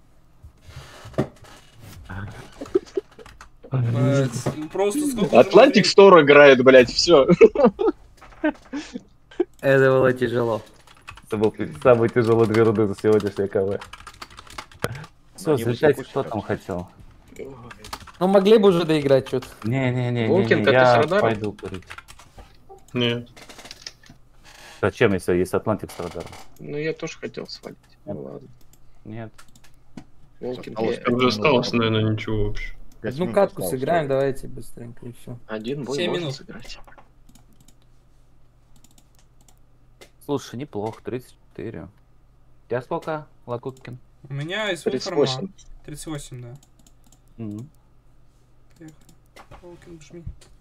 Блядь, просто сколько уже Атлантик времени- Стор играет, блядь, все. Это было тяжело. Это был самый тяжелый две руды за сегодняшнее КВ. Все, они встречайте, вот кто так там хотел. Ну, могли бы уже доиграть что-то. Не-не-не, Волкинг, а ты с я радаром? пойду курить. Нет. Зачем, если есть Атлантик с радаром? Ну, я тоже хотел свалить. Ну, ладно. Нет. Волкинг, Осталось я- Там же осталось, наверное, ничего вообще. Пять Одну минут катку осталось, сыграем, да. давайте быстренько и все. один бой Семь можно минут. сыграть. Слушай, неплохо, тридцать четыре. У тебя сколько, Лакуткин? У меня из тридцать Вольфрама восемь. тридцать восемь, да. Мгм. Поехали. Волкинг, жми.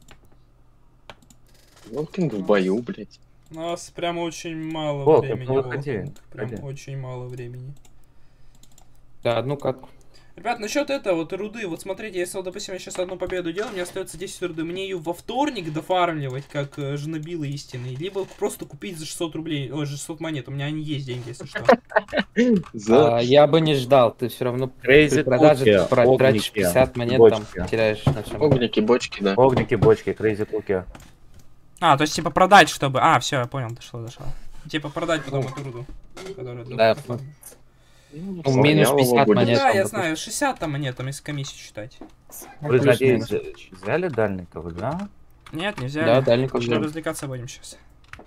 Волкинг в бою, блядь. У нас прям очень мало Волкинг, времени. ну выходи, Волкинг. Прям выходи. очень мало времени. Да, одну катку. Ребят, насчет этого, вот руды, вот смотрите, если, вот, допустим, я сейчас одну победу делаю, мне остается десять руды, мне ее во вторник дофармливать, как э, женобилы истинные, либо просто купить за шестьсот рублей, ой, шестьсот монет, у меня они есть деньги, если что. За... А, я бы не ждал, ты все равно Crazy при продаже Cookie, ты тра- тратишь огники, пятьдесят монет, бочки. там теряешь на всем. Огники, бочки, да. Огники, бочки, крейзи куки. А, то есть, типа, продать, чтобы... А, все, я понял, дошло, дошло. Типа, продать потом эту руду, которую... Да, дофармливать. Ну, Ну, минус слонялого пятьдесят будет. монет. Да, там, я допустим. знаю, шестьдесят там монет, там, если комиссию считать. Вы, плюс надеюсь, минус. взяли дальников, да? Нет, не взяли. Да, дальников Пошли взяли. развлекаться будем сейчас.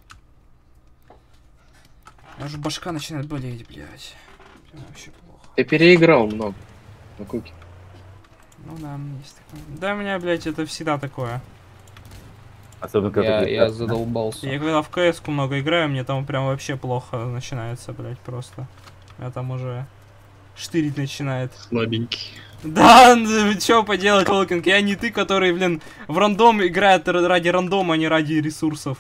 Аж башка начинает болеть, блядь. Прям вообще плохо. Ты переиграл много. На куки. Ну да, есть такое. Да, у меня, блядь, это всегда такое. Особенно когда Я, ты я так, задолбался. Я когда в КС-ку много играю, мне там прям вообще плохо начинается, блядь, просто. Я там уже штырить начинает. Слабенький. Да, ну, что поделать, Волкинг, я не ты, который, блин, в рандом играет р- ради рандома, а не ради ресурсов.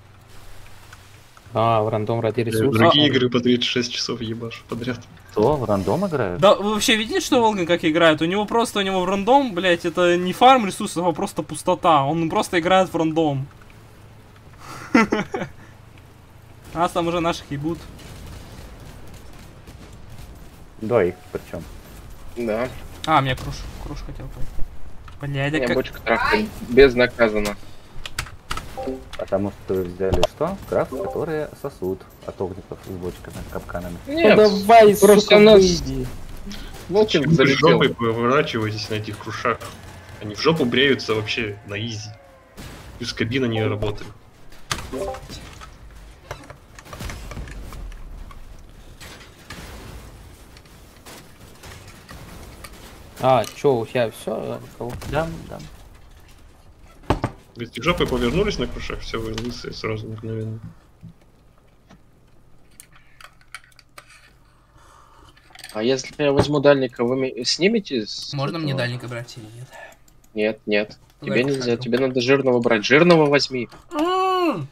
А, в рандом ради Я ресурсов. другие игры по тридцать шесть часов ебашь подряд. Кто в рандом играет? Да, вы вообще видите, что Волкин как играет? У него просто, у него в рандом, блядь, это не фарм ресурсов, а просто пустота. Он просто играет в рандом. Нас там уже наших ебут. Двоих причем. Да. А, мне круш, круш хотел пойти. Блядь, Меня а как... бочка трахает безнаказанно. Потому что взяли что? Крафт, которые сосут от огников с бочками, капканами. Нет, Ну, давай, просто сука, у нас выйди. Волкинг Вы залетел. жопой поворачиваетесь на этих крушах. Они в жопу бреются вообще на изи. Плюс кабина не работает. А, чё, у тебя все? Дам, дам. Если жопой повернулись на крушах, все, вы лысые сразу мгновенно. А если я возьму дальника, вы ми- снимете? с Можно мне этого? дальника брать или нет? Нет, нет. Куда Тебе я нельзя, посмотрю? тебе надо жирного брать. Жирного возьми. М,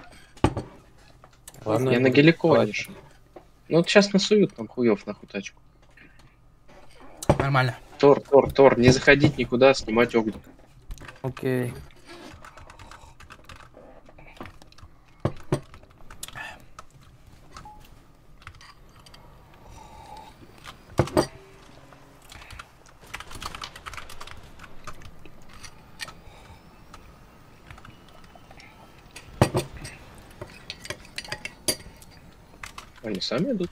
Ладно, я я на буду геликоне. покупать. ж. Ну вот сейчас насуют там хуев нахуй тачку. Нормально. Тор, Тор, Тор, не заходить никуда, снимать огонь. Окей. Они сами идут.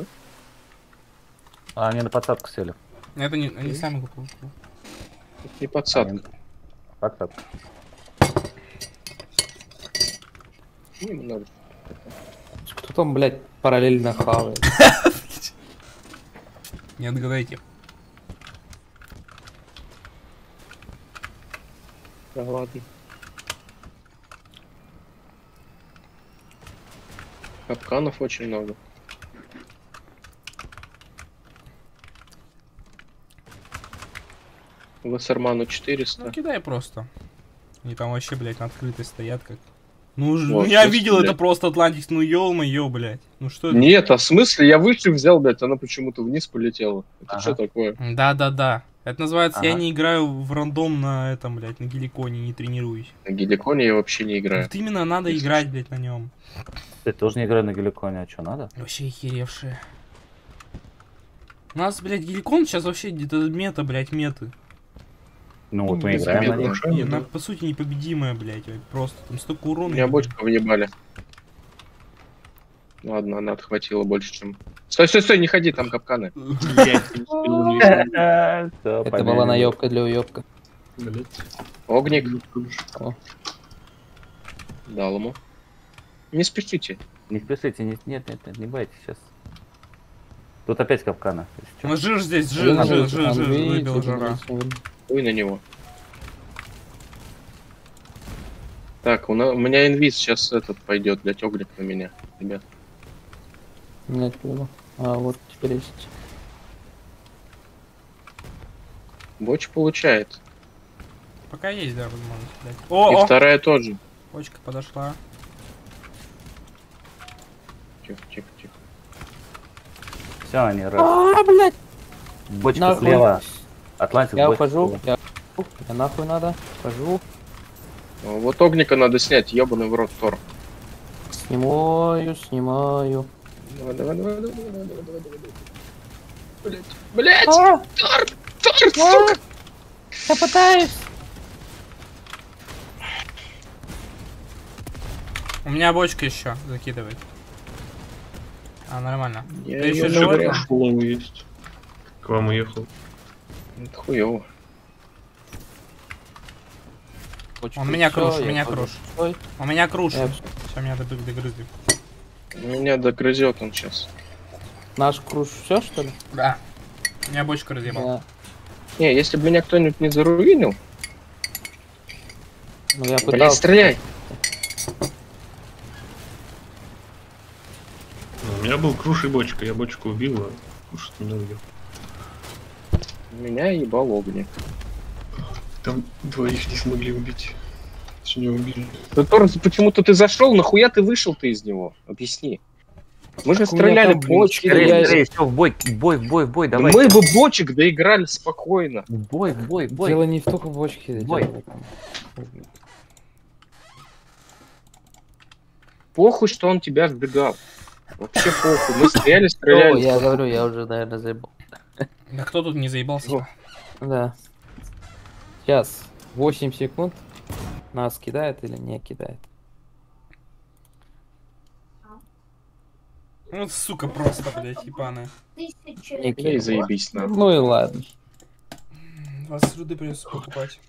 А они на подсадку сели. Это не, они сами купили. Это не подсадка. Они- Подсадка. Не надо. Кто там, блядь, параллельно хавает? Не отгадайте. Да ладно. Капканов очень много. Вассерману четыреста. Ну кидай просто. Они там вообще, блядь, на открытой стоят как... Ну, ж- ну Вот, я что видел блядь. это просто Атлантикс, ну ё-моё, блядь. Ну что это? Нет, а в смысле? Я выше взял, блядь, она почему-то вниз полетела. Это Ага. что такое? Да-да-да. Это называется, я Ага. не играю в рандом на этом, блядь, на геликоне, не тренируюсь. На геликоне я вообще не играю. Вот именно надо Если играть, блядь, на нем. Ты тоже не играю на геликоне, а что надо? Вообще охеревшие. У нас, блядь, геликон сейчас вообще где-то мета, блядь, меты. Ну вот мы без играем на обеда. них. Крушами, Не, она, да. по сути, непобедимая, блядь, вот просто. Там столько урона. Меня идет. бочка въебали. Ладно, она отхватила больше, чем... Стой, стой, стой, не ходи, там капканы. Всё, Это помянем. была наебка для уебка. Блять. Огник. О. Дал ему. Не спешите. Не спешите, не, нет, нет, нет, не бойтесь сейчас. Тут опять капкана. если чё. Ну жир здесь, жир, Блин, жир, а жир, жир, видите, выбил жара. блин, Ой на него. Так, у, на- у меня инвиз сейчас этот пойдет, блядь, огник на меня, ребят. Нет, было. А, вот теперь есть. Боч получает. Пока есть, да, возможность, блядь. И О, о! вторая тоже. Почка подошла. Тихо, тихо, тихо. Все, они раз. А, блядь! Бочка Нахуй. слева. Атлантик, Я бочка ухожу, слева. я, я нахуй надо, хожу, Ну, вот огника надо снять, ебаный в рот Тор. снимаю, снимаю. Давай, давай, давай, давай, давай, давай, давай, давай, давай. Блять, блять! А, Тор, Тор, сука! я пытаюсь. У меня бочка еще закидывает. А, нормально. Я Ты еще её живой? жру. там? Школу есть. К вам уехал. Это хуёво. Он меня Всё, крушит, я меня хожу. крушит. Ой, У меня крушит. я- Все, меня добы- догрызли. Меня догрызет он сейчас. Наш круш все что ли? Да. У меня бочка разъебал. Да. Не, если бы меня кто-нибудь не заруинил, Ну я блядь, пытался. стреляй. У меня был круш и бочка. Я бочку убил, а круш меня убил. Меня ебал огник. Там двоих не смогли убить. Все не убили. Да, Тор, почему-то ты зашел, нахуя ты вышел-то из него? Объясни. Мы же Так у меня стреляли там блин, бочки, скорее. я- Скорее, все, в бой, в бой, в бой, в бой, Да давай. мы бы бочек доиграли спокойно. В бой, в бой, в бой. Дело не в только в бочке. Бой. дело там. Похуй, что он тебя сбегал. Вообще похуй. Мы стояли, О, стреляли. я говорю, я уже, наверное, заебал. Да кто тут не заебался? Да. Сейчас. восемь секунд. Нас кидает или не кидает? Ну, сука, просто, блядь, ебаная. Не Да и кидает. заебись нахуй. Ну и ладно. Вас руды придется покупать.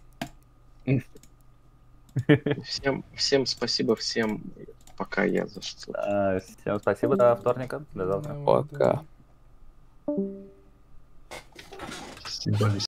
Всем, всем спасибо, всем пока я зашел. А, всем спасибо, до вторника, до завтра. Пока. Съебались.